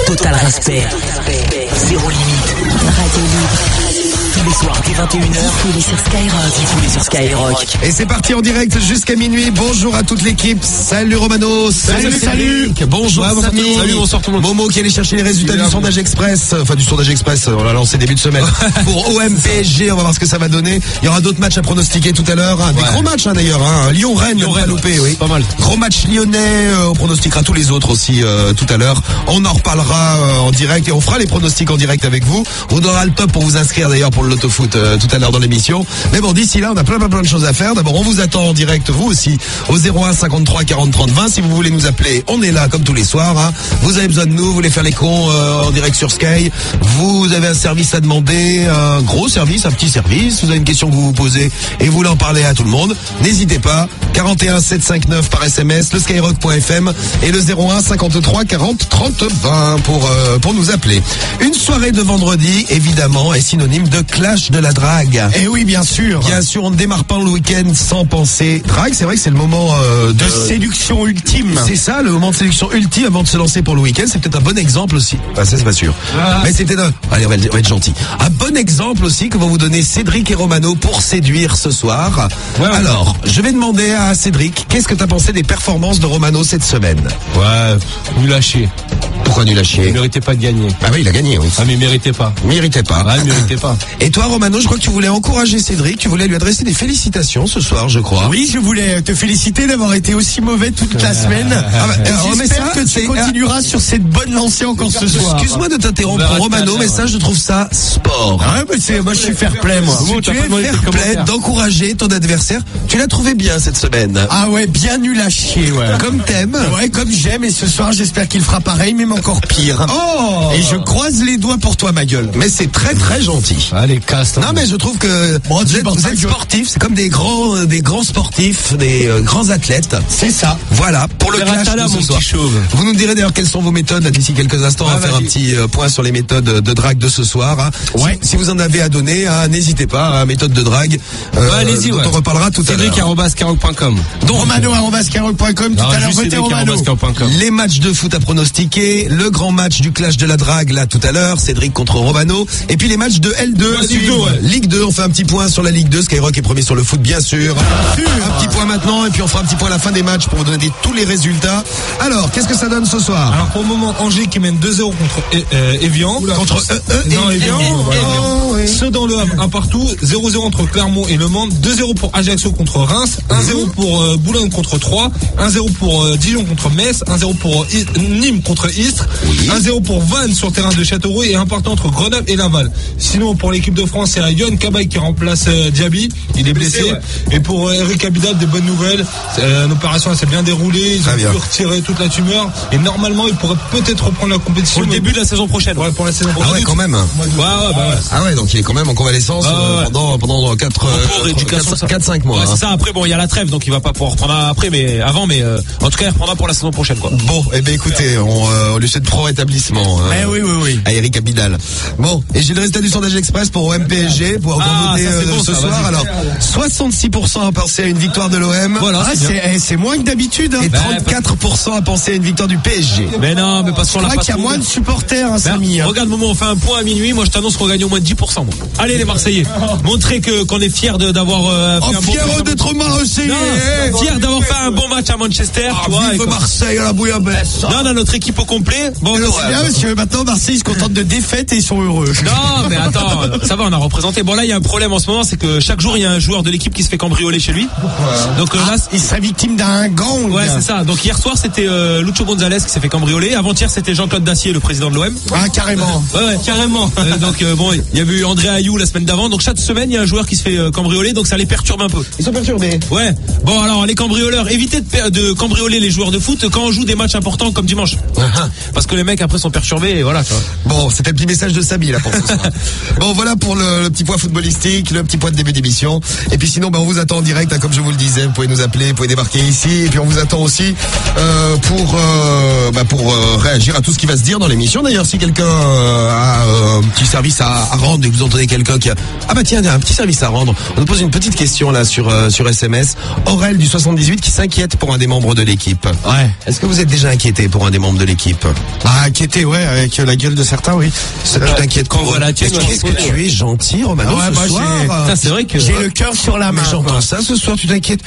Total respect. Zéro limite. Radio libre. Tous les soirs dès 21h. Tous les sur Skyrock. Et c'est parti en direct jusqu'à minuit. Bonjour à toute l'équipe. Salut Romano. Salut. Bonjour Samy. Salut, bonsoir tout le monde. Momo qui allait chercher les résultats du sondage express. Enfin du sondage express. On l'a lancé début de semaine. Pour OM PSG. On va voir ce que ça va donner. Il y aura d'autres matchs à pronostiquer tout à l'heure. Des gros matchs d'ailleurs. Lyon-Rennes. Loupé, oui. Pas mal. Gros match lyonnais. On pronostiquera tous les autres aussi tout à l'heure. On en reparlera en direct et on fera les pronostics en direct avec vous. On aura le top pour vous inscrire d'ailleurs pour le Loto-Foot tout à l'heure dans l'émission. Mais bon, d'ici là, on a plein de choses à faire. D'abord, on vous attend en direct, vous aussi, au 01 53 40 30 20. Si vous voulez nous appeler, on est là comme tous les soirs. Vous avez besoin de nous, vous voulez faire les cons en direct sur Sky. Vous avez un service à demander, un gros service, un petit service. Vous avez une question que vous vous posez et vous voulez en parler à tout le monde. N'hésitez pas. 41 759 par SMS, le skyrock.fm et le 01 53 40 30 20 pour nous appeler. Une soirée de vendredi, évidemment, est synonyme de clash de la drague. Eh oui, bien sûr. Bien sûr, on ne démarre pas le week-end sans penser drague. C'est vrai que c'est le moment de séduction ultime. C'est ça, le moment de séduction ultime avant de se lancer pour le week-end. C'est peut-être un bon exemple aussi. Enfin, c'est pas sûr. Mais c'était allez, on va être gentil. Un bon exemple aussi que vont vous donner Cédric et Romano pour séduire ce soir. Alors, je vais demander à Cédric, qu'est-ce que t'as pensé des performances de Romano cette semaine? Nul à chier. Pourquoi nul à chier? Il méritait pas de gagner. Ah oui, il a gagné, oui. Ah mais il méritait pas. Méritait pas. Ah, il méritait pas. Et toi, Romano, je crois que tu voulais encourager Cédric, tu voulais lui adresser des félicitations ce soir, je crois. Oui, je voulais te féliciter d'avoir été aussi mauvais toute la semaine. J'espère que tu continueras sur cette bonne lancée encore ce soir. Excuse-moi de t'interrompre, Romano, mais ça, je trouve ça sport. Ah ouais, mais moi je suis fair play, moi. Tu es fair play d'encourager ton adversaire. Tu l'as trouvé bien cette semaine. Ah ouais, bien nul à chier, ouais. Comme t'aimes. Ouais, comme j'aime, et ce soir j'espère qu'il fera pareil, même encore pire. Oh! Et je croise les doigts pour toi, ma gueule. Mais c'est très très gentil. Allez, casse. Non, mais je trouve que vous êtes sportifs, c'est comme des grands sportifs, des grands athlètes. C'est ça. Voilà, pour le clash de ce soir. Vous nous direz d'ailleurs quelles sont vos méthodes d'ici quelques instants. On va faire un petit point sur les méthodes de drague de ce soir. Ouais. Si vous en avez à donner, n'hésitez pas, méthode de drague. Allez-y, on reparlera tout à l'heure. Cédric@skyrock.com. Donc Romano@skyrock.com tout à l'heure, votez Romano. Les matchs de foot à pronostiquer, le grand match du clash de la drague là tout à l'heure, Cédric contre Romano, et puis les matchs de L2, Ligue 2, on fait un petit point sur la Ligue 2, Skyrock est premier sur le foot bien sûr. Un petit point maintenant et puis on fera un petit point à la fin des matchs pour vous donner tous les résultats. Alors, qu'est-ce que ça donne ce soir? Alors pour le moment, Angers qui mène 2-0 contre Evian. Contre Evian. Ceux dans le Havre, un partout, 0-0 entre Clermont et Le Mans, 2-0 pour Ajaccio contre Reims, 1-0 pour Boulogne contre Troyes, 1-0 pour Dijon contre Metz, 1-0 pour Nîmes contre Istres, 1-0 pour Vannes sur le terrain de Châteauroux et un partout entre Grenoble et Laval. Sinon pour l'équipe de France, c'est Yohan Cabaye qui remplace Diaby, il est blessé. Et pour Eric Abidal, des bonnes nouvelles, l'opération s'est bien déroulée, ils ont pu retirer toute la tumeur et normalement il pourrait peut-être reprendre la compétition. Pour le début de la saison prochaine. Ouais, pour la saison prochaine. Ah ouais, quand même. Ah ouais, donc il est quand même en convalescence pendant 4-5 mois. Ouais, c'est ça. Après, bon, il y a la trêve, donc il va pas pouvoir reprendre après, mais avant, mais en tout cas, il reprendra pour la saison prochaine, quoi. Bon, eh ben écoutez, on lui souhaite pro rétablissement. Oui. À Eric Abidal. Bon, et j'ai le résultat du sondage express pour OM PSG pour voter ce soir. Alors, 66% à penser à une victoire de l'OM. Voilà, c'est moins que d'habitude. Et 34% à penser à une victoire du PSG. Mais non, mais parce qu'on l'a pas. qu'il y a moins de supporters, Samy. Regarde, Momo, on fait un point à minuit. Moi, je t'annonce qu'on gagne au moins 10%. Moi. Allez, les Marseillais, montrez qu'on est fiers d'avoir fait un bon fiers d'être Marseillais. Fiers d'avoir fait un bon match à Manchester. Tu vois, vive Marseille à la bouillabaisse. Non, notre équipe au complet. Bon, c'est bien parce que maintenant Marseille se contente de défaites et ils sont heureux. Non, mais attends, ça va, on a représenté. Bon, là, il y a un problème en ce moment, c'est que chaque jour, il y a un joueur de l'équipe qui se fait cambrioler chez lui. Donc là, il serait victime d'un gang. Ouais, c'est ça. Donc hier soir, c'était Lucho Gonzalez qui s'est fait cambrioler. Avant-hier, c'était Jean-Claude Dacier, le président de l'OM. Ah, carrément. Ouais, carrément. Donc bon, il y a eu André Ayou la semaine d'avant. Donc chaque semaine, il y a un joueur qui se fait cambrioler. Donc ça les perturbe un peu. Ils sont perturbés. Ouais. Bon, alors les cambrioleurs, évitez de cambrioler les joueurs de foot quand on joue des matchs importants comme dimanche. Parce que les mecs après sont perturbés et voilà. Tu vois. Bon, c'était le petit message de Samy là pour ce soir. Bon, voilà pour le petit point footballistique, le petit point de début d'émission. Et puis sinon, on vous attend en direct, comme je vous le disais. Vous pouvez nous appeler, vous pouvez débarquer ici. Et puis on vous attend aussi pour réagir à tout ce qui va se dire dans l'émission. D'ailleurs, si quelqu'un a un petit service à rendre et que vous entendez quelqu'un qui a un petit service à rendre, on nous pose une petite question là sur SMS. Aurel du 78 qui s'inquiète pour un des membres de l'équipe. Ouais. Est-ce que vous êtes déjà inquiété pour un des membres de l'équipe? toi. Ah, inquiété, ouais, avec la gueule de certains, oui. Ça, tu t'inquiètes quand on voit la tienne, Qu'est-ce que tu es gentil, Romano, Ah ouais, ce moi, soir. Ça, c'est vrai que. J'ai le cœur sur la main. Mais j'entends quoi. ça ce soir, tu t'inquiètes.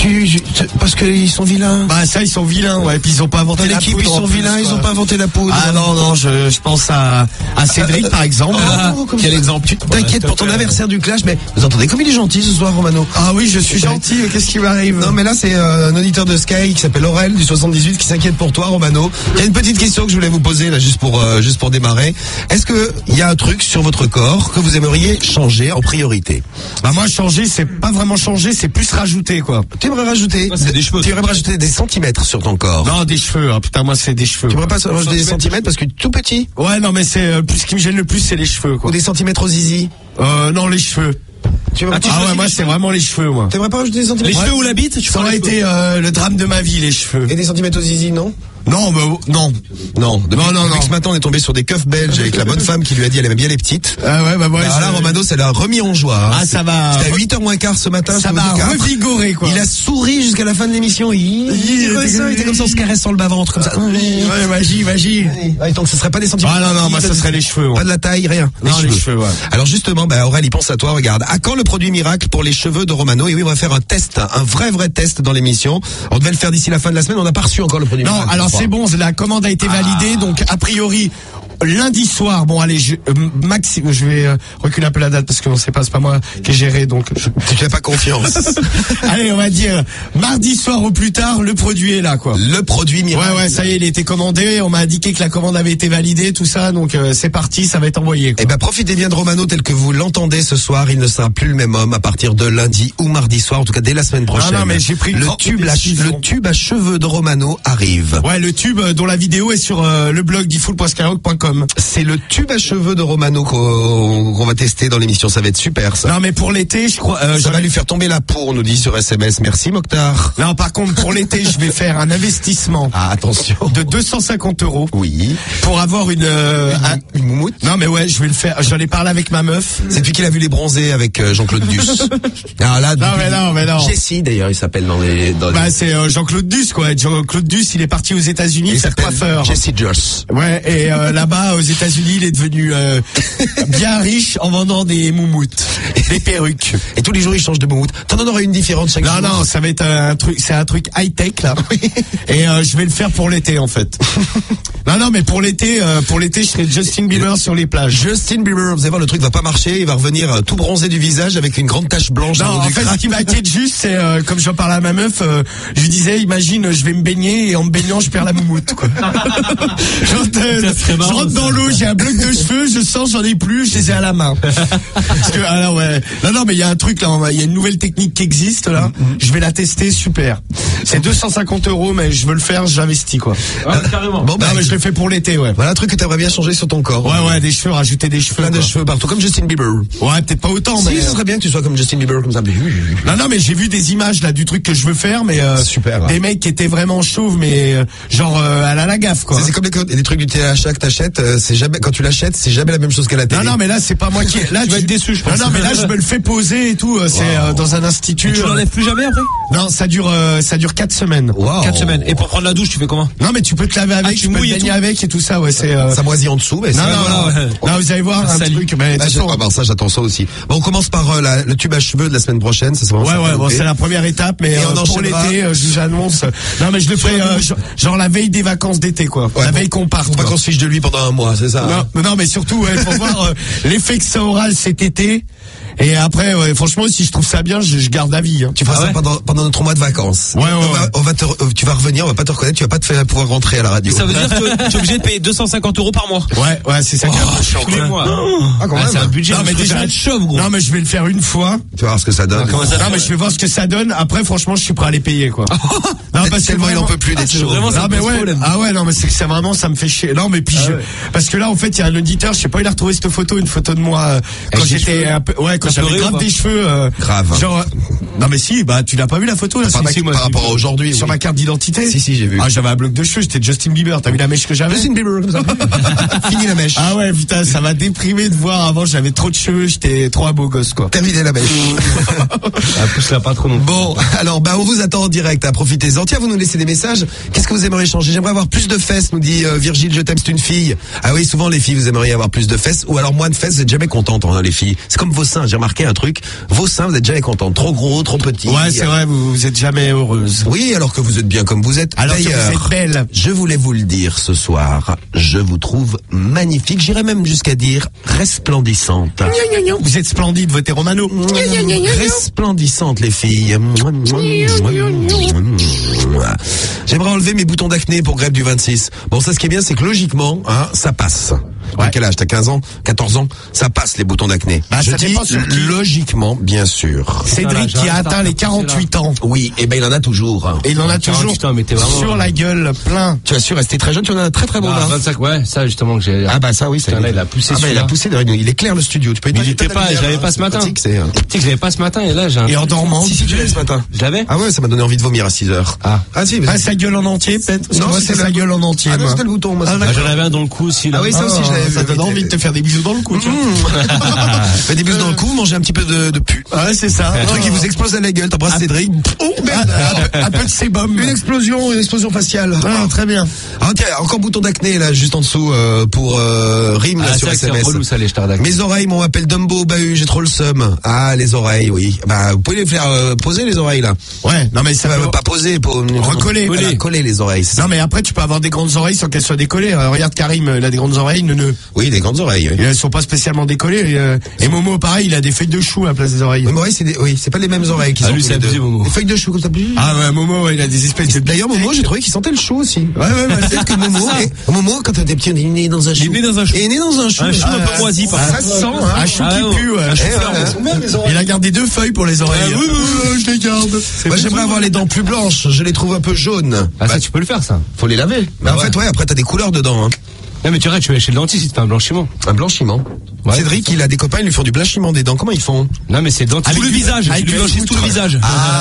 Parce qu'ils sont vilains. Bah, ça, ils sont vilains, ouais. Puis ils ont pas inventé Dans la l'équipe, poudre. ils sont en plus, vilains, ils quoi. ont pas inventé la poudre. Ah non, je pense à Cédric, par exemple. Quel exemple. Tu t'inquiètes pour ton adversaire du clash, mais vous entendez comme il est gentil ce soir, Romano. Ah oui, je suis gentil, mais qu'est-ce qui m'arrive? Non, mais là, c'est un auditeur de Sky qui s'appelle Aurel du 78 qui s'inquiète pour toi, Romano. Il y a une petite question que je voulais vous poser là, juste pour démarrer. Est-ce que il y a un truc sur votre corps que vous aimeriez changer en priorité? Bah, moi, changer, c'est pas vraiment changer, c'est plus rajouter, quoi. Tu aimerais rajouter? c'est des cheveux. Tu aimerais rajouter des centimètres sur ton corps? Non, des cheveux, hein. Putain, moi, c'est des cheveux. Tu aimerais pas rajouter des centimètres parce que tu es tout petit? Ouais, non, mais c'est, plus, ce qui me gêne le plus, c'est les cheveux, quoi. Ou des centimètres aux zizi? Non, les cheveux. Tu veux Ah ouais, moi, c'est vraiment les cheveux, moi. T'aimerais pas rajouter des centimètres? Les cheveux ou la bite, tu Ça aurait été, le drame de ma vie, les cheveux. Et des centimètres aux zizi, non? Non, bah, non. Non, depuis non. ce matin on est tombé sur des keufs belges avec la bonne femme qui lui a dit elle aimait bien les petites. Ah ouais, bah, ouais. Alors là, Romano, ça l'a remis en joie. Hein. Ah, ça va. C'était à 8h moins quart ce matin. Ça m'a revigoré, quoi. Il a souri jusqu'à la fin de l'émission. Il était comme ça, on se caresse sur le bas-ventre, comme ça. Ouais, magie. Ouais, donc ce serait pas des centimètres. Ah non, moi, ça serait les cheveux, ouais. Pas de la taille, rien. Non, les cheveux, ouais. Alors justement, Aurel, il pense à toi, regarde. À quand le produit miracle pour les cheveux de Romano? Et oui, on va faire un test, un vrai test dans l'émission. On devait le faire d'ici la fin de la semaine, on n'a pas reçu encore le produit Non, miracle. alors c'est bon, la commande a été validée, donc a priori lundi soir. Bon allez, je vais reculer un peu la date parce que on sait pas, c'est pas moi qui ai géré, donc tu fais pas confiance. Allez, on va dire mardi soir au plus tard, le produit est là, quoi. Le produit miracle. Ouais, ça y est, il a été commandé. On m'a indiqué que la commande avait été validée, tout ça, donc c'est parti, ça va être envoyé, quoi. Eh profitez bien de Romano tel que vous l'entendez ce soir. Il ne sera plus le même homme à partir de lundi ou mardi soir, en tout cas dès la semaine prochaine. Non, mais j'ai pris le tube à cheveux de Romano arrive. Ouais, le tube dont la vidéo est sur le blog diffoul.skyrock.com. C'est le tube à cheveux de Romano qu'on va tester dans l'émission. Ça va être super, ça. Non, mais pour l'été, je crois. Ça va lui faire tomber la peau, on nous dit sur SMS. Merci, Mokhtar. Non, par contre, pour l'été, je vais faire un investissement. Ah, attention. De 250 €. Oui. Pour avoir une moumoute. Non, mais ouais, je vais le faire. J'en ai parlé avec ma meuf. C'est depuis qu'il a vu les bronzés avec Jean-Claude Duss. Ah là. Non, mais non. Jessie, d'ailleurs, il s'appelle dans les. Bah, c'est Jean-Claude Duss, quoi. Jean-Claude Duss, il est parti aux États-Unis faire coiffeur. Jessie Joss. Ouais, et là-bas, aux États-Unis, il est devenu bien riche en vendant des moumoutes, des perruques. Et tous les jours, il change de moumoute. T'en auras une différente chaque jour. Non, ça va être un truc, c'est un truc high-tech, là. Et je vais le faire pour l'été, en fait. Non, mais pour l'été, je serai Justin Bieber sur les plages. Justin Bieber, vous allez voir, le truc va pas marcher. Il va revenir tout bronzé du visage avec une grande tache blanche. Non, en fait, ce qui m'inquiète juste, c'est comme j'en parlais à ma meuf, je lui disais, imagine, je vais me baigner et en me baignant, je perds la moumoute, quoi. Je rentre dans l'eau, j'ai un bloc de cheveux, je sens, j'en ai plus, je les ai à la main. Parce que, alors ouais. Non, mais il y a un truc là, il y a une nouvelle technique qui existe là. Je vais la tester, super. C'est 250 €, mais je veux le faire, j'investis, quoi. Ouais, carrément. Bon, non, mais je le fais pour l'été, ouais. Voilà un truc que t'aimerais bien changer sur ton corps. Ouais, des cheveux, rajouter des cheveux. Plein de cheveux partout, comme Justin Bieber. Ouais, peut-être pas autant, mais. Si, ce serait bien que tu sois comme Justin Bieber, comme ça. Non, mais j'ai vu des images là du truc que je veux faire, mais super. Là. Des mecs qui étaient vraiment chauves, mais genre à la gaffe, quoi. C'est comme les trucs du téléachat que t'achètes. C'est jamais quand tu l'achètes, c'est jamais la même chose qu'à la télé. Non, mais là c'est pas moi qui. Là tu vas être déçu, je pense. Non, mais là je me le fais poser et tout. C'est dans un institut. Et tu l'enlèves plus jamais après? Non, ça dure 4 semaines. Wow. 4 semaines. Et pour prendre la douche, tu fais comment? Non, mais tu peux te laver avec, tu peux te baigner avec et tout ça. Ouais, c'est. Ça moisit en dessous, mais non, vous allez voir un truc. Mais ça, j'attends ça aussi. Bon, on commence par le tube à cheveux de la semaine prochaine. Ça, ouais, bon, c'est la première étape, mais pour l'été, je vous annonce. Non, mais je le ferai genre la veille des vacances d'été, quoi. Ouais, la veille qu'on parte. Pas qu'on se fiche de lui pendant un mois, c'est ça. Non, mais surtout, pour voir l'effet que ça aura cet été. Et après, franchement, si je trouve ça bien, je garde la vie. Hein. Tu feras ça pendant notre mois de vacances. Ouais. Tu vas revenir, on va pas te reconnaître, tu vas pas pouvoir rentrer à la radio. Ça veut dire que tu es obligé de payer 250 € par mois. Ouais, c'est ça qui est un peu chiant. Tous les mois. C'est un budget. Non, mais déjà être chauve, gros. Non, mais je vais le faire une fois. Tu vas voir ce que ça donne. Non, mais je vais voir ce que ça donne. Après, franchement, je suis prêt à les payer, quoi. Non, parce que tellement il en peut plus d'être chaud. Vraiment, ça pose problème. Ah ouais, non, mais c'est que ça vraiment, ça me fait chier. Non, mais puis parce que là, en fait, il y a un auditeur, je sais pas, il a retrouvé cette photo, une photo de moi quand quand j'avais pleuré ou grave pas des cheveux. Grave. Genre, non mais si, bah tu l'as pas vu la photo là Par rapport à aujourd'hui. sur oui. ma carte d'identité. Si, j'ai vu. Ah, j'avais un bloc de cheveux, j'étais Justin Bieber. T'as vu la mèche que j'avais? Justin Bieber, comme ça. Fini la mèche. Ah ouais, putain, ça m'a déprimé de voir. Avant, j'avais trop de cheveux, j'étais trop un beau gosse, quoi. Terminé la mèche. Pousse-la pas trop non. Bon, alors, on vous attend en direct, hein, profitez-en. Tiens, vous nous laissez des messages. Qu'est-ce que vous aimeriez changer? J'aimerais avoir plus de fesses, nous dit Virgile, je t'aime, c'est une fille. Ah oui, souvent les filles, vous aimeriez avoir plus de fesses, ou alors moins de fesses, vous êtes jamais contentes, hein, les filles. C'est comme vos seins, j'ai remarqué un truc. Vos seins, vous êtes jamais contentes. Trop gros, trop petits. Ouais, c'est vrai, vous êtes jamais heureuse. Oui, alors que vous êtes bien comme vous êtes. Alors que vous D'ailleurs, êtes belle. je voulais vous le dire ce soir, je vous trouve magnifique, j'irais même jusqu'à dire resplendissante. Vous êtes splendide, votez Romano. Resplendissante, les filles. J'aimerais enlever mes boutons d'acné pour grève du 26. Bon, ça, ce qui est bien, c'est que logiquement, hein, ça passe. À quel âge? T'as 15 ans? 14 ans? Ça passe, les boutons d'acné. Bah, je ça dis dépend sur qui. logiquement, bien sûr. Cédric qui a atteint les 48 ans. Oui, et ben il en a toujours. Et il en a toujours 48 ans, mais t'es vraiment- sur la gueule, plein. Tu as su rester très jeune, tu en as un très très bon là. 25, ouais, ça justement que j'ai. Ah bah ça oui, ça Putain, là, il a poussé Ah bah, il a celui-là. poussé, il éclaire le studio. Tu peux Mais il éteindre était pas, la lumière, je l'avais hein, pas ce matin. pratique, c'est, Tu sais que je l'avais pas ce matin et là j'ai un. Et en dormant. Si tu l'as ce matin. Je l'avais. Ah ouais, ça m'a donné envie de vomir à 6h. Ah. Si, Ah, sa gueule en entier, peut-être? Non, Moi, c'est c'était sa le- gueule en entier, Ah non, moi. c'était le bouton, moi. Ah, ça. Ah, j'en avais un dans le cou aussi là. Ah oui, ça aussi, je l'avais vu. Ça donne envie de te faire des bisous dans le cou, tu vois. Fais des bisous dans le cou, mangez un petit peu de pu. Ouais, c'est ça. Un truc qui vous explose à la gueule, t'embrasses Cédric. Oh merde. Un peu de sébum. Une explosion faciale. Ah, très bien. Ah tiens, encore bouton d'acné là, juste en dessous pour Rime là Ah, sur c'est SMS. relou ça les stardacs. Mes oreilles, on m'appelle Dumbo au bahut, j'ai trop le seum. Ah, les oreilles, oui. Bah, vous pouvez les faire poser les oreilles là. Ouais, non mais ça va Pas poser, pour Recoller. Voilà, coller les oreilles. c'est ça. Non mais après tu peux avoir des grandes oreilles sans qu'elles soient décollées. Regarde Karim, il a des grandes oreilles, Oui, des grandes oreilles. Oui. elles sont pas spécialement décollées. Et Momo pareil, il a des feuilles de chou à la place des oreilles. Oui, mais c'est pas les mêmes oreilles qui Ah, sont lui, tous c'est les deux. abusé, Momo. Les feuilles de chou comme ça. Ah ouais, Momo, ouais, il a des espèces de. D'ailleurs, Momo, j'ai trouvé qu'il sentait le chou aussi. Ouais, Peut-être que Momo, quand t'es petit, on est né dans un chou. Il est né dans un chou. Il est né dans un chou. Un chou un peu moisi, par Ça se sent, hein. Un chou Ah, qui non. pue, ouais. Un chou Eh, fleur, ouais. elles sont même, les oreilles. Il a gardé 2 feuilles pour les oreilles. Je les garde. Moi, j'aimerais avoir les dents plus blanches. Je les trouve un peu jaunes. Ah ça tu peux le faire ça. Faut les laver. Mais en fait, ouais, après, t'as des couleurs dedans, hein. Non mais tu regardes, tu vas chez le dentiste, il te fait un blanchiment. Un blanchiment. Ouais. Cédric, il a des copains, ils lui font du blanchiment des dents. Comment ils font? Non mais c'est dentiste. Tout le visage, avec il lui du blanchisse tout le foutre. visage.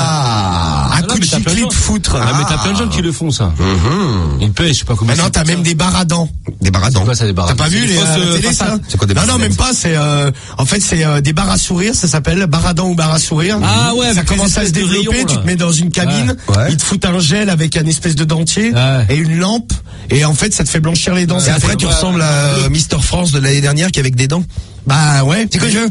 Un coup de mais t'as plein de giclée gens. de foutre. Ah, mais t'as plein de gens qui le font ça. Une paix, je sais pas comment. Maintenant, t'as même des barres à dents. Des barres à dents. C'est quoi ça des barres? T'as pas vu C'est les des fausses, à la télé, façades. ça? C'est quoi des Non, barres non, à même dents pas. C'est en fait c'est des barres à sourire. Ça s'appelle barres à dents ou barres à sourire. Ah ouais, Ça avec les commence à se espèces de développer. rayons, Tu là. te mets dans une cabine. Ouais. Ils te foutent un gel avec un espèce de dentier Ouais. et une lampe. Et en fait, ça te fait blanchir les dents. Et après, tu ressembles à Mister France de l'année dernière qui avec des dents. Bah ouais. C'est que je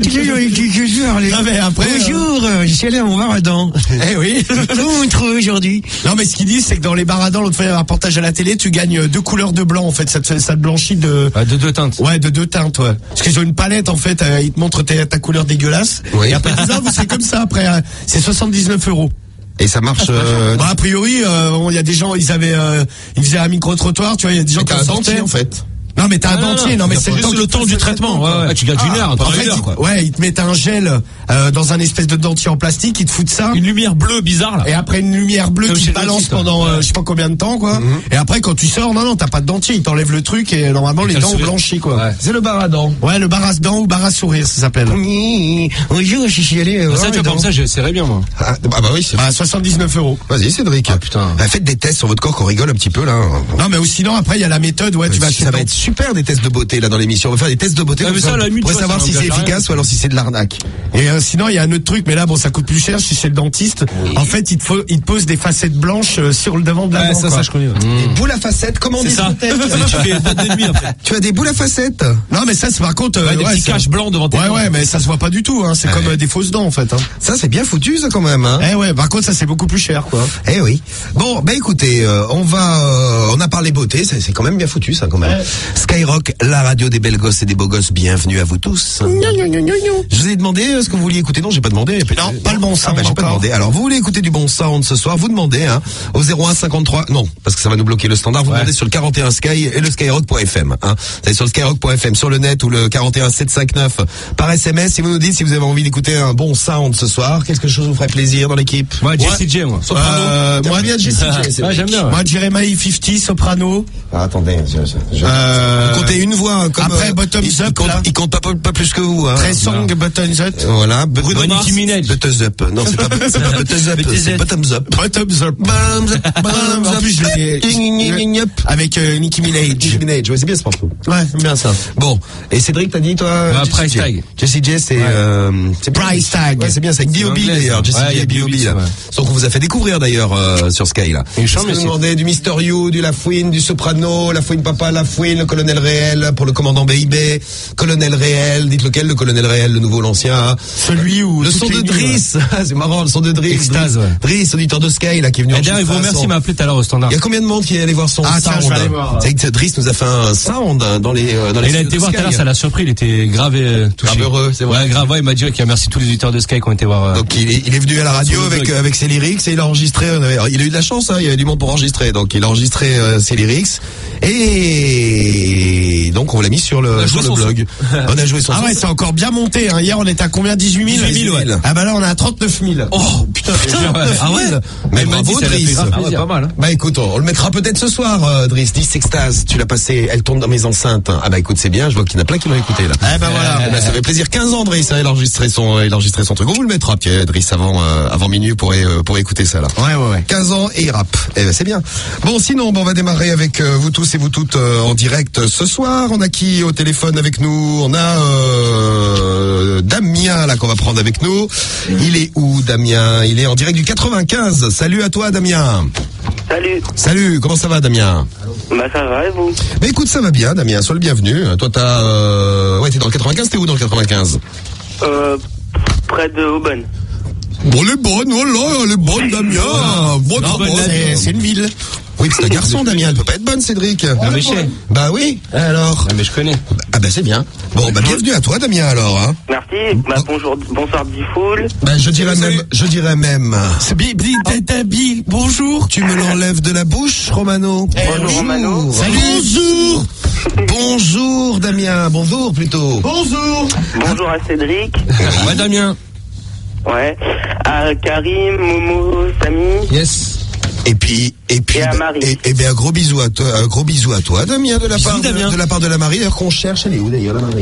Non mais après. je suis allé en bar à dents. Eh oui. aujourd'hui. Non mais ce qu'ils disent c'est que dans les barres à dents, l'autre fois il y a un reportage à la télé, tu gagnes 2 couleurs de blanc en fait, ça te blanchit de Ah, de 2 teintes. ouais, de 2 teintes, ouais. Parce qu'ils ont une palette en fait, ils te montrent ta couleur dégueulasse. Oui. Et après ils disent, ah, vous c'est comme ça après, c'est 79 €. Et ça marche. Bah a priori, bon, il y a des gens, ils faisaient un micro trottoir, tu vois, il y a des gens qui t'as un en sentaient. dentier en fait. Non mais t'as un dentier, non mais c'est juste le temps du traitement. Ouais, ouais. Ah, tu gagnes une heure, En pendant fait, une heure quoi. ouais, ils te mettent un gel dans un espèce de dentier en plastique, ils te foutent ça. Une lumière bleue bizarre là. Et après une lumière bleue Comme qui chez te le balance dentiste, pendant je sais pas combien de temps quoi. Et après quand tu sors, non t'as pas de dentier, ils t'enlèvent le truc et normalement les t'as le dents ont sourire. blanchi quoi. Ouais. C'est le bar à dents. Ouais, le bar à dents ou bar à sourire ça s'appelle. Bonjour, je suis allé. Ça tu vois comme ça, j'essaierais bien moi. Ah bah oui, c'est. Bah 79 €. Vas-y, Cédric. Ah, putain. Faites des tests sur votre corps qu'on rigole un petit peu là. Non mais ou sinon après il y a la méthode, ouais, tu vas chez Ça le va être super des tests de beauté là dans l'émission. On va faire des tests de beauté Ah, comme mais ça, à la limite, pour tu vois, savoir ça si c'est n'engage à rien. efficace ou alors si c'est de l'arnaque. Et sinon il y a un autre truc, mais là bon ça coûte plus cher, je suis chez le dentiste. En fait il te pose des facettes blanches sur le devant de la Ouais, dent. ça, quoi. ça je connais. Ouais. Des boules à facettes, comment on C'est dit ça. Tu fais date d'ennemi après. Tu as des boules à facettes. Non mais ça c'est par contre Ouais, des petits c'est- caches blancs devant tes Ouais dents. ouais mais ça se voit pas du tout hein, c'est comme des fausses dents en fait hein. Ça c'est bien foutu ça quand même. Hein. Eh ouais, par contre ça c'est beaucoup plus cher quoi. Eh oui. Bon, bah écoutez, on a parlé beauté, c'est quand même bien foutu ça quand même. Skyrock, la radio des belles gosses et des beaux gosses, bienvenue à vous tous. Je vous ai demandé ce que vous vouliez écouter, non j'ai pas demandé. Non, pas le bon sound J'ai pas encore. demandé. Alors vous voulez écouter du bon sound ce soir, vous demandez hein, au 01 53, non, parce que ça va nous bloquer le standard, vous demandez sur le 41 Sky et le skyrock.fm. Hein. Vous allez sur le skyrock.fm, sur le net ou le 41 759 par SMS, si vous nous dites si vous avez envie d'écouter un bon sound ce soir, quelque chose vous ferait plaisir dans l'équipe. Moi Jessie J moi. Moi bien Jessie J, c'est Ouais, vrai. j'aime bien. Moi Jeremiah 50 soprano. Ah, attendez, Comptez une voix, hein, comme après Bottoms Up, il compte pas plus que vous, hein. Trey Songz, Bottoms Up. Voilà. Bruno Mars. Nicki Minaj. Bottoms Up. Non, c'est pas Bottoms Up, c'est Bottoms Up. Bottoms Up. En plus, je l'ai avec Nicki Minaj. Nicki Minaj, ouais, c'est bien ce morceau. Ouais, c'est bien ça. Bon, et Cédric, t'as dit toi Price Tag. Jessie J, c'est Price Tag. Ouais, c'est bien, c'est avec B.O.B. d'ailleurs. Jessie J et B.O.B. Donc on vous a fait découvrir d'ailleurs sur Sky là. Une chambre, vous demandez du Mr. You, du La Fouine, du Soprano, La Fouine Papa, La Fouine, le Colonel Réel pour le commandant B.I.B. Colonel Réel, dites lequel, le Colonel Réel, le nouveau, l'ancien. Celui où le son de Driss, c'est marrant, le son de Driss. Extase, ouais. Driss, auditeur de Sky là qui est venu. D'ailleurs, il vous remercie, il m'a appelé tout à l'heure au standard. Il y a combien de monde qui est allé voir son sound? Tiens, je vais aller voir. C'est que Driss nous a fait un sound dans les Il a été voir tout à l'heure, ça l'a surpris, il était grave touché. Grave heureux, c'est vrai. Ouais, grave, ouais, il m'a dit qu'il remercie tous les auditeurs de Sky qui ont été voir. Donc il est venu à la radio avec ses lyrics et il a enregistré. Il a eu de la chance, hein, il y avait du monde pour enregistrer. Donc il a enregistré ses lyrics et donc on l'a mis sur le blog. On a joué son Ah ouais, son. c'est encore bien monté. Hein. Hier, on était à combien? 18 000. 18 000, ouais. Ah bah là, on est à 39 000. Oh putain. Ah ouais. Mais Elle m'a dit, bravo ça l'a fait Driss. grave plaisir. Pas mal. Hein. Bah écoute, on le mettra peut-être ce soir, Driss. 10 Extase, tu l'as passé, elle tourne dans mes enceintes. Ah bah écoute, c'est bien, je vois qu'il y en a plein qui l'ont écouté là. Eh ben voilà. Eh ben, ça fait plaisir. 15 ans Driss, hein, il a enregistré son truc. On vous le mettra, Pierre Driss, avant minuit pour écouter ça là. Ouais. 15 ans et il rappe. Eh ben c'est bien. Bon, sinon, on va démarrer avec vous tous et vous toutes en direct ce soir. On a qui au téléphone avec nous? On a Damien là qu'on va prendre avec nous. Il est où Damien? Il est en direct du 95. Salut à toi Damien. Salut, comment ça va Damien? Bah ça va et vous? Bah écoute, ça va bien Damien, sois le bienvenu. Toi t'es dans le 95, t'es où dans le 95? Près de Aubonne. Bon, elle est bonne, voilà, elle est bonne Damien. Bon, C'est une ville. Oui, c'est un garçon Damien, elle peut pas être bonne Cédric. Non mais chez. Bah oui, alors. Non mais je connais. Ah bah c'est bien. Bon, bah bienvenue à toi Damien alors, hein. Merci, bah bonsoir Bifoul. Bah je dirais même. C'est Bi, bonjour. Tu me l'enlèves de la bouche, Romano. Bonjour Romano. Salut. Bonjour. Bonjour Damien, bonjour plutôt. Bonjour à Cédric. Ouais Damien. Ouais. À Karim, Momo, Samy. Yes. Et puis Et à Marie. et bien un gros bisou à toi Damien de la part Damien. de la part de la Marie, d'ailleurs qu'on cherche. Elle est où d'ailleurs la Marie?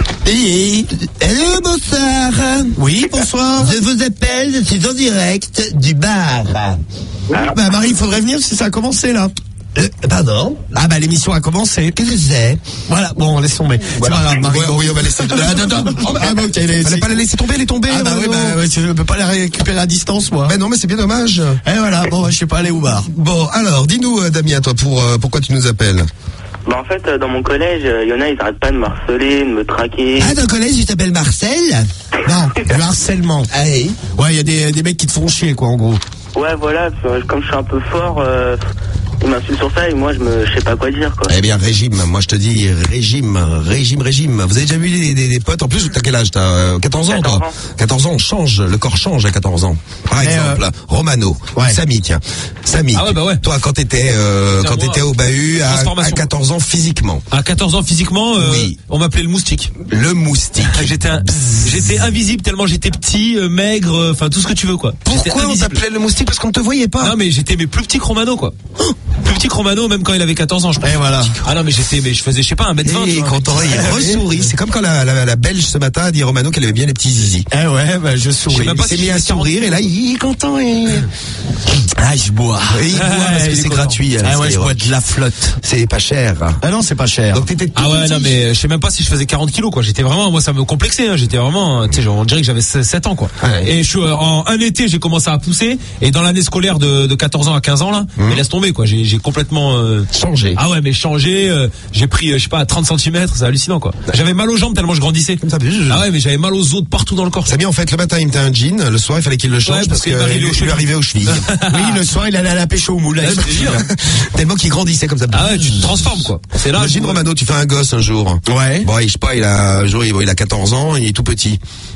Hello, bonsoir. Oui, bonsoir. Je vous appelle, je suis en direct du bar. Bah Marie, il faudrait venir si ça a commencé là. Pardon? Ah bah l'émission a commencé. Qu'est-ce que c'est? Voilà, bon, laisse tomber. Voilà. C'est pas grave, Marie. Oui, on va laisser. Attends. Ah bah ok, Fallait pas la laisser tomber, elle est tombée. Ah bah oui, bah je peux pas la récupérer à distance moi. Ben non, mais c'est bien dommage. Et voilà, bon, je sais pas aller au bar. Bon, alors, dis-nous, Damien, toi, pourquoi tu nous appelles? Bah en fait, dans mon collège, il y en a, ils arrêtent pas de me harceler, de me traquer. Ah, dans le collège, tu t'appelles Marcel? Non, le harcèlement. Ah, oui. Ouais, il y a des mecs qui te font chier quoi en gros. Ouais, voilà, comme je suis un peu fort, ils m'insultent sur ça et moi, je sais pas quoi dire, quoi. Eh bien, régime, moi je te dis, régime. Vous avez déjà vu des potes, en plus, t'as quel âge? T'as 14 ans, 14 toi? ans. 14 ans, le corps change à 14 ans. Par exemple, Romano, ouais. Samy, tiens. Samy, Ah ouais, bah ouais. toi, quand t'étais au bahut, à Transformation. 14 ans, physiquement, À 14 ans physiquement, Oui. on m'appelait le moustique. le moustique. J'étais invisible tellement j'étais petit, maigre, enfin tout ce que tu veux quoi. J'étais Pourquoi on invisible. t'appelait le moustique? Parce qu'on ne te voyait pas. Non mais j'étais plus petit que Romano quoi. Plus petit que Romano même quand il avait 14 ans je pense. Et voilà. Ah non mais je faisais je sais pas 1m20. Et quand il ressourit, c'est comme quand la Belge ce matin a dit Romano qu'elle aimait bien les petits zizi. Eh ouais, bah je souris. Je sais même pas Il s'est si mis je à fais 40. sourire et là il est content et Ah, je bois. il boit parce que il est c'est content. gratuit. Ah ouais, je Skyrock. bois de la flotte. C'est pas cher. Ah non, c'est pas cher. Donc t'étais tout Ah ouais petit. non mais je sais même pas si je faisais 40 kilos quoi. J'étais vraiment moi ça me complexait hein. J'étais vraiment tu sais on dirait que j'avais 7 ans quoi. Ouais. Et je suis en un été j'ai commencé à pousser et dans l'année scolaire de 14 ans à 15 ans là, mais laisse tomber quoi. J'ai complètement Changé. Ah ouais mais changé, j'ai pris je sais pas 30 cm, c'est hallucinant quoi. J'avais mal aux jambes tellement je grandissais. ça. Ah ouais mais j'avais mal aux os de partout dans le corps. C'est bien en fait, le matin il mettait un jean, le soir il fallait qu'il le change Ouais, parce parce qu'il qu'il m'arrivait aux lui arrivait aux chevilles. Oui, le soir, il allait à la pêche au moulin. Ouais, je te jure. Tellement qu'il grandissait comme ça. Ah ouais, tu te transformes quoi. C'est là. Imagine Romano, tu fais un gosse un jour. Ouais. Bon, je sais pas, un jour il a 14 ans, il est tout petit.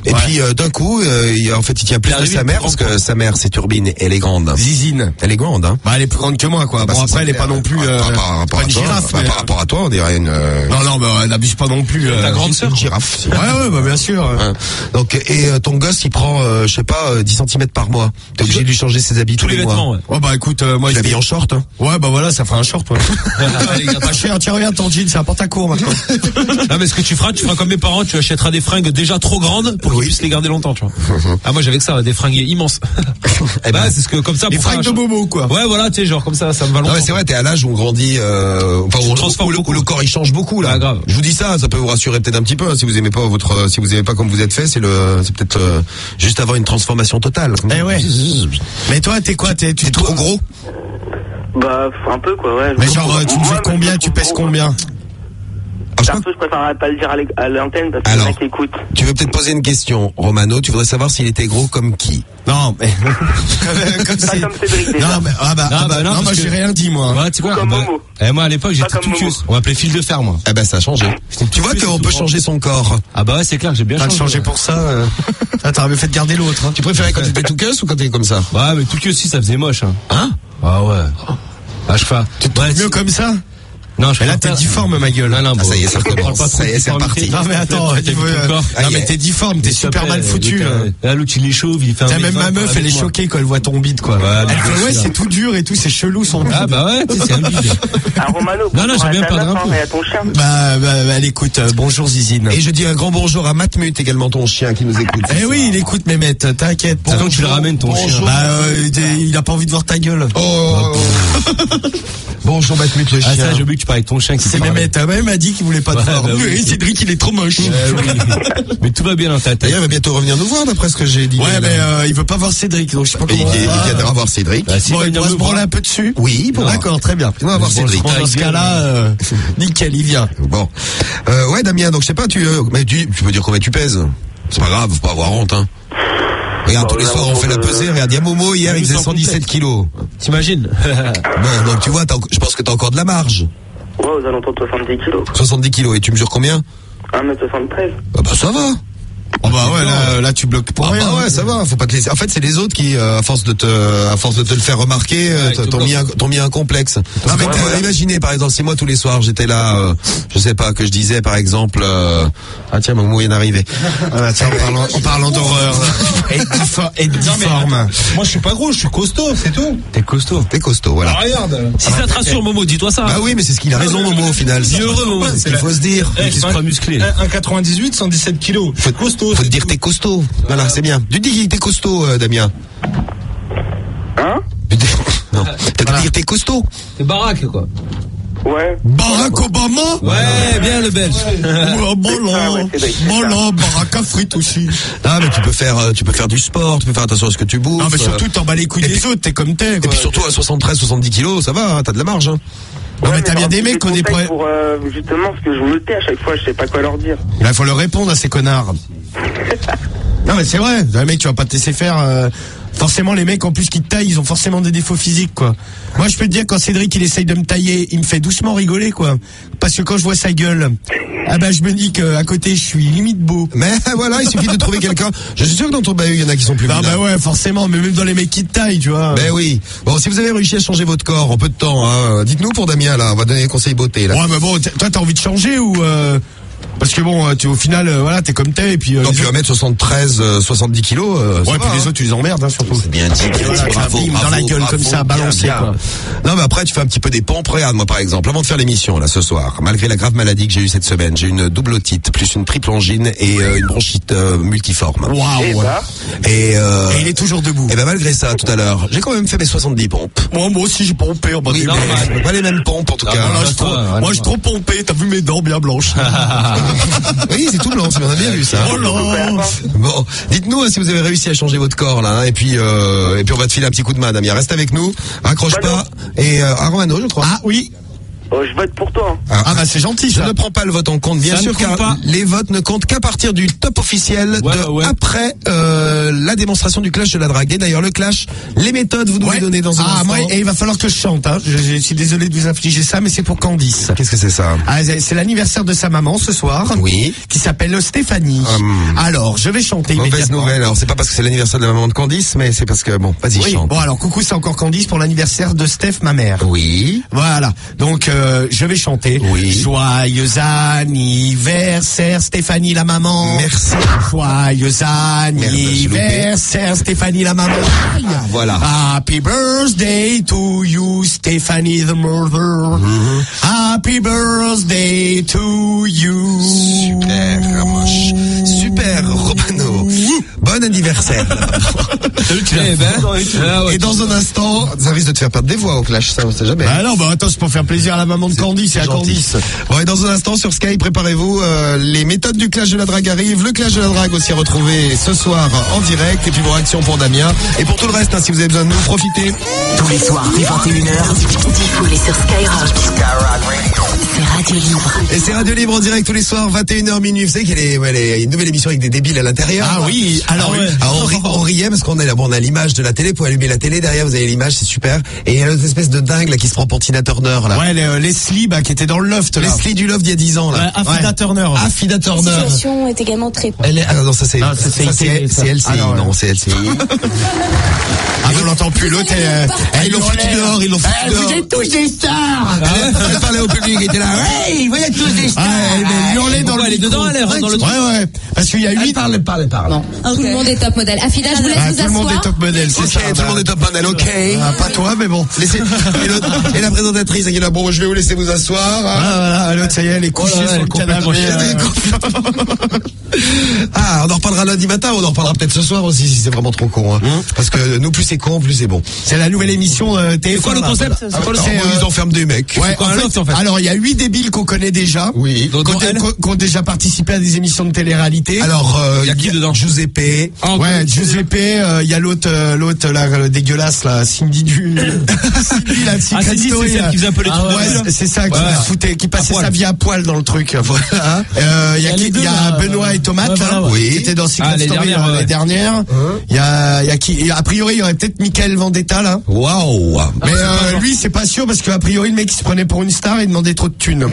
Et puis d'un coup, en fait, il tient plus de sa mère parce que sa mère, c'est Turbine, elle est grande. Zizine. Elle est grande, hein. Bah, elle est plus grande que moi, quoi. Bah, bon, c'est après, elle est clair. pas non plus, par une girafe. par rapport à toi, on dirait une. Non, bah, elle n'abuse pas non plus. Ta grande sœur. Une girafe. Ouais, bah, bien sûr. Hein. Donc, et ton gosse, il prend, je sais pas, 10 cm par mois. T'es obligé de lui changer ses habits tous les vêtements, mois. ouais. Oh, bah, écoute, moi, Je l'habille en short, hein. Ouais, bah voilà, ça fera un short, ouais. Pas cher, tiens, regarde ton jean, c'est un pantacourt maintenant. Non, mais ce que tu feras comme mes parents, tu achèteras des fringues déjà trop grandes pour qu'ils puissent les garder longtemps, tu vois. Ah, moi, j'avais que ça, des fringues immenses. Eh ben, c'est ce que, comme ça, Les pour fringues de bobo, quoi. Ouais, voilà, tu sais, genre, comme ça me va longtemps. Non, mais c'est vrai, t'es à l'âge où on grandit, enfin, où le corps il change beaucoup, là. Ah, grave. Je vous dis ça peut vous rassurer peut-être un petit peu, hein, si vous aimez pas comme vous êtes fait, c'est peut-être, juste avoir une transformation totale. Eh ouais. Mais toi, t'es quoi? T'es trop gros? Bah, un peu, quoi, ouais. Mais genre, tu fais combien? Tu pèses combien? Perso, je préfère pas le dire à l'antenne parce que Alors, le mec écoute. Tu veux peut-être poser une question, Romano, tu voudrais savoir s'il était gros comme qui? Non, mais comme Pas comme Cédric, déjà. Non, mais non, moi j'ai rien dit, moi. Ouais, tu vois. Comme Momo. Moi à l'époque j'étais Pas tout comme cul. Momo. On m'appelait fil de fer, moi. Eh ben, ça a changé. Tu vois qu'on peut changer son corps. Ah bah ouais, c'est clair, j'ai bien T'as changé. changé pour ça. T'aurais fait de garder l'autre. Hein. Tu préférais quand t'étais tout queuse ou quand t'étais comme ça? Ouais, mais tout que aussi ça faisait moche. Hein? Ah ouais. Ah, je fais. Tu te trouves mieux comme ça? Non, je Mais là, préfère- t'es difforme, ma gueule. Non, Ah, ça y est, ça on parle recommence. pas trop Ça y est, de c'est reparti. difformité. Non, mais attends, T'as il vu veut- ton corps. non, mais t'es difforme, t'es super mal foutu. Là, l'autre il est chauve, il fait un. T'as même ma meuf, elle est choquée. choquée quand elle voit ton bide, quoi. Ouais, Elle mais fait, bien ouais, sûr. c'est tout dur et tout, c'est chelou son bide. Ah bah ouais, tu sais, c'est un bide. Ah, Romano, Non, bonjour j'aime à bien ta perdre meuf, un peu. hein, et à ton chien. Bah, elle écoute, bonjour Zizine. Et je dis un grand bonjour à Matmut, également ton chien qui nous écoute. Eh oui, il écoute mes mettes, t'inquiète. Pourquoi tu le ramènes ton chien? Bah, il a pas envie de voir ta gueule. Oh. Bonjour Matmut le chien. Ah ça, j'ai oublié que tu parlais avec ton chien qui C'est Mehmet, ta mère m'a dit qu'il voulait pas te Ouais, voir. bah oui. Oui, Cédric, il est trop moche. Oui. Mais tout va bien dans ta tête. D'ailleurs, il va bientôt revenir nous voir d'après ce que j'ai dit. Ouais, mais il veut pas voir Cédric, donc je sais pas Et comment. il viendra voir Cédric. Bah, si, Bon, il va doit venir se me voir. branler un peu dessus. Oui, bon. D'accord, très bien. On va voir Cédric. Bon, dans ce cas-là, nickel, il vient. Bon. Ouais, Damien, donc je sais pas, tu peux dire combien tu pèses. C'est pas grave, faut pas avoir honte, hein. Regarde, tous les soirs, on fait la pesée. Regarde, il y a Momo, hier, il faisait 117 kilos. T'imagines? Bon, donc tu vois, je pense que t'as encore de la marge. Ouais, aux alentours de 70 kilos. 70 kilos. Et tu mesures combien? 1m73. Ah bah, ça va. Oh bah ouais, là tu bloques pour Ah rien. bah ouais, ça va, faut pas te laisser. En fait, c'est les autres qui, à force de te le faire remarquer, t'ont mis un complexe. Non, mais imaginez, par exemple, si moi tous les soirs j'étais là, je sais pas, que je disais, par exemple, ah tiens, mon mot vient d'arriver. Tiens, en parlant d'horreur. Être difforme. Moi je suis pas gros, je suis costaud, c'est tout. T'es costaud, voilà. Ah, regarde. Si ça te rassure, Momo, dis-toi ça. Bah oui, mais c'est ce qu'il a raison, Momo, au final. Dis heureux, Momo. C'est ce qu'il faut se dire. Qui se croit musclé. 1,98, 117 kilos. Faut costaud. te dire t'es costaud. Voilà, c'est bien. Tu dis qu'il était costaud, Damien. Hein? Non. T'as dit dire t'es costaud. T'es baraque, quoi. Ouais. Barack Obama. Ouais, bien le belge. Bon là, Barack à frites aussi. Ah, mais tu peux faire du sport, tu peux faire attention à ce que tu bouffes. Non, mais surtout, t'en bats les couilles des autres, t'es comme t'es, Et quoi. puis surtout à 73, 70 kilos, ça va, hein, t'as de la marge, hein. Non, mais Ouais, t'as bien des mecs qui ont des problèmes. pour justement, parce que je me tais à chaque fois, je sais pas quoi leur dire. Là, faut leur répondre à ces connards. Non, mais c'est vrai. Les mecs, tu vas pas te laisser faire. Forcément, les mecs, en plus, qui te taillent, ils ont forcément des défauts physiques, quoi. Moi, je peux te dire, quand Cédric, il essaye de me tailler, il me fait doucement rigoler, quoi. Parce que quand je vois sa gueule, ah bah, je me dis qu'à côté, je suis limite beau. Mais voilà, il suffit de trouver quelqu'un. Je suis sûr que dans ton bahut, il y en a qui sont plus Ah vilains. bah ouais, forcément, mais même dans les mecs qui te taillent, tu vois. Ben oui. Bon, si vous avez réussi à changer votre corps en peu de temps, hein, dites-nous pour Damien, là, on va donner des conseils beauté, là. Ouais, mais bon, toi, t'as envie de changer ou parce que bon, tu au final, voilà, t'es comme t'es et puis. Non, les puis autres- 1m73, 70 kilos. Ça Ouais, va, puis les hein. autres, tu les emmerdes, hein, surtout. C'est bien dit. Voilà, Bravo, bim, bravo, dans la gueule, bravo, comme ça, bien, balancé, bien. quoi. Non, mais après, tu fais un petit peu des pompes. Regarde, moi, par exemple, avant de faire l'émission, là, ce soir, malgré la grave maladie que j'ai eue cette semaine, j'ai une double otite, plus une triple angine et une bronchite multiforme. Et Waouh. bah, Et Et il est toujours debout. ben malgré ça, tout à l'heure, j'ai quand même fait mes 70 pompes. Moi aussi, j'ai pompé. Oh, bah, Oui, des- mais pas les mêmes pompes, en tout cas. Moi, je suis trop- moi, je suis trop pompé. T'as vu mes dents bien blanches. Oui, c'est tout blanc, on a bien vu ça. Oh là. Bon, dites-nous hein, si vous avez réussi à changer votre corps là, hein, et puis on va te filer un petit coup de main, Damien. Reste avec nous, raccroche pas. Et Romano, je crois. Ah oui. Oh, je vote pour toi. Ah bah c'est gentil Je ça. ne prends pas le vote en compte, bien Ça sûr, ne compte car pas. les votes ne comptent qu'à partir du top officiel après la démonstration du clash de la drague. Et d'ailleurs, le clash, les méthodes, vous nous les donnez dans un instant. Moi, et il va falloir que je chante. Hein. Je suis désolé de vous infliger ça, mais c'est pour Candice. Qu'est-ce que c'est ça? Ah, c'est l'anniversaire de sa maman ce soir. Oui. Qui s'appelle Stéphanie. Alors, je vais chanter. Mauvaise immédiatement. nouvelle. Alors, c'est pas parce que c'est l'anniversaire de la maman de Candice, mais c'est parce que, bon, vas-y, Oui. chante. Bon, alors, coucou, c'est encore Candice pour l'anniversaire de Steph, ma mère. Oui. Voilà. Donc, je vais chanter. Oui. Joyeux anniversaire, Stéphanie la maman. Merci. Joyeux anniversaire, Stéphanie la maman. Voilà. Happy birthday to you, Stéphanie the mother. Happy birthday to you. Super, moche. Super, Romano. Bon anniversaire. Et dans un instant, ça risque de te faire perdre des voix au clash, ça, on sait jamais. Bah non, bah attends, c'est pour faire plaisir à la maman de Candice et à gentil. Candice. Bon, et dans un instant sur Sky, préparez-vous, les méthodes du clash de la drague arrivent. Le clash de la drague aussi retrouvé ce soir en direct. Et puis vos réactions pour Damien. Et pour tout le reste, hein, si vous avez besoin de nous, profitez. Tous les soirs dès 21h, défoulez sur Skyrock. C'est Radio Libre. Et c'est Radio Libre en direct tous les soirs, 21h minuit. Vous savez qu'il y a une nouvelle émission avec des débiles à l'intérieur. Ah oui, alors on riait parce qu'on on a l'image de la télé. Pour allumer la télé derrière, vous avez l'image, c'est super. Et il y a une espèce de dingue là qui se prend pour Tina Turner là. Ouais, Leslie qui était dans le loft là. Leslie du Loft d'il y a 10 ans là. Affida Turner. Affida La Turner. situation est également très... Elle est, ah non, ça c'est LCI, ça. LCI, Ah non, non, c'est LCI. Ah, on l'entend plus, l'autre Ils l'ont foutu dehors, ils l'ont foutu dehors. Vous êtes tous des stars. Elle parlait au public, il était là. Hey, vous êtes tous des stars. Elle hurlait dans le Elle est micro. dedans, elle est dans le truc. Ouais. Parce qu'il y a 8. Parle. Non. Tout le monde est top modèle. Affida, je vous laisse vous Tout le monde est asseoir. top modèle, c'est Ok, ça. tout le monde est top modèle, ok. Pas toi, mais bon. Et la présentatrice, elle est là, bon, je vais vous laisser vous asseoir. Voilà, l'autre, ça y est, elle est couchée sur le canapé. Ah, on en reparlera lundi matin, on en reparlera peut-être ce soir aussi, si c'est vraiment trop con, hein. Parce que nous, plus c'est con, plus c'est bon. C'est la nouvelle émission TF1. C'est quoi le concept? C'est quoi le Ils enferment des mecs. Ouais, quoi, un loft, en fait alors il y a 8 débiles qu'on connaît déjà. Oui. Qui ont déjà participé à des émissions de télé-réalité. Alors, il y a qui dedans? Giuseppe. Ouais, Giuseppe, il y a l'autre là, le dégueulasse là, Cindy Cindy la Ah, Cindy, c'est celle qui faisait un peu les trucs de ouais, cul, là. c'est ça, qui passait sa vie à poil dans le truc. Voilà. Il y a Benoît et Tomate, là, Oui. qui étaient dans Secret les Story dernières, les dernières. Il y a qui, a priori, il y aurait peut-être Michael Vendetta, là. Waouh. Mais lui, c'est pas sûr parce qu'a priori, le mec, il se prenait pour une star et demandait trop de thunes.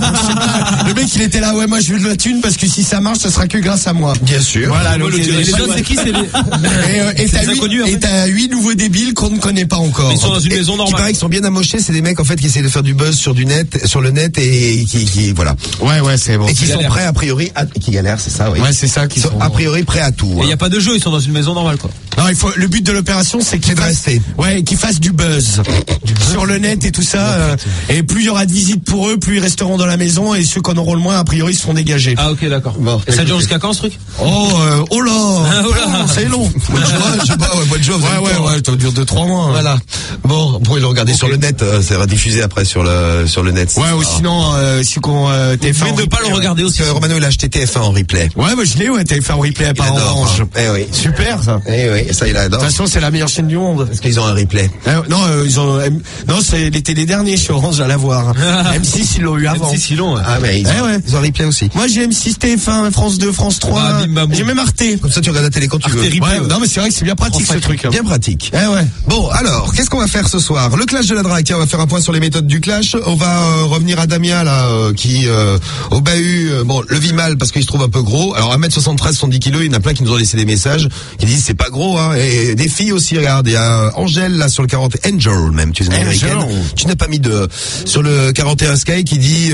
Le mec, il était là, ouais, moi, je veux de la thune parce que si ça marche, ça sera que grâce à moi. Bien sûr. Voilà, donc, Et les autres, c'est qui? C'est les... et des inconnus, en fait. t'as 8 nouveaux débiles qu'on ne connaît pas encore. Ils sont dans une maison Qui normale. paraît qu'ils sont bien amochés, c'est des mecs en fait qui essaient de faire du buzz sur le net et qui voilà. Ouais, c'est bon. Et qui sont galèrent. prêts a priori qui galèrent, c'est ça, oui. Ouais, c'est ça, Qui sont a priori prêts à tout. Il n'y a pas de jeu, ils sont dans une maison normale, quoi. Non, le but de l'opération, c'est qu'ils de rester. qu'ils fassent du buzz sur le net et tout ça. Et plus il y aura de visites pour eux, plus ils resteront dans la maison et ceux qui en auront le moins, a priori, se seront dégagés. Ah, ok, d'accord. Bon, Et ça dure jusqu'à quand, ce truc? Oh là, c'est long. Je sais pas, mois de juin. Ouais, ça dure 2-3 mois. Voilà. Bon, vous pouvez le regarder sur le net, ça sera diffusé après sur le net. Ouais, ou sinon, si qu'on TF1. Mais ne pas le regarder aussi. Parce que Romano il a acheté TF1 en replay. Ouais, moi je l'ai, TF1 replay par adore, Orange. hein. Eh oui. Super ça. Eh oui, ça il adore. De toute façon, c'est la meilleure chaîne du monde. Parce qu'ils ont un replay. Non, non, c'est les télé derniers chez Orange à l'avoir. M6 ils l'ont eu avant. M6 ils l'ont. Ah mais ils ont un replay aussi. Moi j'ai M6, TF1, France 2, France 3. Ah, bim, bam, boum. J'ai même Arte. Comme ça tu regardes la télé quand tu veux. Arte, Ouais, non mais c'est vrai que c'est bien pratique ce truc. Bien pratique. Ouais. Bon, alors, qu'est-ce qu'on va faire ce soir? Le clash de la drague. Tiens, on va faire un point sur les méthodes du clash. On va revenir à Damien là, qui au bahut, bon, le vit mal parce qu'il se trouve un peu gros. Alors 1m73, 110 kilos, il y en a plein qui nous ont laissé des messages qui disent c'est pas gros, hein. Et des filles aussi, regarde, il y a Angèle là sur le 40, Angel même, tu es une américaine. Tu n'as pas mis de sur le 41 Sky qui dit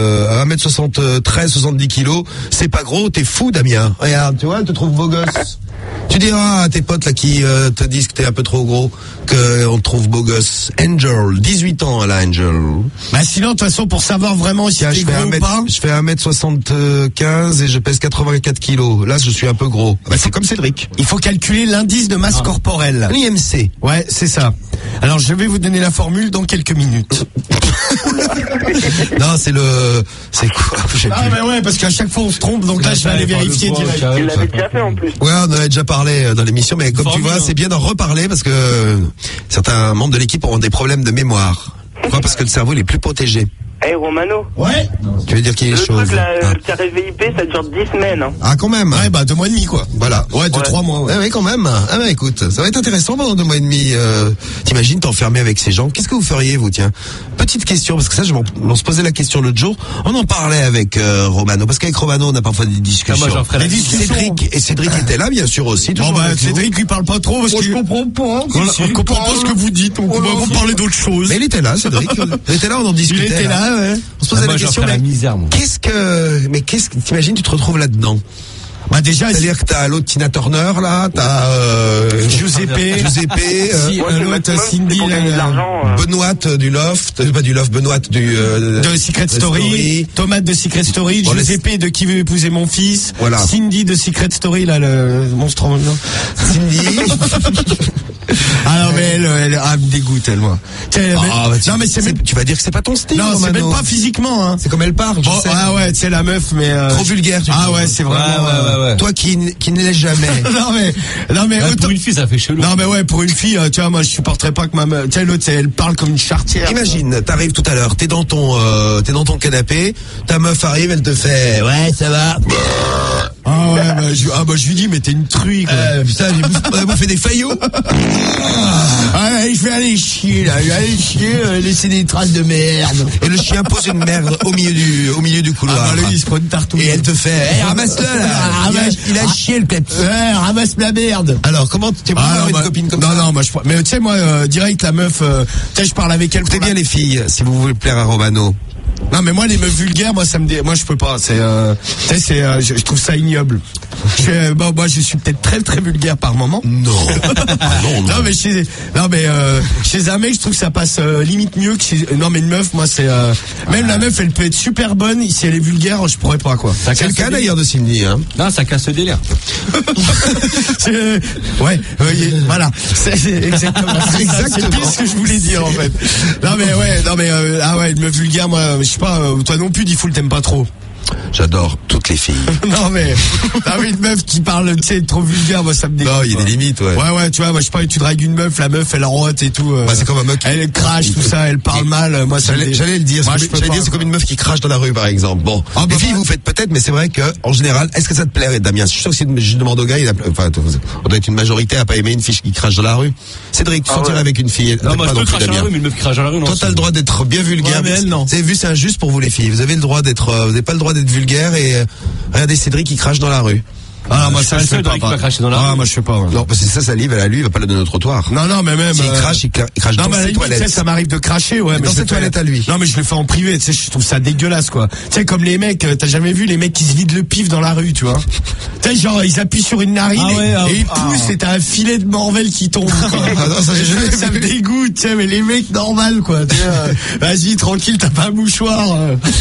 1m73, 70 kilos, c'est pas gros, t'es fou Damien. Regarde, tu vois, elle te trouve beau gosse. Tu diras à tes potes là qui te disent que t'es un peu trop gros, qu'on te trouve beau gosse. Angel, 18 ans là, Angel. Bah sinon de toute façon pour savoir vraiment si t'es gros ou pas. Je fais 1m75 et je pèse 84 kilos. Là, je suis un peu gros. Bah, c'est comme Cédric. Il faut calculer l'indice de masse corporelle. L'IMC. Ouais, c'est ça. Alors je vais vous donner la formule dans quelques minutes. Non, c'est quoi? Ah mais ouais, parce qu'à chaque fois on se trompe, donc là je vais aller vérifier direct. Il l'avait déjà fait en plus. Ouais, on en avait déjà parlé dans l'émission, mais comme tu vois, c'est bien d'en reparler parce que certains membres de l'équipe auront des problèmes de mémoire. Pourquoi? Parce que le cerveau, il est plus protégé. Hey Romano. Ouais. Tu veux dire qu'il y a Le des choses. truc là, le carré VIP, ça dure 10 semaines. Hein. Ah, quand même. Ouais, bah 2 mois et demi quoi. Voilà. Ouais, 3 mois. Ouais. Ah oui, quand même. Ah bah écoute, ça va être intéressant pendant 2 mois et demi. T'imagines t'enfermer avec ces gens. Qu'est-ce que vous feriez, vous, tiens? Petite question, parce que ça, on se posait la question l'autre jour. On en parlait avec Romano, parce qu'avec Romano, on a parfois des discussions. moi, j'en ferais la Cédric était là, bien sûr aussi. Bon Toujours bah avec nous. Cédric lui parle pas trop parce que je comprends pas. On comprend pas ce que vous dites. On va parler d'autre chose. Mais il était là, Cédric. Il était là, on en discutait. Il était là, ouais. On se posait la question, la misère, moi. qu'est-ce que t'imagines, tu te retrouves là-dedans? Bah déjà, C'est-à-dire que t'as l'autre Tina Turner là, t'as Giuseppe, l'autre Cindy, Benoît du Loft, pas du Loft, Benoît de Secret Story, Tomate de Secret Story, Bon, Giuseppe de Qui veut épouser mon fils, Voilà. Cindy de Secret Story, là, le monstre en Cindy. Ah non, mais elle me dégoûte, elle, moi. Non, mais tu vas dire que c'est pas ton style. Non, c'est Romano. même pas physiquement, hein. C'est comme elle parle, Bon, ah ouais, c'est la meuf, mais trop vulgaire, tu Ah trouves. ouais, c'est vraiment. Ouais. Toi qui ne l'es jamais. non mais Ouais, autant- pour une fille, ça fait chelou. Non mais ouais, pour une fille, tu vois, moi je supporterais pas que ma meuf, tu sais, l'autre, elle parle comme une charretière. Imagine, t'arrives tout à l'heure, t'es dans ton canapé, ta meuf arrive, elle te fait, ouais, ça va. Ah ouais, bah je lui dis, mais t'es une truie, quoi. Putain, on a bouffé des faillots. Ah, je vais aller chier, là, laisser des traces de merde. Et le chien pose une merde au milieu du couloir. Ah bah lui, il se prend une tartouille. Et elle te fait, hey, ramasse-le là. Il a chié le pep. Ouais, ramasse la merde. Alors, comment tu avoir une copine comme ça? Non, moi mais tu sais, moi, direct, la meuf, tu sais, je parle avec elle. Écoutez bien les filles, si vous voulez plaire à Romano. Non mais moi les meufs vulgaires, moi je peux pas, c'est tu sais, c'est je trouve ça ignoble. Moi je suis peut-être très très vulgaire par moment. Non. Non mais chez un mec, je trouve que ça passe limite mieux que chez non mais une meuf, moi c'est même la meuf, elle peut être super bonne, si elle est vulgaire, je pourrais pas quoi. C'est le cas d'ailleurs de Cindy, hein. Non, ça casse le délire. Voilà, c'est exactement c'est pire ce que je voulais dire en fait. Non mais ah ouais, une meuf vulgaire, moi je sais pas, toi non plus, Diffoul, t'aimes pas trop. J'adore toutes les filles. Non mais une meuf qui parle, tu sais, trop vulgaire, moi ça me dégoûte. Non, il y a des limites, ouais. Ouais, tu vois, moi je sais pas, tu dragues une meuf, la meuf elle rote et tout. Bah, c'est comme un mec. Elle crache, tout ça, elle parle mal. Moi ça J'allais le dire. Moi, C'est comme une meuf qui crache dans la rue, par exemple. Bon, Ah, les bah, filles, vous faites peut-être, mais c'est vrai que en général, est-ce que ça te plairait, Damien? Je suis sûr que si je demande au gars, on doit être une majorité à pas aimer une fille qui crache dans la rue. Cédric, tu sortirais avec une fille. Non, moi, je peux cracher dans la rue, mais une meuf qui crache dans la rue, non. Toi, t'as le droit d'être bien vulgaire. Ouais, mais elle, non. Vous avez vu, c'est injuste pour vous les filles. Vous avez le droit d'être, vous n'avez pas le droit d'être vulgaire et regardez Cédric qui crache dans la rue. Ah, moi, ça, le je fais seul pas. qui va cracher dans la rue. Moi, je fais pas. Ouais. Non, parce que ça salive, elle, lui, il va pas la donner au trottoir. Non, mais même. S'il crache, il crache non, dans mais à la ses limite, tu sais, toilettes. ça m'arrive de cracher, ouais. Mais mais dans je ses le fais- toilettes à lui. Non, mais je le fais en privé, tu sais, je trouve ça dégueulasse, quoi. Tu sais, comme les mecs, t'as jamais vu les mecs qui se vident le pif dans la rue, tu vois. Tu sais, genre, ils appuient sur une narine et ils poussent et t'as un filet de morvelle qui tombe, quoi. Ah non, Ça me dégoûte, tu sais, mais les mecs normal, quoi. Tu sais, vas-y, tranquille, t'as pas un mouchoir.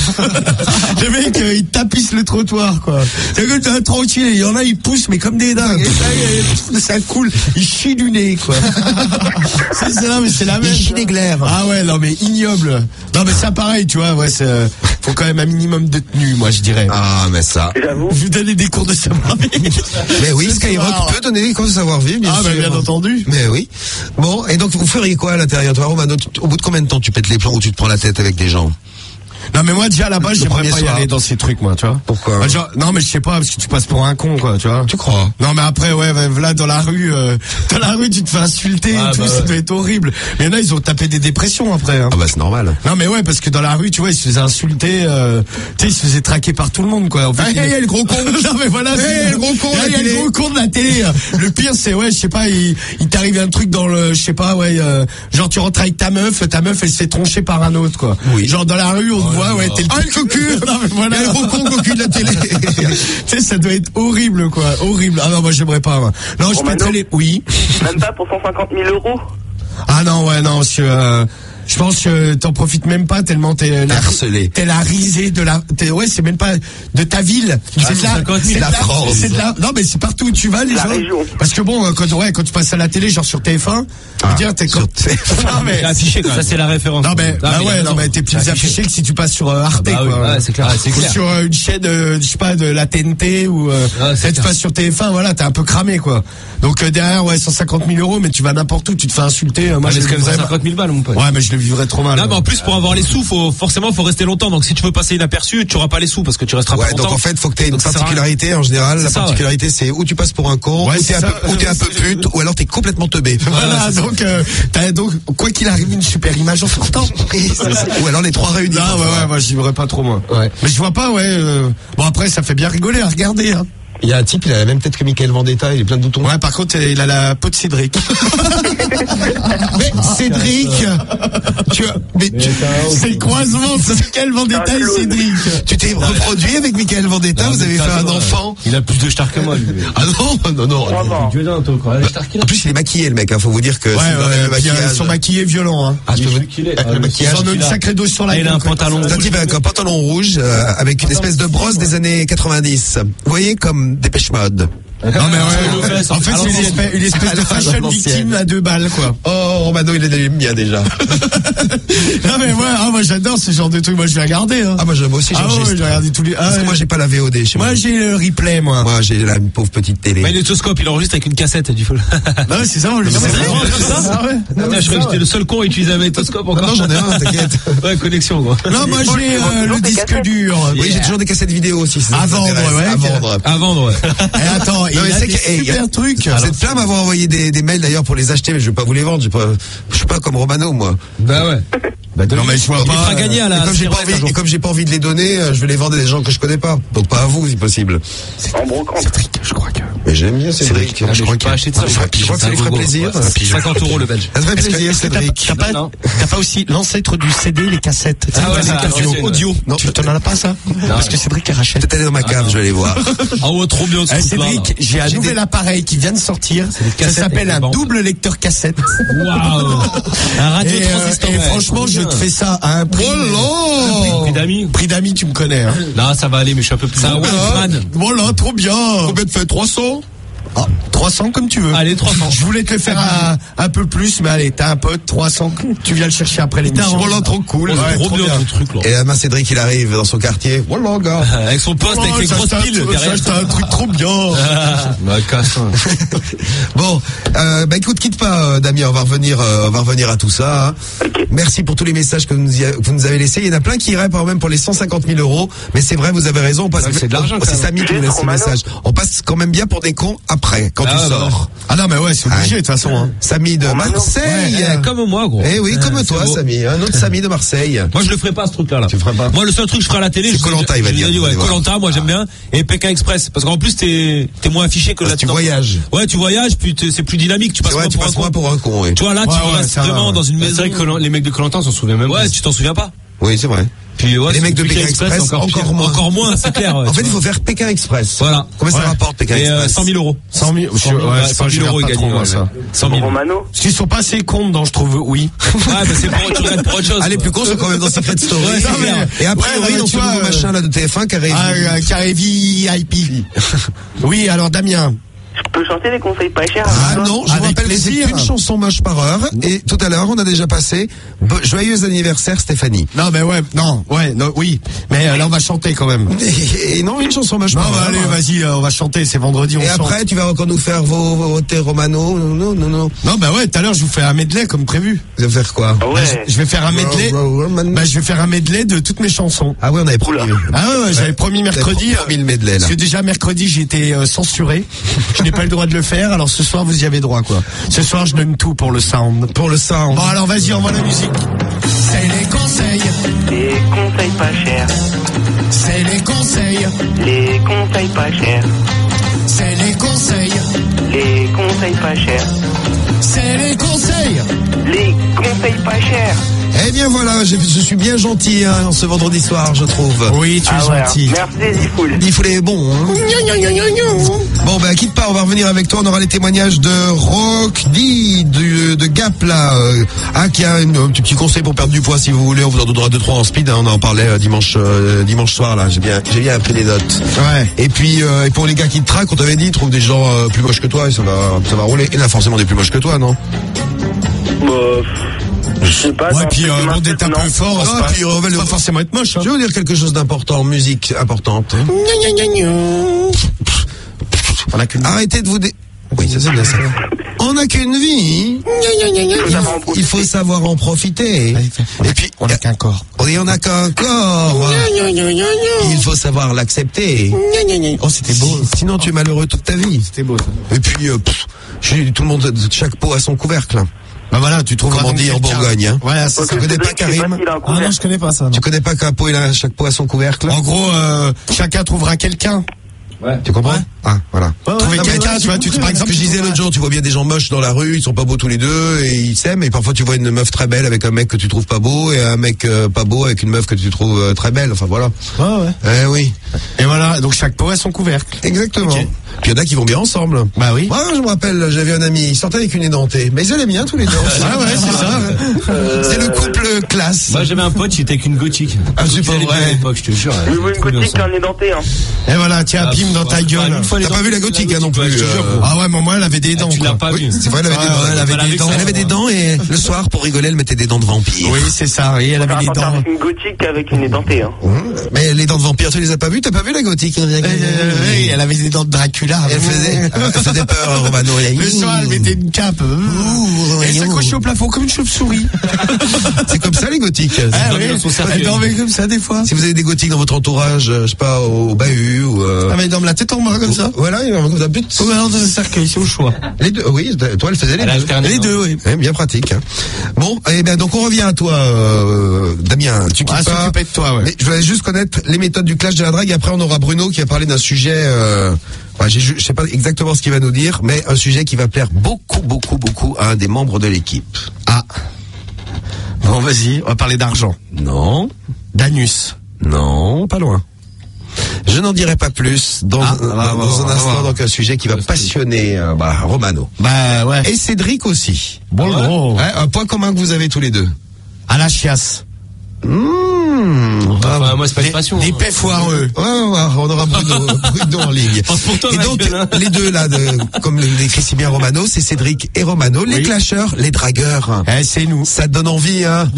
Les mecs, ils tapissent le trottoir, quoi. C'est que t'es tranquille, il y en a, ils poussent, mais comme des dingues. Ça coule, ils chient du nez, quoi. C'est ça, mais c'est la même. Il chie des glaires. Ah ouais, non, mais ignoble. Non, mais ça, pareil, tu vois, ouais, faut quand même un minimum de tenue, moi, je dirais. Ah, mais ça. J'avoue. Vous donnez des cours de savoir-vivre. Mais oui, Ce Skyrock soir. peut donner des cours de savoir-vivre, bien Ah, sûr. bah, bien entendu. Mais oui. Bon, et donc vous feriez quoi à l'intérieur, toi, Romano? Au bout de combien de temps tu pètes les plombs ou tu te prends la tête avec des gens? Non, mais moi, déjà, à la base, j'aimerais premier pas y soir. aller dans ces trucs, moi, tu vois. Pourquoi? Bah, genre, non, mais je sais pas, parce que tu passes pour un con, quoi, tu vois. Tu crois? Non, mais après, ouais, là, dans la rue, tu te fais insulter Ah, et tout, bah, ça ouais. doit être horrible. Mais il y en a, ils ont tapé des dépressions après, hein. Ah bah c'est normal. Non, mais ouais, parce que dans la rue, tu vois, ils se faisaient insulter, tu sais, ils se faisaient traquer par tout le monde, quoi. En fait, le gros con. non, mais voilà, le gros con de la il y a télé. le gros con de la télé. Le pire, c'est, ouais, je sais pas, il t'arrive un truc dans le, je sais pas, ouais, genre, tu rentres avec ta meuf, elle se fait troncher par un autre, quoi. Oui. Genre, dans la rue, on te voit, ouais, t'es le cocu. Non, mais voilà. Il y a le gros con cocu de la télé. Tu sais, ça doit être horrible, quoi. Horrible. Ah non, moi, j'aimerais pas, moi. Non, je Romano. mettrais les, oui. Même pas pour 150 000 euros. Ah non, ouais, non, je pense que t'en profites même pas tellement t'es Harcelé. T'es la risée de la, ouais, c'est même pas de ta ville. C'est de la, 50 000, c'est de la France. C'est de la, non, mais c'est partout où tu vas, les La gens. région. Parce que bon, quand tu passes à la télé, genre sur TF1, je veux dire, t'es sur comme, non, mais, C'est affiché, quand même. Ça, c'est la référence. non, mais, bah il a ouais, raison. non, mais t'es plus C'est affiché que si tu passes sur Arte, Bah oui, quoi. ouais, c'est clair, c'est Ou clair. sur une chaîne, je sais pas, de la TNT ou, c'est tu clair. passes sur TF1, voilà, t'es un peu cramé, quoi. Donc, derrière, ouais, 150 000 euros, mais tu vas n'importe où, tu te fais insulter, moi, Moi, je j'ai le quand même vivrais 50 000 balles, mon pote. Ouais, mais je le vivrais trop mal. Non, mais en plus, pour avoir les sous, faut rester longtemps. Donc, si tu veux passer inaperçu, tu auras pas les sous parce que tu resteras pas longtemps. Donc en fait, faut que tu aies une Donc, ça sert à particularité en général. La ça, particularité, c'est où tu passes pour un con, Ouais, ou c'est t'es un peu pute, ou alors t'es complètement teubé. Voilà, donc, t'as donc, quoi qu'il arrive, une super image en sortant. Ou alors les trois réunis. Ah ouais, moi j'y vivrais pas trop moins. Ouais. Mais je vois pas, bon après ça fait bien rigoler à regarder. Hein. Il y a un type, il a la même tête que Mickaël Vendetta, il est plein de boutons. Ouais, par contre il a la peau de Cédric. Mais Cédric, c'est le croisement de Mickaël Vendetta et Cédric. Tu t'es reproduit avec Mickaël Vendetta, vous avez fait un enfant. Il a plus de stars que moi, lui. Ah non. En plus, il est maquillé, le mec, hein, faut vous dire que c'est le maquillage. Ils sont maquillés violents. Hein. Ah, le maquillage. Ils en ont une sacrée dose sur la gueule. Il a un pantalon C'est un type avec un pantalon rouge, avec une espèce de brosse des années 90. Vous voyez, comme Dépêche Mode. Non mais ouais, en fait c'est une espèce de fashion victime à 2 balles quoi. Oh, Romano il est bien déjà. Non mais moi j'adore ce genre de truc, moi je vais regarder. Hein. Ah moi aussi je vais regarder tous les. Parce que moi j'ai pas la VOD chez moi. Moi j'ai le replay moi. Moi j'ai la pauvre petite télé. Mais l'autoscope, il enregistre avec une cassette du feu. Non c'est ça, on le C'est vrai, ça. Je croyais que j'étais le seul con à utiliser un magnétoscope encore. Non, j'en ai un, t'inquiète. Ouais, connexion quoi. Non moi j'ai le disque dur. Oui, j'ai toujours des cassettes vidéo aussi. À vendre, ouais. À vendre, ouais. Et attends, il y a des super trucs. Vous êtes plein à m'avoir envoyé des mails d'ailleurs pour les acheter, mais je vais pas vous les vendre. Je suis pas comme Romano, moi. Bah ouais. Non mais je vois Il pas. fera gagner à la. Et comme j'ai pas envie de les donner, je vais les vendre à des gens que je connais pas. Donc pas à vous, si possible. En brocante. Cédric, je crois que. Mais j'aime bien Cédric. Je crois pas acheter de ça. Je crois que ça lui ferait plaisir. 50 € le belge. Ça ferait plaisir, Cédric. T'as pas aussi l'ancêtre du CD, les cassettes. Ah ouais, les cassettes audio. Non, Tu t'en as pas ça? Parce que Cédric il rachète. peut-être aller dans ma cave, je vais aller voir. Ah ouais, trop bien ce truc-là. Cédric, j'ai un nouvel appareil qui vient de sortir. Ça s'appelle un double lecteur cassette. Waouh. Un radio Et transistor. franchement, je te fais ça à un prix. Prix d'amis. Prix d'amis, tu me connais. Hein. Non, ça va aller, mais je suis un peu plus. Voilà, trop bien. Combien de fait 300? Ah, 300 comme tu veux. Allez, 300. Je voulais te le faire un peu plus, mais allez, t'as un pote, 300. Tu viens le chercher après l'émission. Voilà, trop cool. Ouais, trop bien ton truc là. Et là, Cédric, il arrive dans son quartier. Voilà, gars. Avec son poste, avec les grosses piles derrière. C'est un truc trop bien. Bah, casse. Bon, bah écoute, quitte pas, Damien, on va revenir à tout ça. Hein. Merci pour tous les messages que vous nous avez laissés. Il y en a plein qui iraient par même pour les 150 000 €. Mais c'est vrai, vous avez raison. On passe, c'est de l'argent, c'est Samy qui nous laisse ce message. On passe quand même bien pour des cons après, quand tu sors. Ah non, mais ouais, c'est obligé, de toute façon. Hein. Samy de Marseille. Comme moi, gros. Eh oui, comme toi, beau. Samy. Un autre Samy de Marseille. Moi, je le ferai pas, ce truc-là. Tu le feras pas? Moi, le seul truc que je ferai à la télé, c'est Koh-Lanta, il va dire. Ouais, Koh-Lanta, moi, j'aime bien. Et Pékin Express. Parce qu'en plus, t'es moins affiché que là. Tu voyages. Ouais, tu voyages, puis c'est plus dynamique. Tu passes moins pour un con, oui. Tu vois, là, tu restes vraiment dans une maison. C'est vrai que les mecs de Koh-Lanta s'en souviennent même pas. Ouais, tu t'en souviens pas. Oui, c'est vrai. Puis ouais, les mecs de Pékin Express, encore moins, c'est clair. Ouais, en fait, il faut faire Pékin Express. Voilà. Combien ça rapporte Pékin Express? 100 000 €. 100 000 € gagnés, ça. 100 000. Romano. Parce qu'ils sont pas assez cons dans, je trouve, oui. Ouais, bah c'est pour autre chose. Ah, les plus cons sont quand même dans Secret Story. Et après, oui, dans ce nouveau machin là de TF1 Carré VIP. Oui, alors Damien. Je peux chanter des conseils pas chers. Ah non, je vous rappelle que c'est une chanson moche par heure. Et tout à l'heure, on a déjà passé Joyeux anniversaire Stéphanie. Non, mais oui. Mais là, on va chanter quand même. Et non, une chanson moche par heure. Allez, vas-y, on va chanter, c'est vendredi, on chante. Et après, tu vas encore nous faire vos thé Romano. Non. Non, bah ouais, tout à l'heure, je vous fais un medley comme prévu. Vous allez faire quoi? Ouais. Je vais faire un medley. Bah, je vais faire un medley de toutes mes chansons. Ah oui, on avait promis. Ah ouais, j'avais promis mercredi. Promis le medley, là. Parce que déjà, mercredi, j'ai été censuré. Je n'ai pas le droit de le faire, alors ce soir, vous y avez droit, quoi. Ce soir, je donne tout pour le sound. Pour le sound. Bon, alors, vas-y, envoie la musique. C'est les conseils. Les conseils pas chers. C'est les conseils. Les conseils pas chers. C'est les conseils. Les conseils pas chers. C'est les conseils. Les conseils pas chers. Eh bien voilà, je suis bien gentil hein, ce vendredi soir, je trouve. Oui, tu es gentil. Merci, Zifoul. Difoul est bon. Hein. Bon, bah quitte pas, on va revenir avec toi. On aura les témoignages de Rock D, de Gap là, qui a un petit conseil pour perdre du poids si vous voulez. On vous en donnera 2-3 en speed. Hein, on en parlait dimanche soir là. J'ai bien appris les notes. Ouais. Et puis et pour les gars qui te traquent, on t'avait dit, trouve des gens plus moches que toi et ça va rouler. Et là forcément des plus moches que toi, non? Je sais pas. Ouais, puis bon, d'être un peu fort, puis on va pas forcément être moche. Hein. Je veux dire quelque chose d'important, musique importante. On a qu'une... Arrêtez de vous Oui, ça c'est bien ça. On n'a qu'une vie. Il faut savoir en profiter. Et puis, on n'a qu'un corps. Et on n'a qu'un corps. Il faut savoir l'accepter. Oh, c'était beau. Sinon, tu es malheureux toute ta vie. C'était beau, ça. Et puis, tout le monde, chaque pot a son couvercle. Bah voilà, tu trouves. Comme on dit en Bourgogne, hein. Voilà, c'est ça. Tu connais pas Karim? Ah non, je connais pas ça. Non. Tu connais pas qu'un pot, chaque pot a son couvercle? En gros, chacun trouvera quelqu'un. Ouais. Tu comprends? Ouais. Ah, voilà. Trouver quelqu'un, tu vois, par exemple, ce que je disais l'autre jour, tu vois bien des gens moches dans la rue, ils sont pas beaux tous les deux, et ils s'aiment, et parfois tu vois une meuf très belle avec un mec que tu trouves pas beau, et un mec pas beau avec une meuf que tu trouves très belle, enfin voilà. Ouais. Oui. Et voilà, donc chaque pot a son couvercle. Exactement. Okay. Puis il y en a qui vont bien ensemble. Bah oui. Moi, je me rappelle, j'avais un ami, il sortait avec une édentée, mais ils allaient bien tous les deux. Ah ouais, c'est ça. C'est le couple classe. Moi, j'avais un pote, il était avec une gothique. Ah, c'est pas vrai. À l'époque, je te jure. Oui, une gothique, un édenté, hein. Et voilà, tiens, pime dans ta gueule. T'as pas vu la gothique, hein, non plus. Ah ouais, mais moi, elle avait des dents. Tu l'as pas vu. C'est vrai, elle avait des dents. Elle avait des dents et le soir, pour rigoler, elle mettait des dents de vampire. Oui, c'est ça. Et elle avait des dents. Une gothique avec une édentée, hein. Mais les dents de vampire, tu les as pas vues? T'as pas vu la gothique? Oui, elle avait des dents de Dracula. Elle faisait peur, Romano. Le soir, elle mettait une cape. Elle s'accrochait au plafond comme une chauve-souris. C'est comme ça, les gothiques. Elle dormait comme ça, des fois. Si vous avez des gothiques dans votre entourage, je sais pas, au bahut ou... Ah, mais ils dorment la tête en bas, comme ça. Voilà, ils dorment comme ça. Oh, bah non, dans le cercueil, c'est au choix. Les deux, oui, toi, elle faisait les deux. Les deux, oui. Bien pratique. Hein. Bon, eh bien, donc on revient à toi, Damien. Tu quittes pas. S'occuper de toi, ouais. Mais je voulais juste connaître les méthodes du clash de la drague. Et après, on aura Bruno qui va parler d'un sujet. Je sais pas exactement ce qu'il va nous dire, mais un sujet qui va plaire beaucoup à un des membres de l'équipe. Ah. Bon, vas-y, on va parler d'argent. Non. D'anus. Non, pas loin. Je n'en dirai pas plus dans un instant, donc un sujet qui va passionner Romano. Bah ouais. Et Cédric aussi. Bon, ouais, un point commun que vous avez tous les deux. À la chiasse. Enfin, moi, c'est pas une passion. Des paix foireux. Ouais, on aura Bruno en ligne. Pour toi, et donc, les deux là, comme l'écrit si bien Romano, c'est Cédric et Romano, les clasheurs, les dragueurs. C'est nous. Ça te donne envie, hein?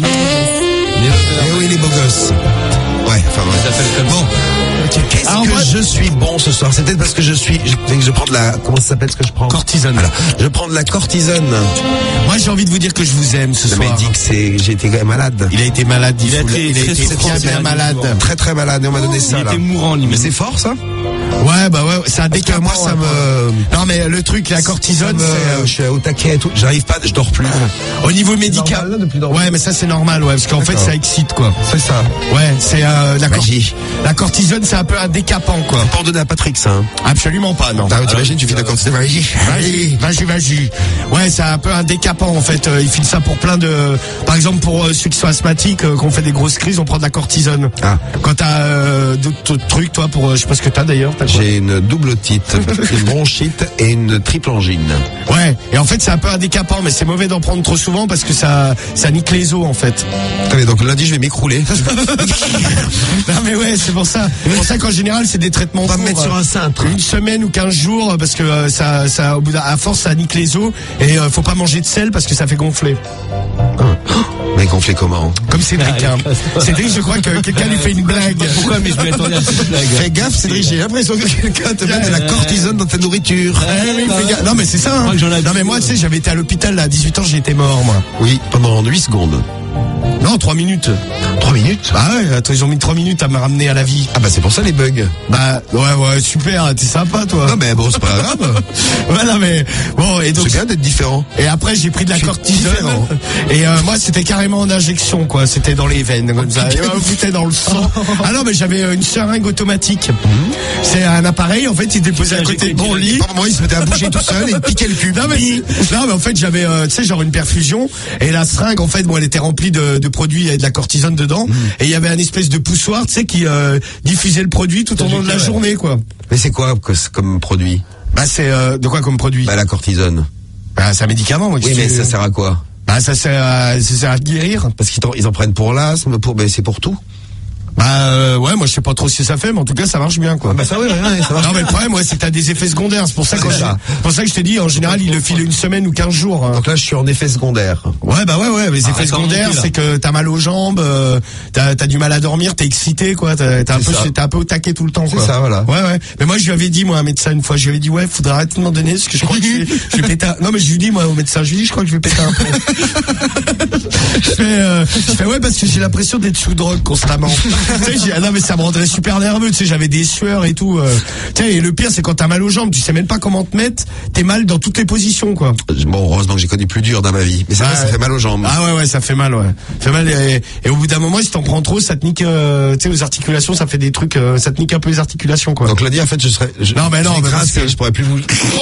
Eh oui, les beaux gosses. Ouais, enfin, ça s'appelle comme bon. Qu'est-ce que je suis bon ce soir? C'est peut-être parce que je prends de la, comment ça s'appelle ce que je prends? Cortisone. Voilà. Je prends de la cortisone. Moi, j'ai envie de vous dire que je vous aime ce soir. Mais dit que j'ai été malade. Il a été malade, il a été bien malade. Très malade, et on m'a donné ça, il là. était mourant, Mais c'est fort, ça? Ouais, bah ouais, c'est un décapant. Moi, ça me... Non, mais le truc, la cortisone, je suis au taquet et tout. J'arrive pas, je dors plus. Au niveau médical. Ouais, mais ça, c'est normal, ouais, parce qu'en fait, ça excite, quoi. C'est ça. Ouais, c'est, la cortisone, c'est un peu un décapant, quoi. Faut pas en donner à Patrick, ça, hein. Absolument pas, non. T'imagines, tu files de cortisone, vas-y. Ouais, c'est un peu un décapant, en fait. Il file ça pour plein de, par exemple, pour ceux qui sont asthmatiques, qu'on fait des grosses crises, on prend de la cortisone. Ah. Quand t'as, d'autres trucs, toi, pour, je sais pas ce que t'as d'ailleurs. J'ai une double otite, une bronchite et une triple angine. Ouais, et en fait c'est un peu un décapant, mais c'est mauvais d'en prendre trop souvent parce que ça nique les os en fait. Allez, donc lundi je vais m'écrouler. Non mais ouais, c'est pour ça. C'est pour ça qu'en général c'est des traitements. On va me mettre sur un cintre. Une semaine ou 15 jours parce que ça au bout à force ça nique les os et faut pas manger de sel parce que ça fait gonfler. Mais gonfler comment? Comme Cédric. Cédric, je crois que quelqu'un lui fait une blague. Pourquoi? Mais je m'y attendais à cette blague. Fais gaffe, Cédric, j'ai l'impression que quelqu'un te met de la cortisone dans ta nourriture. Non mais c'est ça, hein. Non mais moi tu sais, j'avais été à l'hôpital à 18 ans, j'ai été mort moi. Oui, pendant 8 secondes. Non, 3 minutes. 3 minutes? Ah ouais, attends, ils ont mis 3 minutes à me ramener à la vie. Ah bah c'est pour ça les bugs. Bah ouais, super, t'es sympa toi. Non mais bon, c'est pas grave. Voilà, mais bon, et donc c'est bien d'être différent. Et après j'ai pris de la cortisone. Et moi c'était carrément en injection quoi, c'était dans les veines comme ça. C'était dans le sang. Ah non, mais j'avais une seringue automatique. C'est un appareil, en fait, il était posé à côté de mon lit. Moi, il se mettait à bouger tout seul et il piquait le cul. Non mais en fait j'avais tu sais genre une perfusion et la seringue en fait, bon, elle était remplie de produits et de la cortisone dedans et il y avait un espèce de poussoir tu sais qui diffusait le produit tout au long de la journée quoi. Mais c'est quoi comme produit? Bah c'est de quoi comme produit? Bah la cortisone. Bah c'est un médicament moi. Oui mais ça sert à quoi? Bah ça sert à guérir. Parce qu'ils en prennent pour l'asthme, mais c'est pour tout. Ouais, moi je sais pas trop ce que ça fait, mais en tout cas ça marche bien quoi. Bah ça oui, ça marche. Non mais le problème c'est que t'as des effets secondaires, c'est pour ça que je te dis en général il le file une semaine ou 15 jours. Donc là je suis en effet secondaire. Ouais, les effets secondaires c'est que t'as mal aux jambes, t'as du mal à dormir, t'es excité quoi, t'es un peu au taquet tout le temps quoi. C'est ça, voilà. Ouais. Mais moi je lui avais dit un médecin une fois, je lui avais dit faudrait arrêter de m'en donner parce que je crois que je vais péter non mais je lui dis au médecin, je lui dis je crois que je vais péter un plomb. je fais parce que j'ai l'impression d'être sous drogue constamment. Tu sais, non mais ça me rendrait super nerveux, tu sais, j'avais des sueurs et tout. Tu sais, et le pire c'est quand t'as mal aux jambes, tu sais même pas comment te mettre, t'es mal dans toutes les positions quoi. Bon, heureusement que j'ai connu plus dur dans ma vie, mais ça fait mal aux jambes. Ah ouais, ça fait mal, ouais. Ça fait mal et au bout d'un moment si t'en prends trop, ça te nique, tu sais, aux articulations, ça fait des trucs, ça te nique un peu les articulations quoi. Donc lundi en fait non mais je pourrais plus vous.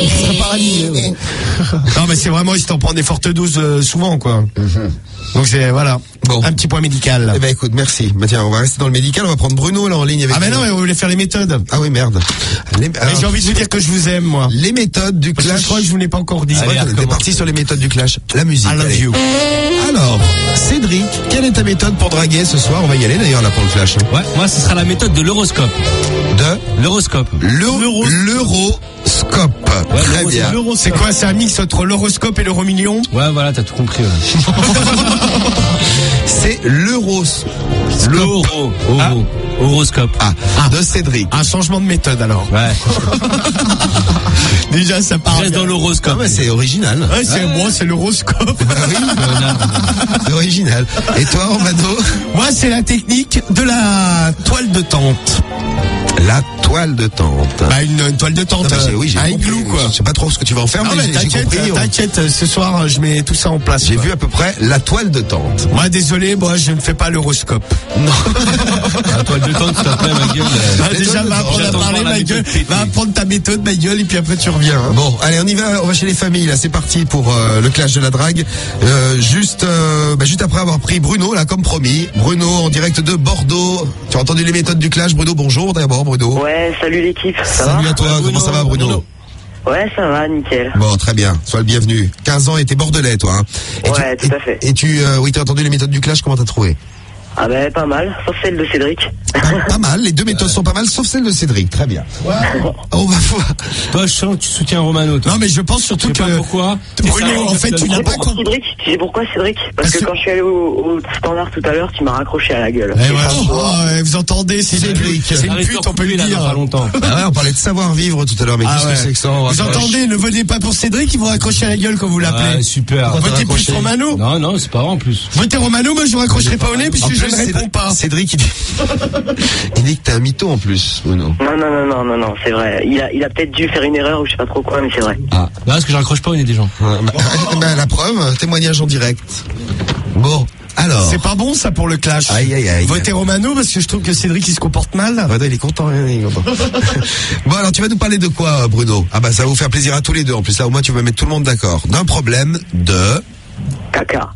Non mais c'est vraiment si t'en prends des fortes doses souvent quoi. Donc c'est voilà. Bon. Un petit point médical. Eh ben écoute, merci. Bah tiens, on va rester dans le médical, on va prendre Bruno là en ligne avec. Ah mais non, mais on voulait faire les méthodes. Ah oui, merde. Mais j'ai envie de vous dire que je vous aime moi. Les méthodes du Parce clash. que je crois que je vous l'ai pas encore dit. On est parti sur les méthodes du clash. La musique. I love you. Alors, Cédric, quelle est ta méthode pour draguer ce soir? On va y aller d'ailleurs là pour le flash. Ouais, moi ce sera la méthode de l'horoscope. L'horoscope. L'horoscope. Ouais, très bien. C'est quoi? C'est un mix entre l'horoscope et l'euro-million? Ouais, voilà, t'as tout compris. Ouais. C'est l'horoscope. Horoscope. De Cédric. Un changement de méthode alors. Ouais. Déjà ça part. Reste dans l'horoscope. Ah ouais, c'est original. Ouais, c'est l'horoscope. Bah oui, c'est original. Et toi, Romano? Moi, c'est la technique de la toile de tente. La toile de tente. Bah une toile de tente. Oui, un igloo quoi. Je sais pas trop ce que tu vas en faire, Non, mais j'ai compris. T'inquiète, ce soir je mets tout ça en place. J'ai vu à peu près la toile de tente. Moi désolé, je ne fais pas l'horoscope. Non. La toile de tente, s'il te plaît, ma gueule. Déjà, va apprendre à parler, ma gueule. Va apprendre ta méthode, ma gueule, et puis après tu reviens. Hein. Bon, allez, on va chez les familles. Là, c'est parti pour le clash de la drague. Juste après avoir pris Bruno, là, comme promis. Bruno en direct de Bordeaux. Tu as entendu les méthodes du clash, Bruno? Bonjour d'abord, Bruno. Ouais, salut l'équipe. Salut à toi. Comment ça va, Bruno? Ouais, ça va, nickel. Bon, très bien. Sois le bienvenu. 15 ans et t'es bordelais, toi. Hein. Ouais, tout à fait. Et t'as entendu les méthodes du clash. Comment t'as trouvé? Ah ben pas mal, sauf celle de Cédric. Pas mal, les deux méthodes sont pas mal, sauf celle de Cédric. Très bien. Ouais. On va voir. Toi, je sens que tu soutiens Romano. Toi. Non, mais je pense surtout que pourquoi. Bruno, en fait, tu n'as pas compris. Cédric, tu sais pourquoi Cédric? Parce que quand je suis allé au standard tout à l'heure, tu m'as raccroché à la gueule. Vous entendez, c'est Cédric. C'est une pute, on peut le dire. Pas longtemps. Ah ouais, on parlait de savoir-vivre tout à l'heure, mais qu'est-ce que c'est que ça? Vous entendez, ne votez pas pour Cédric, ils vont raccrocher à la gueule quand vous l'appelez. Ouais, super. Votez plus Romano. Non, c'est pas vrai en plus. Votez Romano, moi je vous raccrocherai pas au nez puisque je ne réponds pas. Cédric, il dit que t'es un mytho en plus, Bruno. Non, c'est vrai. Il a peut-être dû faire une erreur ou je sais pas trop quoi, mais c'est vrai. Non, parce que je raccroche pas au nez des gens. La preuve, témoignage en direct. Bon. Alors. C'est pas bon ça pour le clash. Aïe. Votez Romano parce que je trouve que Cédric il se comporte mal. Ouais, il est content, il est content. Bon, alors tu vas nous parler de quoi, Bruno? Ah bah ça va vous faire plaisir à tous les deux. En plus là, au moins tu vas mettre tout le monde d'accord. D'un problème de Caca.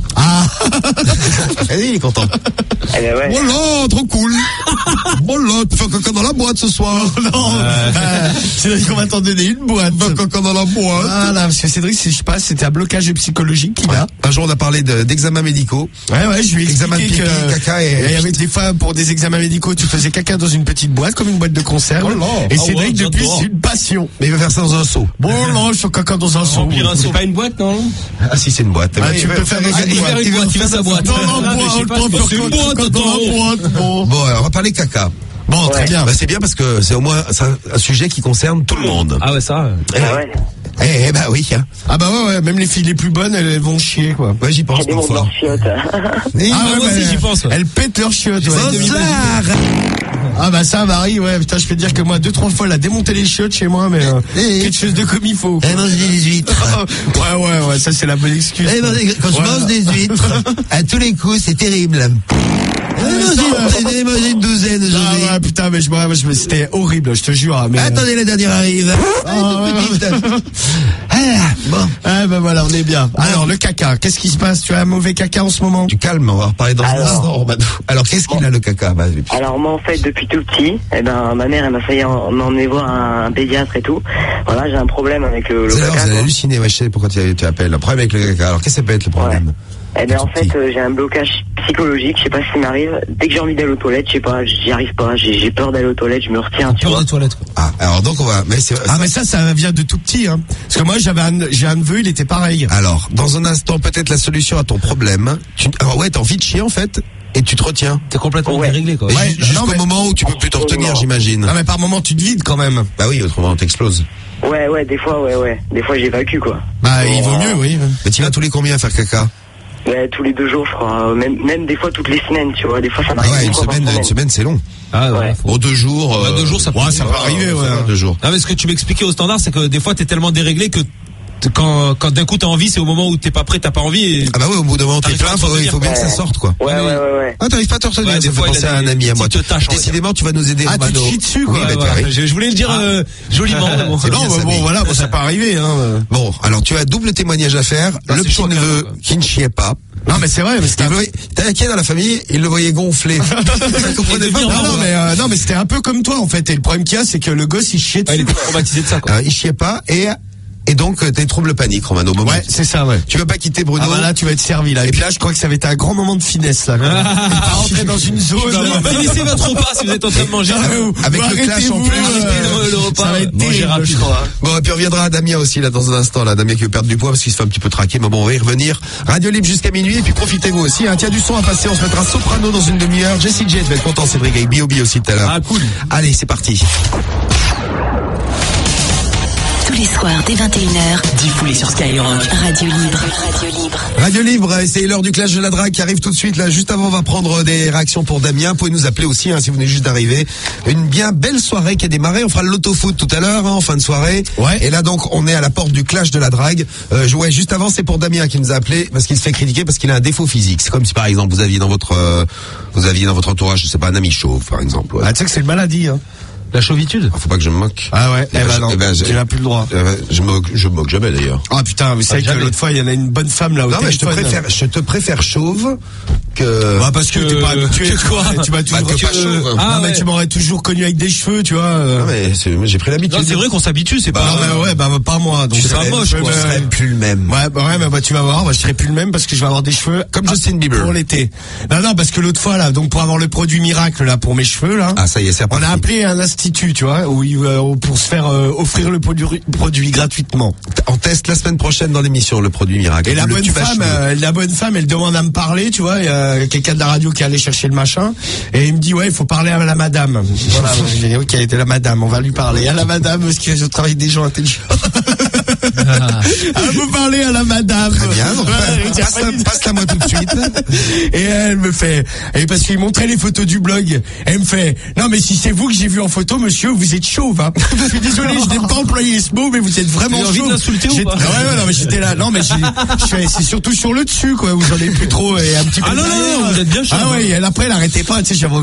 Il est content. Eh ben ouais. Voilà, trop cool. Voilà, tu fais caca dans la boîte ce soir. Non, Cédric, on va t'en donner une boîte. Fais caca dans la boîte. Voilà, parce que Cédric, je sais pas, c'était un blocage psychologique qu'il a. Un jour, on a parlé d'examens médicaux. Ouais, je lui ai examen de expliqué pipi, caca et avec des fois, pour des examens médicaux, tu faisais caca dans une petite boîte, comme une boîte de conserve. Et Cédric, depuis, c'est une passion. Mais il va faire ça dans un seau. Bon, non, je fais caca dans un seau. C'est pas une boîte, non? Ah si, c'est une boîte. Tu peux faire Tu vas sa boîte. Bon, alors on va parler caca. Bon, très bien. Bah, c'est bien parce que c'est au moins un sujet qui concerne tout le monde. Ah ouais, ça. Ouais. Bah oui. Hein. Ah bah ouais, même les filles les plus bonnes, elles vont chier quoi. Ouais, j'y pense parfois. Moi aussi j'y pense. Elles pètent leurs chiottes. Bonsoir. Ah bah ça Marie, ouais, putain, je peux te dire que moi 2-3 fois elle a démonté les chiottes chez moi, mais quelque chose de comme il faut. Elle mange des huîtres. Ouais, ça c'est la bonne excuse. Quand je mange des huîtres, à tous les coups, c'est terrible. J'ai mangé une douzaine aujourd'hui. Ah ouais, putain, mais c'était horrible, je te jure. Mais... Attendez, la dernière arrive. Bon. Ah ben voilà, on est bien. Alors le caca, qu'est-ce qui se passe? Tu as un mauvais caca en ce moment? Du calme, on va reparler dans un instant. Alors qu'est-ce qu'il a le caca? Alors moi en fait depuis tout petit, ma mère elle m'a failli emmener voir un pédiatre et tout. Voilà, j'ai un problème avec le caca. Vous allez halluciner, je sais pourquoi tu appelles. Un problème avec le caca. Alors qu'est-ce que ça peut être le problème? Eh ben en fait, j'ai un blocage psychologique, je sais pas ce qui m'arrive. Dès que j'ai envie d'aller aux toilettes, je sais pas, j'y arrive pas, j'ai peur d'aller aux toilettes, je me retiens, tu vois. Peur des toilettes, quoi. Ah, alors donc on va. Mais c'est. Mais ça vient de tout petit, hein. Parce que moi, j'ai un neveu, il était pareil. Alors, dans un instant, peut-être la solution à ton problème. Alors ouais, t'as envie de chier en fait, et tu te retiens. T'es complètement déréglé, quoi. Et jusqu'au moment où tu peux plus te retenir, j'imagine. Ah mais par moment, tu te vides quand même. Bah oui, autrement t'exploses. Ouais, des fois, Des fois, j'évacue, quoi. Bah, il vaut mieux, oui. Mais tu vas tous les combien faire caca? Ouais, tous les 2 jours, je crois. Même des fois toutes les semaines, tu vois. Des fois, ça m'arrive. Ah ouais, une semaine, c'est long. Ah ouais. Bon, 2 jours. 2 jours, ça peut arriver, ouais. 2 jours. Ah, mais ce que tu m'expliquais au standard, c'est que des fois, t'es tellement déréglé que quand d'un coup t'as envie, c'est au moment où t'es pas prêt, t'as pas envie. Et... Ah bah oui, au bout d'un moment t'es plein, il faut bien que ça sorte, quoi. Ouais. Ah, t'arrives pas à te retenir, Ouais, ça des fait fois, penser à un ami à moi. Décidément, tu vas nous aider, Ah, tu te chies dessus, quoi. Oui, bah, ouais. Je voulais le dire joliment. C'est bien, ça, mais- voilà, ça peut arriver, hein. Bon, alors tu as double témoignage à faire. Le petit neveu qui ne chiait pas. Non, mais c'est vrai, mais t'as inquiet dans la famille, il le voyait gonfler. Vous comprenez pas? Non, mais c'était un peu comme toi, en fait. Et le problème qu'il y a, c'est que le gosse, il chiait dessus. Il est traumatisé de ça, quoi. Il chiait pas et donc t'as des troubles paniques, Romano. Ouais, c'est ça, ouais. Tu vas pas quitter Bruno. Ah bah là, tu vas être servi, là. Et puis là, je crois que ça va être un grand moment de finesse, là. Pas rentrer dans une zone. Finissez votre repas si vous êtes en train de manger. Avec le clash en plus. Le repas. Ça va être terrible, je crois. Bon, et puis on reviendra à Damien aussi, là, dans un instant, là. Damien qui veut perdre du poids parce qu'il se fait un petit peu traquer. Mais bon, on va y revenir. Radio Libre jusqu'à minuit. Et puis profitez-vous aussi, hein. Tiens, du son à passer. On se mettra Soprano dans une demi-heure. Jessie J va être content, Cédric, avec B.O.B. aussi tout à l'heure. Ah, cool. Allez, c'est parti. Tous les soirs dès 21h, diffusé sur Skyrock. Radio Libre. Radio Libre, et c'est l'heure du clash de la drague qui arrive tout de suite. Là, juste avant, on va prendre des réactions pour Damien. Vous pouvez nous appeler aussi, hein, si vous venez juste d'arriver. Une bien belle soirée qui a démarré. On fera le loto-foot tout à l'heure, hein, en fin de soirée. Ouais. Et là, donc, on est à la porte du clash de la drague. Ouais, juste avant, c'est pour Damien qui nous a appelé parce qu'il se fait critiquer parce qu'il a un défaut physique. C'est comme si, par exemple, vous aviez dans votre entourage, je sais pas, un ami chauve, par exemple. Ouais. Ah, tu sais que c'est une maladie, hein. La chauvitude. Faut pas que je me moque. Ah ouais. Non. Tu n'as plus le droit. Je me moque jamais d'ailleurs. Ah putain, mais c'est vrai que l'autre fois, il y en a une bonne femme là au téléphone. Mais je te préfère chauve que. Bah parce que t'es pas habitué. Tu m'as toujours que pas chauve. Ah mais tu m'aurais toujours connu avec des cheveux, tu vois. Non mais j'ai pris l'habitude. Non, c'est vrai qu'on s'habitue, c'est pas. Pas moi. Donc tu seras moche, quoi. Je serai plus le même. Ouais, tu vas voir, moi je serai plus le même parce que je vais avoir des cheveux comme Justin Bieber pour l'été. Non, parce que l'autre fois là, donc pour avoir le produit miracle là pour mes cheveux là. Ah ça y est, c'est on a appelé un institut, tu vois, pour se faire offrir le produit gratuitement. On teste la semaine prochaine dans l'émission le produit miracle. Et la bonne femme, elle demande à me parler, tu vois, il y a quelqu'un de la radio qui allait chercher le machin et il me dit ouais, il faut parler à la madame. Voilà, j'ai dit OK, elle était la madame, on va lui parler à la madame parce que je travaille avec des gens intelligents. Vous parlez à la madame. Très bien, donc passe-la moi tout de suite. Et elle me fait, et parce qu'il montrait les photos du blog, elle me fait, non mais si c'est vous que j'ai vu en photo, monsieur, vous êtes chauve, hein. Je suis désolé, je n'ai pas employé ce mot, mais vous êtes vraiment chauve. J'ai envie de l'insulter ou pas? Ouais, non mais j'étais là, non mais c'est surtout sur le dessus, quoi, où j'en ai plus trop, et un petit peu. Ah non, vous êtes bien chauve. Ah ouais, et après elle arrêtait pas, tu sais, j'avais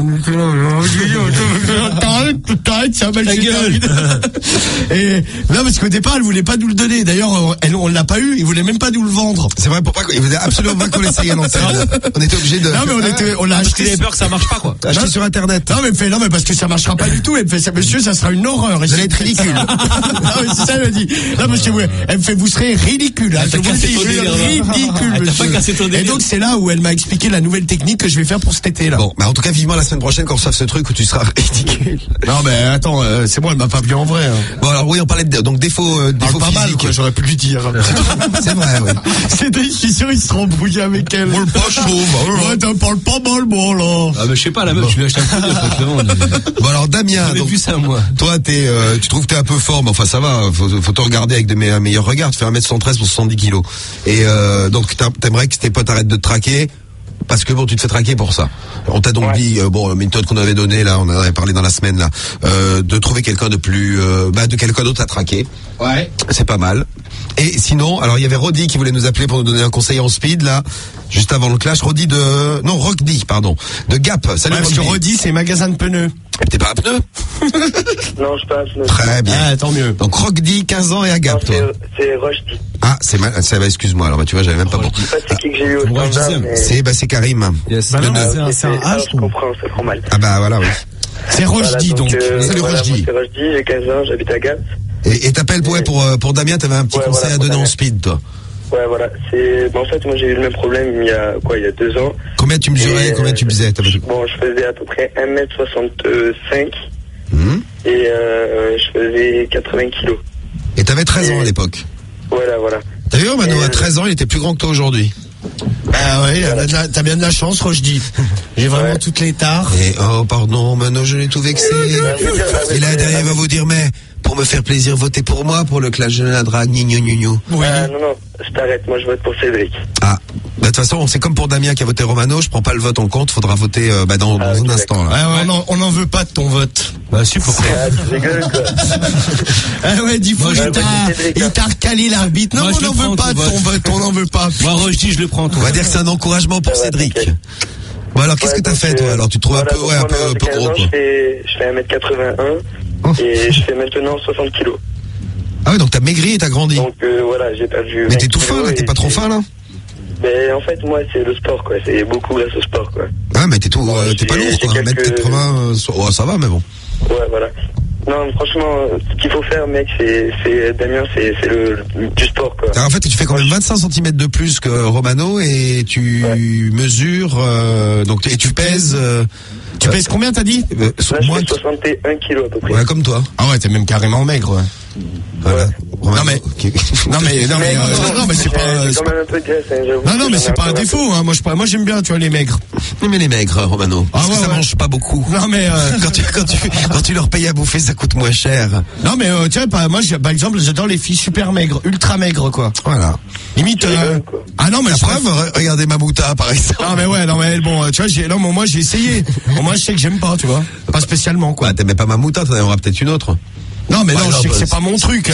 t'arrêtes, ça va, ta gueule. Et non, parce qu'au départ, elle voulait pas nous le donner. D'ailleurs, on l'a pas eu, il voulait même pas nous le vendre. C'est vrai, pourquoi il voulait absolument pas qu'on l'essaye à l'antenne. On était obligé de. Non mais on l'a acheté. J'avais peur que ça marche pas, quoi. Acheté sur internet. Non mais parce que ça marchera pas du tout. Elle me fait ça, monsieur, ça sera une horreur. Vous allez être ridicule. Non mais c'est ça, elle me dit. Non monsieur, elle me fait, vous serez ridicule. Elle t'a cassé ton délire. Ridicule, Elle t'a pas cassé ton délire. Et donc c'est là où elle m'a expliqué la nouvelle technique que je vais faire pour cet été là. Bon, mais en tout cas vivement la semaine prochaine qu'on reçoive ce truc où tu seras ridicule. Non mais attends, c'est moi, elle m'a pas vu en vrai. Bon alors oui, on parlait de donc défaut pas mal, quoi, j'aurais pu lui dire. C'est vrai, oui. Je suis sûr, il se embrouillé avec elle. Parle pas chauve. Ouais, t'en parles pas mal, bon, là. Ah, mais je sais pas, la meuf, je lui ai acheté un peu. Bon, alors, Damien. J'avais vu ça, moi. Toi, tu trouves que t'es un peu fort, mais enfin, ça va. Faut te regarder avec de meilleurs regards. Tu fais 1m113 pour 70 kilos. Et, donc, t'aimerais que tes potes arrêtent de te traquer. Parce que bon, tu te fais traquer pour ça. On t'a donc dit, la méthode qu'on avait donnée là, on en avait parlé dans la semaine là, de trouver quelqu'un de plus, de quelqu'un d'autre à traquer. Ouais. C'est pas mal. Et sinon, alors il y avait Rodi qui voulait nous appeler pour nous donner un conseil en speed là, juste avant le clash. Rockdy, de Gap. Salut. Parce que Rodi, c'est magasin de pneus. T'es pas un pneu? Non, je passe. Très bien. Ah, tant mieux. Donc Rockdy, 15 ans et à Gap, toi. C'est Rochdy. Ah, excuse-moi. Alors, tu vois, j'avais même pas bon. Je sais pas c'est qui que j'ai eu au standard, mais... C'est Karim. Yes. C'est un H. Je comprends, c'est normal. Ah bah voilà, oui. C'est Rochdy, donc. Salut Rochdy. C'est Rochdy, j'ai 15 ans, j'habite à Gap. Et t'appelles pour Damien, t'avais un petit conseil à donner en speed, toi. Ouais, voilà. En fait, moi, j'ai eu le même problème il y a 2 ans. Combien tu mesurais, combien tu faisais? Bon, je faisais à peu près 1m65. Et je faisais 80 kilos. Et t'avais 13 ans à l'époque. Voilà. T'as vu, Mano, à 13 ans, il était plus grand que toi aujourd'hui. Ah ouais, t'as bien de la chance, Rochdi. J'ai vraiment toutes les tares. Et oh, pardon, Mano, je l'ai tout vexé. Et là, derrière, il va vous dire, mais pour me faire plaisir, votez pour moi pour le clash de la drague, gnou. Oui. Non, je t'arrête, moi je vote pour Cédric. Ah, de toute façon, c'est comme pour Damien qui a voté Romano, je prends pas le vote en compte, faudra voter dans un instant. Là. Ouais, on n'en veut pas de ton vote. Bah, si, pourquoi? Tu rigoles, quoi. Ah ouais, dis moi, il t'a recalé l'arbitre. Non, on n'en veut pas de ton vote, on n'en veut pas. Moi, Rochdi, je le prends. On va dire que c'est un encouragement pour Cédric. Bon, alors, qu'est-ce que t'as fait, toi? Alors, tu te trouves un peu gros, quoi. Je fais 1m81 et je fais maintenant 60 kilos. Ah ouais, donc t'as maigri et t'as grandi. Donc voilà, j'ai perdu. Mais t'es tout fin, là, t'es pas trop fin, là? Mais en fait, moi, c'est le sport, quoi. C'est beaucoup grâce au sport, quoi. Ah, mais t'es pas lourd, quoi. 1m80, ça va, mais bon. Ouais, voilà. Non, franchement, ce qu'il faut faire, mec, Damien, c'est du sport, quoi. Alors, en fait, tu fais quand même 25 cm de plus que Romano et tu mesures, et tu pèses. Tu pèses combien, t'as dit? Là, je fais 61 kilos à peu près. Ouais, comme toi. Ah ouais, t'es même carrément maigre, ouais. Voilà. Non mais c'est pas. quand même un peu de graisse, hein, j'avoue. Non mais c'est pas un défaut. Hein. Moi j'aime bien, tu vois, les maigres. Mais les maigres, Romano. Parce que ça mange pas beaucoup. Non mais quand tu leur payes à bouffer, ça coûte moins cher. Non mais tu vois, moi par exemple, j'adore les filles super maigres, ultra maigres, quoi. Voilà. Limite. Ah non mais la preuve, regardez Mamouta par exemple. Non mais ouais, bon, tu vois, moi j'ai essayé. Moi je sais que j'aime pas, tu vois, pas spécialement, quoi. Ah, t'aimais pas Mamouta, t'en auras peut-être une autre. Non mais non, je sais que c'est pas mon truc.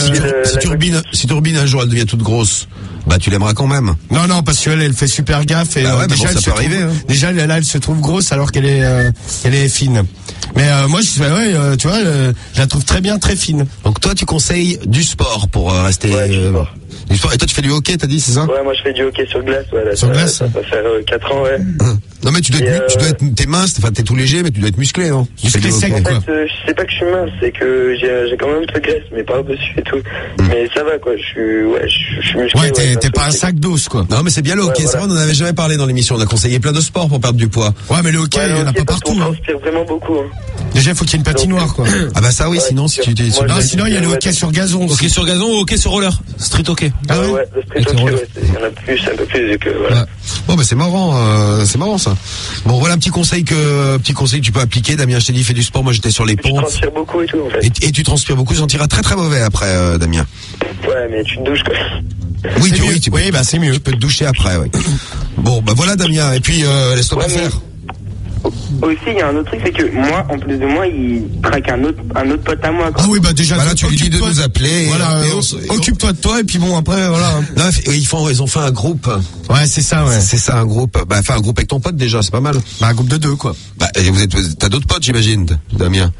Si Turbine un jour elle devient toute grosse, bah tu l'aimeras quand même. Non parce qu'elle fait super gaffe et déjà bon, ça peut arriver. Déjà là elle se trouve grosse alors qu'elle est fine. Mais moi tu vois, je la trouve très bien, très fine. Donc toi tu conseilles du sport pour rester. Du sport. Et toi tu fais du hockey, t'as dit, c'est ça? Ouais, moi je fais du hockey sur glace. Ouais, sur glace. Ça va faire 4 ans, ouais. Non mais tu dois être, t'es mince, enfin t'es tout léger, mais tu dois être musclé, non? Musclé sec, quoi. En fait, je sais pas que je suis mince, c'est que j'ai quand même un peu de graisse, mais pas au-dessus et tout. Mais ça va, quoi. Je suis musclé. Ouais, t'es pas un sac d'os, quoi. Non mais c'est bien le hockey. C'est vrai, on en avait jamais parlé dans l'émission. On a conseillé plein de sports pour perdre du poids. Ouais, mais le hockey, il y en a pas partout. On transpire vraiment beaucoup. Déjà, il faut qu'il y ait une patinoire, quoi. Ah bah ça oui, sinon si tu sinon il y a le hockey sur gazon. Hockey sur gazon ou hockey sur roller? Street hockey. Ah ouais, le street hockey, il y en a plus, un peu plus que voilà. Bon bah c'est marrant ça. Bon voilà un petit conseil que tu peux appliquer. Damien, je t'ai dit fais du sport. Moi j'étais sur les pompes. Tu transpires beaucoup et tout en fait. Et tu transpires beaucoup, ça en tirera très très mauvais après, Damien. Ouais, mais tu te douches quoi. Oui, c'est mieux. Tu peux te doucher après, oui. Bon bah voilà Damien. Et puis laisse-toi pas faire. Aussi, il y a un autre truc, c'est que moi, en plus de moi, il traque un autre pote à moi. Quoi. Ah oui, bah déjà, là, tu lui dis de nous appeler. Voilà, occupe-toi de toi, et puis bon, après, voilà. Non, ils ont fait un groupe. Ouais, c'est ça, ouais. C'est ça, un groupe. Bah, fais un groupe avec ton pote déjà, c'est pas mal. Bah, un groupe de 2, quoi. Bah, t'as d'autres potes, j'imagine, Damien.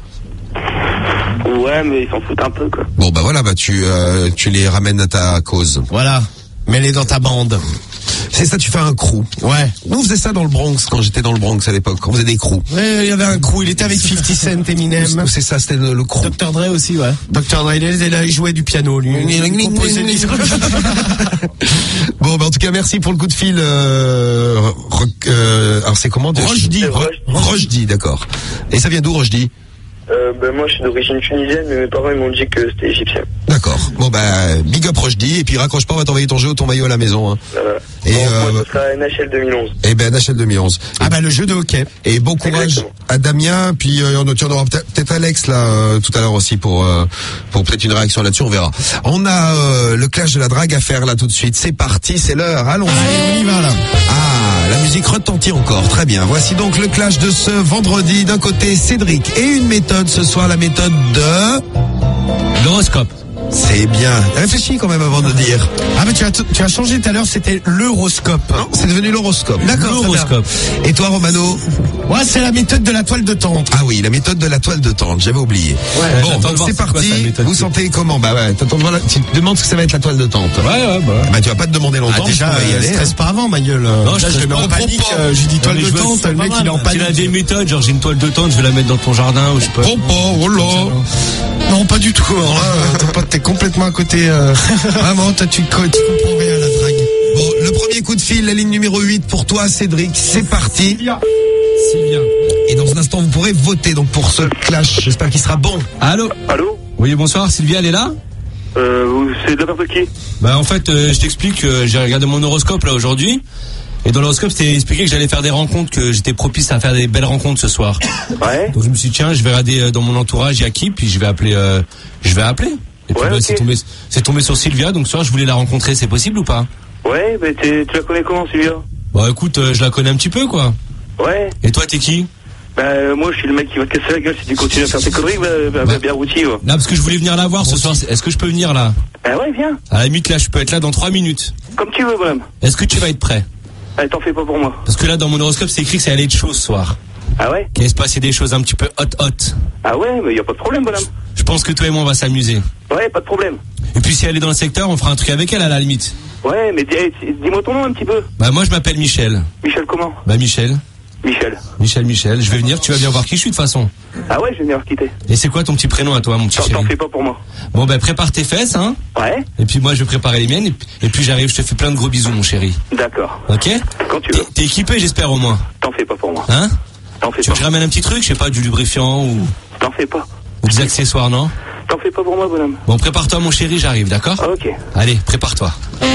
Ouais, mais ils s'en foutent un peu, quoi. Bon, bah voilà, bah tu les ramènes à ta cause. Voilà. Mets-les dans ta bande. C'est ça, tu fais un crew. Ouais. Nous, on faisait ça dans le Bronx, quand j'étais dans le Bronx à l'époque. On faisait des crews. Ouais, il y avait un crew. Il était avec 50 Cent, Eminem. C'est ça, c'était le crew. Dr. Dre aussi, ouais. Dr. Dre, il jouait du piano, lui. Il composait des Bon, bah, en tout cas, merci pour le coup de fil. Alors, c'est comment? Rochdi, d'accord. Et ça vient d'où, Rochdi? Ben moi je suis d'origine tunisienne, mais mes parents ils m'ont dit que c'était égyptien. D'accord. Bon bah big up Rochdi, et puis raccroche pas, on va t'envoyer ton jeu ou ton maillot à la maison. Hein. Et moi ce sera NHL 2011. Eh ben NHL 2011. Ah bah le jeu de hockey. Et bon courage à Damien, puis on aura peut-être Alex là tout à l'heure aussi pour peut-être une réaction là-dessus, on verra. On a le clash de la drague à faire là tout de suite. C'est parti, c'est l'heure. Allons-y. Allez, on y va là. Ah, la musique retentit encore. Très bien. Voici donc le clash de ce vendredi. D'un côté Cédric et une méthode ce soir, la méthode de l'horoscope. C'est bien. Réfléchis quand même avant de dire. Ah mais tu as changé tout à l'heure, c'était l'horoscope. Non, c'est devenu l'horoscope. D'accord. L'horoscope. Et toi Romano? Ouais, c'est la méthode de la toile de tente. Ah oui, la méthode de la toile de tente, j'avais oublié. Ouais, bon, donc c'est parti. Vous sentez comment? Bah ouais, tu te demandes ce que ça va être la toile de tente. Ouais. Bah tu vas pas te demander longtemps. Déjà, stresse pas avant, ma gueule. Non, je me mets en panique. J'ai dit toile de tente, le mec il est en panique. Tu as des méthodes, genre j'ai une toile de tente, je vais la mettre dans ton jardin ou je sais pas. Oh là. Non, pas du tout. T'es complètement à côté. Vraiment, tu comprends rien à la drague. Bon, le premier coup de fil, la ligne numéro 8 pour toi, Cédric. C'est parti. Sylvia. Et dans un instant, vous pourrez voter donc pour ce clash. J'espère qu'il sera bon. Allô? Allô? Oui, bonsoir, Sylvia, elle est là? C'est de la part de qui? Bah, en fait, je t'explique, j'ai regardé mon horoscope, là, aujourd'hui. Et dans l'horoscope, c'était expliqué que j'allais faire des rencontres, que j'étais propice à faire des belles rencontres ce soir. Ouais. Donc, je me suis dit, tiens, je vais regarder dans mon entourage, il y a qui, puis je vais appeler. Et puis, Ouais, là, ok. c'est tombé sur Sylvia, donc ce soir, je voulais la rencontrer, c'est possible ou pas? Ouais, mais tu la connais comment, Sylvia? Bah, écoute, je la connais un petit peu, quoi. Ouais. Et toi, t'es qui? Bah, moi, je suis le mec qui va te casser la gueule si tu continues à faire tes conneries, bien routi, ouais. Là, parce que je voulais venir la voir ce soir. Est-ce que je peux venir là? Ah ouais, viens. À la limite, là, je peux être là dans 3 minutes. Comme tu veux, bonhomme. Est-ce que tu vas être prêt? Allez, t'en fais pas pour moi. Parce que là, dans mon horoscope, c'est écrit que ça allait être chaud ce soir. Ah ouais? Qu'il allait se passer des choses un petit peu hot. Ah ouais, mais y a pas de problème, bonhomme. Je pense que toi et moi, on va s'amuser. Ouais, pas de problème. Et puis, si elle est dans le secteur, on fera un truc avec elle à la limite. Ouais, mais dis-moi ton nom un petit peu. Bah, moi, je m'appelle Michel. Michel comment? Bah, Michel. Michel. Je vais venir, tu vas bien voir qui je suis de toute façon. Ah ouais, je vais venir quitter. Et c'est quoi ton petit prénom à toi, mon petit T'en chéri? fais pas pour moi. Bon, bah, prépare tes fesses, hein. Ouais, Et puis, moi, je vais préparer les miennes. Et puis, j'arrive, je te fais plein de gros bisous, mon chéri. d'accord. Ok? Quand tu veux. T'es équipé, j'espère, au moins. T'en fais pas pour moi. Hein? T'en fais Tu veux pas. que je ramène un petit truc, je sais pas, du lubrifiant ou T'en fais pas. des accessoires, non? T'en fais pas pour moi, bonhomme. Bon, prépare-toi, mon chéri, j'arrive, d'accord? Ah, ok. Allez, prépare-toi.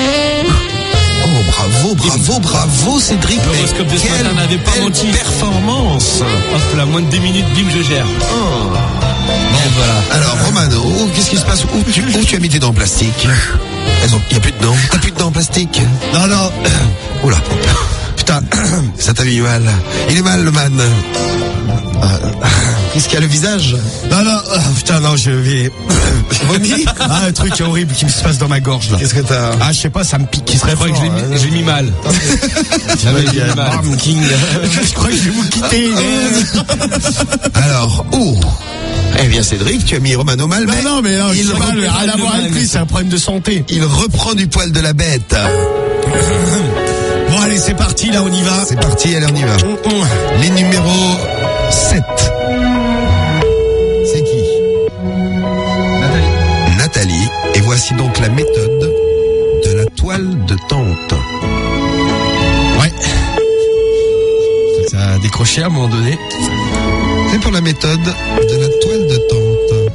Oh, bravo, Cédric. L'horoscope de ce Quelle matin n'avait pas belle menti. performance. Hop là, moins de 10 minutes, bim, je gère. Et voilà. Alors, Romano, qu'est-ce qui se passe? Où tu as mis tes dents en plastique? Il n'y a plus de dents. T'as plus de dents en plastique? Non. Oula. Putain, ça t'a mis mal. Il est mal, le man. Qu'est-ce qu'il y a, le visage? Non, putain, non, je vais... Vomi? Ah, un truc horrible qui me se passe dans ma gorge, là. Qu'est-ce que t'as? Ah, je sais pas, ça me pique. Je crois que j'ai mis mal. Ah ouais, j'ai mis mal. Je crois que je vais vous quitter. Alors, eh bien, Cédric, tu as mis Romano mal, mais... Non, mais il je sais pas, rien à voir avec lui, c'est un problème de santé. Il reprend du poil de la bête. Bon, allez, c'est parti, là, on y va. C'est parti, allez, on y va. Ligne numéro 7. C'est qui? Nathalie. Et voici donc la méthode de la toile de tente. Ouais. Ça a décroché à un moment donné. C'est pour la méthode de la toile de tente.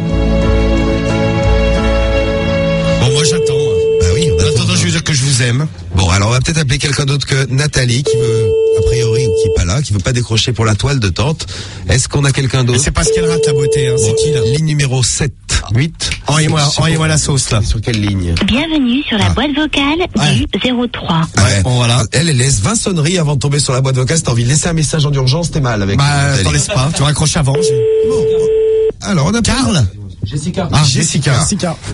Bon, moi, j'attends. Bah oui, on En attend. attendant, je veux dire que je vous aime. Bon, alors on va peut-être appeler quelqu'un d'autre que Nathalie, qui veut, a priori, ou qui est pas là, qui veut pas décrocher pour la toile de tente. Est-ce qu'on a quelqu'un Mais d'autre? c'est parce qu'elle rate la beauté, hein. C'est qui, là? Ligne numéro 7, 8. Envoyez-moi la sauce, là. Sur quelle ligne? Bienvenue sur la boîte vocale du 03. Ouais. Bon, voilà. Elle laisse 20 sonneries avant de tomber sur la boîte vocale. Si t'as envie de laisser un message en urgence, t'es mal avec. Bah, Nathalie. t'en laisses pas. Tu raccroches avant. Alors, on a Karl? Jessica. Ah, Jessica.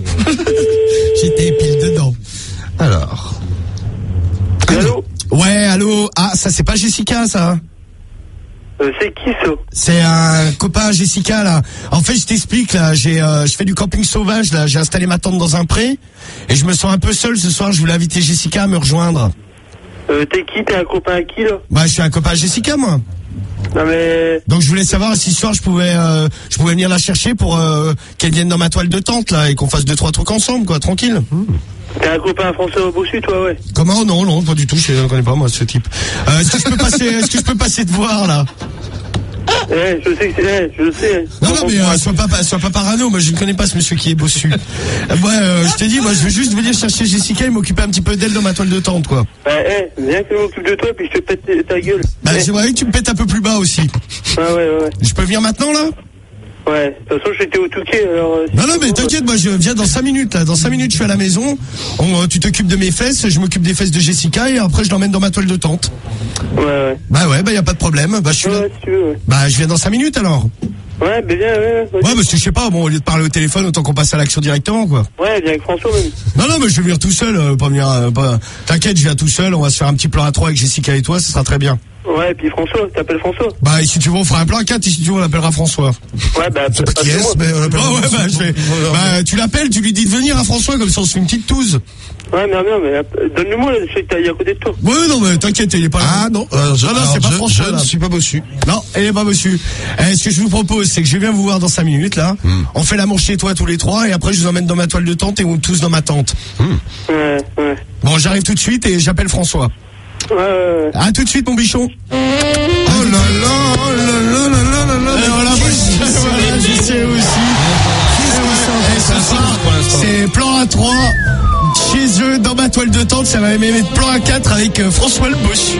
J'étais pile dedans. Alors. Allô? Ouais, allô. Ah, ça, c'est pas Jessica, ça. C'est qui, ça? C'est un copain à Jessica, là. En fait, je t'explique, là. Je fais du camping sauvage, là. J'ai installé ma tente dans un pré. Et je me sens un peu seul ce soir. Je voulais inviter Jessica à me rejoindre. T'es qui? T'es un copain à qui, là? Bah, je suis un copain à Jessica, moi. Non, mais... Donc, je voulais savoir si ce soir je pouvais venir la chercher pour qu'elle vienne dans ma toile de tente, là, et qu'on fasse 2-3 trucs ensemble, quoi, tranquille. T'es un copain français au bossu, toi, ouais. Comment? Non, pas du tout. Je ne connais pas, moi, ce type. Est-ce que je peux passer te voir, là? Je sais que c'est... je sais. Non, mais sois pas parano. Moi, je ne connais pas ce monsieur qui est bossu. Je t'ai dit, moi, je veux juste venir chercher Jessica et m'occuper un petit peu d'elle dans ma toile de tente, quoi. Viens que je m'occupe de toi, puis je te pète ta gueule. Bah, j'aimerais que tu me pètes un peu plus bas aussi. Ouais. Je peux venir maintenant, là? Ouais, de toute façon, j'étais au Touquet, alors... Non, mais t'inquiète, moi, je viens dans 5 minutes, là. Dans 5 minutes, je suis à la maison. Tu t'occupes de mes fesses, je m'occupe des fesses de Jessica, et après, je l'emmène dans ma toile de tente. Ouais. Bah, y a pas de problème. Bah, je suis là. Ouais, si tu veux, ouais. Bah, je viens dans 5 minutes, alors. Ouais, mais viens, ouais. Ouais, parce que je sais pas, bon, au lieu de parler au téléphone, autant qu'on passe à l'action directement, quoi. Ouais, viens avec François, même. Non, mais je vais venir tout seul, pas venir, t'inquiète, je viens tout seul, on va se faire un petit plan à 3 avec Jessica et toi, ce sera très bien. Ouais, et puis François, t'appelles François. Bah, et si tu veux, on fera un plan à 4, et si tu veux, on l'appellera François. Ouais, bah... Je sais pas qui est-ce, mais on l'appelle. Tu l'appelles, tu lui dis de venir à François, comme ça on se fait une petite touze. Ouais, mais donne-le-moi, je sais que t'es à côté de toi. Ouais, non, mais t'inquiète, il est pas là. Ah non, c'est pas François, je là. ne suis pas bossu. Non, il est pas bossu. Ce que je vous propose, c'est que je viens vous voir dans 5 minutes, là. On fait l'amour chez toi tous les 3, et après je vous emmène dans ma toile de tente et on tous dans ma tente. Ouais. Bon, Bon, j'arrive tout de suite et j'appelle François. À tout de suite, mon bichon. Oh là là, oh là là là là là là. Et voilà, je sais aussi. C'est plan A3 chez eux dans ma toile de tente. Ça va même être plan A4 avec François le Bossu.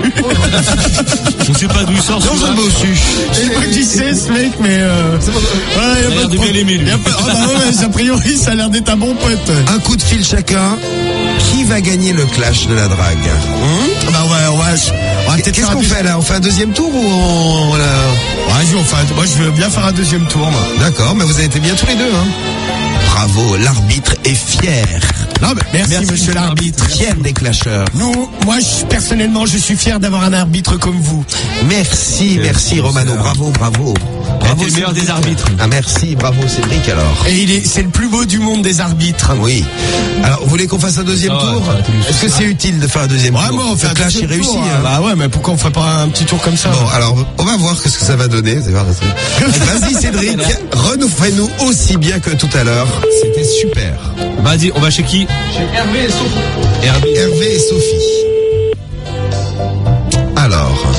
Je sais pas d'où il sort. Non, c'est le Bossu. Je sais pas qui c'est ce mec, mais Il a l'air de bien l'aimer, lui. A priori, ça a l'air d'être un bon pote. Un coup de fil chacun. Qui va gagner le clash de la drague? Bah ouais, on va peut-être Qu'est-ce faire qu'on fait là? On fait un deuxième tour ou on... Vas-y, moi je veux bien faire un deuxième tour, moi. D'accord, mais vous avez été bien tous les deux, hein. Bravo, l'arbitre est fier. Non, mais merci monsieur l'arbitre. Fier des clasheurs. Moi, personnellement, je suis fier d'avoir un arbitre comme vous. Merci Romano, bravo. Bravo, le meilleur des arbitres. Ah merci, bravo Cédric alors. Et c'est le plus beau du monde des arbitres. Oui. Alors, vous voulez qu'on fasse un deuxième tour? Est-ce que c'est utile de faire un deuxième tour? Vraiment, on fait un clash deuxième réussi. tour. Hein. Bah ouais, mais pourquoi on ferait pas un petit tour comme ça? Bon, alors, on va voir ce que ça va donner. Vas-y Cédric, refais-nous aussi bien que tout à l'heure. C'était super. Vas-y, on va chez qui? Chez Hervé et Sophie. Hervé et Sophie. Alors.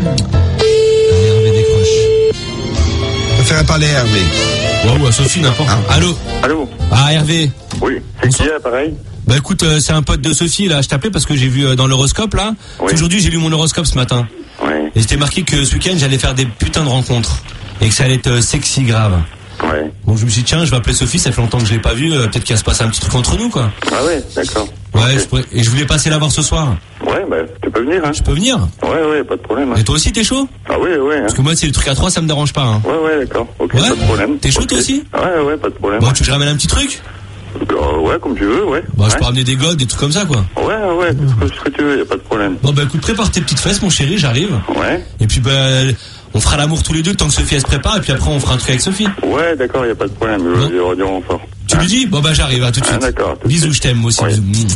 Hervé décroche. Je préfère parler à Hervé. Ou à Sophie, n'importe. Allô? Ah, Hervé. Oui, c'est qui, pareil? Bah écoute, c'est un pote de Sophie, là. Je t'appelais parce que j'ai vu dans l'horoscope, là. Oui. Aujourd'hui, j'ai lu mon horoscope ce matin. Ouais. Et c'était marqué que ce week-end, j'allais faire des putains de rencontres. Et que ça allait être sexy grave. Ouais. Donc je me suis dit, tiens, je vais appeler Sophie, ça fait longtemps que je l'ai pas vue, peut-être qu'il va se passer un petit truc entre nous, quoi. Ah ouais, d'accord. Ouais, Okay. et je voulais passer la voir ce soir. Ouais, bah, tu peux venir, hein. Je peux venir? Ouais, pas de problème. Hein. Et toi aussi, t'es chaud? Ah ouais, hein. Parce que moi, c'est le truc à 3, ça me dérange pas, hein. Ouais, d'accord. Ok, Ouais. pas de problème. T'es chaud, Ok. toi aussi? Ouais, pas de problème. Bon, tu veux que je ramène un petit truc? Ouais, comme tu veux, ouais. Bon, ouais. je peux ramener des godes, des trucs comme ça, quoi. Ouais, ce que tu veux, y a pas de problème. Bon, bah écoute, prépare tes petites fesses, mon chéri, j'arrive. Ouais. Et puis, bah, on fera l'amour tous les deux, le temps que Sophie, elle se prépare, et puis après, on fera un truc avec Sophie. Ouais, d'accord, y a pas de problème. Je vais redire fort. Tu lui dis? Bon, bah, j'arrive, à tout de suite. D'accord. Bisous, je t'aime, moi aussi. Ouais. Bisous.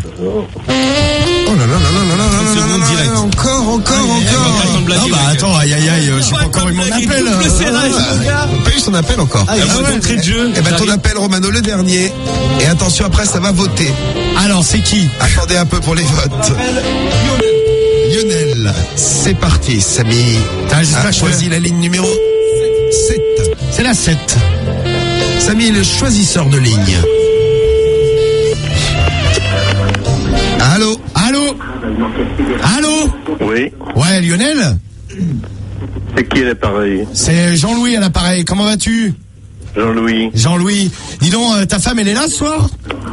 Oh là là là là là là Seconde là direct. là. Encore. Ah bah attends, aïe, j'ai pas encore eu mon appel. Le serrage, mon gars. On paye son appel encore. Ah, ouais, d'entrée de jeu. Eh ben ton J'arrive. appel Romano le dernier. Et attention après ça va voter. Alors, c'est qui? Attendez un peu pour les votes. Lionel, c'est parti. Samy j'espère a que choisi la ligne numéro 7. C'est la 7. Samy est le choisisseur de ligne. Allô? Oui. Ouais, Lionel? C'est qui l'appareil? C'est Jean-Louis à l'appareil. Comment vas-tu? Jean-Louis. Dis donc, ta femme, elle est là ce soir?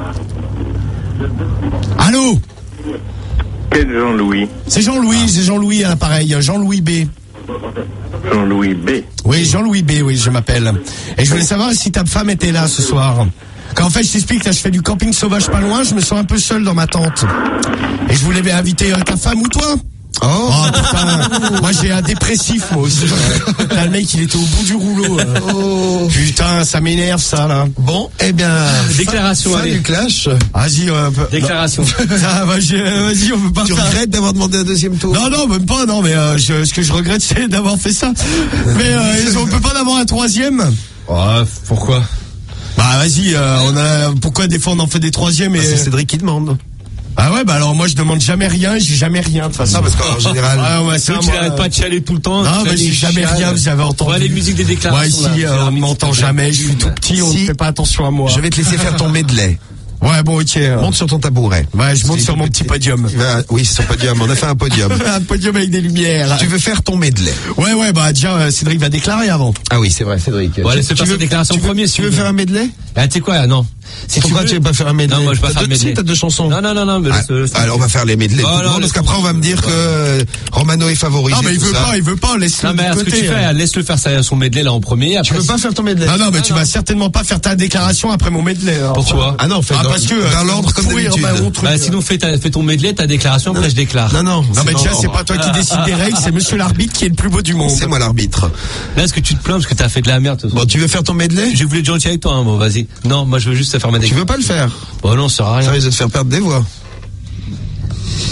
Allô? Quel Jean-Louis? C'est Jean-Louis à l'appareil. Jean-Louis B. Jean-Louis B. Oui, Jean-Louis B, oui, je m'appelle. Et je voulais savoir si ta femme était là ce soir. Quand en fait, je t'explique, là, je fais du camping sauvage pas loin, je me sens un peu seul dans ma tente. Et je voulais inviter ta femme ou toi? Oh putain, moi j'ai un dépressif moi aussi. Là, le mec il était au bout du rouleau. Putain, ça m'énerve ça là. Bon, eh bien, Déclaration, fin allez. du clash. Vas-y, Déclaration. Ah, vas-y, on peut pas Tu faire. regrettes d'avoir demandé un deuxième tour? Non, même pas, non, mais ce que je regrette c'est d'avoir fait ça. Mais on peut pas en avoir un troisième. Oh, pourquoi? Bah vas-y, pourquoi des fois on en fait des troisièmes et... C'est Cédric qui demande. Ah ouais, bah alors moi je demande jamais rien, j'ai jamais rien de toute façon. Non, parce qu'en général. Ah ouais, ça, Toi, tu moi, n'arrêtes pas de chialer tout le temps. Non, mais j'ai jamais rien, vous avez entendu. Ouais, les musiques des déclarations. Ouais, ici, là, on m'entend jamais, je suis tout petit, on ne Si. fait pas attention à moi. Je vais te laisser faire ton medley. Ouais, bon, ok. Monte sur ton tabouret. Ouais, je monte sur mon petit podium. Oui, c'est son podium. On a fait un podium. Un podium avec des lumières. Tu veux faire ton medley? Ouais, bah déjà, Cédric va déclarer avant. Ah oui, c'est vrai, Cédric. Ouais, laisse-le faire sa déclaration premier, si Tu veux faire un medley? Ah, tu sais quoi, non. Pourquoi tu veux pas faire un medley? Non, moi, je vais pas faire le medley. T'as deux chansons. Non, mais laisse- Alors, on va faire les medley. Oh, tout le non, monde, parce laisse- qu'après, on va me dire que Romano est favorisé. Non, mais il tout ça. veut pas, laisse-le Non, mais de ce que côté. tu fais, laisse-le faire son medley là en premier. Tu veux pas faire ton medley? Non, mais tu vas certainement pas faire ta déclaration après mon medley. alors. Pourquoi? Ah non, fais dans- parce que dans l'ordre comme pourrir, d'habitude. bah, mon truc. Bah, sinon, fais ton medley, ta déclaration, après je déclare. Non, Non, mais déjà, dans c'est l'ordre. pas toi qui décide des règles, c'est monsieur l'arbitre qui est le plus beau du monde. C'est moi l'arbitre. Là, est-ce que tu te plains parce que t'as fait de la merde? Bon, tu veux faire ton medley? J'ai voulu être gentil avec toi, hein, bon, vas-y. Non, moi, je veux juste faire ma Tu déclaration. veux pas le faire? Bon, non, ça sert à Ça rien. risque de te faire perdre des voix.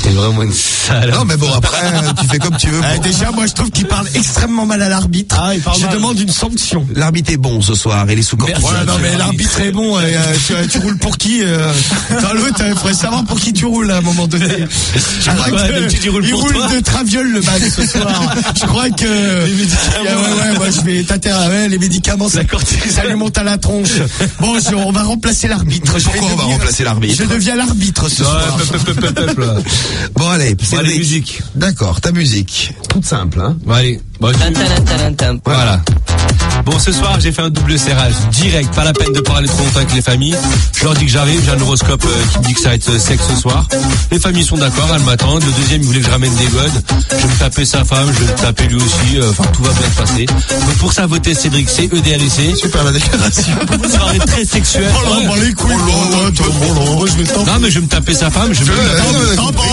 T'es vraiment une sale. Non, mais bon, après, tu fais comme tu veux. Déjà, moi, je trouve qu'il parle extrêmement mal à l'arbitre. Je demande une sanction. L'arbitre est bon ce soir, il est sous contrôle. Ouais, non, mais l'arbitre est bon. Tu roules pour qui Dans l'autre, il faudrait savoir pour qui tu roules à un moment donné. Je crois il roule de traviole le mal ce soir. Je crois que les médicaments. Moi je vais les médicaments. Ça lui monte à la tronche. Bon, on va remplacer l'arbitre. Pourquoi on va remplacer l'arbitre? Je deviens l'arbitre ce soir. Bon allez, c'est la musique. D'accord, ta musique. Toute simple, hein. Bon, allez. Voilà. Bon, ce soir, j'ai fait un double serrage direct. Pas la peine de parler trop longtemps avec les familles. Je leur dis que j'arrive. J'ai un horoscope qui me dit que ça va être sec ce soir. Les familles sont d'accord, elles m'attendent. Le deuxième, il voulait que je ramène des godes. Je vais me taper sa femme, je vais me taper lui aussi. Enfin, tout va bien se passer. Donc, pour ça, votez Cédric C, EDLC. Super la déclaration. Soirée très sexuelle. Les couilles. Non, mais je vais me taper sa femme. Je vais me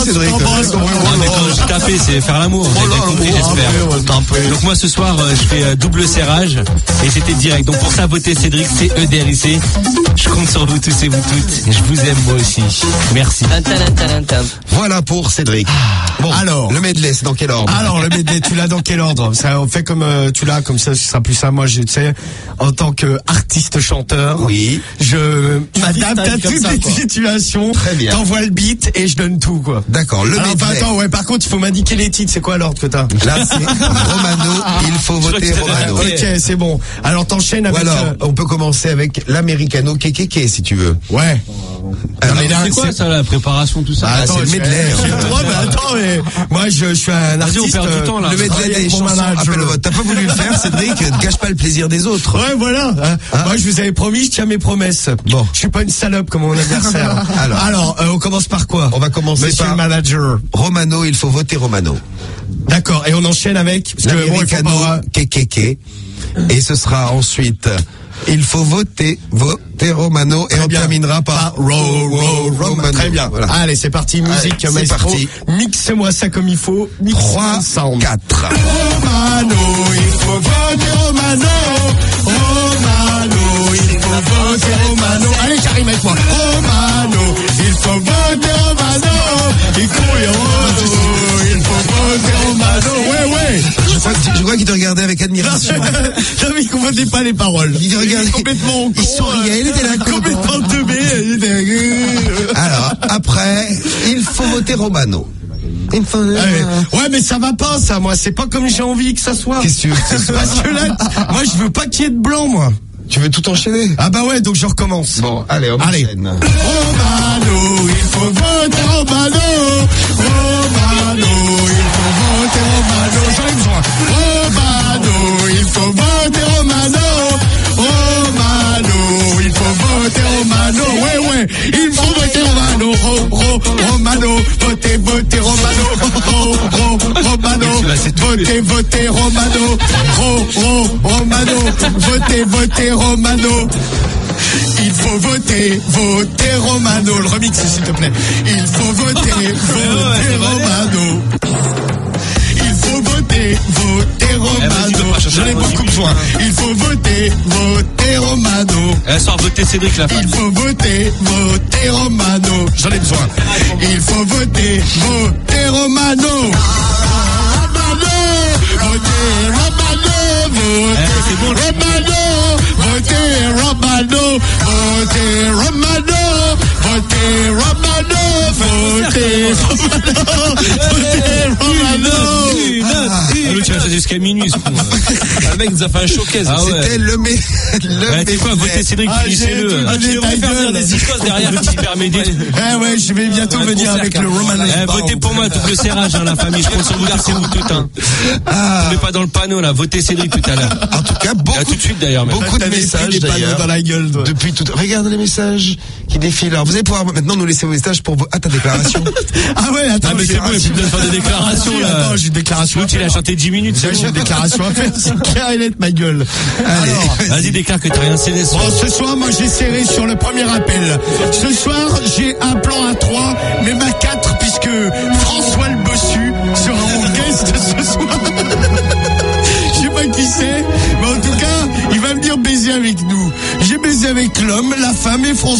mais quand je tapais, c'est faire l'amour. Vous avez bien compris, j'espère. Donc, moi, ce soir, je fais double serrage. Et c'était direct. Donc pour ça, votez Cédric, c'est EDLC. Je compte sur vous tous et vous toutes. Je vous aime moi aussi. Merci. Voilà pour Cédric. Bon, alors le medley, c'est dans quel ordre? Alors le medley, tu l'as dans quel ordre? Ça, on fait comme tu l'as, comme ça, ce sera plus ça. Moi, tu sais, en tant que artiste chanteur, oui, je m'adapte à toutes les situations. Très bien. T'envoies le beat et je donne tout, quoi. D'accord. Le medley. Attends, par contre, il faut m'indiquer les titres. C'est quoi l'ordre que t'as? Là, c'est Romano. Il faut voter Romano. Ok, c'est bon. Alors t'enchaînes avec. Ou alors, on peut commencer avec l'Americano Kekeke si tu veux. Ouais. C'est quoi ça, la préparation, tout ça? C'est le medley. Mais moi je suis un artiste. On perd du temps là. Le medley des chansons appelle au vote. T'as pas voulu le faire, Cédric? Ne gâche pas le plaisir des autres. Ouais, voilà. Moi je vous avais promis, je tiens mes promesses. Bon, je suis pas une salope comme mon adversaire. Alors, on commence par quoi? On va commencer Monsieur par le manager. Romano. Il faut voter Romano. D'accord. Et on enchaîne avec l'Americano Kekeke. Et ce sera ensuite. Il faut voter Romano. Et on terminera par Romano. Très bien. Voilà. Allez, c'est parti. Musique, allez, c'est parti. Mixe-moi ça comme il faut. 3, 4. Romano, il faut voter Romano. Romano, il faut voter Romano. Allez, Karim avec moi. Romano, il faut voter Romano. Il faut voter Romano. Ouais. Je crois qu'il te regardait avec admiration. Non, mais il comprenait pas les paroles. Il te regardait complètement. Il souriait, il était là. Complètement teubé. Alors, après, il faut voter Romano. Ouais, mais ça va pas, ça, moi. C'est pas comme j'ai envie que ça soit. Qu'est-ce que tu veux que ce soit? Parce que là, moi, je veux pas qu'il y ait de blanc, moi. Tu veux tout enchaîner? Ah bah ouais, donc je recommence. Bon, allez, on enchaîne. Romano, il faut voter Romano. Romano, il faut voter Romano. J'en ai besoin. Romano, il faut voter Romano. Romano, il faut voter Romano. Ouais, il faut voter Romano. Romano, votez Romano. Romano, votez Romano. Romano, votez Romano. Il faut voter Romano. Le remix, s'il te plaît. Il faut voter Romano. Il faut voter Romano. J'en ai beaucoup besoin. Il faut voter Romano. Soir voter Cédric la Il faut voter Romano. J'en ai besoin. Il faut voter Romano. C'est bon. Tu vas faire jusqu'à minuit, ce con. Le mec nous a fait un showcase. C'était le t'es quoi, votez Cédric, finissez-le. Tu devrais faire venir des icônes derrière le petit permédé. Ouais, je vais bientôt venir avec le Romano. Votez pour moi, double serrage, la famille. Je compte sur vous, c'est vous tout, Vous n'êtes pas dans le panneau, là. Votez Cédric tout à l'heure. En tout cas, tout de suite, d'ailleurs. Beaucoup de messages, d'ailleurs. Dans la gueule, toi. Depuis tout, regarde les messages qui défilent. Alors, vous allez pouvoir maintenant nous laisser vos messages pour ta déclaration. Ah ouais, attends. Mais c'est bon, il faut bien faire des déclarations, là. Attends, j'ai une déclaration. L'autre, il a chanté 10 minutes. J'ai une déclaration à faire. C'est clair et net, ma gueule. Allez. Vas-y, déclare que t'as rien cédé. Bon, ce soir, moi, j'ai serré sur le premier appel. Ce soir, j'ai un plan à 3, même à 4, puisque François le Bossu sera en guest ce soir. Je sais pas qui c'est, mais en tout cas, il va venir baiser avec nous. J'ai baisé avec l'homme, la femme et François le Bossu.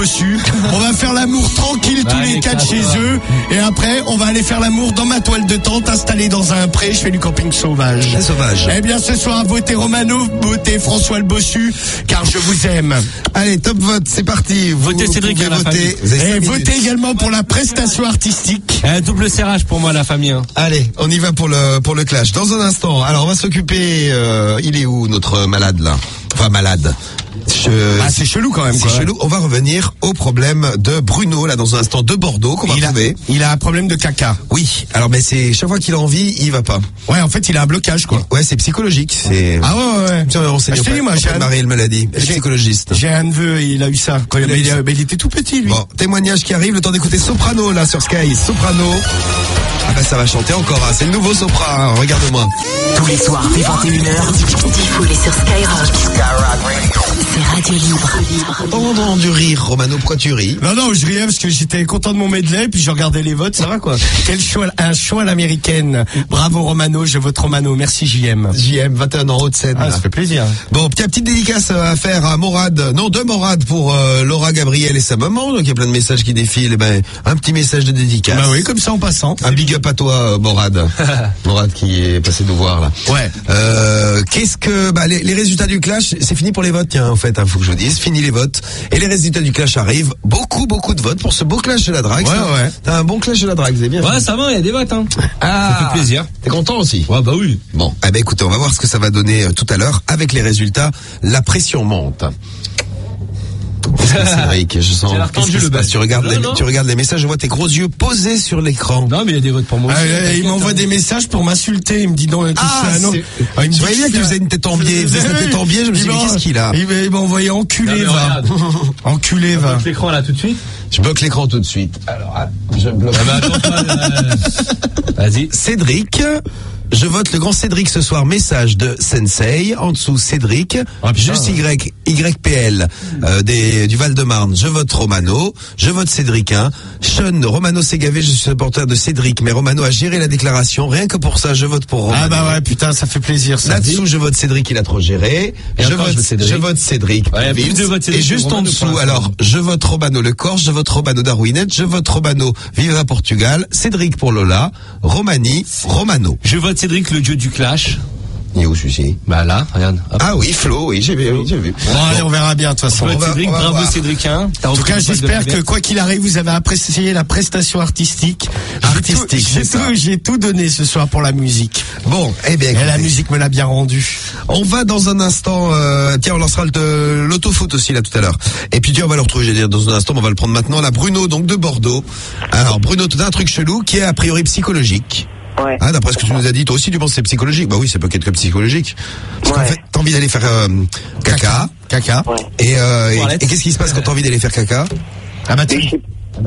Bossu. On va faire l'amour tranquille tous les quatre chez eux. Et après, on va aller faire l'amour dans ma toile de tente installée dans un pré. Je fais du camping sauvage. Très sauvage. Eh bien, ce soir, votez Romano, votez François le Bossu, car je vous aime. Allez, top vote, c'est parti. Votez Cédric pouvez à la voter. famille. Vous avez Et 5 votez minutes. également pour la prestation artistique. Double serrage pour moi, la famille. Hein. Allez, on y va pour le clash. Dans un instant, alors on va s'occuper, il est où notre malade là? Enfin malade. C'est chelou quand même. C'est quoi. chelou. On va revenir au problème de Bruno là dans un instant de Bordeaux qu'on va trouver. Il a un problème de caca. Oui. Alors mais c'est chaque fois qu'il a envie, il va pas. Ouais, en fait, il a un blocage quoi. Ouais, c'est psychologique. C'est. Ah ouais. Tiens, on s'est Je te dis, moi, Marie le maladie. j'ai- Psychologiste. J'ai un neveu, il a eu ça. Quand il était tout petit lui. Bon, témoignage qui arrive, le temps d'écouter Soprano là sur Sky. Soprano. Ah bah ça va chanter encore, hein. C'est le nouveau Sopra, hein. Regarde-moi. Tous les soirs dès 21h, diffusé sur Skyrock. C'est Radio Libre. Pendant du rire, Romano, pourquoi tu ris? Non, je riais parce que j'étais content de mon medley, puis je regardais les votes, ça va quoi. Quel choix, un choix à l'américaine. Bravo Romano, je vote Romano. Merci JM. JM, 21 ans, Haute-Seine. Ah, ça fait plaisir. Bon, petite dédicace à faire à Morad, non, de Morad pour Laura Gabriel et sa maman. Donc il y a plein de messages qui défilent. Eh ben, un petit message de dédicace. Bah oui, comme ça en passant. Un big up à toi, Morad. Morad qui est passé nous voir là. Ouais. Qu'est-ce que les résultats du clash, c'est fini pour les votes, tiens, en fait, faut que je vous dise, fini les votes. Et les résultats du clash arrivent. Beaucoup de votes pour ce beau clash de la drague. Ouais. T'as un bon clash de la drague, c'est bien. Ouais, ça va, il y a des votes. Hein. Ah, Ça fait plaisir. T'es content aussi? Ouais, bah oui. Bon, eh ben écoutez, on va voir ce que ça va donner tout à l'heure avec les résultats. La pression monte. Cédric, je sens. J'ai l'air tendu, qu'est-ce qui se le passe bel. tu regardes, Non. tu regardes les messages, je vois tes gros yeux posés sur l'écran. Non, mais il y a des votes pour moi aussi. Il m'envoie des messages pour m'insulter. Il me dit donc. Il me je voyais bien qu'il faisait une tête en biais. Il faisait sa tête en biais. Je me suis dit, mais qu'est-ce qu'il a? Il m'a envoyé enculé, Non, mais va. regarde. Enculé, va. Bloque l'écran là tout de suite. Je bloque l'écran tout de suite. Alors, je bloque. Ah bah attends, vas-y. Cédric. Je vote le grand Cédric ce soir. Message de Sensei. En dessous, Cédric. Juste YPL du Val-de-Marne. Je vote Romano. Je vote Cédric. Sean, Romano s'est gavé. Je suis supporter de Cédric. Mais Romano a géré la déclaration. Rien que pour ça, je vote pour Romano. Ah bah ouais, putain, ça fait plaisir ça. Là-dessous, je vote Cédric, il a trop géré. Je vote Cédric. Ouais, plus de votes Cédric Et juste que en Romano dessous, pour l'instant. alors, je vote Romano Le Corse, je vote Romano Darwinette, je vote Romano Viva Portugal, Cédric pour Lola, Romani, Romano. Je vote Cédric, le dieu du clash. Il est où celui-ci? Bah là, regarde. Hop. Ah oui, Flo, oui, j'ai vu. Bon, allez, on verra bien de toute façon. Je vote va- Cédric, on va bravo voir. Cédric. Hein. En tout cas, j'espère que quoi qu'il arrive, vous avez apprécié la prestation artistique. J'ai tout donné ce soir pour la musique. Bon, eh bien, Et la écoutez, musique me l'a bien rendu. on va dans un instant, tiens, on lancera l'autofoot aussi là tout à l'heure. Et puis tiens, on va le retrouver, j'allais dire, dans un instant, on va le prendre maintenant. Là, Bruno, donc de Bordeaux. Alors, Bruno, tu as un truc chelou qui est a priori psychologique. Ouais. Ah, d'après ce que tu nous as dit, toi aussi tu penses que c'est psychologique? Bah oui, ça peut être que psychologique. Parce qu'en Ouais. fait, t'as envie d'aller faire caca. Caca. Ouais. Et qu'est-ce qui se passe quand t'as envie d'aller faire caca? Ah bah Mais je sais-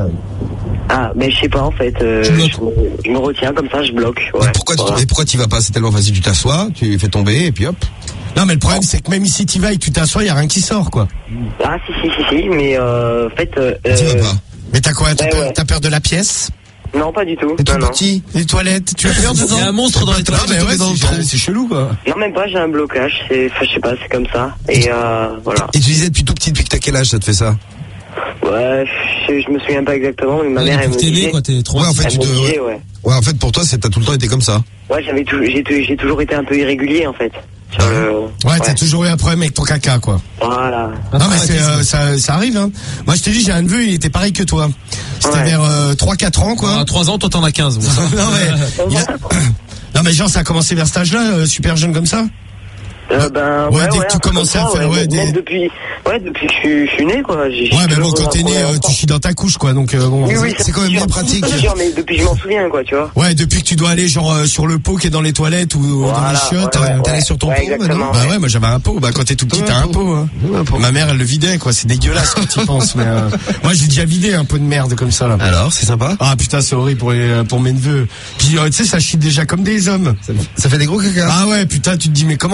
mais je sais pas en fait. Je me retiens comme ça, je bloque. Ouais. Mais pourquoi t'y vas pas? C'est tellement facile, tu t'assois, tu fais tomber et puis hop. Non mais le problème c'est que même ici tu vas et tu t'assois, il y a rien qui sort quoi. Ah si, mais en fait. T'y vas pas. Mais t'as quoi? Ouais. T'as peur de la pièce? Non, pas du tout. T'es tout Non. petit. Les toilettes? Tu as peur dedans? Il y a un monstre dans les toilettes. Non mais ouais, dans le trou. c'est chelou quoi. Non, même pas, j'ai un blocage. Je sais pas, c'est comme ça. Et voilà. Et tu disais depuis tout petit, depuis que t'as quel âge ça te fait ça? Ouais, je me souviens pas exactement, mais ma mère, elle me T'es né, disait. quoi, t'es trop. Ouais, en fait, Elle me disait, ouais. Ouais, en fait, pour toi, t'as tout le temps été comme ça. Ouais, j'ai toujours été un peu irrégulier en fait. Sur le. Ouais, t'as toujours eu un problème avec ton caca quoi. Voilà. Non mais ça arrive hein. Moi je te dis j'ai un neveu, il était pareil que toi. C'était Ouais. vers 3-4 ans quoi. À 3 ans, toi t'en as 15. Bon, ça. non mais non mais genre ça a commencé vers cet âge-là, super jeune comme ça. Ben, Ouais, dès que tu un peu commençais comme à ça, faire, ouais, même depuis que je suis né, quoi. J'ai Ouais mais bon toujours quand t'es un né problème tu encore. chies dans ta couche quoi donc bon. Oui, c'est quand même bien pratique. C'est sûr, mais depuis que je m'en souviens, quoi, tu vois. Ouais depuis que tu dois aller genre sur le pot qui est dans les toilettes ou dans Voilà, les chiottes. ouais, T'allais sur ton pot exactement. maintenant? Bah ouais moi j'avais un pot. Bah quand t'es tout petit Ouais, t'as un un pot. Hein. Ouais, un pot. Ma mère elle le vidait quoi. C'est dégueulasse quand tu y penses. Mais moi j'ai déjà vidé un pot de merde comme ça là. Alors, c'est sympa? Ah putain c'est horrible pour mes neveux. Puis tu sais ça chie déjà comme des hommes. Ça fait des gros caca. Ah ouais putain tu te dis mais comment ça sort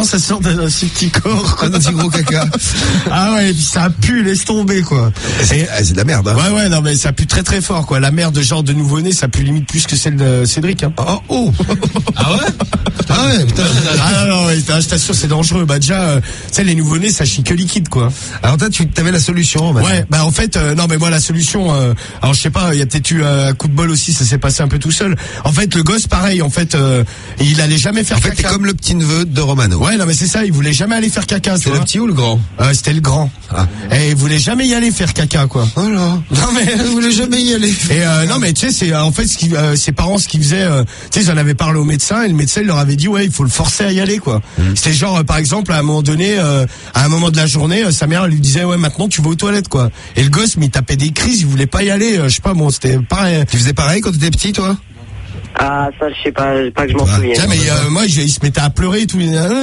dans ce petit corps. Un petit gros caca. Ah ouais, et puis ça pue, laisse tomber, quoi. C'est de la merde, hein. Ouais, non, mais ça pue très très fort, quoi. La merde de genre de nouveau-né, ça pue limite plus que celle de Cédric, hein. Oh. Ah ouais? Ah ouais, putain. Ah non, ouais, je t'assure, c'est dangereux. Bah déjà, tu sais, les nouveau-nés, ça chie que liquide, quoi. Alors toi, tu avais la solution, maintenant. Ouais, bah en fait, non, mais moi la solution, alors je sais pas, il y a peut-être eu un coup de bol aussi, ça s'est passé un peu tout seul. En fait, le gosse, pareil, en fait, il allait jamais faire caca. En fait, t'es comme le petit neveu de Romano. Ouais, non, mais c'est ça, il voulait jamais aller faire caca. C'est le petit ou le grand? C'était le grand. Ah. Et il voulait jamais y aller faire caca, quoi. Oh là. Non mais il voulait jamais y aller. Et non mais tu sais, c'est en fait ses parents ce qu'ils faisaient, tu sais, ils en avaient parlé au médecin et le médecin il leur avait dit ouais, il faut le forcer à y aller, quoi. C'était genre par exemple à un moment donné, à un moment de la journée, sa mère lui disait ouais, maintenant tu vas aux toilettes, quoi. Et le gosse, mais il tapait des crises, il voulait pas y aller. Je sais pas, bon, c'était pareil. Tu faisais pareil quand t'étais petit, toi? Ah, ça, je sais pas que je m'en souviens. Tiens, mais moi, il se mettait à pleurer et tout.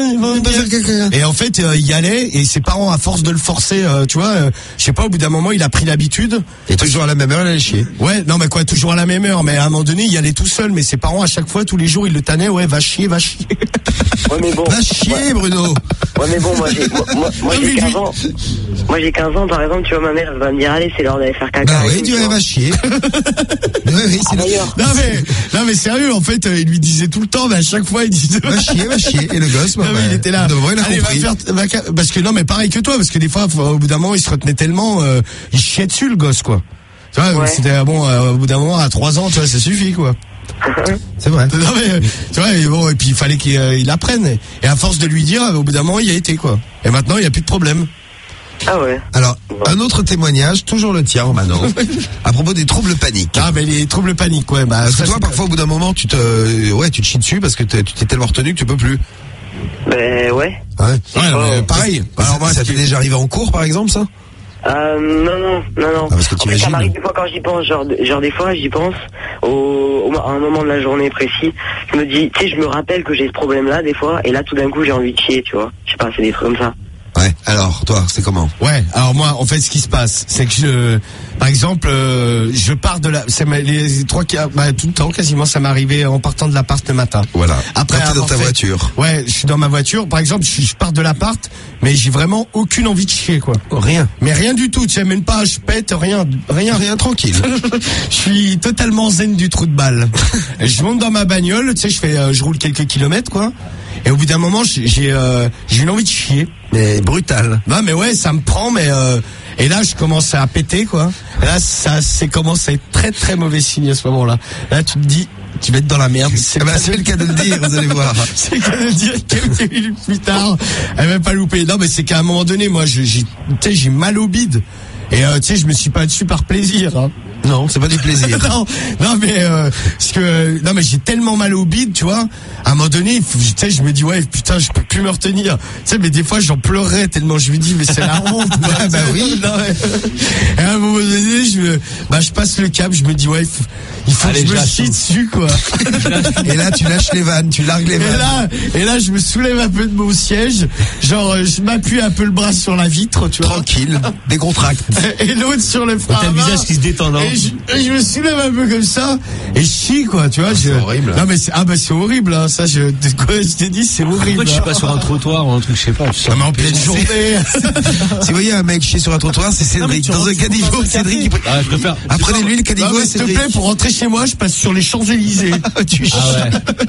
Et en fait, il y allait et ses parents, à force de le forcer, tu vois, je sais pas, au bout d'un moment, il a pris l'habitude. Et toujours à la même heure, il allait chier. Ouais, non, mais quoi, toujours à la même heure. Mais à un moment donné, il y allait tout seul. Mais ses parents, à chaque fois, tous les jours, ils le tannaient. Ouais, va chier. Ouais, mais bon. Va chier, Bruno. Ouais, mais bon, moi j'ai 15 ans. Moi, j'ai 15 ans, par exemple, tu vois, ma mère, elle va me dire, allez, c'est l'heure d'aller faire caca. Bah oui, tu vas chier. Oui, c'est d'ailleurs. Non, mais sérieux, en fait, il lui disait tout le temps, mais à chaque fois, il disait va chier. Et le gosse, bah, il était là. Il a allez, compris. Parce que non, mais pareil que toi, parce que des fois, au bout d'un moment, il se retenait tellement, il chiait dessus, le gosse, quoi. Tu vois, ouais. C'était bon, au bout d'un moment, à 3 ans, tu vois, ça suffit, quoi. C'est vrai. Non, mais, tu vois, et bon, et puis il fallait qu'il apprenne. Et à force de lui dire, au bout d'un moment, il y a été, quoi. Et maintenant, il n'y a plus de problème. Ah ouais. Alors, un autre témoignage, toujours le tien, Romano, à propos des troubles paniques. Ah, mais les troubles paniques, ouais, bah. Parce que toi, parfois, au bout d'un moment, tu te chies dessus parce que tu t'es tellement retenu que tu peux plus. Ben, ouais. Ouais, mais pareil. Alors, moi, ça t'est déjà arrivé en cours, par exemple, ça? Non. Ah, parce que En fait, ça m'arrive des fois quand j'y pense, genre des fois j'y pense à un moment de la journée précis. Je me dis, tu sais, je me rappelle que j'ai ce problème-là des fois, et là tout d'un coup j'ai envie de chier, tu vois. Je sais pas, c'est des trucs comme ça. Ouais. Alors, toi, c'est comment? Ouais. Alors moi, en fait, ce qui se passe, c'est que par exemple, je pars de la, tout le temps quasiment, ça m'est arrivé en partant de l'appart le matin. Voilà. Après, quand t'es dans ta voiture. Ouais, je suis dans ma voiture. Par exemple, je pars de l'appart, mais j'ai vraiment aucune envie de chier, quoi. Rien. Mais rien du tout. Tu sais, même pas, je pète, rien, tranquille. Je suis totalement zen du trou de balle. Je monte dans ma bagnole, tu sais, je roule quelques kilomètres, quoi. Et au bout d'un moment, j'ai une envie de chier. Mais brutal. Non, mais ouais, ça me prend, mais et là, je commence à péter, quoi. Et là, c'est commence à être très très mauvais signe à ce moment-là. Là, tu te dis, tu vas être dans la merde. C'est le cas de le dire, vous allez voir. C'est le cas de le dire. Quelques minutes plus tard, elle va pas louper. Non, mais c'est qu'à un moment donné, moi, j'ai mal au bide. Et tu sais, je me suis pas dessus par plaisir. Hein. Non, c'est pas du plaisir. non, mais parce que non, mais j'ai tellement mal au bide, tu vois. À un moment donné, tu sais, je me dis ouais, putain, je peux plus me retenir. Tu sais, mais des fois, j'en pleurais tellement je me dis mais c'est la honte. Bah oui. Non, et à un moment donné, je passe le cap, je me dis ouais, il faut que je me chie dessus, quoi. Et là, tu lâches les vannes, tu largues les vannes. Et là, je me soulève un peu de mon siège, genre je m'appuie un peu le bras sur la vitre, tu vois. Tranquille, décontracte. Et l'autre sur le frein. T'as le visage qui se détend, non? Et je me soulève un peu comme ça et je chie, quoi, tu vois. C'est horrible. Non mais c'est horrible, hein. Ça, je t'ai dit, c'est horrible. Pourquoi tu chies pas sur un trottoir ou un truc, je sais pas. Non, mais en pleine journée. Si vous voyez un mec chier sur un trottoir, c'est Cédric. Dans un caniveau, Cédric. Ah, je préfère. Apprenez-lui le caniveau, S'il te plaît, pour rentrer chez moi, je passe sur les Champs-Élysées. Tu chies. Ah ouais.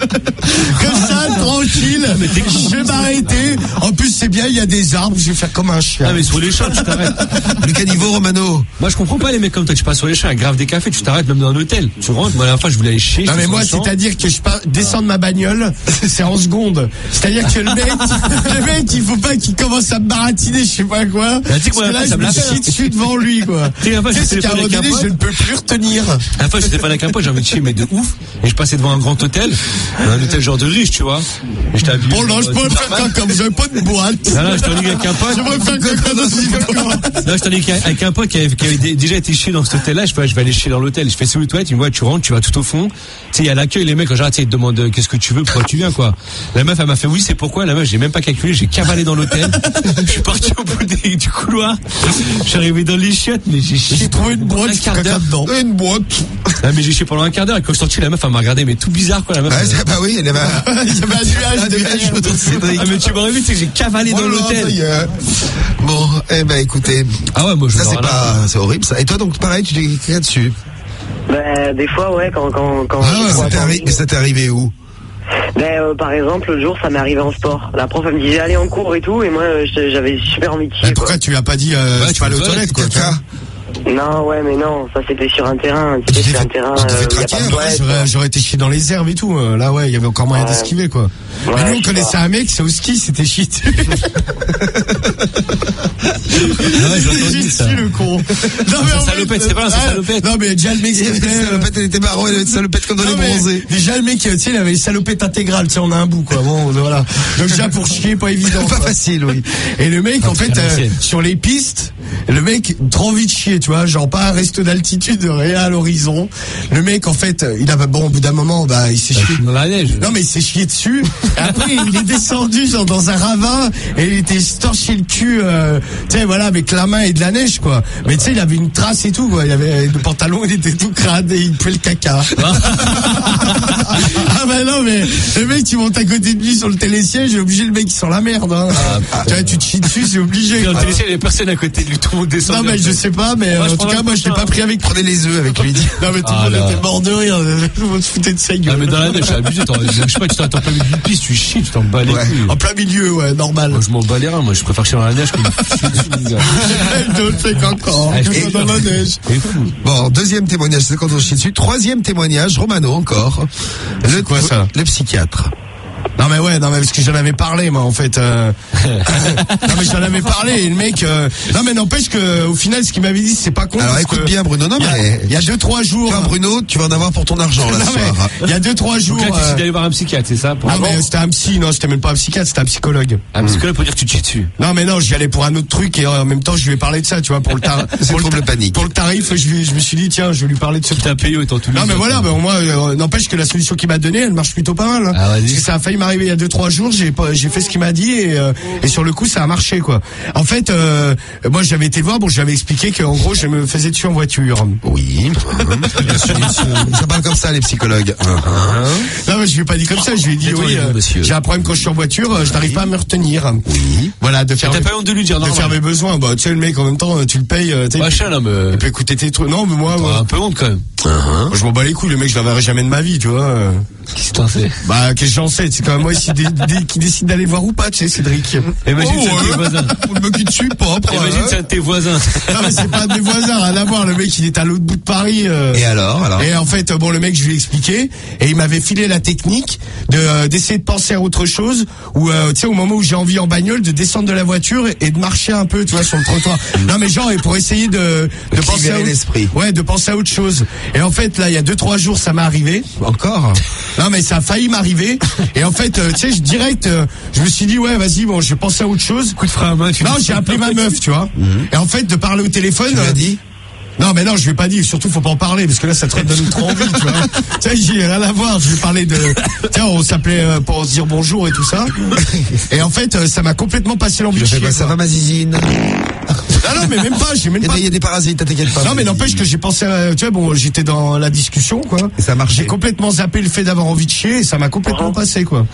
Comme ça, tranquille. Je vais m'arrêter. En plus, c'est bien, il y a des arbres, je vais faire comme un chien. Ah, mais sur les champs, tu t'arrêtes. Le caniveau, Romano. Moi, je comprends pas les mecs comme toi, tu passes sur les champs, grave des cafés, tu t'arrêtes même dans un hôtel. Tu rentres, moi, la dernière fois, je voulais aller chier. Non, mais moi, c'est-à-dire que descends de ma bagnole, c'est en seconde. C'est-à-dire que le mec, il faut pas qu'il commence à me baratiner, je sais pas quoi. Bah, tu sais, moi, parce que là, ça je me me l'appelle, chie dessus devant lui, quoi. Tu sais, qu'à un moment donné, je ne peux plus retenir. La fois, j'étais pas avec un pote, j'ai envie de chier, mais de ouf. Et je passais devant un grand hôtel, un hôtel genre de riche, tu vois. Et j'étais habillé. Bon, non, je pourrais faire caca, vous avez pas de boîte. Non, j'étais en ligue avec un pote. J'aimerais faire caca dans une boîte. Non, j'étais en ligue avec un pote qui avait déjà été chier dans cet hôtel-là. Je vais aller chier dans l'hôtel. Je fais c'est où toi? Tu me vois, tu rentres, tu vas tout au fond. Tu sais, il y a l'accueil, les mecs, quand j'arrête, ils te demandent qu'est-ce que tu veux, pourquoi tu viens, quoi. La meuf, elle m'a fait oui, c'est pourquoi. La meuf, j'ai même pas calculé, j'ai cavalé dans l'hôtel. Je suis parti au bout du couloir. Je suis arrivé dans les chiottes, mais j'ai chié. J'ai trouvé une boîte, un quart d'heure dedans. Une boîte. Ah, mais j'ai chié pendant un quart d'heure et quand je suis sorti, la meuf, elle m'a regardé, mais tout bizarre, quoi, la meuf. Bah oui, il y avait Il y avait un nuage autour de Cédric. Ah, mais tu m'aurais vu, tu sais que j'ai cavalé dans l'hôtel. Bon, écoutez. Ah ouais, moi, je ça, c'est horrible, ça. Et toi, donc, pareil, tu dis qu'il y a dessus? Ben, des fois, ouais, quand ça t'est arrivé où? Ben, par exemple, l'autre jour, ça m'est arrivé en sport. La prof, elle me disait, allez en cours et tout, et moi, j'avais super envie de chier. Pourquoi tu lui as pas dit, tu vas aller aux toilettes, quoi, Non, ouais, mais non, ça c'était sur un terrain. C'était sur un terrain. J'aurais été chier dans les herbes et tout. Là, ouais, il y avait encore moyen d'esquiver, quoi. Ouais, mais nous, on connaissait un mec, c'est au ski, c'était chier dessus. Le con. Non, mais salopette, c'est pas là, c'est salopette. Non, mais déjà, le mec, salopette, elle était marron, elle avait une salopette comme dans les bronzés. Déjà, le mec, tu sais, il avait une salopette intégrale, tu sais, on a un bout, quoi. Bon, voilà. Donc, déjà, pour chier, pas évident. Pas facile, oui. Et le mec, en fait, sur les pistes, le mec, trop envie de chier, tu vois, genre pas un resto d'altitude, rien à l'horizon. Le mec, en fait, il a, bon, au bout d'un moment, il s'est chié. Dans la neige. Non, mais il s'est chié dessus. Et après, il est descendu, genre, dans un ravin, et il était torché le cul, tu sais, voilà, avec la main et de la neige, quoi. Mais tu sais, il avait une trace et tout, quoi. Il avait le pantalon, il était tout crade et il puait le caca. Ah, bah non, mais le mec, tu montes à côté de lui sur le télésiège, j'ai obligé le mec qui sent la merde, hein. Tu vois, tu te chies dessus, c'est obligé. Dans le télésiège, il y avait personne à côté de lui, tout le monde descend. Non, mais je sais pas, mais en tout cas, moi, je l'ai pas pris avec. Prenez les œufs avec lui. Non, mais tout le monde était mort de rire. On se foutait de sa gueule. Ah, mais dans la neige, c'est abusé. Je sais pas, tu t'en plein milieu de piste, tu chies, tu t'en bats les couilles. En plein milieu, ouais, normal. Moi, je m'en bats les reins, moi, je préfère chier dans la neige que de chier dessus, les gars. D'autres fait encore. Dans la neige. Bon, deuxième témoignage, c'est quand on chie dessus. Troisième témoignage, Romano encore. Quoi, ça? Le psychiatre. Non mais ouais, non mais parce que j'en avais parlé moi en fait. Non mais j'en avais parlé et le mec. Non mais n'empêche que au final ce qu'il m'avait dit c'est pas con. Alors écoute bien Bruno, non mais il y a 2-3 jours. Toi Bruno, tu vas en avoir pour ton argent là ce soir. Il y a 2-3 jours. Donc là tu décides d'aller voir un psychiatre, c'est ça? Non mais c'était un psy, non c'était même pas un psychiatre, c'était un psychologue. Un psychologue pour dire que tu te chies dessus. Non mais non, j'y allais pour un autre truc et en même temps je lui ai parlé de ça, tu vois, pour le tarif. Pour le panique. Pour le tarif, je me suis dit tiens, je vais lui parler de ce truc. T'as payé étant tout. Non mais voilà, mais au moins n'empêche que la solution qu'il m'a donnée, elle marche plutôt pas mal. Parce que ça a failli m'arriver il y a 2-3 jours. J'ai fait ce qu'il m'a dit et sur le coup ça a marché quoi. En fait, moi j'avais été voir, bon j'avais expliqué qu'en gros je me faisais dessus en voiture. Oui. Ça parle comme ça les psychologues. Non mais je lui ai pas dit comme ça, je lui ai dit oui. J'ai un problème quand je suis en voiture, je n'arrive pas à me retenir. Oui. Voilà, de faire. T'as pas honte de lui dire non. De faire mes besoins. Bah tu sais le mec en même temps tu le payes. Machin là mais. Il peut écouter tes trucs. Non mais moi. Un peu honte quand même. Je m'en bats les couilles, le mec je l'enverrai jamais de ma vie, tu vois. Qu'est-ce que t'en sais? Bah qu'est-ce que j'en sais, c'est quand même moi ici qui décide d'aller voir ou pas, tu sais, Cédric. Imagine c'est un de tes voisins. On me qui dessus propre. Imagine c'est un de tes voisins. Non mais c'est pas de mes voisins, rien à voir. Le mec il est à l'autre bout de Paris. Et alors Et en fait bon le mec je lui ai expliqué et il m'avait filé la technique d'essayer de penser à autre chose ou tu sais au moment où j'ai envie en bagnole de descendre de la voiture et de marcher un peu tu vois sur le trottoir. Non mais genre et pour essayer de penser à l'esprit. Ouais, de penser à autre chose. Et en fait là il y a 2-3 jours ça m'est arrivé. Encore. Non mais ça a failli m'arriver et en fait tu sais direct je me suis dit ouais vas-y bon je vais penser à autre chose. Coup de frein à main. Non j'ai appelé ma meuf tu vois. Et en fait de parler au téléphone. Tu m'as dit. Non mais non je vais pas dire, surtout faut pas en parler parce que là ça te donne trop envie tu vois. Tu sais j'ai rien à voir, je vais parler de tiens on s'appelait pour se dire bonjour et tout ça. Et en fait ça m'a complètement passé l'envie de chier. Ça va ma zizine. Non mais même pas, j'ai même pas. Il y a des parasites, t'inquiète pas. Non mais n'empêche que j'ai pensé à, tu vois bon j'étais dans la discussion quoi. Et ça marche. J'ai complètement zappé le fait d'avoir envie de chier et ça m'a complètement passé quoi.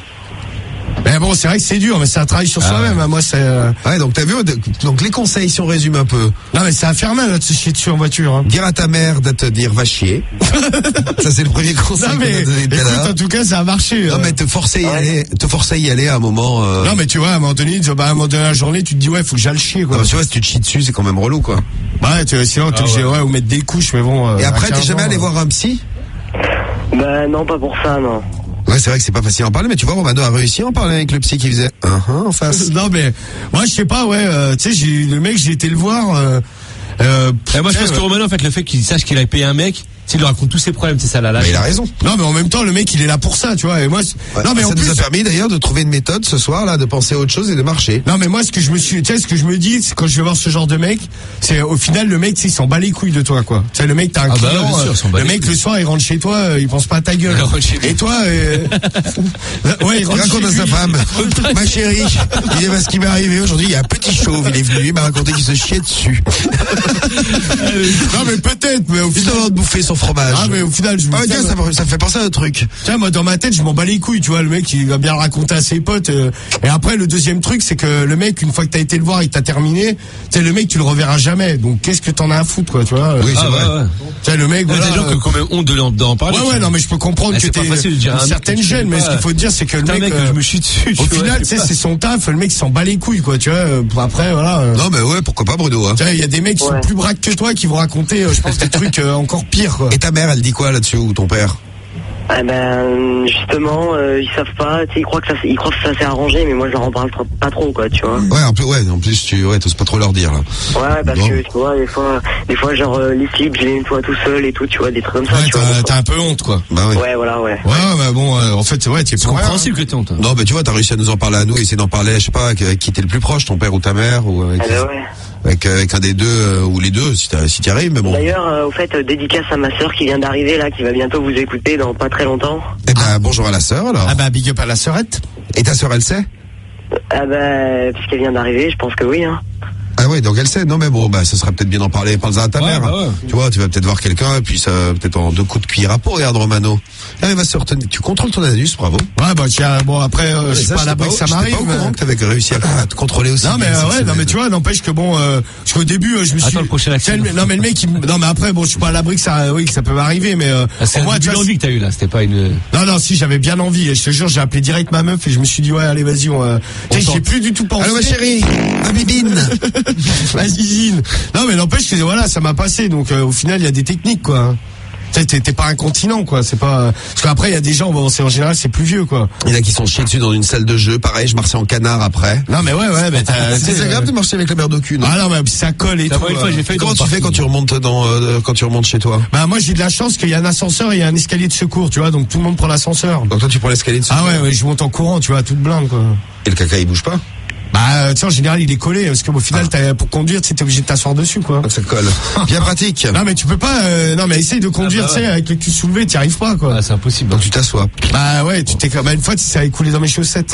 Mais bon, c'est vrai que c'est dur, mais c'est un travail sur soi-même. Moi, c'est. Ouais, donc t'as vu, donc les conseils, si on résume un peu. Non, mais ça va faire mal de se chier dessus en voiture. Hein. Dire à ta mère de te dire va chier. Ça c'est le premier conseil. Non mais écoute, en tout cas, ça a marché. Non mais te forcer à y aller à un moment. Non mais tu vois, à un moment donné, à un moment donné de la journée, tu te dis ouais, faut que j'aille chier quoi. Non, tu vois, si tu te chies dessus, c'est quand même relou quoi. Ouais, tu vois, sinon t'es obligé ou mettre des couches, mais bon. Et après, t'es jamais allé voir un psy? Bah non, pas pour ça, non. Ouais, c'est vrai que c'est pas facile à en parler, mais tu vois, Romano a réussi à en parler avec le psy qui faisait en face. Non, mais moi, je sais pas, ouais, tu sais, le mec, j'ai été le voir. Moi, je pense que Romano, en fait, le fait qu'il sache qu'il a payé un mec, il lui raconte tous ses problèmes, c'est ça là. Mais il a raison. Non, mais en même temps, le mec, il est là pour ça, tu vois. Et moi, non, mais ça en plus, nous a permis d'ailleurs de trouver une méthode ce soir là, de penser à autre chose et de marcher. Non, mais moi, ce que je me dis, c'est quand je vais voir ce genre de mec, c'est au final le mec, tu sais, il s'en bat les couilles de toi, quoi. Tu sais, le mec, t'as un client, bien sûr, le mec le soir, il rentre chez toi, il pense pas à ta gueule. Et toi, ouais, il raconte à sa femme, ma chérie, il dit ce qui m'est arrivé aujourd'hui. Il y a un petit chauve, il est venu, il m'a raconté qu'il se chiait dessus. Non mais peut-être, mais au Il final. doit de bouffer son fromage. Ah mais au final, je me tiens, ça me fait penser à un truc. Tiens, moi dans ma tête, je m'en bats les couilles, tu vois, le mec il va bien le raconter à ses potes. Et après, le deuxième truc, c'est que le mec, une fois que t'as été le voir et que t'as terminé, tu sais, le mec tu le reverras jamais. Donc qu'est-ce que t'en as à foutre, quoi, tu vois. Oui, c'est vrai. Ouais. Tu sais, le mec, Il y a voilà. des gens qui ont quand même honte d'en parler. Ouais, non, mais je peux comprendre que c'est pas t'es facile de dire à un une mec certaine que tu gêne, connais mais pas. ce qu'il faut te dire, c'est que le Putain, mec, je me chie dessus. au final, tu sais, c'est son taf, le mec il s'en bat les couilles, quoi, tu vois. Après, voilà. Non, mais ouais, pourquoi pas, Bruno, hein. Tu vois, il y a des mecs qui sont plus braques que toi qui vont raconter, je pense, des trucs encore pires, quoi. Et ta mère, elle dit quoi là-dessus, ou ton père? Ah ben justement, ils savent pas, tu sais, ils croient que ça s'est arrangé, mais moi je leur en parle pas trop, quoi, tu vois. Ouais, en plus t'oses pas trop leur dire, là. Ouais, parce Bon. que tu vois, des fois genre les slips, je les nettoie tout seul et tout, tu vois, des trucs comme ça. Ouais, tu vois, t'as un peu honte, quoi. Bah ouais. ouais, voilà, ouais. Ouais, bah bon, en fait, ouais, t'es C'est pour rien. compréhensible que t'es honte. Non, mais tu vois, t'as réussi à nous en parler à nous, essayer d'en parler, je sais pas, avec qui t'es le plus proche, ton père ou ta mère, ou avec, Ah ben ouais. avec un des deux, ou les deux, si t'y arrives, mais bon. D'ailleurs, au fait, dédicace à ma sœur qui vient d'arriver là, qui va bientôt vous écouter dans pas très longtemps. Eh ben, bonjour à la sœur, alors. Ah bah, big up à la sœurette. Et ta sœur, elle sait? Ah ben, puisqu'elle vient d'arriver, je pense que oui, hein. Ah ouais, donc elle sait. Non, mais bon, bah, ça serait peut-être bien d'en parler. Parle-en à ta mère. bah ouais. Tu vois, tu vas peut-être voir quelqu'un, et puis ça, peut-être en 2 coups de cuillère à peau, regarde, Romano. Ah, elle va se retenir. Tu contrôles ton anus, bravo. Ouais, bah, tiens, bon, après, je suis pas à l'abri que ça m'arrive. J'étais pas au courant que t'avais réussi à te contrôler aussi. Non mais bien, ouais, non mais tu vois, n'empêche que bon, parce qu'au début je me suis. Attends le prochain accident. Non mais le mec, non mais après bon, je suis pas à l'abri que ça, oui, que ça peut m'arriver, mais C'est moi, tu vois, l'envie que t'as eu là, c'était pas une. non, si j'avais bien envie, et je te jure, j'ai appelé direct ma meuf et je me suis dit ouais, allez vas-y, tu sais, j'ai plus du tout pensé. Allô, ma chérie, ma bibine. Vas-y, Zine. Non mais n'empêche que voilà, ça m'a passé, donc au final il y a des techniques, quoi. Tu sais, t'es pas incontinent, quoi. C'est pas parce qu'après il y a des gens, bon, c'est en général c'est plus vieux, quoi. Il y en a qui sont chiés dessus dans une salle de jeu. Pareil, je marchais en canard après. Non mais ouais, mais C'est désagréable de marcher avec la merde au cul, non? Ah non mais ça colle et tout. Une fois, j'ai fait Comment tu fais quand tu remontes quand tu remontes chez toi? Bah moi j'ai de la chance qu'il y a un ascenseur et il y a un escalier de secours, tu vois, donc tout le monde prend l'ascenseur. Donc toi tu prends l'escalier dessus. Ah ouais, je monte en courant, tu vois, toute blinde, quoi. Et le caca il bouge pas? Bah tu sais, en général il est collé parce qu'au final pour conduire, tu sais, t'es obligé de t'asseoir dessus, quoi. Donc ça colle. Bien pratique. Non mais tu peux pas, non mais essaye de conduire, tu sais, avec le cul soulevé, t'y arrives pas, quoi. Ah, c'est impossible. Donc tu t'assois. Bah ouais, tu t'es comme une fois, ça a écoulé dans mes chaussettes.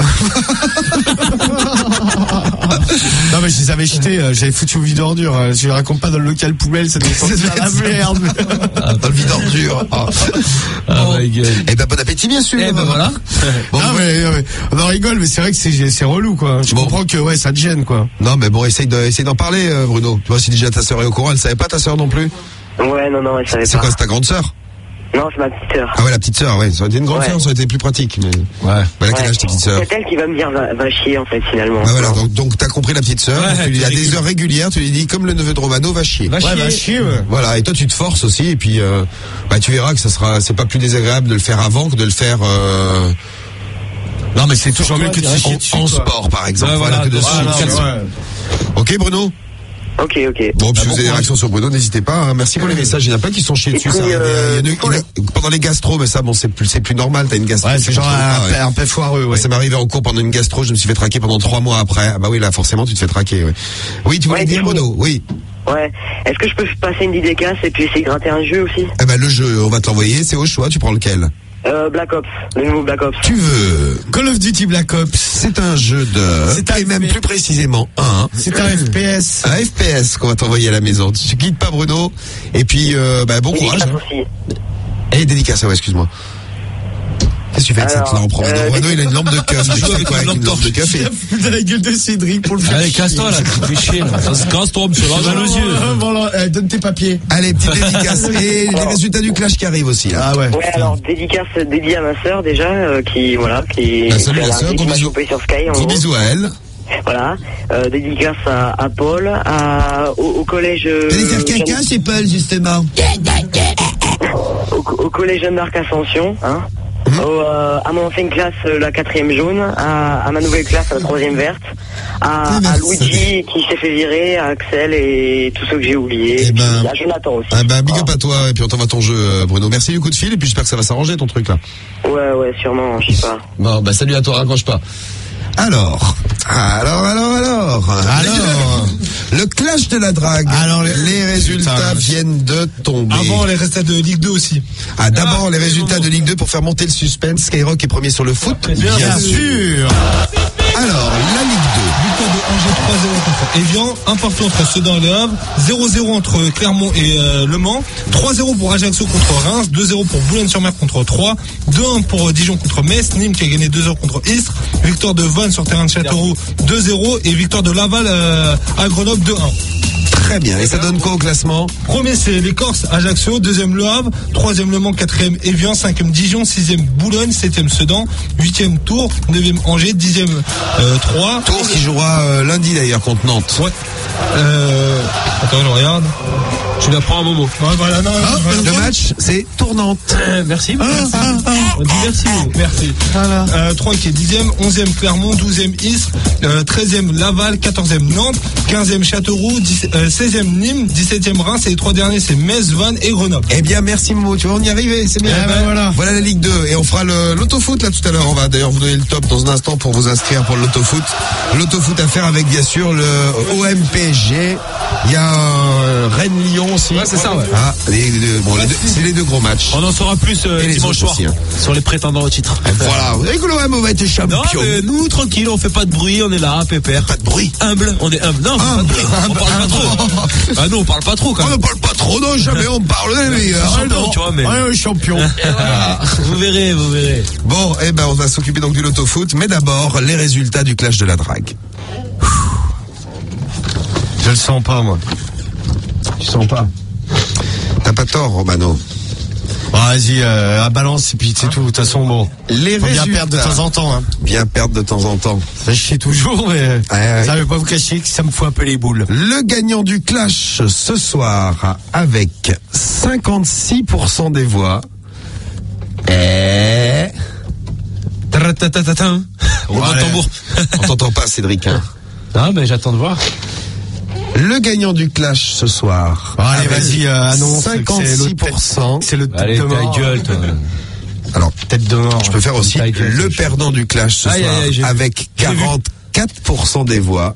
Non mais je les avais jetées, j'avais foutu au vide ordure. Je le raconte pas dans le local poubelle, ça devait sentir la merde. Dans le vide ordure. Ah, my God. Eh ben bon appétit bien sûr. Eh ben voilà. Bon, Non mais on en rigole, mais c'est vrai que c'est relou, quoi. Je comprends que ouais, ça te gêne, quoi. non mais bon, essaye d'en parler, Bruno. Tu vois, si déjà ta sœur est au courant, elle savait pas, ta sœur non plus. Ouais, non, elle savait C'est pas. quoi, c'est ta grande sœur? Non, c'est ma petite sœur. Ah ouais, la petite sœur, ouais. Ça aurait été une grande Ouais. sœur, ça aurait été plus pratique. Mais... Ouais. Elle a quel âge ta petite sœur? C'est elle qui va me dire va chier en fait finalement. Ah voilà, donc t'as compris la petite sœur. Ouais, Il y a puis- des heures régulières, tu lui dis comme le neveu de Romano, va chier. Va Ouais, chier. bah chier, ouais. Voilà, et toi tu te forces aussi, et puis bah tu verras que c'est pas plus désagréable de le faire avant que de le faire Non mais c'est toujours mieux que de se chier dessus, en quoi. sport par exemple. Ouais, voilà, voilà, que de se voilà, chier dessus. Ouais. Ok Bruno. Ok. Bon, si vous avez des réactions sur Bruno, n'hésitez pas. Hein. Merci pour les messages. Il y en a plein qui sont chiés dessus. puis, Ça. Pendant les gastros, mais ça, bon, c'est plus normal. T'as une gastro. Ouais, c'est genre un peu foireux, ouais. Ça m'est arrivé en cours pendant une gastro. Je me suis fait traquer pendant 3 mois après. Ah bah oui, là, forcément, tu te fais traquer. Ouais. Oui, tu voulais Ouais, dire du coup- Bruno. Oui. Ouais. Est-ce que je peux passer une dédicace et puis essayer de gratter un jeu aussi? Eh ben le jeu, on va te l'envoyer. C'est au choix. Tu prends lequel? Black Ops, le nouveau Black Ops. Tu veux. Call of Duty Black Ops. C'est un jeu de. C'est un et même FPS. plus précisément un. C'est un FPS. Un FPS qu'on va t'envoyer à la maison. Tu quittes pas Bruno. Et puis, bah, bon courage. Dédicace aussi. Et dédicace, ouais, excuse-moi. Qu'est-ce que tu fais avec Alors, cette lampe, Romano? Romano, il a une lampe de keuf. Tu fais quoi avec une lampe de keuf? Dans la gueule de Cédric pour le faire. Allez, casse-toi là, tu te fais chier là. Casse-toi, monsieur, dans nos yeux. Voilà, donne tes papiers. Allez, petite dédicace. Et les résultats du clash qui arrivent aussi, là. Ah ouais. Ouais, alors dédicace dédiée à ma sœur déjà, qui Bah, salut la sœur, qui gros m'a bisous. chopé sur Sky. en Gros gros. bisous à elle. Voilà. Dédicace à Paul, au collège. chez Paul, justement. Au collège Jeanne d'Arc Ascension, hein. À mon ancienne classe, la 4e jaune, à ma nouvelle classe, la 3e verte, à Luigi qui s'est fait virer, à Axel et tous ceux que j'ai oubliés, Eh et puis ben- à Jonathan aussi. Ah bah, big up à toi, et puis on t'envoie ton jeu, Bruno. Merci du coup de fil, et puis j'espère que ça va s'arranger ton truc là. Ouais, sûrement, je sais pas. Bon, bah salut à toi, raccroche pas. Alors, le clash de la drague. Alors, les résultats Putain. viennent de tomber. Avant les résultats de Ligue 2 aussi. Ah, d'abord les résultats de Ligue 2 pour faire monter le suspense. Skyrock est premier sur le foot. Bien sûr. Alors, la Ligue 2. Victoire de contre Evian, un partout entre Sedan et Le Havre, 0-0 entre Clermont et Le Mans, 3-0 pour Ajaccio contre Reims, 2-0 pour Boulogne-sur-Mer contre Troyes, 2-1 pour Dijon contre Metz, Nîmes qui a gagné 2-0 contre Istres, victoire de Vannes sur terrain de Châteauroux 2-0 et victoire de Laval à Grenoble 2-1. Très bien. Et ça donne quoi au classement? Premier, c'est les Corses, Ajaccio. Deuxième, Le Havre. Troisième, Le Mans. Quatrième, Evian. Cinquième, Dijon. Sixième, Boulogne. Septième, Sedan. Huitième, Tours. Neuvième, Angers. Dixième, Troyes. Tours qui jouera lundi d'ailleurs contre Nantes. Ouais. Attends, je regarde. Tu la prends un moment. Ouais, voilà, non, le match, c'est Tournante. Merci. On dit merci. Merci. Voilà. 3 qui est 10e, 11e Clermont, 12e Istres, 13e Laval, 14e Nantes, 15e Châteauroux, 16e Nîmes, 17e Reims et les 3 derniers c'est Metz, Vannes et Grenoble. Eh bien, merci Momo, tu vois, on y arrivait, c'est bien. Voilà la Ligue 2 et on fera l'autofoot là tout à l'heure. On va d'ailleurs vous donner le top dans un instant pour vous inscrire pour l'autofoot. L'autofoot à faire avec bien sûr le OM PSG. Il y a Rennes-Lyon aussi. Ouais, c'est ça, ouais. Ah, c'est les deux gros matchs. On en saura plus dimanche soir aussi, hein. Sur les prétendants au titre. Voilà, vous savez que l'OM va être champion. Non, mais nous, tranquille, on fait pas de bruit, on est là, pépère. Pas de bruit. Humble, on est humble. Non, on parle pas trop. Ah non, on parle pas trop quand même. On ne parle pas trop, non, jamais on parle des meilleurs. Champion, tu vois, mais... Ouais, champion. Voilà. Vous verrez. Bon, eh ben, on va s'occuper donc du loto-foot, mais d'abord, les résultats du clash de la drague. Je le sens pas, moi. Tu sens pas? T'as pas tort, Romano. Vas-y, à balance et puis c'est tout. De toute façon, bon. Les faut résultats. bien perdre de temps en temps, hein. Bien perdre de temps en temps. Ça chie toujours, mais ça veut pas vous cacher que ça me fout un peu les boules. Le gagnant du clash ce soir avec 56% des voix est... On va tambour. On t'entend pas, Cédric. Hein. Non, mais j'attends de voir. Le gagnant du clash ce soir. Allez, vas-y, annonce. 56%. C'est le Allez, tête de mort. ta gueule, toi. Alors, tête de mort. je peux faire aussi le perdant du clash ce soir avec 44% des voix.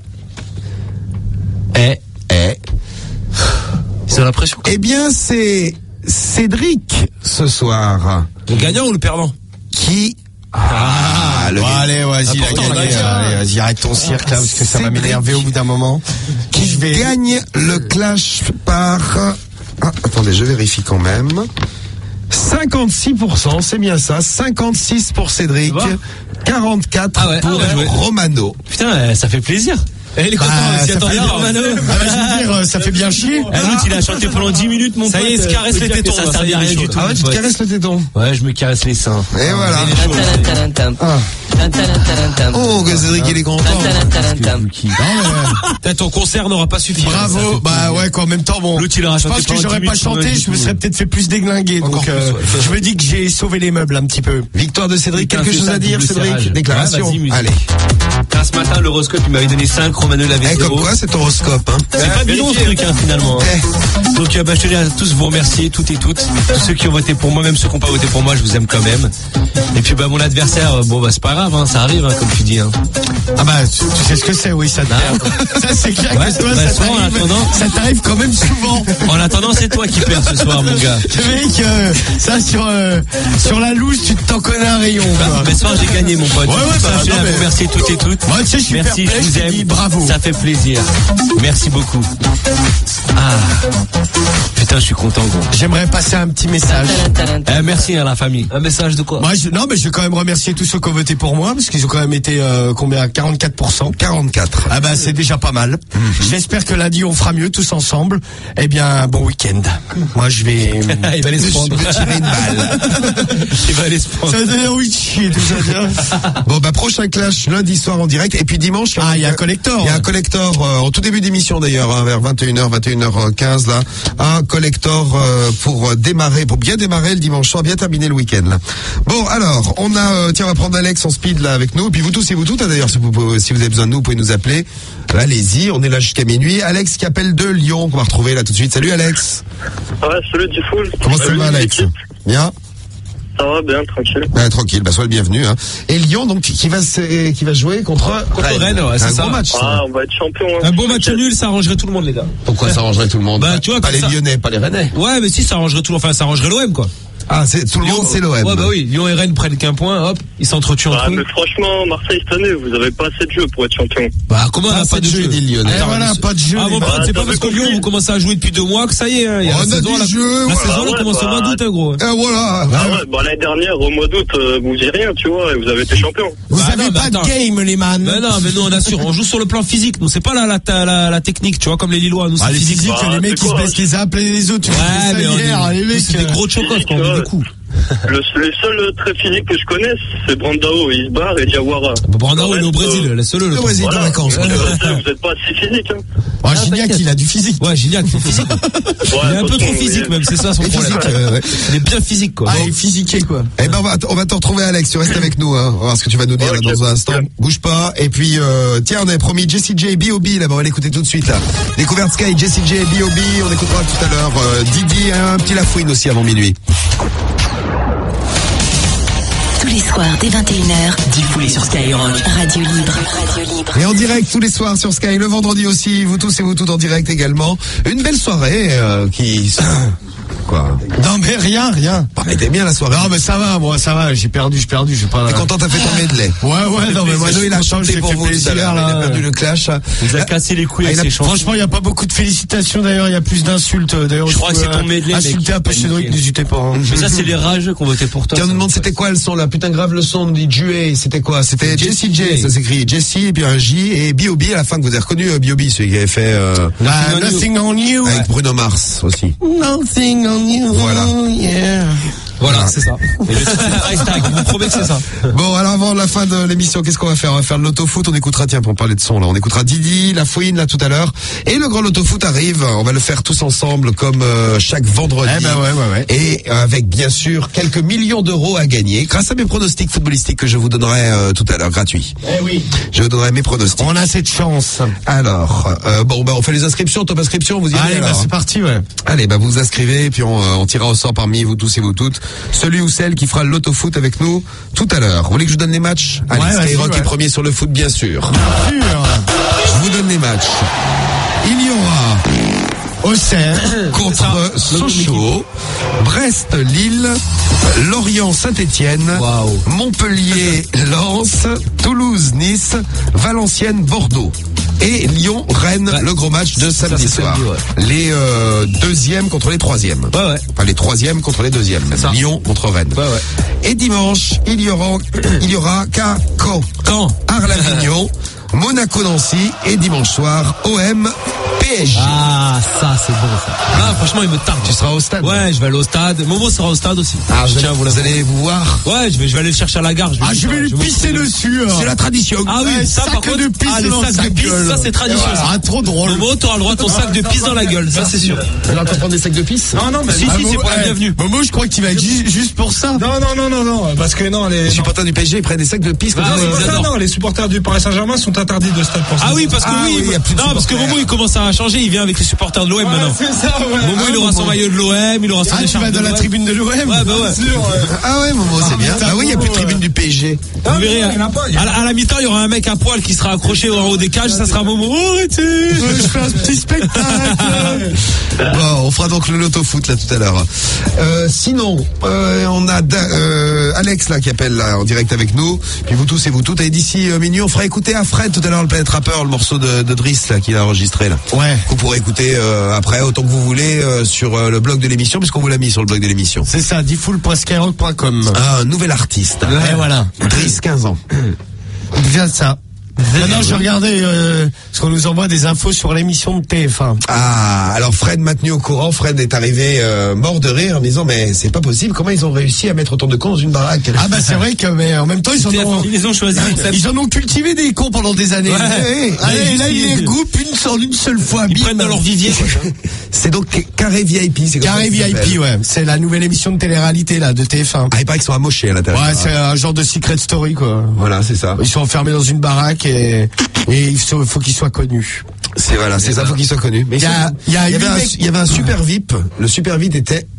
Ils ont l'impression. Eh bien, c'est Cédric ce soir. Le gagnant ou le perdant? Qui... allez, vas-y, vas-y, arrête ton cirque là, parce que ça va m'énerver au bout d'un moment. Qui gagne le clash par... Ah, attendez, je vérifie quand même. 56%, c'est bien ça. 56 pour Cédric, 44 pour Romano. Putain, ça fait plaisir. Il est content, il s'y attendait, Romano. Je veux dire, ça fait bien chier. L'autre, il a chanté pendant 10 minutes, mon pote. Ça y est, il se caresse les tétons. Ça servait à rien du tout. Ah ouais, tu te caresses le téton? Ouais, je me caresse les seins. Et voilà. Oh, que Cédric, il est content. Peut-être ton concert n'aura pas suffi. Bravo. Bah ouais, quoi, en même temps, bon. L'autre, il aura je chanté pense que j'aurais pas chanté, je me serais peut-être fait plus déglinguer. Donc, je me dis que j'ai sauvé les meubles un petit peu. Victoire de Cédric, quelque chose à dire, Cédric? Déclaration. Allez. Ce matin, l'horoscope, il m'avait donné 5, Romano l'avait 0. Comme quoi, c'est ton horoscope, hein? C'est pas bidon, ce truc, finalement. Donc, je tenais à tous vous remercier, toutes et toutes. Tous ceux qui ont voté pour moi, même ceux qui n'ont pas voté pour moi, je vous aime quand même. Et puis, mon adversaire, c'est pas grave, ça arrive, comme tu dis, Ah tu sais ce que c'est, oui, ça te perd. Ça, c'est clair que toi, ça t'arrive quand même souvent. En attendant, c'est toi qui perds ce soir, mon gars. Le mec, ça, sur la loose, tu t'en connais un rayon, quoi. Mais ce soir, j'ai gagné, mon pote. Je tiens à vous remercier toutes et toutes. Moi, tu sais, je suis merci, je vous aime. Bravo. Ça fait plaisir. Merci beaucoup. Putain, je suis content, gros. J'aimerais passer un petit message. Merci à la famille. Un message de quoi? Moi, je vais quand même remercier tous ceux qui ont voté pour moi, parce qu'ils ont quand même été combien? 44%. 44. Ah bah c'est déjà pas mal. J'espère que lundi on fera mieux tous ensemble. Eh bien, bon week-end. Moi, je vais. Il va aller se prendre. Tirer une balle. Il va aller se prendre. Ça donne envie de chier, tout ça. Bon, prochain clash lundi soir en direct, et puis dimanche. Il y a un collector. Il y a un collector en tout début d'émission d'ailleurs, vers 21h, 21h15 là, un collector pour bien démarrer le dimanche soir, bien terminer le week-end là. Bon, alors, on va prendre Alex en speed là avec nous, puis vous tous et vous toutes, d'ailleurs, si vous avez besoin de nous, vous pouvez nous appeler. Allez-y, on est là jusqu'à minuit. Alex qui appelle de Lyon, qu'on va retrouver là tout de suite. Salut Alex. Ouais, salut du full. Comment ça va Alex? Bien. Ça va bien, tranquille. Tranquille, sois le bienvenu. Hein. Et Lyon, donc, qui va jouer contre Rennes, ouais, c'est un ça. gros match. Ça. On va être champion. Un bon match nul, ça arrangerait tout le monde, les gars. Pourquoi ça arrangerait tout le monde? Tu vois, pas les Lyonnais, pas les Rennais. Ouais, mais si, ça arrangerait tout, ça arrangerait l'OM, quoi. Ah, tout le monde, c'est l'OM. Ouais, bah oui. Lyon et Rennes prennent qu'un point, hop, ils s'entretuent entre eux. Mais franchement, Marseille, cette année, vous avez pas assez de jeu pour être champion. Bah, comment on n'a pas de jeu? Des Lyonnais. Voilà, pas de jeu. Ah, mon pote, c'est pas parce que Lyon, vous commencez à jouer depuis 2 mois que ça y est, hein. On a du jeu. La saison, elle commence au mois d'août, hein, gros. Voilà. Ah ouais, bah l'année dernière, au mois d'août, vous faisiez rien, tu vois, et vous avez été champion. Vous avez pas de game, les man. Mais non, mais nous, on assure. On joue sur le plan physique. Nous, c'est pas la technique, tu vois, comme les Lillois. Nous, c'est les physique. physiques, les mecs qui se baissent les apps et les autres. Ouais, mais les mecs, c'est des gros chocos quand on met des coups. Les seuls très physiques que je connais, c'est Brandao, Isbar et Diawara. Brandao, il est au Brésil, laissez-le. Le Brésil, en vacances. Vous êtes pas si physique, hein. Gignac, il a du physique. Ouais, Gignac, il est physique. Il est un peu trop physique, même, c'est ça son problème. Il est bien physique, quoi. Il est physiqué, quoi. Eh ben, on va te retrouver, Alex. Tu restes avec nous, hein. On va voir ce que tu vas nous dire, là, dans un instant. Bouge pas. Et puis, tiens, on avait promis Jessie J et B.O.B, là, on va l'écouter tout de suite, là. Découverte Sky, Jessie J et B.O.B. On écoutera tout à l'heure, Didi, un petit Lafouine aussi avant minuit. Tous les soirs dès 21h, Diffoulé sur Skyrock. Radio Libre. Et en direct tous les soirs sur Sky, le vendredi aussi, vous tous et vous toutes en direct également. Une belle soirée qui... Quoi? Non mais rien. Bah, mais t'es bien la soirée. Non mais ça va, moi ça va, j'ai perdu, je vais pas... T'es content, t'as fait ton medley? Ouais, non mais moi il a chanté pour vous tout à l'heure, il a perdu le clash. Il a cassé les couilles avec ses chansons. Franchement, il y a pas beaucoup de félicitations d'ailleurs, il y a plus d'insultes d'ailleurs. Je crois que c'est ton medley. Insulter un peu Cédric, n'hésitez pas. Hein. Mais ça, c'est les rageux qui ont voté pour toi. Tiens, on nous demande c'était quoi le son là? Putain grave le son, on nous dit Jué, c'était quoi? C'était Jessie J, ça s'écrit Jessie et puis un J et B.O.B à la fin que vous avez reconnu, B.O.B, celui qui avait fait Nothing on You avec Bruno Mars aussi. Nothing on You. Voilà. Yeah. Voilà, c'est ça. Et le titre, c'est Price Tag. Je vous promets que c'est ça. Bon, alors avant la fin de l'émission, qu'est-ce qu'on va faire? On va faire le loto-foot. On écoutera, tiens, pour parler de son, là, on écoutera Didi, Lafouine, là, tout à l'heure. Et le grand loto-foot arrive. On va le faire tous ensemble, comme chaque vendredi. Eh ben ouais. Et avec, bien sûr, quelques millions d'euros à gagner, grâce à mes pronostics footballistiques que je vous donnerai tout à l'heure, gratuits. Eh oui. Je vous donnerai mes pronostics. On a cette chance. Alors, on fait les inscriptions, top inscription, vous y allez. Allez, c'est parti, ouais. Allez, vous vous inscrivez, et puis on tirera au sort parmi vous tous et vous toutes celui ou celle qui fera le loto-foot avec nous tout à l'heure. Vous voulez que je vous donne les matchs? Allez, Skyrock est premier sur le foot, bien sûr. Je vous donne les matchs. Il y aura Auxerre contre Sochaux, Brest-Lille, Lorient-Saint-Etienne, Montpellier-Lens, Toulouse-Nice, Valenciennes-Bordeaux. Et Lyon-Rennes, le gros match de samedi soir. Les deuxièmes contre les troisièmes. Enfin, les troisièmes contre les deuxièmes. Lyon contre Rennes. Et dimanche, il y aura Caen, Arles-Avignon, Monaco-Nancy et dimanche soir, OM PSG. Ah, ça, c'est bon, ça. Ah, franchement, il me tarde. Tu seras au stade? Ouais, je vais aller au stade. Momo sera au stade aussi. Ah, vous allez vous voir? Ouais, je vais aller le chercher à la gare. Je vais lui pisser dessus. C'est la tradition. Ah oui, ça, par contre, de pisse les sacs de pisse, ça, c'est tradition. Ah, trop drôle. Momo, t'auras le droit à ton sac de pisse dans la gueule, ça, c'est sûr. Tu vas prendre des sacs de pisse? Non, mais si, c'est pour la bienvenue. Momo, je crois qu'il va être juste pour ça. Non, parce que non, les supporters du PSG, ils prennent des sacs de pisse. Non, les supporters du Paris Saint-Germain sont interdits de stade pour ça. Ah oui, parce que parce que Momo, il commence à changer, il vient avec les supporters de l'OM maintenant. C'est ça, ouais. Momo, il aura son maillot de l'OM, il aura son écharpe de la tribune de l'OM. Ouais, Ah ouais, Momo, c'est bien. Ah oui, il n'y a plus de tribune du PSG. Vous verrez, à la mi-temps, il y aura un mec à poil qui sera accroché en haut des cages, ça sera Momo. Oh, arrêtez! Je fais un petit spectacle. Bon, on fera donc le loto-foot là tout à l'heure. Sinon, on a Alex là qui appelle là en direct avec nous. Puis vous tous et vous toutes. Et d'ici minuit, on fera écouter à Fred tout à l'heure le Planète Rappeur, le morceau de Driss là qu'il a enregistré là. Ouais. Vous pourrez écouter après autant que vous voulez sur le blog de l'émission, puisqu'on vous l'a mis sur le blog de l'émission. C'est ça, diffoul.skyrock.com. Un nouvel artiste. Et voilà. Driss, 15 ans. Bien ça. Maintenant, je regardais parce qu'on nous envoie des infos sur l'émission de TF1. Ah, alors Fred m'a tenu au courant. Fred est arrivé mort de rire en disant mais c'est pas possible. Comment ils ont réussi à mettre autant de cons dans une baraque? Ah bah c'est vrai que mais en même temps ils ont choisi. Ils en ont cultivé des cons pendant des années. Et là ils les regroupent une seule fois. Ils prennent dans leur vivier. C'est donc Carré VIP. C'est Carré VIP, ouais. C'est la nouvelle émission de télé-réalité là de TF1. Ah il paraît qu'ils sont amochés à l'intérieur. Ouais, c'est un genre de secret story quoi. Voilà, c'est ça. Ils sont enfermés dans une baraque et il faut qu'ils soient connus. C'est ça, faut qu'ils soient connus. Mais il y avait un super VIP. Le super VIP était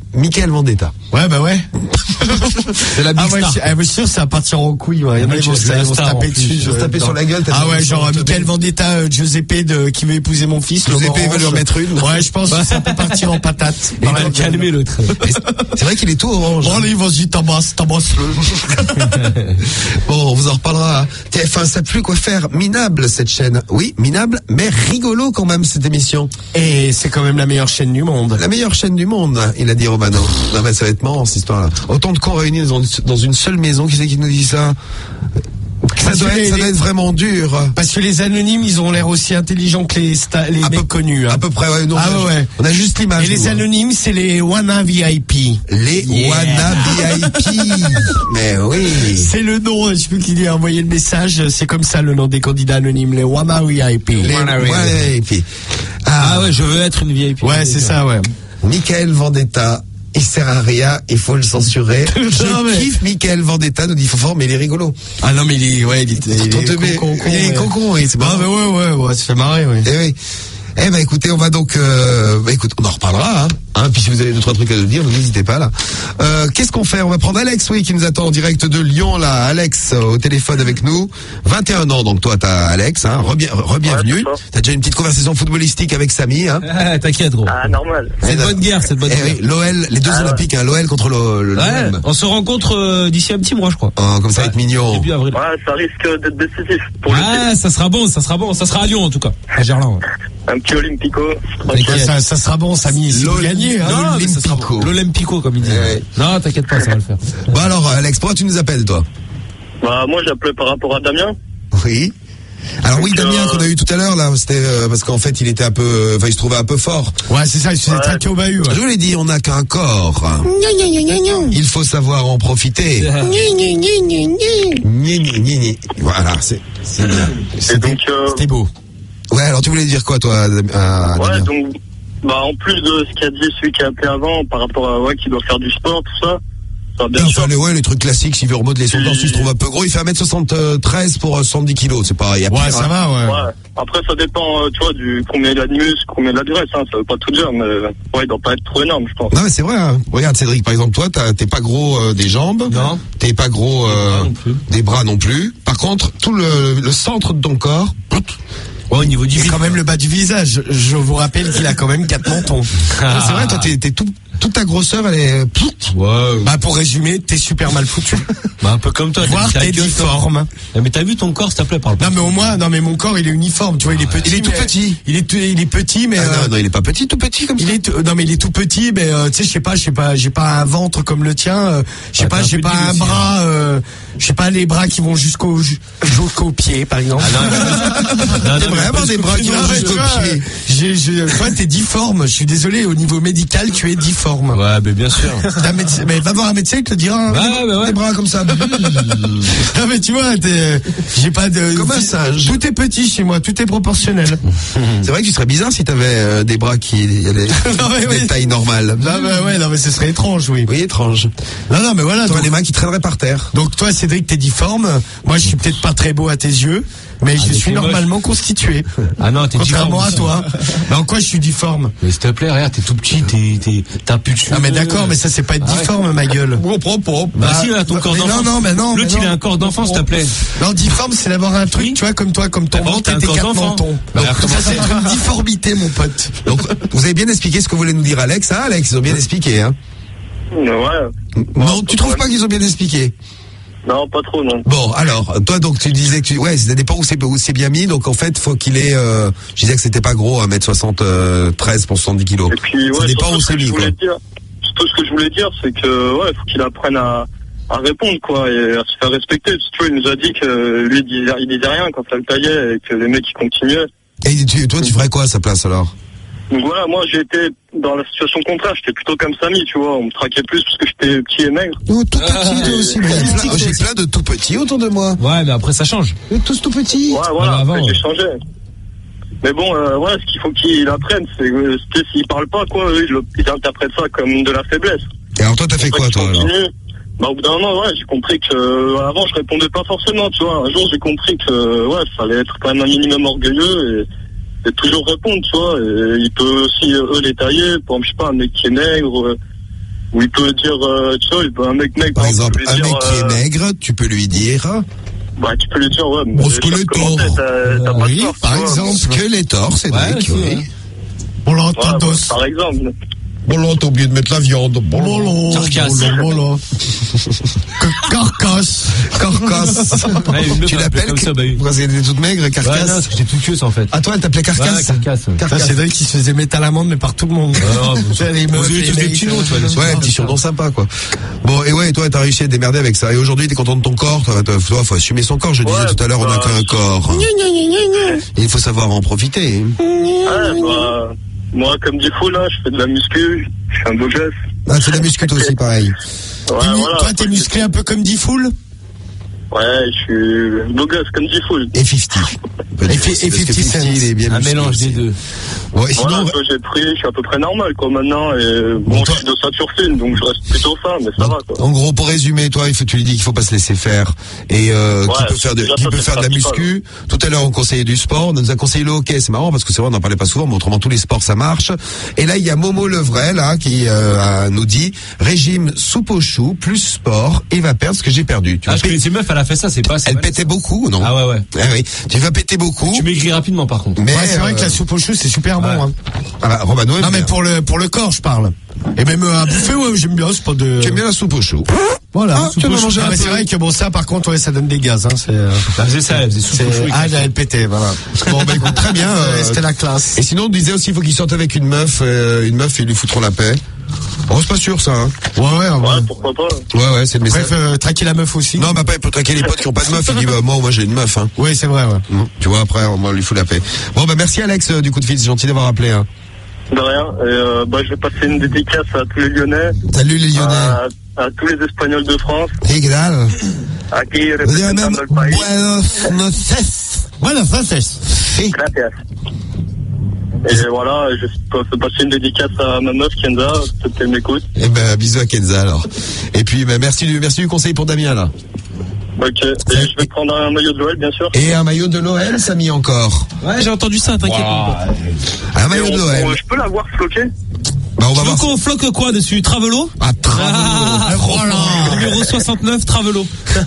Michael Vendetta. Ouais, bah ouais. C'est la big star. Je suis sûr, ça va partir en couille, ouais. Ils vont se taper dessus. Ils vont se taper sur la gueule. Ah ouais, genre, Michael Vendetta, Giuseppe qui veut épouser mon fils. Giuseppe va lui en mettre une. Ouais, je pense que ça peut partir en patate. Il va le calmer, l'autre. C'est vrai qu'il est tout orange. Bon, allez, vas-y, t'embrasse-le. Bon, on vous en reparlera. TF1, ça plus quoi faire. Minable, cette chaîne. Oui, minable, mais rigolo quand même, cette émission. Et c'est quand même la meilleure chaîne du monde. La meilleure chaîne du monde, il a dit Romano. Non, mais ça va être marrant, cette histoire-là. Autant de cons réunis dans une seule maison. Qui c'est qui nous dit ça? Ça doit être vraiment dur. Parce que les anonymes, ils ont l'air aussi intelligents que les mecs connus. Hein. À peu près, ouais. Non, ouais. On a juste l'image. Et les anonymes, c'est les Wana VIP. Les Wana VIP. Mais oui. C'est le nom, je sais plus qui lui a envoyé le message. C'est comme ça le nom des candidats anonymes, les Wana VIP. Les Wana VIP. Ah ouais, je veux être une VIP. Ouais, c'est ça, ouais. Michael Vendetta. Il sert à rien, il faut le censurer. Je kiffe Michael Vendetta, nous dit fort, mais il est rigolo. Ah non, mais il est concon, c'est bon. Ah, mais ouais, ça fait marrer, oui. Eh oui. Eh ben écoutez, on va donc écoute, on en reparlera puis si vous avez 2-3 trucs à nous dire, n'hésitez pas là. Qu'est-ce qu'on fait? On va prendre Alex, qui nous attend en direct de Lyon là. Alex au téléphone avec nous. 21 ans donc toi t'as Alex, re-bienvenue. Ouais, t'as déjà une petite conversation footballistique avec Samy, T'inquiète, gros. Ah, normal. C'est de bonne guerre, cette bonne guerre. Oui, l'OL, les deux Olympiques, l'OL contre le ouais, on se rencontre d'ici un petit mois, je crois. Comme ça va être mignon. Début avril. Ouais, ça risque d'être décisif pour le Ah, ça sera bon. Ça sera à Lyon, en tout cas. À Gerland. un petit Olympico. Ça sera bon, Samy, si vous gagnez. L'Olympico, comme il dit. Ouais. Non, t'inquiète pas, ça va le faire. Bon alors, Alex, pourquoi tu nous appelles, toi? Bah, moi, j'appelais par rapport à Damien. Oui. Alors oui, Damien qu'on a eu tout à l'heure là, c'était parce qu'en fait il était un peu, il se trouvait un peu fort. Ouais, c'est ça, il se faisait traquer au bahut. Je vous l'ai dit, on n'a qu'un corps. Il faut savoir en profiter. Voilà, c'est bien. C'était beau. Ouais, alors tu voulais dire quoi toi, Damien? Ouais, donc, bah, en plus de ce qu'a dit celui qui a appelé avant, par rapport à, qui doit faire du sport, tout ça. Bien sûr. Les trucs classiques, s'il veut remodeler son torse, il se trouve un peu gros, il fait 1m73 pour 110 kilos, c'est pas, il y a pire, ça va, ouais. Après, ça dépend, tu vois, du combien il a de muscles, combien il a de graisse, ça veut pas tout dire, mais, il doit pas être trop énorme, je pense. Non, mais c'est vrai, Regarde, Cédric, par exemple, toi, t'es pas gros des jambes. Non. T'es pas gros, des bras non plus. Par contre, tout le centre de ton corps, Ouais, au niveau du quand même le bas du visage. Je vous rappelle qu'il a quand même 4 mentons. C'est vrai, toi, t'es toute ta grosseur, elle est. Ouais. Bah, pour résumer, t'es super mal foutu. Bah, un peu comme toi. Voire t'es difforme. Mais t'as vu ton corps, s'il te plaît, parle pas. Non, mais au moins, mon corps, il est uniforme. Tu vois, il est petit. Il est tout petit. Il est petit, mais. Non, il est pas petit, tout petit comme ça. Non, mais il est tout petit, mais tu sais, j'ai pas un ventre comme le tien. J'ai pas un bras. Je sais pas les bras qui vont jusqu'au pied, par exemple. T'aimerais avoir des bras qui vont jusqu'au pied. Toi, t'es difforme. Je suis désolé, au niveau médical, tu es difforme. Ouais, mais bien sûr. Mais va voir un médecin, il te dira. Ouais. Des bras comme ça. Non, mais tu vois, j'ai pas de. Comme un singe. Tout est petit chez moi, tout est proportionnel. C'est vrai que tu serais bizarre si t'avais des bras qui allaient des tailles normales. Non, mais ce serait étrange, oui. Oui, étrange. Non, mais voilà. T'aurais des mains qui traîneraient par terre. Donc toi, Cédric, t'es difforme. Moi, je suis peut-être pas très beau à tes yeux, mais je suis normalement constitué. Ah non, t'es difforme. Contrairement à toi. Mais en quoi je suis difforme? Mais s'il te plaît, regarde, t'es tout petit, t'as plus de cheveux. Ah, mais d'accord, mais ça, c'est pas être difforme, ma gueule. Bah si, là, ton corps d'enfant. Non. L'autre, il a un corps d'enfant, s'il te plaît. Non, difforme, c'est d'avoir un truc, tu vois, comme toi, comme ton ventre et tes 4 mentons. Donc, ça, c'est une difformité, mon pote. Donc, vous avez bien expliqué ce que voulait nous dire Alex, Alex, ils ont bien expliqué, Ouais. Non, tu trouves pas qu'ils ont bien expliqué? Non, pas trop, non. Bon, alors, toi, donc, tu disais que ça dépend où c'est bien mis, donc, en fait, faut qu'il ait, je disais que c'était pas gros, 1m73 pour 70 kilos. Et puis, ça dépend où c'est mis, quoi. Tout ce que je voulais dire, c'est que, faut qu'il apprenne à répondre, quoi, et à se faire respecter. Parce que, tu vois, il nous a dit que lui, il disait rien quand ça le taillait et que les mecs, ils continuaient. Et toi, tu ferais quoi à sa place, alors? Donc voilà, moi j'ai été dans la situation contraire, j'étais plutôt comme Samy, tu vois, on me traquait plus parce que j'étais petit et maigre. Oh, tout petit, toi aussi. J'ai plein de tout petits autour de moi. Ouais, mais après ça change. Tous tout petits. Ouais, voilà, après j'ai changé. Mais bon, ce qu'il faut qu'il apprenne, c'est que s'il parle pas, quoi, ils interprètent ça comme de la faiblesse. Et alors toi, t'as fait quoi, toi, alors? Bah, au bout d'un moment, j'ai compris que, avant, je répondais pas forcément, tu vois. Un jour, j'ai compris que, fallait être quand même un minimum orgueilleux et toujours répondre, tu vois. Et il peut aussi, les tailler, pour, je sais pas, un mec qui est nègre, Ou il peut dire, tu vois, il peut un mec maigre. Par exemple, un dire, mec qui est maigre, tu peux lui dire... Bah, tu peux lui dire, ouais, Bon, Skeletor. t'as pas de Oui, force, par tu vois. exemple, Skeletor, Cédric, oui. On Ouais, l'entend bah, par exemple. Bon, là, t'as oublié de mettre la viande. Bon, Carcasse. Carcasse. Carcasse. Ouais, une meuf Tu elle l'appelles comme ça, bah oui. Parce qu'elle était toute maigre, Ouais, non, Carcasse. parce que j'étais tout queue, ça, en fait. Ah, toi, elle t'appelait Ouais, Carcasse? carcasse. Cédric qui se faisait mettre à l'amende, mais par tout le monde. Ah, bon, Tu sais, les meufs, vous avez les tous des mecs, petits noms, tu vois. Ouais, petit surnom sympa, quoi. Bon, et ouais, toi, t'as réussi à te démerder avec ça. Et aujourd'hui, t'es content de ton corps. Toi, faut assumer son corps. Je disais tout à l'heure, on n'a qu'un corps. Et il faut savoir en profiter. Ouais, bah, moi, comme dit fou, là, je fais de la muscu, je suis un beau gosse. Ah, c'est de la muscu, toi aussi, pareil. Ouais, voilà. Toi, t'es musclé un peu comme D-Fool? Ouais, je suis beau gosse, comme dit fou. Et 50. Et 50 Cent. il est bien Un musclé mélange aussi. des deux. Ouais, et sinon, Voilà, quoi, j'ai pris, je suis à peu près normal, quoi, maintenant, et bon, je suis de ossature fine, donc je reste plutôt fin, mais ça va, quoi. en gros, pour résumer, toi, tu lui dis qu'il faut pas se laisser faire et qui peut faire de, déjà, qui ça, peut c'est faire de la principal. muscu. Tout à l'heure, on conseillait du sport, on nous a conseillé le hockey. C'est marrant parce que c'est vrai, on n'en parlait pas souvent, mais autrement tous les sports ça marche. Et là, il y a Momo Levray là qui nous dit régime soupe aux choux plus sport et va perdre ce que j'ai perdu. Tu Ah, vas je connais ces meufs, elle a fait ça, c'est pas. elle pétait beaucoup, non? Ah ouais. Ah oui, tu vas péter beaucoup. Tu maigris rapidement, par contre. Mais Ouais, c'est vrai que la soupe aux choux, c'est super bon, hein. ah bah, Romano aime Non, mais bien. pour le corps, je parle. Et même à bouffer, ouais, j'aime bien, c'est pas de... Tu aimes bien la soupe aux choux? Voilà. Ah, tu soupe en as aux mangé choux. un Mais peu. c'est vrai que bon, ça, par contre, ouais, ça donne des gaz, hein, c'est... Elle faisait ça, elle faisait soupe aux choux. Ah, elle pétait, voilà. Bon, bah écoute, très bien. C'était la classe. Et sinon, on disait aussi, il faut qu'il sorte avec une meuf, et ils lui foutront la paix. Oh, c'est pas sûr, ça, hein. Ouais, Ouais, pourquoi pas. Ouais, c'est le message. Bref, traquer la meuf aussi. Non, mais après, il peut traquer les potes qui ont pas de meuf. Il dit, bah, moi, j'ai une meuf, hein. Oui, c'est vrai, ouais. Tu vois, après, on lui fout la paix. Bon, bah, merci, Alex, du coup de fil. C'est gentil d'avoir appelé, hein. De rien, et bah, je vais passer une dédicace à tous les Lyonnais. Salut, les Lyonnais. À tous les Espagnols de France. Et que dalle. Aquí, Vous direz même, representando el país. Buenos noches. Si. Gracias. Et voilà, je peux passer une dédicace à ma meuf, Kenza, peut-être qu'elle m'écoute. Eh ben, bisous à Kenza, alors. Et puis, bah, merci du conseil pour Damien, là. Ok, et je vais prendre un maillot de l'OL, bien sûr. Et un maillot de l'OL, Samy, encore. Ouais, j'ai entendu ça, t'inquiète pas. Un maillot de l'OL. Je peux l'avoir floqué? Bah, on va Tu veux voir. qu'on floque quoi dessus? Travelo? Ah, Voilà. Numéro 69, Travelo.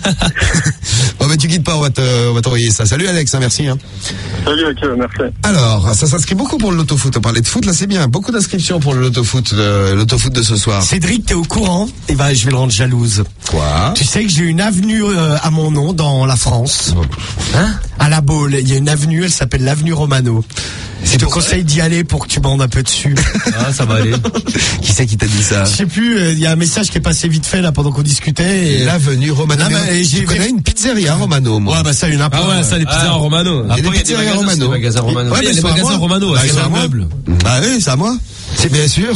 Bon, mais tu quittes pas, on va t'envoyer ça. Salut, Alex, hein, merci, hein. Salut, ok, merci. Alors, ça s'inscrit beaucoup pour le loto-foot. On parlait de foot, là, c'est bien. Beaucoup d'inscriptions pour le loto-foot de ce soir. Cédric, t'es au courant? Eh ben, je vais le rendre jalouse. Quoi? Tu sais que j'ai une avenue à mon nom dans la France. Hein? À La Baule, il y a une avenue, elle s'appelle l'avenue Romano. Je te conseille d'y aller pour que tu bandes un peu dessus. Ah, ça va aller. Qui c'est qui t'a dit ça? Je sais plus, il y a un message qui est passé vite fait là pendant qu'on discutait. Et... L'avenue Romano. Non, mais Je connais une pizzeria Romano, moi. Ouais, bah ça, il y en a Ah ouais, ça, les pizzas en Romano. Il y a des pizzerias Romano. magasins Romano. Ouais, Il y a mais des c'est à magasins moi. Romano, Bah, c'est c'est à un moi. meuble. Bah oui, c'est à moi. C'est bien sûr.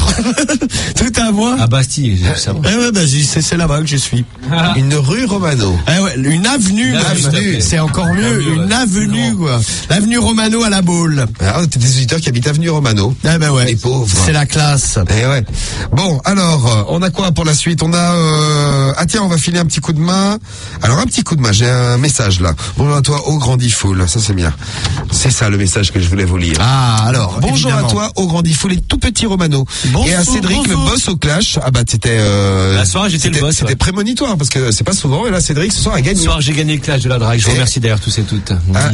Tout à moi. À Bastille, ça va. Eh ouais, bah, c'est là-bas que je suis. Une rue Romano. Eh ouais, une avenue. Une avenue. C'est encore mieux. Une avenue, quoi. L'avenue Romano à La Baule. Alors, t'es des auditeurs qui habitent avenue Romano. Eh ben ouais. Les pauvres. C'est la classe. Eh ouais. Bon, alors, on a quoi pour la suite? On a... Ah tiens, on va filer un petit coup de main. Alors, un petit coup de main, j'ai un message là. Bonjour à toi, au Grandi Fool. Ça, c'est bien. C'est ça le message que je voulais vous lire. Ah, alors. Bonjour évidemment. à toi, au Grandi Fool et tout petit Romano. Bonjour, et à Cédric, bonjour. le boss au Clash. Ah bah, c'était... La soirée, j'étais le boss, C'était ouais. prémonitoire parce que c'est pas souvent. Et là, Cédric, ce soir, a gagné. Ce soir, j'ai gagné le clash de la drague. Je vous remercie d'ailleurs tous et toutes.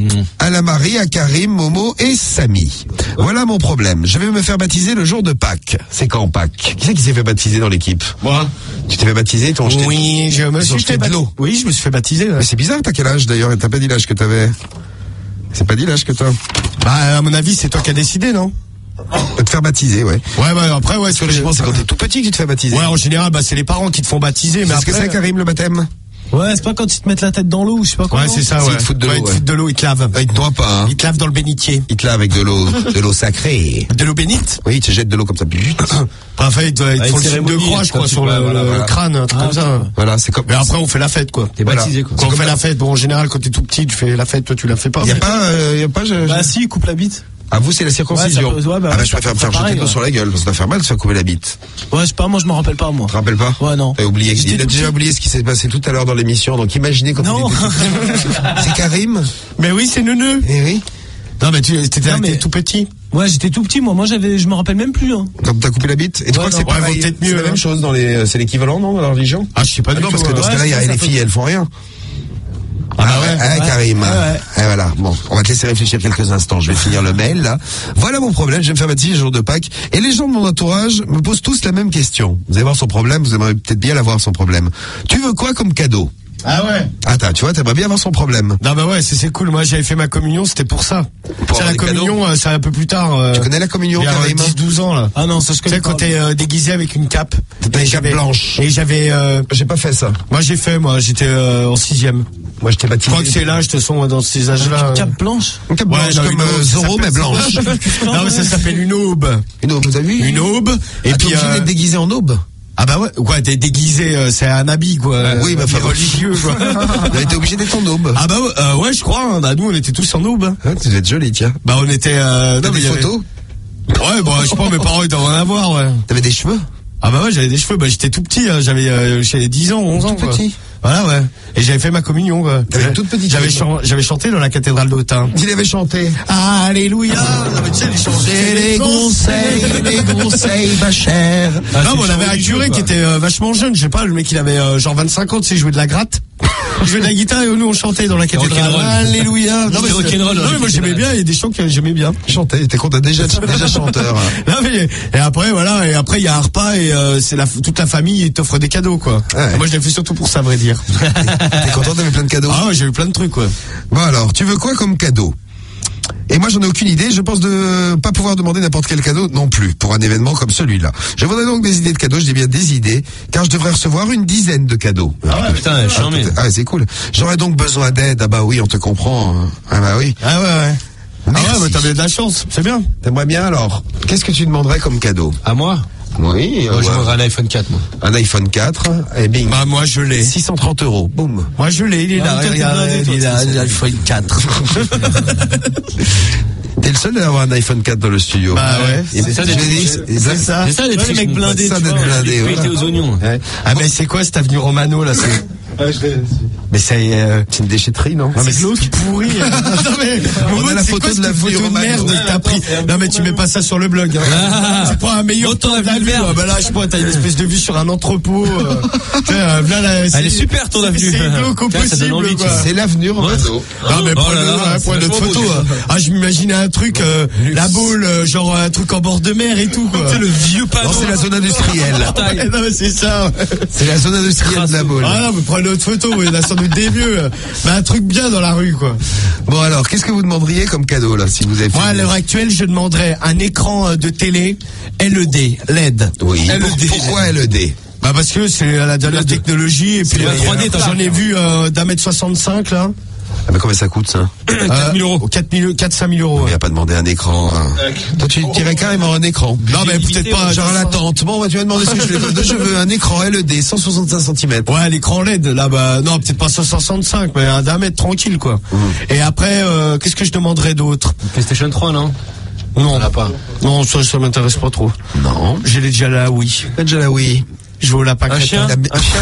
À la Marie, à Karim, Momo et Samy. Voilà mon problème. Je vais me faire baptiser le jour de Pâques. C'est quand Pâques? Qui c'est qui s'est fait baptiser dans l'équipe? Moi. Tu t'es fait baptiser, ils t'ont jeté. Oui, je me Ils ont suis jeté fait de l'eau. Oui, je me suis fait baptiser. Ouais. Mais c'est bizarre, t'as quel âge d'ailleurs? T'as pas dit l'âge que t'avais? C'est pas dit l'âge que t'as? Bah, à mon avis, c'est toi qui as décidé, non? De te faire baptiser, ouais. Ouais, après, ouais. Parce que logiquement, c'est quand t'es tout petit que tu te fais baptiser. Ouais, en général, bah, c'est les parents qui te font baptiser, mais Est-ce que après. c'est Karim le baptême? Ouais, c'est pas quand ils te mettent la tête dans l'eau ou je sais pas quoi. Ouais, c'est ça, C'est, ouais. ils te foutent de l'eau, Ils te ouais. foutent de l'eau, ils te lavent. Ah, il te noie pas, hein. Ils te lavent dans le bénitier. Il te lave avec de l'eau sacrée. De l'eau bénite? Oui, il te jette de l'eau comme ça. Enfin, ils te Ah, font une le signe de cérémonie, croix, je crois, comme sur tu peux, le voilà. crâne, un truc comme ça. Voilà, c'est comme. Mais après, on fait la fête, quoi. T'es baptisé, quoi. Quand on fait la fête, bon, en général, quand t'es tout petit, tu fais la fête, toi, tu la fais pas. Il y a pas, Bah si, coupe la bite. À vous, c'est la circoncision. Ouais, ça peut- ouais, bah, ah bah, ouais, je préfère me ça faire pareil, jeter de l'eau ouais. sur la gueule, parce que ça va faire mal de se faire couper la bite. Ouais, je sais pas, moi je me rappelle pas, moi. Tu te rappelles pas? Ouais, non. T'as oublié. J'étais Il a tout déjà petit. oublié ce qui s'est passé tout à l'heure dans l'émission, donc imaginez comment Non. il était tout petit. C'est Karim? Mais oui, c'est neuneux. Eh oui. Non, mais t'étais tout petit. Ouais, j'étais tout petit, moi je me rappelle même plus, hein. Quand t'as coupé la bite? Et tu crois que c'est pareil? peut-être mieux. C'est la même chose c'est l'équivalent, non, dans la religion? Ah, je sais pas du tout. Non, parce que dans ce cas-là, il y a les filles, elles font rien. Karim. Et voilà. Bon, on va te laisser réfléchir quelques instants. Je vais finir le mail, là. Voilà mon problème. Je vais me faire baptiser le jour de Pâques. Et les gens de mon entourage me posent tous la même question. Vous allez voir son problème. Vous aimeriez peut-être bien l'avoir, son problème. Tu veux quoi comme cadeau? Ah ouais. Attends, tu vois, t'aimerais bien avoir son problème. Non, bah ouais, c'est cool. Moi, j'avais fait ma communion, c'était pour ça. C'est la communion, c'est un peu plus tard. Tu connais la communion, Karim? 10-12 ans, là. Ah non, ça je connais pas. Tu sais, quand t'es déguisé avec une cape. T'as une cape blanche. Et j'avais, j'ai pas fait ça. Moi, j'étais en 6e. Moi, j'étais baptisé. Je crois que c'est l'âge, de toute façon, dans ces âges-là. Une cape blanche? Une cape blanche, non, comme Zorro, mais blanche. Non, mais ça s'appelle une aube. Une aube, vous avez vu? Une aube. Et puis, obligé d'être déguisé en aube. Ah bah ouais, t'es déguisé, c'est un habit, quoi. Oui, bah, religieux, quoi. T'es obligé d'être en aube. Ah bah ouais, je crois, hein. Bah, nous, on était tous en aube. Ah, tu devais être joli, tiens. Bah, on était, T'as des photos? Ouais, bah, je sais pas, mes parents, ils doivent en avoir, ouais. T'avais des cheveux? Ah bah ouais, j'avais des cheveux, bah, j'étais tout petit, j'avais 10 ans, 11 ans, tout petit. Voilà, ouais. Et j'avais fait ma communion, quoi. T'avais toute petite. J'avais chanté dans la cathédrale d'Autun. Il avait chanté. Alléluia. Non, mais tu sais, il chantait les conseils, ma chère. Non, mais on avait un curé qui était vachement jeune, je sais pas, le mec il avait genre 25 ans, tu sais, il jouait de la gratte. Il jouait de la guitare et nous on chantait dans la cathédrale. Alléluia. Non, mais moi j'aimais bien, il y a des chants que j'aimais bien. Chanter, t'es content déjà chanteur. Non mais et après voilà, et après il y a un repas et c'est toute la famille t'offre des cadeaux, quoi. Ouais. Moi je l'ai fait surtout pour ça, à vrai dire. T'es content, t'avais plein de cadeaux? Ah ouais, j'ai eu plein de trucs, ouais. Bon alors, tu veux quoi comme cadeau? Et moi, j'en ai aucune idée. Je pense de pas pouvoir demander n'importe quel cadeau non plus pour un événement comme celui-là. Je voudrais donc des idées de cadeaux. Je dis bien des idées, car je devrais recevoir une dizaine de cadeaux. Ah ouais, putain, charmé. Ah, c'est cool. J'aurais donc besoin d'aide. Ah bah oui, on te comprend. Ah bah oui. Ah ouais. Merci. Ah ouais, bah t'avais de la chance. C'est bien. T'aimerais bien alors? Qu'est-ce que tu demanderais comme cadeau? À moi? Oui. Moi, je voudrais un iPhone 4, moi. Un iPhone 4. Et bing. Bah moi je l'ai. 630 €. Boum. Moi je l'ai. Il est là. Il a l'iPhone 4. T'es le seul à avoir un iPhone 4 dans le studio. Bah ouais. C'est ça d'être riche. C'est ça. C'est ça d'être riche, mec blindé. C'est ça d'être blindé. Pété aux oignons. Ouais. Ah mais c'est quoi cette avenue Romano là? Mais c'est une déchetterie, non? Non mais c'est tout pourri. Non mais on a la photo de l'avenue de merde que t'as pris. Non mais tu mets pas ça sur le blog. Tu prends un meilleur temps de vue. Bah là je sais pas, t'as une espèce de vue sur un entrepôt. Elle est super ton avenue. C'est glauque au possible, quoi. C'est l'avenue Romano. Non mais prends notre photo. Ah je m'imaginais un truc, la boule, genre un truc en bord de mer et tout, quoi. C'est le vieux panneau. Non, c'est la zone industrielle. Non mais c'est ça. C'est la zone industrielle de la boule. Ah non mais prends notre photo, il a sans doute des vieux. Mais un truc bien dans la rue, quoi. Bon alors, qu'est-ce que vous demanderiez comme cadeau là, si vous avez fait? Moi à l'heure actuelle, je demanderais un écran de télé LED. Oui. Pourquoi LED? Bah parce que c'est la dernière technologie et puis la 3D, j'en ai vu d'1m65 là. Ah mais combien ça coûte ça? 4 000 €. 4-5 000 €. Il a pas demandé un écran. Hein. Toi tu dirais carrément un écran. Non mais peut-être pas. Genre à l'attente. Bon, bah, tu vas demander ce que je veux un écran LED 165 cm. Ouais, l'écran LED là, bah non, peut-être pas 165, mais un d'1 mètre tranquille, quoi. Et après, qu'est-ce que je demanderais d'autre? PlayStation 3, non? Non, on l'a pas. Non, ça m'intéresse pas trop. Non. J'ai déjà la Wii. T'as déjà la Wii. Je veux la paquette. Un chien?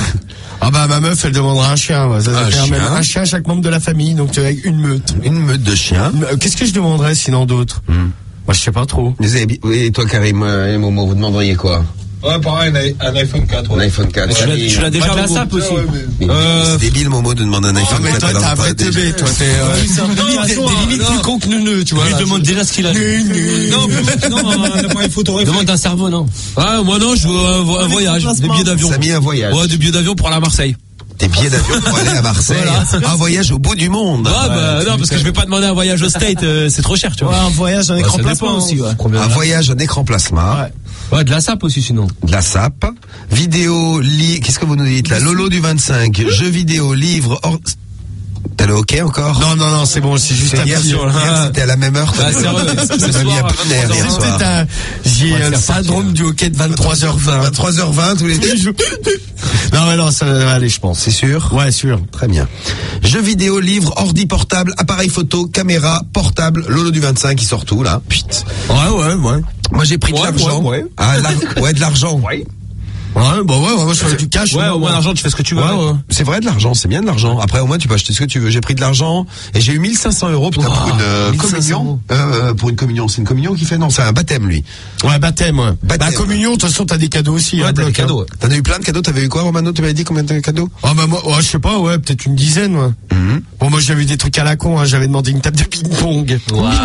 Ah bah ma meuf elle demandera un chien. Ouais. Ça fait un chien à chaque membre de la famille, donc avec une meute. Une meute de chiens. Qu'est-ce que je demanderais sinon d'autres? Moi je sais pas trop. Et toi Karim et Momo, vous demanderiez quoi? Ouais, pareil, un iPhone 4. Ouais. Un iPhone 4. Tu l'as déjà, la SAP aussi. C'est débile, Momo, de demander un iPhone 4. Mais toi, t'as un vrai teubé, toi, t'es limite plus con que Neuneu, tu vois. Lui demande déjà ce qu'il a. Non, un appareil photo. Demande un cerveau, non. Ah, moi non, je veux un voyage, des billets d'avion. Ça a mis un voyage. Ouais, des billets d'avion pour aller à Marseille. Des billets d'avion pour aller à Marseille. Voilà. Un voyage au bout du monde. Ah bah non, parce que je vais pas demander un voyage au State, c'est trop cher, tu vois. Ouais, un voyage en écran plasma aussi, ouais. Un voyage en écran plasma. Ouais, de la SAP aussi sinon. De la SAP. Vidéo, qu'est-ce que vous nous dites là? Lolo du 25. Jeux vidéo, livres, T'as le hockey encore? Non, c'est bon, c'est juste hier, c'était à la même heure. Bah, sérieux, ça m'a mis un peu de nerfs hier soir. J'ai le syndrome du hockey de 23h20. 23h20 tous les jours. Non, mais non, ça va aller, je pense. C'est sûr? Ouais, sûr. Très bien. Jeux vidéo, livres, ordi portable, appareil photo, caméra, portable, Lolo du 25, il sort tout, là. Putain. Ouais. Moi, j'ai pris de l'argent. Ouais. Ah, de l'argent. Ouais. Ouais, moi je fais du cash. Ouais, au moins l'argent, tu fais ce que tu veux. Ouais. C'est vrai, de l'argent, c'est bien de l'argent. Après, au moins, tu peux acheter ce que tu veux. J'ai pris de l'argent et j'ai eu 1500 € putain, pour une communion. Pour une communion, c'est une communion qui fait, non, c'est un baptême, lui. Ouais, baptême, ouais. Baptême. Bah, communion, de toute façon, t'as des cadeaux aussi. Ouais, t'as des cadeaux. T'en as eu plein de cadeaux, t'avais eu quoi, Romano? Tu m'avais dit combien de cadeaux? Ah, bah, moi, je sais pas, ouais, peut-être une dizaine, ouais. Bon, moi, j'avais eu des trucs à la con, hein. J'avais demandé une table de ping-pong.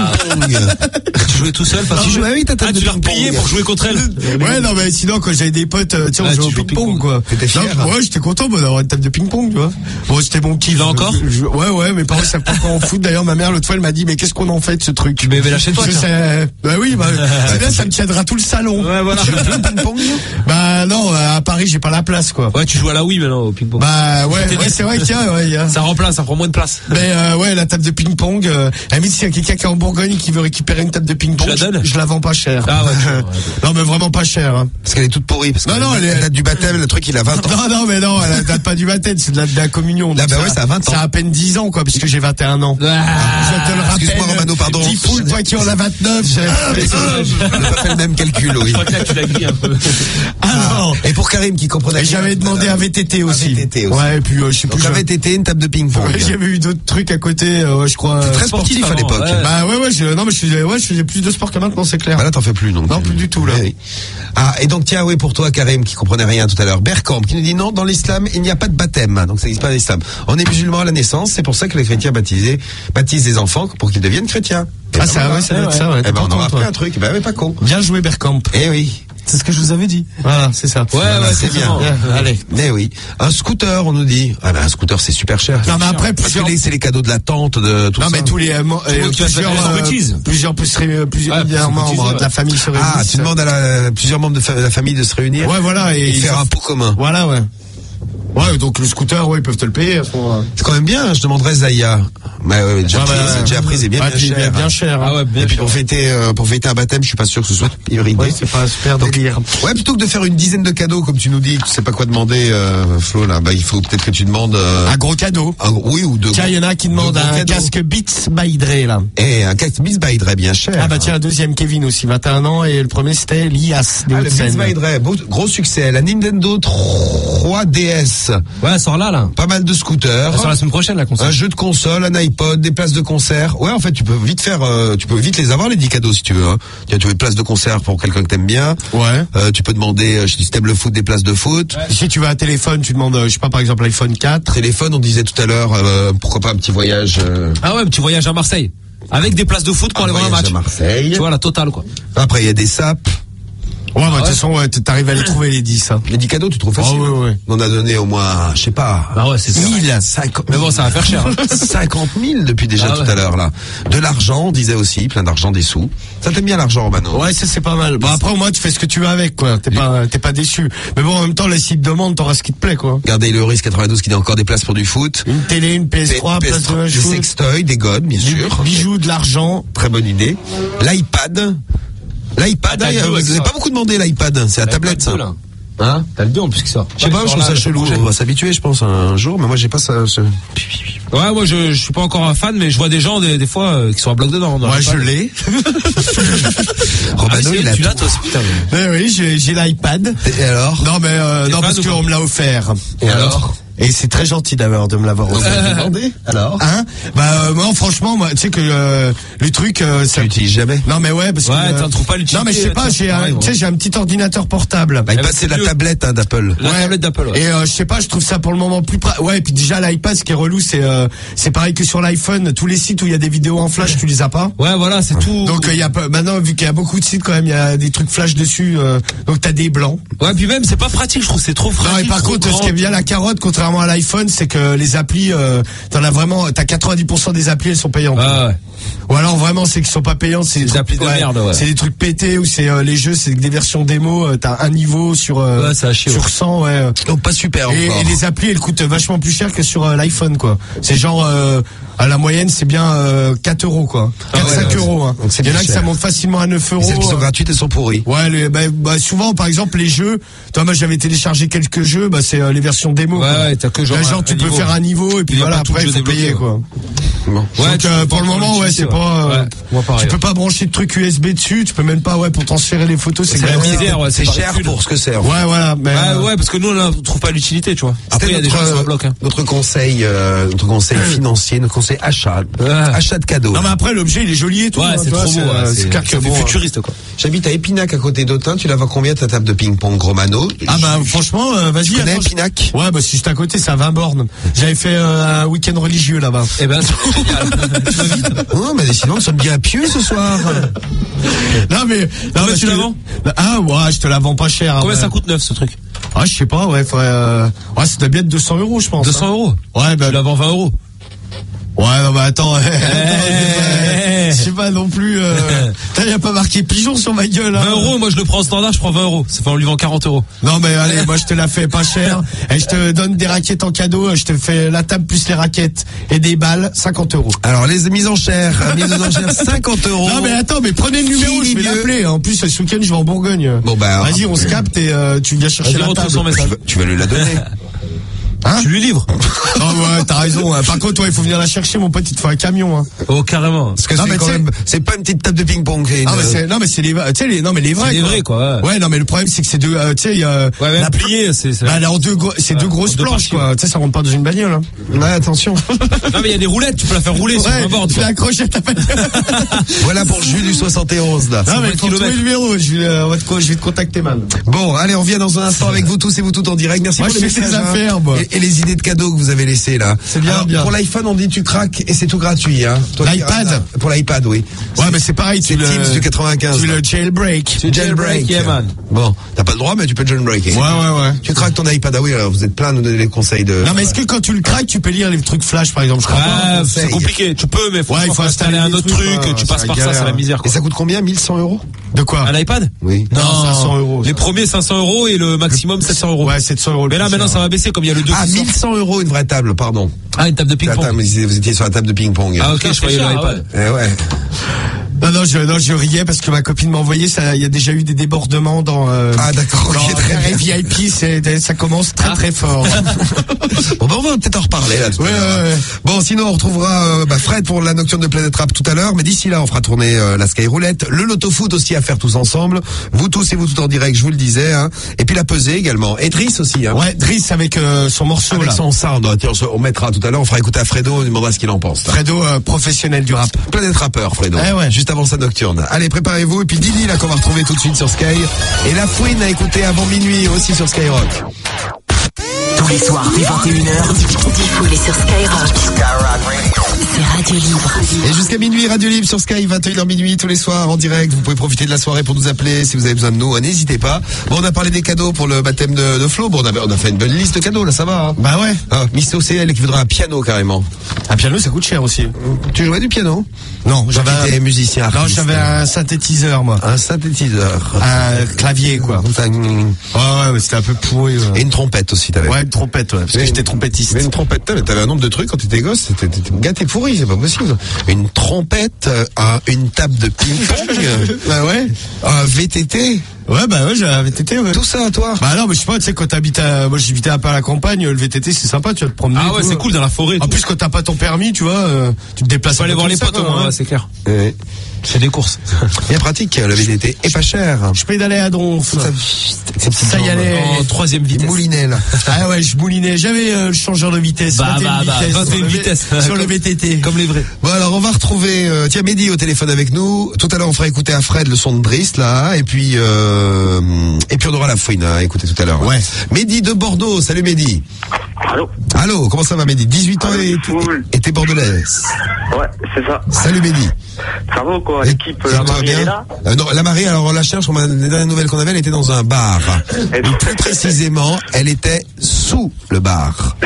Tu jouais tout seul parce que tu jouais, oui, ta table de tu l'as ping-pong. repayé pour jouer contre elle. Ouais, non, mais sinon, quand j'avais des potes, tu sais, on jouait au ping-pong, quoi. T'étais fier? Non, ouais, j'étais content, moi, d'avoir une table de ping-pong, tu vois. Bon, c'était mon kiff. Là encore? Ouais, mes parents savent pas quoi en foot. D'ailleurs, ma mère, l'autre fois, elle m'a dit, mais qu'est-ce qu'on en fait de ce truc? Tu m'avais lâché toi, Bah oui, c'est bien, ça me tiendra tout le salon. Ouais, voilà. Tu joues plus au ping-pong? Bah non, à Paris, j'ai pas la place, quoi. Ouais, tu joues à la Wii maintenant au ping-pong. Bah ouais, c'est vrai qu'il y a, ouais, il y a. Ça remplace, ça prend moins de place. Mais ouais, la table de ping-pong. À s'il y a quelqu'un qui est en Bourgogne qui veut récupérer une table de ping-pong, Tu la donnes? je la vends pas cher. Ah ouais. Non, mais vraiment pas cher. Hein. Parce qu'elle est toute pourrie. Parce que Non, elle date du baptême, le truc, il a 20 ans. Non, mais non, elle date pas du baptême, c'est de la communion. Là, bah ouais, ça a 20 ans. Ça a à peine 10 ans, quoi, parce que j'ai 21 ans. Je te le rappelle. Excuse-moi, Romano, pardon. 10 poules, toi qui en as 29. Je n'ai pas fait le même calcul, oui. Je crois que là, tu l'as grillé un peu. Alors. Et pour Karim qui comprenait. Et j'avais demandé un VTT aussi. VTT aussi. Ouais, et puis je sais plus. Donc un VTT, une table de ping-pong. Ouais, j'avais eu d'autres trucs à côté, je crois. Très sportif à l'époque. Ouais. Bah ouais, je faisais plus de sport que maintenant, c'est clair. Bah là, t'en fais plus, donc. Non, plus du tout, là. Oui. Ah, et donc, tiens, oui, pour toi, Karim, qui comprenait rien tout à l'heure. Berkamp, qui nous dit non, dans l'islam, il n'y a pas de baptême. Donc, ça n'existe pas dans l'islam. On est musulmans à la naissance, c'est pour ça que les chrétiens baptisent les enfants pour qu'ils deviennent chrétiens. Ah, ça, ouais, ça doit être ça, ouais. Eh ben, on aura appris un truc. Bah, mais pas con. Bien joué, Berkamp. Eh oui. C'est ce que je vous avais dit. Voilà, c'est ça. Ouais, C'est bien. Allez. Mais oui. Un scooter, on nous dit. Ah, bah, un scooter, c'est super cher. Non, mais après, Parce que plusieurs. c'est les cadeaux de la tante, de tout ça. Non, mais tous les, plusieurs membres de la famille se réunissent. Ah, tu demandes à plusieurs membres de la famille de se réunir. Ouais, voilà, et faire un pot commun. Voilà, ouais. Ouais, donc le scooter, ouais, ils peuvent te le payer. C'est quand même bien, hein, je demanderais Zaya. Mais déjà pris, c'est bien cher. Bien cher. Ah ouais, bien Et puis sûr. pour fêter un baptême, je suis pas sûr que ce soit hybride. Oui, c'est pas super délire. Ouais, plutôt que de faire une dizaine de cadeaux, comme tu nous dis, tu sais pas quoi demander, Flo, là, bah, il faut peut-être que tu demandes, Un gros cadeau. oui, ou deux. Tiens, il y en a qui demandent gros un cadeaux. casque Beats by Dre, là. Et un casque Beats by Dre, bien cher. Ah bah tiens, un deuxième Kevin aussi, 21 ans, et le premier c'était Lias des Ah, le Beats Hauts-de-Seine. by Dre, gros succès. La Nintendo 3DS. Ouais, elle sort là. Pas mal de scooters. Elle sort la semaine prochaine, la console. Un jeu de console, un iPod, des places de concert. Ouais, en fait, tu peux vite les avoir, les 10 cadeaux, si tu veux, hein. Tu veux des places de concert pour quelqu'un que t'aimes bien. Ouais. Tu peux demander, si t'aimes le foot, des places de foot. Si tu veux un téléphone, tu demandes, je sais pas, par exemple, l'iPhone 4. Téléphone, on disait tout à l'heure, pourquoi pas un petit voyage, Ah ouais, petit voyage à Marseille. Avec des places de foot pour aller voir un match. à Marseille. Tu vois, la totale, quoi. Après, il y a des sapes. Ouais, bah, de toute façon, ouais, t'arrives à les trouver, les 10, hein. Les 10 cadeaux, tu trouves facile. ouais. On a donné au moins, je sais pas. Ah ouais, c'est ça. 50 Mais bon, ça va faire cher. 50 000 depuis déjà Ah ouais. tout à l'heure, là. De l'argent, on disait aussi, plein d'argent, des sous. Ça t'aime bien l'argent, Romano? Ouais, ça c'est pas mal. Bon, après, au moins, tu fais ce que tu veux avec, quoi. T'es pas déçu. Mais bon, en même temps, là, s'ils te demandent, t'auras ce qui te plaît, quoi. Regardez le risque 92 qui dit encore des places pour du foot. Une télé, une PS3, place de des match, sextoys, des godes, bien sûr. bijoux, de l'argent. Très bonne idée. L'iPad. L'iPad, Ah, t'as le deux vous avec n'avez ça. pas beaucoup demandé l'iPad. C'est la tablette, ça. Hein? T'as le 2 en plus qui sort. Je sais pas, je trouve ça chelou. On va s'habituer, je pense, un jour, mais moi, j'ai pas ça. Ouais, moi je suis pas encore un fan, mais je vois des gens des fois qui sont à bloc dedans. Moi, je l'ai. Romano, il a tu l'as tout. toi aussi, putain. Oui, j'ai l'iPad. Et alors? Non, mais, non, fan parce ou qu'on pas me l'a offert. Et alors? Et c'est très gentil d'avoir de me l'avoir offert. Demandé. Alors? Hein? Bah, moi, franchement, moi, tu sais que, le truc, Ça l'utilise jamais. Non, mais ouais, parce que. Ouais, t'en trouves pas l'utilité. Non, mais je sais pas, tu sais, j'ai un petit ordinateur portable. L'iPad, c'est la mieux. tablette, d'Apple. La tablette d'Apple, ouais. Et je sais pas, je trouve ça pour le moment plus ouais, et puis déjà l'iPad, ce qui est relou, c'est pareil que sur l'iPhone, tous les sites où il y a des vidéos en flash, tu les as pas. Ouais, voilà, c'est tout. Donc il y a maintenant, vu qu'il y a beaucoup de sites quand même, il y a des trucs flash dessus, donc t'as des blancs. Ouais, puis même c'est pas pratique, je trouve, c'est trop fragile. Non, et par trop contre, grand. ce qui est bien la carotte, contrairement à l'iPhone, c'est que les applis, t'as 90% des applis, elles sont payantes. Ah ouais. Ou alors vraiment, c'est qu'ils sont pas payants, c'est des applis de merde, ouais. C'est des trucs pétés ou c'est les jeux, c'est des versions démo, t'as un niveau sur c'est à chier, sur 100, ouais. Donc, pas super Et encore. les applis, elles coûtent vachement plus cher que sur l'iPhone, quoi. C'est genre, à la moyenne, c'est bien 4 euros, quoi. 4-5 euros. Hein. Donc, c'est Il y en bien a que cher. ça monte facilement à 9 euros. Celles qui sont gratuites, elles sont pourries. Ouais, souvent, par exemple, les jeux. Toi, moi, j'avais téléchargé quelques jeux. Bah, c'est les versions démo. Ouais, quoi. ouais, t'as que genre Là, un tu peux niveau. faire un niveau et puis Il y a voilà. pas tout Après, le il jeu faut payer, débloqué, quoi. Bon. Ouais, donc, pour le moment, ouais, c'est pas. Tu peux pas brancher de truc USB dessus. Tu peux même pas, pour transférer les photos. C'est c'est cher pour ce que c'est. Ouais, voilà. Mais ouais, parce que nous, on trouve pas l'utilité, tu vois. Après, il y a des gens sur le bloc. Notre conseil financier, notre conseil achat de cadeaux. Non, mais après, l'objet, il est joli et tout. Ouais, c'est trop beau. C'est clair que futuriste, quoi. J'habite à Épinac, à côté d'Autun. Tu la vois combien ta table de ping-pong Romano? Ah bah franchement, vas-y. Tu connais Épinac? Ouais, bah c'est juste à côté, c'est à 20 bornes. J'avais fait un week-end religieux là-bas. Eh ben, c'est génial. Non, mais décidément, nous sommes bien pieux ce soir. Non mais tu la vends? Ah ouais, je te la vends pas cher. Combien ça coûte neuf ce truc? Ah, je sais pas, ouais, faudrait ça doit bien être 200 €, je pense. 200 €? Ouais, bah tu la vends 20 €. Ouais, non, bah attends, je sais pas non plus. Il y a pas marqué pigeon sur ma gueule. 20 €, moi je le prends en standard, je prends 20 €. C'est pas, on lui vend 40 €. Non mais allez, moi je te la fais pas cher. Et je te donne des raquettes en cadeau. Je te fais la table plus les raquettes et des balles, 50 €. Alors les mises en chair, 50 €. Non mais attends, mais prenez le numéro, je vais l'appeler. En plus, ce week-end je vais en Bourgogne. Bon bah, vas-y, on se capte et tu viens chercher la table. Son message. Tu vas lui la donner. Hein? Tu lui livres? Non, ouais, t'as raison. Par contre, il faut venir la chercher, mon pote, il te faut un camion, hein. Oh, carrément. Parce que c'est quand même, c'est pas une petite table de ping-pong. Non, mais c'est les, tu sais, les vrais. C'est les vrais, quoi. Ouais, non, mais le problème, c'est que c'est deux, tu sais, il y a, la pliée, alors c'est deux grosses planches, quoi. Tu sais, ça rentre pas dans une bagnole, hein. Ouais, attention. Non, mais il y a des roulettes, tu peux la faire rouler sur un bord. Tu l'as accroché à ta bagnole. Voilà pour Jules du 71, là. Non, mais il faut trouver le numéro. Je vais te contacter, man. Bon, allez, on revient dans un instant avec vous tous et vous toutes en direct. Merci pour les messages, affaires, et les idées de cadeaux que vous avez laissées, là. C'est bien, bien. Pour l'iPhone, on dit tu craques et c'est tout gratuit, hein. L'iPad? Pour l'iPad, oui. Ouais, mais c'est pareil, c'est Teams du 95. Tu le jailbreak. Jailbreak, yeah, man. Bon, t'as pas le droit, mais tu peux jailbreaker. Ouais. Tu craques ton iPad, ah oui, alors vous êtes plein de nous donner les conseils de... Non, mais est-ce que quand tu le craques, tu peux lire les trucs flash, par exemple? Je crois pas. C'est compliqué. Tu peux, mais il faut installer un autre truc, tu passes par ça, c'est la misère, quoi. Et ça coûte combien? 1100 €? De quoi? Un iPad? Oui. Non, 500 €. Les premiers 500 € et le maximum 700 €. Ouais, 700 €. Mais là, maintenant, ça va baisser comme il y a le 2. Ah, 1100 € une vraie table, pardon. Ah, une table de ping-pong. Vous étiez sur la table de ping-pong. Ah, ok, je croyais l'iPad. Ouais. Non, je riais parce que ma copine m'a envoyé ça. Il y a déjà eu des débordements dans. Ah d'accord, ok, très bien. VIP, ça commence très fort. Bon, on va peut-être en reparler là. Ouais. Bon, sinon on retrouvera Fred pour la nocturne de Planète Rap tout à l'heure. Mais d'ici là, on fera tourner la Sky Roulette, le Loto Foot aussi à faire tous ensemble. Vous tous et vous tout en direct, je vous le disais. Hein. Et puis la pesée également. Et Driss aussi. Hein. Ouais, Driss avec son morceau avec là. Son sound. Tiens, on mettra tout à l'heure. On fera écouter à Fredo. On lui demandera ce qu'il en pense. Là. Fredo, professionnel du rap. Planète Rappeur, Fredo. Ouais. Juste avant sa nocturne. Allez, préparez-vous. Et puis Didi, là, qu'on va retrouver tout de suite sur Sky. Et La Fouine à écouter avant minuit aussi sur Skyrock. Tous les soirs, dès 21h, Diffoul est sur Skyrock. C'est Radio Libre. Et jusqu'à minuit, Radio Libre sur Sky, 21h minuit, tous les soirs, en direct. Vous pouvez profiter de la soirée pour nous appeler si vous avez besoin de nous. N'hésitez pas. Bon, on a parlé des cadeaux pour le baptême de Flo. Bon, on a fait une bonne liste de cadeaux, là, ça va. Hein. Bah ouais. Miss OCL qui voudra un piano, carrément. Un piano, ça coûte cher aussi. Tu jouais du piano? Non, j'avais musicien. Non, j'avais un synthétiseur, moi. Un synthétiseur. Un clavier, quoi. Ouais, mais c'était un peu pourri. Ouais. Et une trompette aussi, t'avais. Ouais, une trompette, ouais. Parce que j'étais trompettiste. Mais une trompette, t'avais un nombre de trucs quand t'étais gosse. T'étais gâté pourri, c'est pas possible. Une trompette, une table de ping-pong. Bah ouais. Un VTT. Ouais, bah ouais, j'avais VTT, ouais. Tout ça à toi? Bah non, mais je sais pas, tu sais, quand moi j'habitais un peu à la campagne, le VTT c'est sympa, tu vas te promener. Ah ouais, c'est cool dans la forêt. En plus, quand t'as pas ton permis, tu vois, tu te déplaces. Faut aller voir les potes, hein, c'est clair. Ouais. C'est des courses. Bien pratique, le VTT. Et pas cher. Je pédalais à Donf. Ça y allait. En 3e vitesse. Moulinais, là. Ah ouais, je moulinais. J'avais le changeur de vitesse. 21 vitesse. Sur le VTT. Comme les vrais. Bon, alors, on va retrouver, tiens, Mehdi au téléphone avec nous. Tout à l'heure, on fera écouter à Fred le son de Driss, là. Et puis on aura La Fouine à écouter tout à l'heure. Ouais. Mehdi de Bordeaux. Salut, Mehdi. Allô, comment ça va, Mehdi? 18 ans et t'es bordelaise. Ouais, c'est ça. Salut, Mehdi. Ça va ou quoi? L'équipe, la Marie, elle est là? Non, la Marie, alors on la cherche, les dernières nouvelles qu'on avait, elle était dans un bar. Et plus précisément, elle était sous le bar.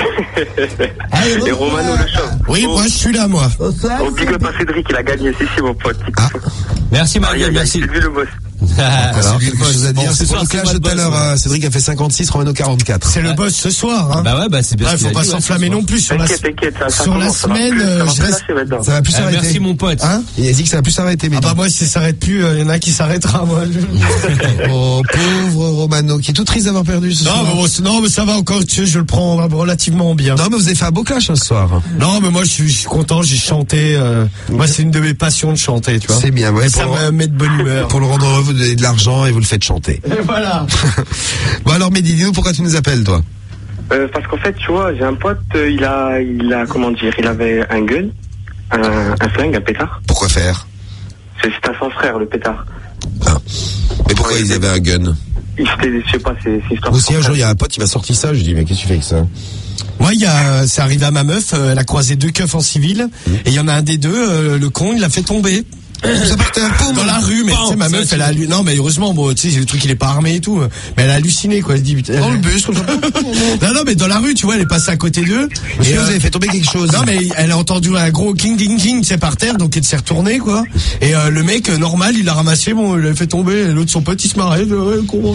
Et Romano le chauve. Oui, moi je suis là, moi. Oh, big up à Cédric, il a gagné. Si, mon pote. Ah. Merci, Marie, merci. C'est lui le boss. C'est quelque chose à dire. Bon, C'est pour soir, le c'est clash moi de le tout à boss, l'heure. Cédric a fait 56, Romano 44. C'est le boss ce soir, hein. Bah ouais, bah c'est bien. Faut pas s'enflammer non plus sur la T'inquiète, ça sur la commence, ça va semaine. plus- ça va Je plus reste. lâcher maintenant. Ça va plus s'arrêter. Merci mon pote. Hein? Il a dit que ça va plus s'arrêter, mais Ah bah moi si ça s'arrête plus, il y en a qui s'arrêtera moi. oh, pauvre Romano, qui est tout triste d'avoir perdu ce soir. Non mais ça va encore, tu sais, je le prends relativement bien. Non, mais vous avez fait un beau clash ce soir. Non mais moi je suis content, j'ai chanté. Moi c'est une de mes passions de chanter, tu vois. C'est bien, ouais. Et ça me met de bonne humeur. Pour le rendre heureux, vous donnez de l'argent et vous le faites chanter. Et voilà. Bon alors Mehdi, dis-nous pourquoi tu nous appelles, toi. Parce qu'en fait, tu vois, j'ai un pote, il a, comment dire, il avait un gun, un flingue, un pétard. Pourquoi faire? C'est à son frère, le pétard. Mais pourquoi ils avaient un gun? Je sais pas, c'est histoire. Aussi un jour, il y a un pote qui m'a sorti ça, je dis mais qu'est-ce que tu fais avec ça? Moi, c'est arrivé à ma meuf, elle a croisé 2 keufs en civil, et il y en a un des deux, le con, il l'a fait tomber. Ça partait un peu dans la rue, mais tu sais, ma meuf, elle a non, mais heureusement, bon, tu sais, le truc, il est pas armé et tout, mais elle a halluciné, quoi, elle se dit, dans le bus, comme ça. non, mais dans la rue, tu vois, elle est passée à côté d'eux. Et vous avez fait tomber quelque chose. Non, mais elle a entendu un gros king, tu sais, par terre, donc elle s'est retournée, quoi. Et, le mec, normal, il l'a ramassé, bon, il l'a fait tomber, et l'autre, son pote, il se marrait, ouais, con.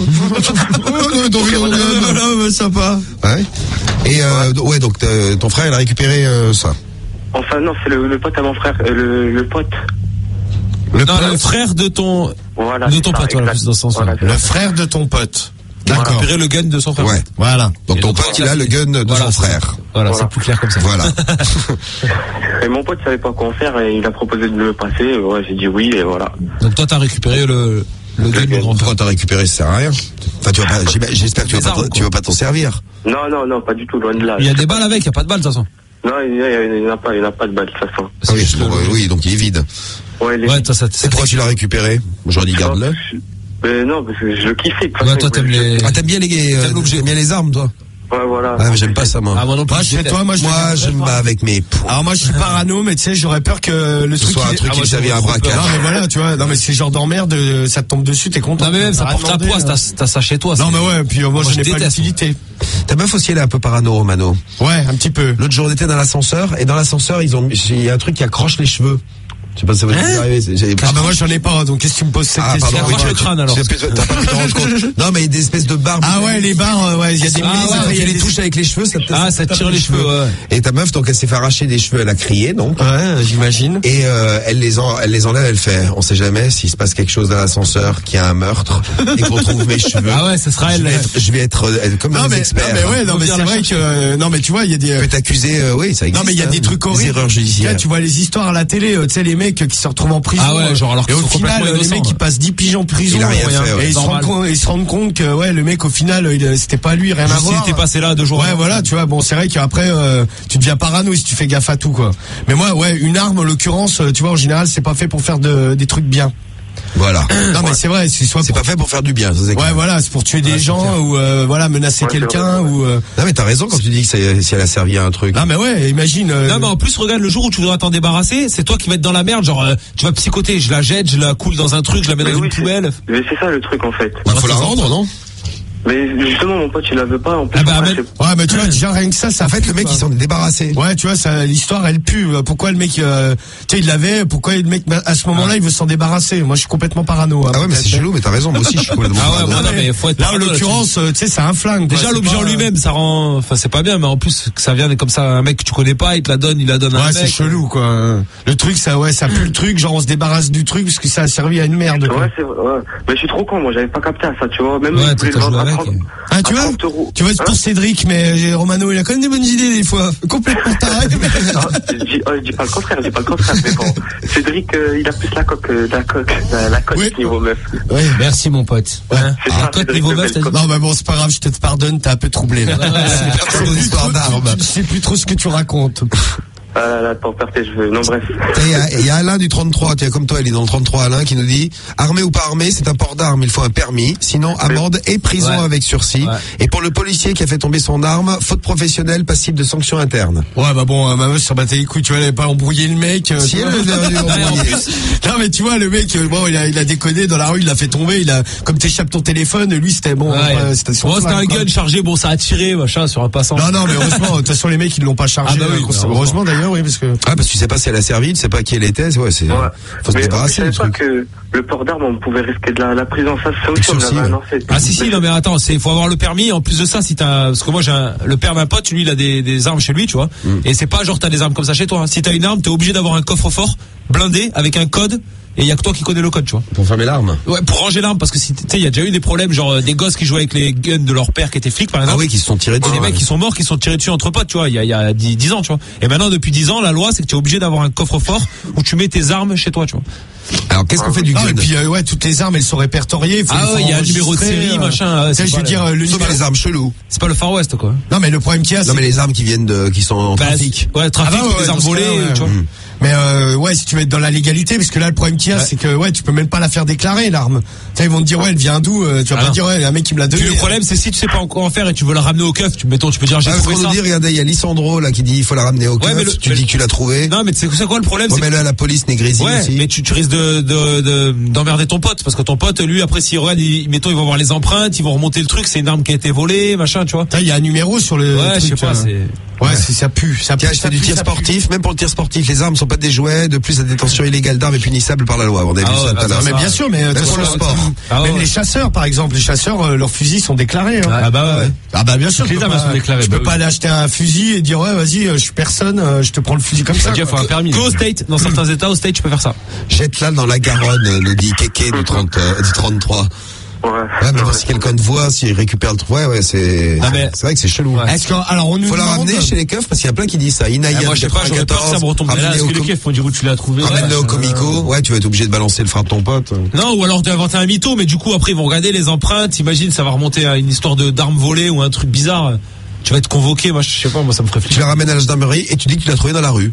Sympa. Ouais. Et, ouais, donc, ton frère, il a récupéré, ça. Enfin, non, c'est le pote à mon frère, le pote. Le frère de ton, voilà, de ton ça, pote, voilà, plus dans ce sens. voilà, Le frère de ton pote. Il a D'accord. récupéré le gun de son frère. Ouais. Voilà. Donc ton pote, il a le gun de son frère. Voilà, Voilà. c'est plus clair comme ça. Voilà. Et mon pote savait pas quoi en faire et il a proposé de me le passer. Ouais, j'ai dit oui et voilà. Donc toi, t'as récupéré le gun du grand frère. Pourquoi t'as récupéré, ça sert à rien. Enfin, tu vas pas, j'espère que tu Les armes, vas pas t'en servir. Non, pas du tout, loin de là. Il y a des balles avec, il y a pas de balles de toute façon. Non, il n'y en a pas de balle, de toute façon. Ah oui, oui, donc il est vide. Ouais, Ouais, toi, ça, Et pourquoi tu l'as récupéré? J'aurais dit garde-le. Non, parce que je le kiffais. Ouais, toi, t'aimes les. Ah, t'aimes bien les armes, toi? Ouais, voilà. Ah, mais j'aime pas ça, moi. Ah, moi non plus. Moi, chez toi, moi, je me bats avec mes poux. Alors moi je suis parano, mais tu sais, j'aurais peur que le Ce truc soit un truc qui me servait à un braquage. Non mais voilà, tu vois, non mais c'est le genre d'emmerde, ça te tombe dessus, t'es content. Non, mais même, ça T'as porte la rien demandé, poisse, t'as ça chez toi. Non c'est- mais ouais, puis moi je je n'ai pas déteste. l'utilité. Ta meuf aussi, elle est un peu parano, Romano. Ouais, un petit peu. L'autre jour, on était dans l'ascenseur, et dans l'ascenseur, il y a un truc qui accroche les cheveux. Je sais pas si ça va vous arriver. Ah bah moi j'en ai pas, donc qu'est-ce que tu me poses cette Ah, question? pardon, accroche le crâne, alors. T'as pas pu te rendre compte. Non, mais des espèces de barbes. Ah ouais, les barres, ouais, il y a des Ah ouais, après, il y a les touches avec les cheveux, ça tire les cheveux, ouais. Et ta meuf, donc, elle s'est fait arracher des cheveux, elle a crié, donc. Ouais, j'imagine. Et elle les enlève, elle fait. On sait jamais s'il se passe quelque chose dans l'ascenseur, qu'il y a un meurtre et qu'on trouve mes cheveux. Ah ouais, ça sera elle. Je vais être comme Non un mais, expert. non mais ouais, non mais Faut c'est bien la vrai que, non mais tu vois, il y a des, peut t'accuser, oui, ça existe. non mais il y a des trucs des horribles. erreurs judiciaires. Là, tu vois les histoires à la télé, tu sais les mecs qui se retrouvent en prison. Ah ouais, genre alors et qu'ils au sont final complètement les innocents, mecs qui ouais. passent 10 piges en prison. Il a rien fait, ouais. Et Normal. ils se rendent compte que ouais, le mec au final, c'était pas lui, rien à Juste s'il voir. était passé là 2 jours Ouais, avant. voilà, tu vois, bon, c'est vrai qu'après, tu deviens parano si tu fais gaffe à tout, quoi. Mais moi, ouais, une arme, en l'occurrence, tu vois, en général, c'est pas fait pour faire des trucs bien. Voilà. Non, mais c'est vrai, c'est soit C'est pour... pas fait pour faire du bien, ça c'est Ouais, clair. voilà, c'est pour tuer des gens ou, voilà, menacer Ouais, c'est quelqu'un vrai. ou, Non, mais t'as raison quand tu dis que si elle a servi à un truc. Non, mais ouais, imagine, Non mais en plus regarde le jour où tu voudras t'en débarrasser, c'est toi qui vas être dans la merde, genre tu vas psychoter, je la jette, je la coule dans un truc, je la mets dans Mais une oui, poubelle. Mais c'est ça le truc en fait. Bah, faut la rendre, non? Mais justement, mon pote, il la veut pas. En plus, Ah bah, moi, même- je sais- ouais, mais tu vois, déjà, rien que ça En fait, le mec, il s'en est débarrassé. Ouais, tu vois, ça, l'histoire, elle pue. Pourquoi le mec, tu sais, il l'avait, pourquoi le mec, à ce moment-là, il veut s'en débarrasser? Moi, je suis complètement parano. Ah ouais, mais c'est chelou, mais t'as raison, moi aussi, je suis complètement Ah ouais, parano. moi, non, mais faut être Là, en parano, l'occurrence, tu sais, c'est un flingue. quoi. Déjà C'est l'objet pas- en lui-même, ça rend, enfin c'est pas bien, mais en plus que ça vient comme ça, un mec que tu connais pas, il la donne à un Ouais, mec. c'est chelou, quoi. Le truc, ça, ouais, ça pue le truc, genre, on se débarrasse du truc parce que ça a servi à une merde, quoi. Ouais, c'est vrai. Ouais. Mais je suis trop con, moi, j'avais pas capté à ça, tu vois. Même Ouais, il voulait t'as le vendre joué à avec, 30 Ah, tu à vois? 30 euros. Tu vois, c'est pour Cédric, mais Romano, il a quand même des bonnes idées, des fois. Complètement taré. Non, je dis pas le contraire, mais bon. Cédric, il a plus la coque, la coque Oui. niveau meuf. Ouais. Merci mon pote. Hein C'est Ah, ça, toi Cédric niveau le meuf, bel t'as dit. coq. Non, mais bon, c'est pas grave, je te pardonne, t'es un peu troublé, là. Personne d'histoire d'armes. Je sais plus trop ce que tu racontes. Ah là là, t'en perds tes cheveux. Non, bref. Et il y a Alain du 33, tiens, comme toi, il est dans le 33, Alain, qui nous dit, armé ou pas armé, c'est un port d'armes, il faut un permis, sinon amende et prison Ouais. avec sursis. Ouais. Et pour le policier qui a fait tomber son arme, faute professionnelle, passible de sanctions internes. Ouais, bah bon, ma meuf s'en battait les couilles, tu vois, elle avait pas embrouillé le mec. Si tu elle vois. avait embrouillé. Non, mais tu vois, le mec, bon, il a déconné dans la rue, il l'a fait tomber, comme t'échappes ton téléphone, lui, c'était bon, Ouais. c'était son Bon, c'était flingue, un quoi. gun chargé, bon ça a tiré, machin, sur un passant. Non, mais heureusement, de toute façon, les mecs, ils l'ont pas chargé. Ah bah oui, heureusement d'ailleurs. l'intérieur, oui, parce que. Ah, parce que tu sais pas si elle a servi, tu sais pas qui elle était, faut se débarrasser je du savais pas truc. que le port d'armes, on pouvait risquer de la prison. Ça aussi, on Sursis, l'avait ouais. annoncé. Ah si, non mais attends, faut avoir le permis. En plus de ça, si parce que moi le père d'un pote, lui il a des armes chez lui, tu vois. Et c'est pas genre t'as des armes comme ça chez toi. Hein. Si t'as une arme, t'es obligé d'avoir un coffre-fort blindé avec un code. Et il y a que toi qui connais le code, tu vois. Pour fermer l'arme. Ouais, pour ranger l'arme, parce que si tu sais, il y a déjà eu des problèmes, genre des gosses qui jouaient avec les guns de leur père qui étaient flics, par exemple. Ah oui, qui se sont tirés dessus. Et des mecs qui sont morts, qui se sont tirés dessus entre potes, tu vois. Il y a 10 ans, tu vois. Et maintenant, depuis 10 ans, la loi, c'est que tu es obligé d'avoir un coffre-fort où tu mets tes armes chez toi, tu vois. Alors, qu'est-ce qu'on fait du gun? Et puis, toutes les armes, elles sont répertoriées. Il y a un numéro de série, machin. Je veux dire, le Sauf les armes cheloues. C'est pas le Far West, quoi. Non, mais le problème qu'il y a, Non, mais les armes qui viennent qui sont en trafic. Ouais, trafic, les armes volées, tu vois. Mais si tu veux être dans la légalité, parce que là le problème qu'il y a, c'est que tu peux même pas la faire déclarer l'arme. Ils vont te dire elle vient d'où, tu vas pas dire un mec qui me l'a donné. Puis le problème c'est si tu sais pas quoi en faire et tu veux la ramener au keuf, tu peux dire j'ai trouvé ça. Regardez, il y a Lisandro là qui dit il faut la ramener au keuf. Tu dis que tu l'as trouvé. Non mais c'est quoi le problème? Mais là la police négrésine aussi. Mais tu risques d'emmerder ton pote parce que ton pote lui après s'il regarde, mettons ils vont voir les empreintes, ils vont remonter le truc, c'est une arme qui a été volée, machin, tu vois. Il y a un numéro sur le truc. Je sais pas, ça pue. Ça pue. C'est du tir sportif, même pour le tir sportif, les armes sont pas des jouets. De plus, la détention illégale d'armes est punissable par la loi. On a vu ça tout à l'heure. Mais bien sûr, mais pour le sport. Même les chasseurs, par exemple, leurs fusils sont déclarés. Ah bah bien sûr. Les armes sont déclarées. Je peux pas aller acheter un fusil et dire vas-y, je suis personne, je te prends le fusil comme ça. Il faut un permis. Go au State, dans certains États, au State, tu peux faire ça. Jette-la dans la Garonne, nous dit Kéké du 33. Ouais, mais si quelqu'un te voit, s'il récupère le truc, c'est vrai que c'est chelou. Est-ce que, alors, faut la ramener chez les keufs parce qu'il y a plein qui disent ça. Inaïa, moi, je sais pas, j'aurais peur que ça me retombe là. Est-ce que les keufs vont dire où tu l'as trouvé? Ramène-le au Comico. Ouais, tu vas être obligé de balancer le frein de ton pote. Non, ou alors d'inventer un mytho, mais du coup, après, ils vont regarder les empreintes. Imagine, ça va remonter à une histoire d'armes volées ou un truc bizarre. Tu vas être convoqué, moi, je sais pas, moi, ça me ferait flipper. Tu la ramènes à la gendarmerie et tu dis que tu l'as trouvé dans la rue.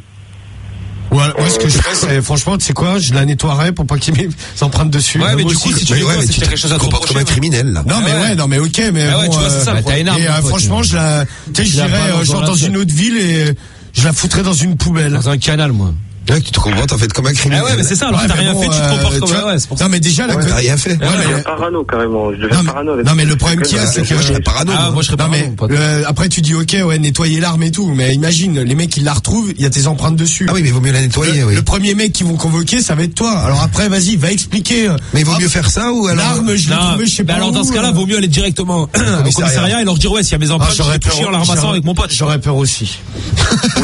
Ouais, ce que je ferais, c'est, franchement, tu sais quoi, je la nettoierais pour pas qu'il m'ait empreintes dessus. Ouais, mais du coup, si tu fais quoi, c'est quelque chose à te comportes comme un criminel, là. Non, mais ok, mais bon, tu vois, c'est ça, t'as une arme. Et franchement, je dirais, genre dans une autre ville et je la foutrais dans une poubelle. Dans un canal, moi. Ouais, tu te comportes en fait comme un criminel. Ah ouais, mais c'est ça, alors t'as rien fait, tu te comportes comme un, c'est pour ça. Non, mais déjà, là, t'as rien fait. Ouais, il y a parano, carrément. Je deviens parano. Non, mais le problème qu'il y a, c'est que je serais parano. Ah, moi, je serais parano. Après, tu dis, ok, nettoyer l'arme et tout. Mais imagine, les mecs, ils la retrouvent, il y a tes empreintes dessus. Ah oui, mais vaut mieux la nettoyer, oui. Le premier mec qu'ils vont convoquer, ça va être toi. Alors après, vas-y, va expliquer. Mais il vaut mieux faire ça ou alors? L'arme, je l'ai trouvée, je sais pas. Alors, dans ce cas-là, vaut mieux aller directement au commissariat et leur dire, ouais, s'il y a mes empreintes, j'aurais pu chier en la ramassant avec mon pote. J'aurais peur aussi. Oui,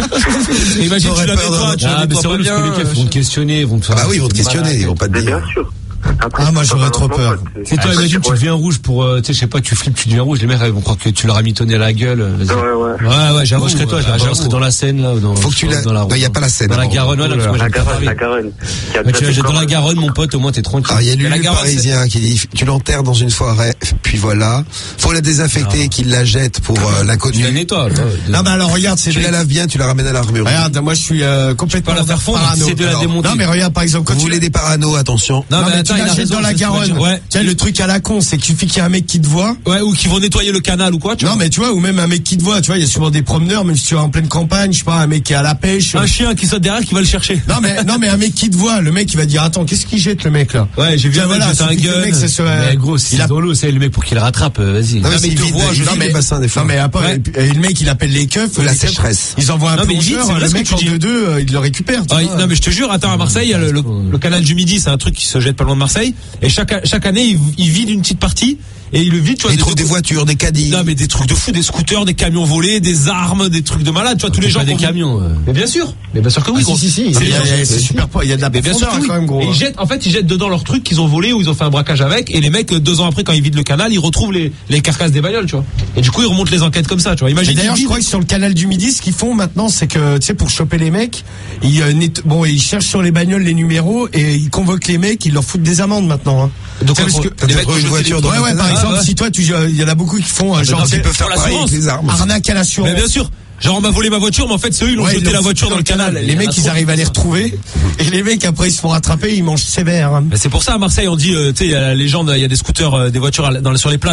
imagine, tu la nettoies, tu la nettoies bien. Les keufs vont te questionner, vont te faire. Ah bah oui, ils vont te questionner, ils vont pas te dire. Bien sûr. Après, moi j'aurais trop peur. C'est toi, imagine, tu deviens rouge pour, tu sais, je sais pas, tu flippes, tu deviens rouge, les mecs, ils vont croire que tu leur as mitonné à la gueule. Ouais, j'avoue, je serais toi, je serais dans la Seine, là, faut que tu la, non, il y a pas la Seine. Dans la Garonne, la Garonne. Tu la jettes dans la Garonne, mon pote, au moins t'es tranquille. Alors, il y a Lulu Parisien qui dit, tu l'enterres dans une forêt, puis voilà. Faut la désinfecter, qu'il la jette pour l'inconnu. Tu la nettoies, non, mais alors, regarde, tu la laves bien, tu la ramènes à l'armure. Regarde, moi, je suis, complètement la faire fondre, parano. c'est de la démonter. Non, mais regarde, par exemple, quand vous voulez des paranos, attention. Non, mais tu la jettes dans la Garonne. Tiens, le truc à la con, c'est qu'il suffit qu'il y ait un mec qui te voit. Ouais, ou qui vont nettoyer le canal ou quoi, tu vois. Non, mais tu vois, ou même un mec qui te voit, tu vois, il y a souvent des promeneurs, même si tu es en pleine campagne, je sais pas, un mec qui est à la pêche. Un chien qui saute derrière qui va le chercher. Non, mais un mec qui te voit, le mec, il va dire, attends, qu'est-ce qu'il jette, le mec, là? Ouais, j'ai vu un mec jeter un gun. Mais gros, s'il est dans l'eau, c'est le mec pour qu'il rattrape, vas-y. Non, mais il te voit, je sais les bassins des fois. Non, mais après, le mec, il appelle les keufs. La sécheresse. Ils envoient un plongeur, le mec, en 2-2, il le récupère. Non, mais je te jure, attends, à Marseille, il y a le canal du Midi, c'est un truc qui se jette pas loin de Marseille. Et chaque année, il vide une petite partie. Et il le vide, tu vois. Il trouve des voitures, des caddies. Non, mais des trucs de fou, des scooters, des camions volés, des armes, des trucs de malade, tu vois, tous les gens. Des camions. Mais bien sûr. Mais bien sûr que oui, gros. Si. C'est super pas, il y a de la profondeur, quand même, gros. Et ils jettent dedans leurs trucs qu'ils ont volés ou ils ont fait un braquage avec. Et les mecs, 2 ans après, quand ils vident le canal, ils retrouvent les carcasses des bagnoles, tu vois. Et du coup, ils remontent les enquêtes comme ça, tu vois. Imagine. D'ailleurs, je crois que sur le canal du Midi, ce qu'ils font maintenant, c'est que, tu sais, pour choper les mecs, ils cherchent sur les bagnoles les numéros et ils convoquent les mecs, ils leur foutent des amendes maintenant, hein. Donc, parce que les mecs une voiture dans ouais, par exemple, si toi, il y en a beaucoup qui font, genre, ils peuvent faire pareil avec les armes. Arnaque à l'assurance. Mais bien sûr. Genre, on m'a volé ma voiture, mais en fait, c'est eux, ils ont jeté la voiture dans le canal. Les mecs, ils arrivent à les retrouver. Et les mecs, après, ils se font rattraper, ils mangent sévère. Mais c'est pour ça, à Marseille, on dit, tu sais, il y a la légende, il y a des scooters, des voitures sur les plages.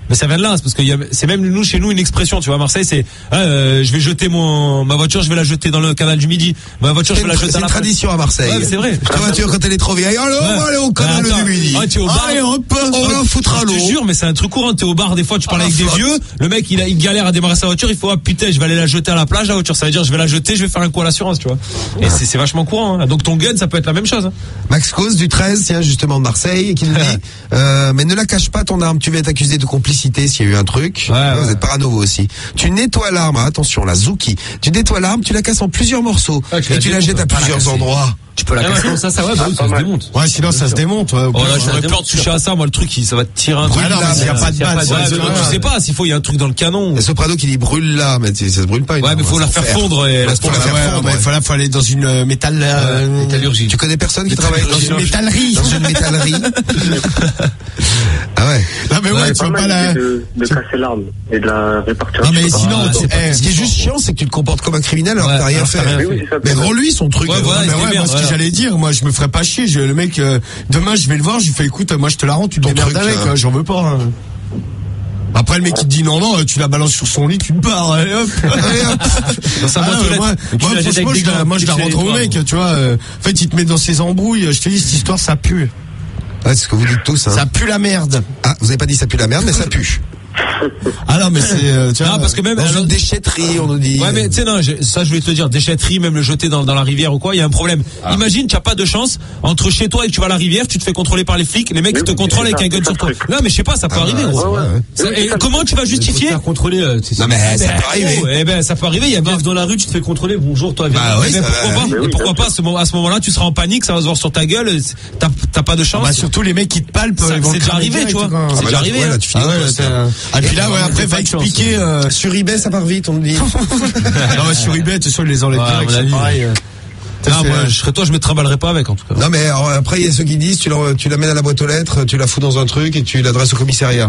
Mais ça vient de là, c'est parce que c'est même chez nous une expression, tu vois, à Marseille, c'est je vais jeter ma voiture, je vais la jeter dans le canal du Midi. Ma voiture, je vais la jeter à la C'est une tradition à Marseille. Ouais, mais c'est vrai. Ta voiture, quand elle est trop vieille, allez, on va aller au canal du Midi. Tu es au bar. Allez, hop, on la foutra l'eau. Je te jure, mais c'est un truc courant. T'es au bar, des fois, tu parles avec des vieux. Le mec, il galère à démarrer sa voiture. Il faut, putain, je vais aller la jeter à la plage, la voiture. Ça veut dire, je vais la jeter, je vais faire un coup à l'assurance, tu vois. Et c'est vachement courant, hein. Donc ton gun, ça peut être la même chose, hein. Max Cause du 13, tiens, justement, de Marseille, qui nous dit, mais ne la cache pas ton arme, tu vas être accusé de complicité s'il y a eu un truc. Vous êtes parano vous aussi. Tu nettoies l'arme, attention, la Zouki. Tu nettoies l'arme, tu la casses en plusieurs morceaux. Et tu la jettes à plusieurs endroits. Tu peux la casser comme ça va, bah oui, ça se démonte. Ouais, sinon ça se démonte. Ouais, oh là, j'aurais peur de toucher à ça, moi, le truc, ça va te tirer un truc. Ouais, non, mais il y a pas de base. Tu sais pas, s'il faut, il y a un truc dans le canon. Et Soprano qui dit brûle là, mais ça se brûle pas. Ouais, mais faut la faire fondre et la faut la faire fondre. Il faut aller dans une métallurgie. Tu connais personne qui travaille dans une métallerie? Dans une métallerie. Ah ouais. Non, mais ouais, tu vas pas la... de casser l'arme et de la répartir. Non, mais sinon, ce qui est juste chiant, c'est que tu te comportes comme un criminel alors que t'as rien fait. Mais rends-lui son truc. Ouais, moi, ce que j'allais dire, moi, je me ferais pas chier. Le mec, demain, je vais le voir, je lui fais, écoute, moi, je te la rends, tu te démerdes avec, j'en veux pas. Hein. Après, le mec, il te dit non, tu la balances sur son lit, tu te barres, allez hop. Moi, je la rentre au mec, tu vois. En fait, il te met dans ses embrouilles. Je te dis, cette histoire, ça pue. Ouais, c'est ce que vous dites tous, hein. Ça pue la merde. Ah, vous avez pas dit ça pue la merde, mais ça pue. Ah non, mais c'est, tu vois. Non, parce que même dans une déchetterie, on nous dit. Ouais, mais tu sais, non, ça, je voulais te le dire, déchetterie, même le jeter dans la rivière ou quoi, il y a un problème. Imagine, tu as pas de chance, entre chez toi et que tu vas à la rivière, tu te fais contrôler par les flics, les mecs te contrôlent avec un gun sur toi. Non, mais je sais pas, ça peut arriver, gros. Et comment tu vas justifier? Faire contrôler, non, mais ça peut arriver. Eh ben, ça peut arriver, il y a bref, dans la rue, tu te fais contrôler, bonjour, toi, viens. Bah oui, pourquoi pas, à ce moment-là, tu seras en panique, ça va se voir sur ta gueule, t'as pas de chance. Bah, surtout les mecs qui te palpent, c'est déjà arrivé, tu vois. C'est déjà arrivé. Et puis là, ouais, après, va expliquer, sur eBay, ça part vite, on me dit. Non, mais sur eBay, de toute façon, ils les enlèvent direct, c'est pareil. Non, moi, je serais toi, je me trimballerais pas avec, en tout cas. Non, mais alors, après, il y a ceux qui disent, tu l'amènes à la boîte aux lettres, tu la fous dans un truc et tu l'adresses au commissariat.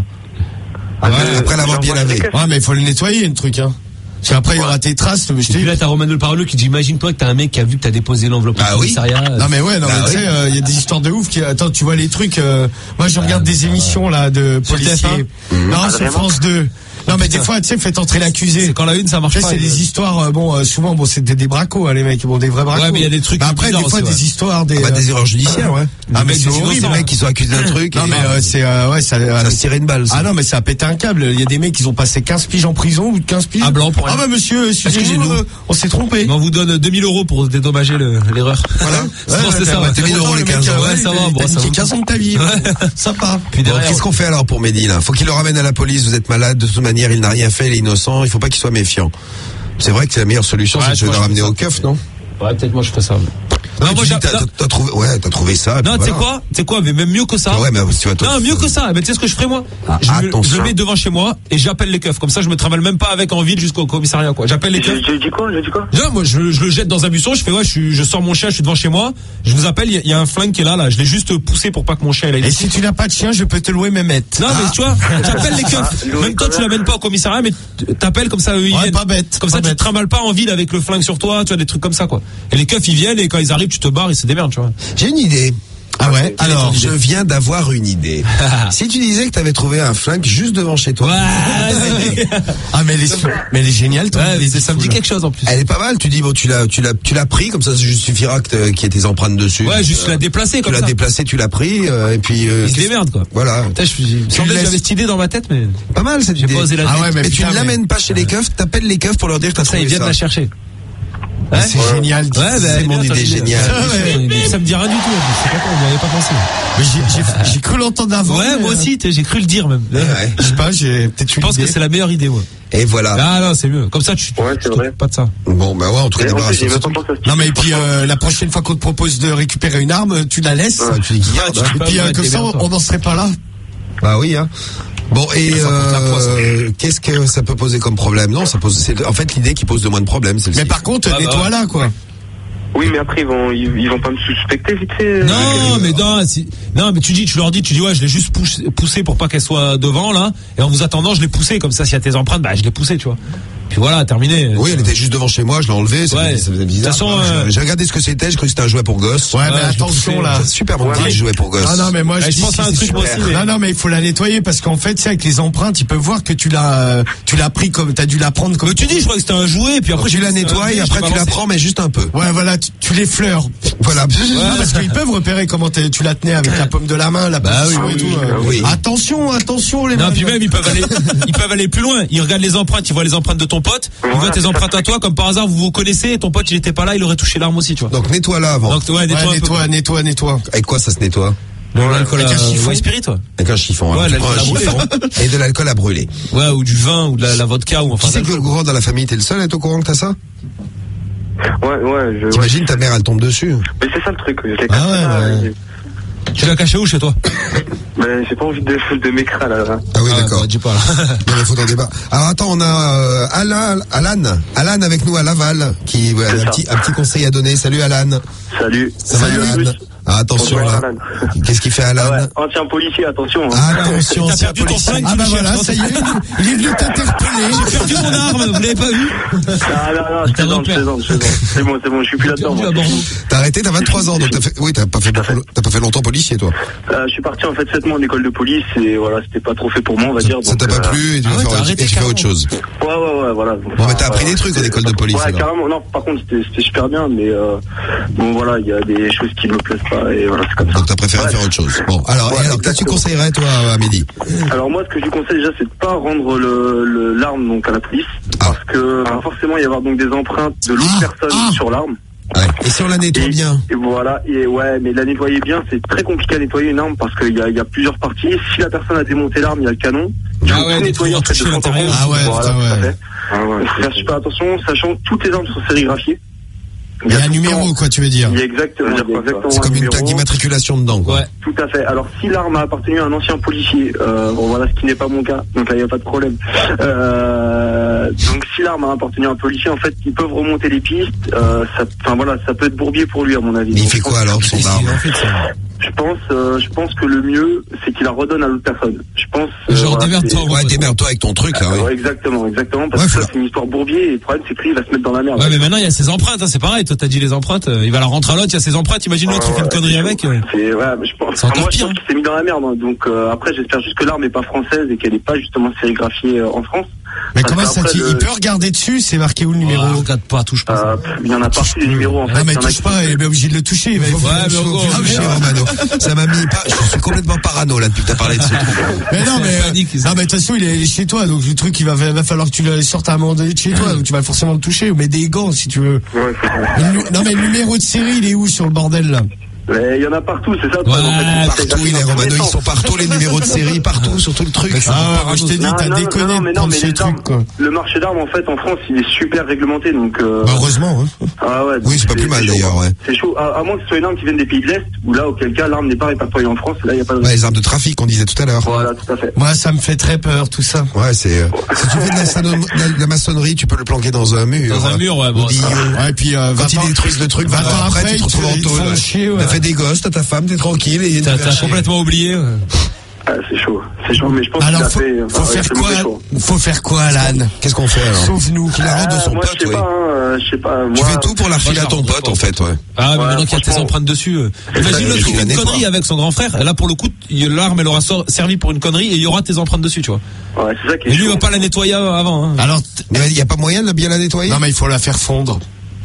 Après l'avoir bien lavé. Ouais, mais il faut le nettoyer, le truc, hein. Parce qu'après, il y aura tes traces, mais je te dis. Là, t'as Romano le Parolo qui dit, imagine-toi que t'as un mec qui a vu que t'as déposé l'enveloppe au commissariat. Non, mais ouais, non, mais tu sais, il y a des histoires de ouf attends, tu vois les trucs, moi, je regarde des émissions, là, de policiers. Non, sur France 2. Non, mais des fois, tu sais, faites entrer l'accusé. C'est quand la une, ça marche pas. C'est des histoires, souvent, c'est des bracos, hein, les mecs, des vrais bracos. Ouais, mais il y a des trucs. Après, des fois, des histoires, des erreurs judiciaires, ouais. Ah, mais c'est horrible. Les mecs qui sont accusés d'un truc. Non, mais ça se tirait une balle. Ah non, mais ça a pété un câble. Il y a des mecs qui ont passé 15 piges en prison ou 15 piges. Ah, blanc pour bah, monsieur, excusez-nous, on s'est trompé. On vous donne 2000 € pour dédommager l'erreur. Voilà. C'est ça, 2000 € les 15 ans. Ouais, ça va, bon, ça fait 15 ans de ta vie. Sympa. Qu'est-ce qu'on fait alors pour Mehdi, là? Faut qu'il le ramène à la police, vous êtes malade, de toute manière, il n'a rien fait, il est innocent, il faut pas qu'il soit méfiant. C'est vrai que la meilleure solution, c'est de le ramener au keuf, non? Ouais, peut-être moi je ferais ça. Non, moi t'as trouvé ça. Non, tu sais quoi, mais même mieux que ça. Ouais, mais tu vas non, mieux que ça. Mais tu sais ce que je ferais moi? Je le mets devant chez moi et j'appelle les keufs. Comme ça, je me trimballe même pas avec en ville jusqu'au commissariat, quoi. J'appelle les keufs. J'ai dit quoi? Non, moi, je le jette dans un buisson. Je fais je sors mon chien, je suis devant chez moi. Je vous appelle. Il y a un flingue qui est là. Je l'ai juste poussé pour pas que mon chien aille. Et si tu n'as pas de chien, je peux te louer Mehmet. Non, mais tu vois, j'appelle les keufs. Même toi, tu l'amènes pas au commissariat, mais t'appelles comme ça, eux, ils viennent. Pas bête. Comme ça, tu te trimbales pas en ville avec le flingue sur toi. Tu vois, des trucs comme ça, quoi. Et les keufs, ils viennent et quand ils arrivent, tu te barres, ils se démerdent, tu vois. J'ai une idée. Ah ouais? Alors, je viens d'avoir une idée. Si tu disais que t'avais trouvé un flingue juste devant chez toi. Ah, mais elle est géniale, toi. Ouais, ça me dit quelque chose, en plus. Elle est pas mal. Tu dis, bon, tu l'as pris, comme ça suffira qu'il y ait tes empreintes dessus. Ouais, juste tu l'as déplacé, comme ça. Tu l'as déplacé, tu l'as pris, et puis, il se démerde, quoi. Voilà. J'avais cette idée dans ma tête, mais. Pas mal, cette idée. J'ai pas osé la dire. Ah ouais, mais tu ne l'amènes pas chez les keufs, t'appelles les keufs pour leur dire que t'as trouvé ça. Ils viennent la chercher. C'est génial. C'est mon idée géniale. Ça me dit rien du tout. Je sais pas pourquoi, on n'y avait pas pensé. Mais j'ai cru l'entendre avant. Ouais, moi aussi, j'ai cru le dire même. Je sais pas, Je pense que c'est la meilleure idée, moi. Et voilà. Ah non, c'est mieux. Comme ça, tu t'occupes pas de ça. Bon, bah ouais, en tout cas, non, mais puis la prochaine fois qu'on te propose de récupérer une arme, tu la laisses. Tu dis garde. Et puis comme ça, on n'en serait pas là. Bah oui, hein. Bon, et qu'est-ce que ça peut poser comme problème? Non, c'est en fait l'idée qui pose le moins de problèmes. Mais par contre, nettoie-la, quoi. Oui, mais après ils vont pas me suspecter vite fait. Non, mais tu leur dis, ouais, je l'ai juste poussé pour pas qu'elle soit devant là, et en vous attendant, je l'ai poussé comme ça. S'il y a tes empreintes, je l'ai poussé, tu vois. Puis voilà, terminé. Oui, elle était juste devant chez moi, je l'ai enlevée, ça faisait bizarre. De toute façon, j'ai regardé ce que c'était, je croyais que c'était un jouet pour gosses. Ouais, mais attention là. Super bon petit jouet pour gosses. Ah non, mais moi je pense à un truc aussi. Non, mais il faut la nettoyer parce qu'en fait, c'est avec les empreintes, ils peuvent voir que tu l'as pris comme, t'as dû la prendre comme. Mais tu dis, je crois que c'était un jouet, puis après tu la nettoies et après tu la prends, mais juste un peu. Ouais, voilà, tu l'effleures. Voilà. Parce qu'ils peuvent repérer comment tu la tenais avec la paume de la main, la position et tout. Oui. Attention, les non, puis même, ils peuvent aller plus loin. Ils regardent les empreintes, ils voient les empreintes de ton pote, ils voient tes empreintes à toi, comme par hasard, vous vous connaissez, et ton pote, il était pas là, il aurait touché l'arme aussi, tu vois. Donc, nettoie-la avant. Donc, ouais, nettoie. Avec quoi ça se nettoie? L'alcool avec un chiffon. spirit, toi. Avec un chiffon. Ouais, tu prends un chiffon et de l'alcool à brûler. Ouais, ou du vin, ou de la vodka, ou enfin. Qui c'est que le courant dans la famille? T'es le seul à être au courant que t'as ça? Ouais, t'imagines ta mère, elle tombe dessus. Mais c'est ça le truc. Ouais. Tu l'as caché où chez toi? Mais j'ai pas envie de m'écraser là. Ah oui, d'accord. Bah, dis pas là. Non, mais faut en débat. Alors attends, on a Alan avec nous à Laval, qui a un petit conseil à donner. Salut Alan. Salut. Ça va Alan? Ah, attention là. Qu'est-ce qu'il fait Alan? Ah ouais, ancien policier, attention. Attention, t'as perdu ton flingue. Ah bah voilà, ça y est, il est venu t'interpeller. J'ai perdu mon arme, vous l'avez pas vu? Non, je plaisante. C'est bon, je suis plus là-dedans. T'as arrêté, t'as 23 ans, donc t'as pas fait longtemps policier, toi. Je suis parti en fait 7 mois en école de police et voilà, c'était pas trop fait pour moi, on va dire. Ça t'a pas plu et tu fais autre chose. Ouais, voilà. Bon, mais t'as appris des trucs en école de police. Ouais, carrément. Non, par contre, c'était super bien, mais bon voilà, il y a des choses qui me plaisent pas et voilà, c'est comme ça. Donc t'as préféré faire autre chose. Bon, alors qu'est-ce que tu conseillerais toi à Mehdi? Alors moi, ce que je lui conseille déjà, c'est de pas rendre l'arme donc à la police, parce que va forcément y avoir donc des empreintes de l'autre personne sur l'arme. Ouais. Et si on la nettoie bien? Et voilà, mais la nettoyer bien, c'est très compliqué à nettoyer une arme parce qu'il y a plusieurs parties. Si la personne a démonté l'arme, il y a le canon. Il faut tout nettoyer en fait de fond en comble. Voilà, tout à fait. Il faut faire super attention, sachant que toutes les armes sont sérigraphiées. Il y a un numéro, quoi, tu veux dire. Il y a exactement c'est comme une plaque d'immatriculation dedans, quoi. Ouais. Tout à fait. Alors, si l'arme a appartenu à un ancien policier, bon, voilà, ce qui n'est pas mon cas, donc là, il n'y a pas de problème. Donc, si l'arme a appartenu à un policier, en fait, ils peuvent remonter les pistes, ça peut être bourbier pour lui, à mon avis. Mais il fait quoi, alors, son arme? Je pense que le mieux, c'est qu'il la redonne à l'autre personne. Je pense. Genre, démerde-toi. Ouais, démerde-toi avec ton truc, là, ouais. Exactement. Parce que ça, c'est une histoire bourbier, et le problème, c'est que lui, il va se mettre dans la merde. Ouais, mais maintenant, il y a ses empreintes, c'est pareil. Toi, t'as dit les empreintes, il va la rentrer à l'autre, il y a ses empreintes, imagine l'autre, il fait une connerie avec. Je pense qu'il s'est mis dans la merde, donc, après, j'espère juste que l'arme n'est pas française et qu'elle n'est pas, justement, sérigraphiée en France. Mais comment ça, il peut regarder dessus, c'est marqué où le numéro? Regarde pas, touche pas. Il y en a partout les numéros, en fait. Non, mais touche pas, il est bien obligé de le toucher. Il va Romano. Ça m'a mis pas, je suis complètement parano, là, depuis que t'as parlé de ce truc. Mais non, mais de toute façon, il est chez toi, donc le truc, il va falloir que tu le sortes à un moment donné de chez toi, donc tu vas forcément le toucher, ou mets des gants, si tu veux. Non, mais le numéro de série, il est où sur le bordel, là? Mais il y en a partout, c'est ça. Partout, il est Romano, ils sont partout, les numéros de série, partout, sur tout le truc. Je t'ai dit, t'as déconné de prendre ces trucs, quoi. Le marché d'armes, en fait, en France, il est super réglementé, donc, heureusement, hein. Ah ouais. Oui, c'est pas plus mal, d'ailleurs, ouais. C'est chaud. À moins que ce soit une arme qui vienne des pays de l'Est, où là, auquel cas, l'arme n'est pas répertoriée en France, là, il n'y a pas de... Ouais, les armes de trafic, on disait tout à l'heure. Voilà, tout à fait. Moi, ça me fait très peur, tout ça. Ouais, c'est, si tu fais de la maçonnerie, tu peux le planquer dans un mur. Dans un mur, ouais, bon. Ouais, et puis, quand il détruise le truc, 20 ans après, tu te retrouves en tôle. T'as fait des gosses, t'as ta femme, t'es tranquille et t'as complètement oublié. C'est chaud, mais je pense qu'il a fait. Faut faire quoi, Alan? Qu'est-ce qu'on fait alors? Sauve-nous. Qu'il la rende de son pote, oui. Je sais pas. Tu fais tout pour la refiler à ton pote, en fait, ouais. Ah, mais maintenant qu'il y a tes empreintes dessus. Imagine l'autre qui fait une connerie avec son grand frère. Là, pour le coup, l'arme, elle aura servi pour une connerie et il y aura tes empreintes dessus, tu vois. Ouais, c'est ça qui est. Mais lui, il va pas la nettoyer avant, hein. Alors, il y a pas moyen de bien la nettoyer? Non, mais il faut la faire fondre.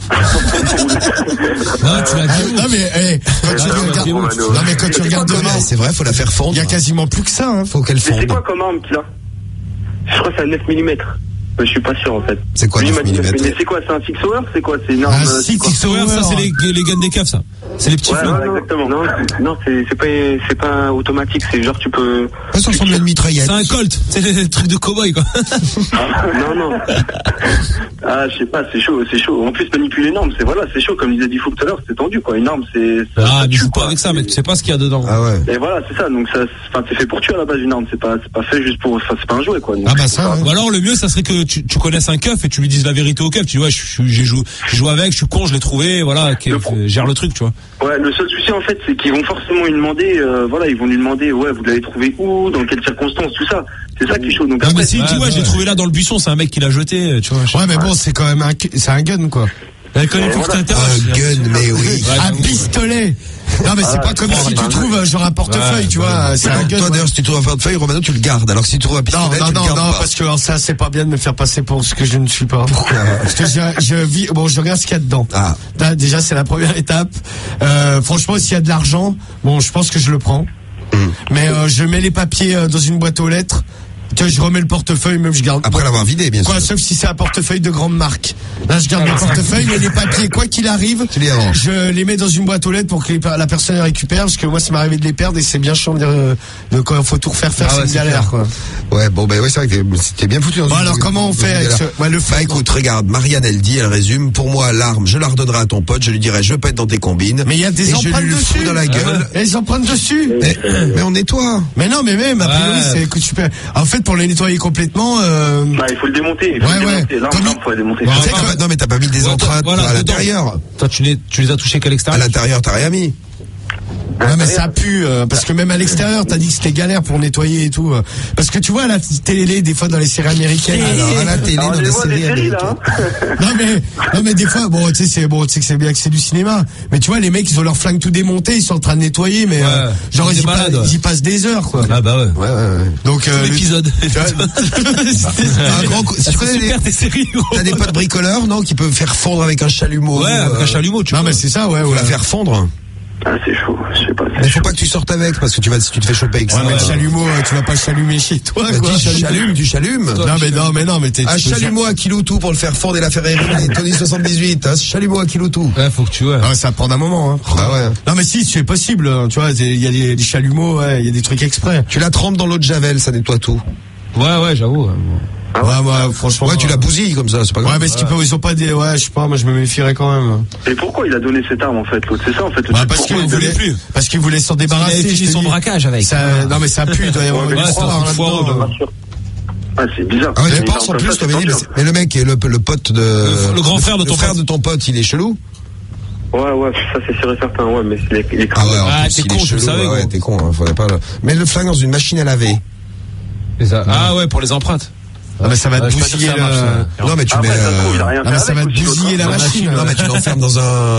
Non, mais quand tu regardes demain, c'est vrai, faut la faire fondre. Il y a quasiment plus que ça, hein. Faut qu'elle fonde. Mais c'est quoi comme arme qu'il a? Je crois que c'est un 9 mm. Je suis pas sûr en fait. C'est quoi 9 mm? Mais c'est quoi? C'est un Six Hour? C'est quoi? C'est une arme? Six Hour, ça c'est les guns des caves, ça. C'est les petits flingues. Exactement. Non, c'est pas automatique. C'est genre tu peux. Ça ressemble à une mitraillette. C'est un Colt. C'est des trucs de cow-boy quoi. Non. Ah, je sais pas. C'est chaud. En plus manipuler une arme, c'est chaud. Comme disait Diffouk tout à l'heure, c'est tendu quoi. Une arme, c'est. Ah, mais joue pas avec ça, mais tu sais pas ce qu'il y a dedans. Ah ouais. Et voilà, c'est ça. Donc ça, c'est fait pour tuer à la base une arme. C'est pas fait juste pour. C'est pas un jouet quoi. Ah bah ça. Ou alors le mieux, ça serait que tu connaisses un keuf et tu lui dises la vérité au keuf. Tu dis ouais, j'ai joué avec, je suis con, je l'ai trouvé, voilà, gère le truc, tu vois. Ouais, le seul souci en fait, c'est qu'ils vont forcément lui demander, ils vont lui demander, ouais, vous l'avez trouvé où, dans quelles circonstances, tout ça. C'est ça qui est chaud. Donc Non, mais après, si, tu vois, j'ai trouvé là dans le buisson, c'est un mec qui l'a jeté, tu vois. Ouais, mais bon, c'est quand même c'est un gun, quoi. Quand il faut que t'interroges. Un gun, mais oui. Un pistolet. Non, mais c'est pas comme si tu trouves genre un portefeuille, tu vois. C'est un gun. Toi, d'ailleurs, si tu trouves un portefeuille, Romano, tu le gardes. Alors que si tu trouves un pistolet, tu le gardes pas. parce que alors, ça, c'est pas bien de me faire passer pour ce que je ne suis pas. Pourquoi? Parce que je regarde ce qu'il y a dedans. Ah. Là, déjà, c'est la première étape. Franchement, s'il y a de l'argent, bon, je pense que je le prends. Mais je mets les papiers dans une boîte aux lettres. Tu vois, je remets le portefeuille, même je garde. Après l'avoir vidé, bien sûr. Quoi, sauf si c'est un portefeuille de grande marque. Là, je garde le portefeuille, mais les papiers, quoi qu'il arrive, je les mets dans une boîte aux lettres pour que la personne les récupère, parce que moi, ça m'est arrivé de les perdre et c'est bien chiant de quand il faut tout refaire, c'est une galère, quoi. Ouais, bon, ben, ouais, c'est vrai que t'es bien foutu dans bon, alors, comment on fait avec le feu? Bah, écoute, regarde, Marianne, elle résume, pour moi, l'arme, je la redonnerai à ton pote, je lui dirai, je veux pas être dans tes combines. Mais il y a des empreintes dessus. Dans la gueule. Et les empreintes dessus. Mais on nettoie. Mais non, mais même, a priori, c'est que tu peux, en fait, pour les nettoyer complètement, bah, il faut le démonter. Il faut le démonter. Là, il faut le démonter. Non, mais t'as pas mis des empreintes à l'intérieur. Toi, tu les as touchés qu'à l'extérieur. À l'intérieur, t'as rien mis. Ouais, mais ça pue, parce que même à l'extérieur, t'as dit que c'était galère pour nettoyer et tout. Parce que tu vois, à la télé, des fois, dans les séries américaines. Alors, à la télé, dans les séries américaines. Non, mais des fois, bon, tu sais que c'est bien que c'est du cinéma. Mais tu vois, les mecs, ils ont leur flingue tout démonté, ils sont en train de nettoyer, mais, genre, ils y passent des heures, quoi. Ah, bah ouais. Ouais. Donc, l'épisode. Un grand coup. Tu connais tes séries, t'as des potes bricoleurs, non, qui peuvent faire fondre avec un chalumeau. Ouais, avec un chalumeau, tu vois. Non, mais c'est ça, ouais. Faut la faire fondre. Ah, c'est chaud, je sais pas. Mais faut pas que tu sortes avec, parce que si tu te fais choper avec ça. Ouais, mais le chalumeau, tu vas pas le chalumer chez toi, quoi. Tu chalumes. Non, mais t'es. Un chalumeau à Kiloutou pour le faire fondre et la faire ériner. Tony 78, un chalumeau à Kiloutou. Ouais, faut que tu vois. Ah, ça va prendre un moment, hein. Ah ouais. Non, mais si, c'est possible, hein. Tu vois, il y a des chalumeaux, ouais, il y a des trucs exprès. Tu la trempes dans l'eau de Javel, ça nettoie tout. Ouais, j'avoue. Ouais, franchement. Ouais, tu la bousilles comme ça, c'est pas grave. Ouais, mais ils ont pas des, ouais, je sais pas, moi je me méfierais quand même. Et pourquoi il a donné cette arme en fait, l'autre? C'est ça en fait. Parce qu'il voulait s'en débarrasser. Il a fini son braquage avec. Non, mais ça pue, il doit y avoir Ah, c'est bizarre. Ah ouais, tu penses en plus, t'avais dit, mais le mec est le pote de... Le grand frère de ton pote, il est chelou? Ouais, ça c'est sûr et certain, ouais, mais il est Ah ouais, Ah, t'es con, je le savais. Ouais, t'es con, faudrait pas mais le flingue dans une machine à laver. Ah ouais, pour les empreintes. Ah, mais ça va te bousiller Non, mais tu mets, mais ça va te bousiller la machine. Non, mais tu l'enfermes dans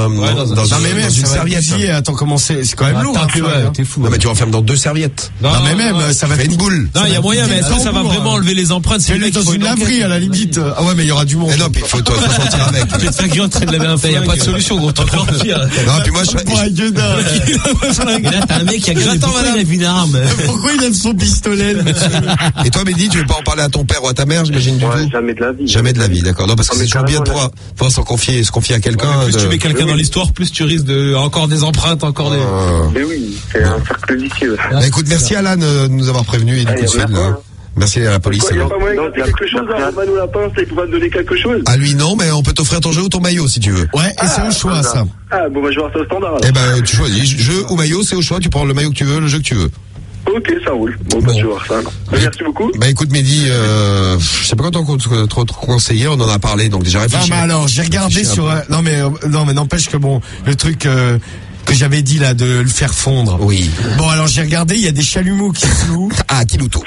une serviette. Attends, comment c'est quand même lourd. T'es fou. Non, mais tu l'enfermes dans 2 serviettes. Non, mais même, ça va faire une boule. Non, il y a moyen, mais est-ce que ça va vraiment enlever les empreintes? C'est dans une laverie, à la limite. Ah ouais, mais il y aura du monde. Non, puis il faut sortir avec. C'est ça qui est en train de laver un peu. Il n'y a pas de solution, gros. Encore pire. Non, puis moi, je serais... Et là, t'as un mec qui a gagné. Pourquoi il a vu une arme? Pourquoi il a son pistolet? Et toi, Mehdi, tu veux pas en parler à ton père ou à ta mère, j'imagine, du tout? Jamais de la vie. Jamais de la vie, d'accord. Non, parce que c'est toujours bien de pouvoir se confier à quelqu'un. Plus tu mets quelqu'un dans l'histoire, plus tu risques de encore des empreintes, encore des. Mais oui, c'est un cercle vicieux. Bah, écoute, merci Alan de nous avoir prévenus et du coup de fil. Merci à la police. Il y a pas moyen de quelque chose à Romano Lapin, il peut pas me donner quelque chose. À lui non, mais on peut t'offrir ton jeu ou ton maillot si tu veux. Ouais, et c'est au choix ça. Ah bon, bah je vais voir ça au standard. Eh ben tu choisis, jeu ou maillot, c'est au choix, tu prends le maillot que tu veux, le jeu que tu veux. Ok, ça roule. Bon, bah, je vais voir ça. Merci beaucoup. Bah, écoute, Mehdi, je sais pas quand trop conseiller, on en a parlé, donc déjà réfléchis. Non, mais alors, j'ai regardé sur, non, mais n'empêche que bon, le truc, que j'avais dit là de le faire fondre. Oui. Bon alors j'ai regardé, il y a des chalumeaux qui flouent. Ah Kiloutou.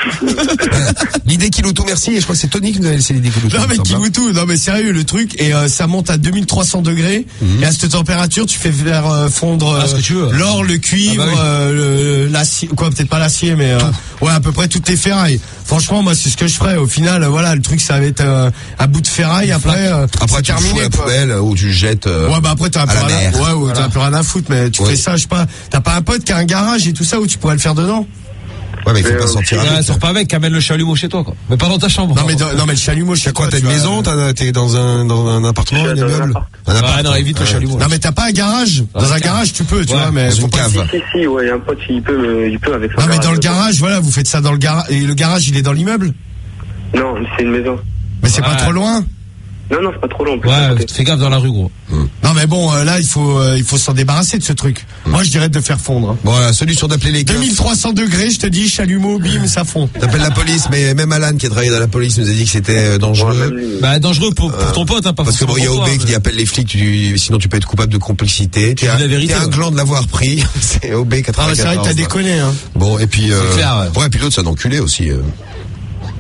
L'idée Kiloutou, merci. Et je crois que c'est Tony qui nous avait laissé l'idée Kiloutou. Non mais Kiloutou, non mais sérieux le truc et ça monte à 2300 degrés et à cette température tu fais faire fondre l'or, le cuivre, l'acier, quoi peut-être pas l'acier mais ouais à peu près toutes les ferrailles. Franchement moi c'est ce que je ferais. Au final voilà le truc ça va être un bout de ferraille après tu le fous à la poubelle ou tu le jettes. Ouais bah après t'as un peu t'as un peu rien à foutre mais tu fais ça, je sais pas, t'as pas un pote qui a un garage et tout ça où tu pourrais le faire dedans? Ouais, mais il faut pas sortir avec. Sors pas avec, amène le chalumeau chez toi, quoi. Mais pas dans ta chambre. Non, mais le chalumeau chez toi. T'as une maison, t'es dans un appartement, un immeuble? Ah, non, évite le chalumeau. Non, mais t'as pas un garage? Dans un garage, tu peux, tu vois, mais. Dans une cave. Si, ouais, un pote, il peut avec ça. Non, mais dans le garage, voilà, vous faites ça dans le garage. Et le garage, il est dans l'immeuble? Non, c'est une maison. Mais c'est pas trop loin? Non, c'est pas trop long. Ouais, fais gaffe dans la rue, gros. Non, mais bon, là, il faut s'en débarrasser de ce truc. Moi, je dirais de le faire fondre. Bon, la solution d'appeler les 2300 degrés, je te dis, chalumeau, bim, ça fond. T'appelles la police, mais même Alan, qui a travaillé dans la police, nous a dit que c'était dangereux. Bah, dangereux pour ton pote, hein, pas parce que bon, il y a OB qui dit appelle les flics, sinon tu peux être coupable de complicité. T'es un gland de l'avoir pris. C'est OB 94. Ah, c'est vrai que t'as déconné, hein. Bon, et puis, c'est clair, ouais, puis l'autre, c'est un enculé aussi.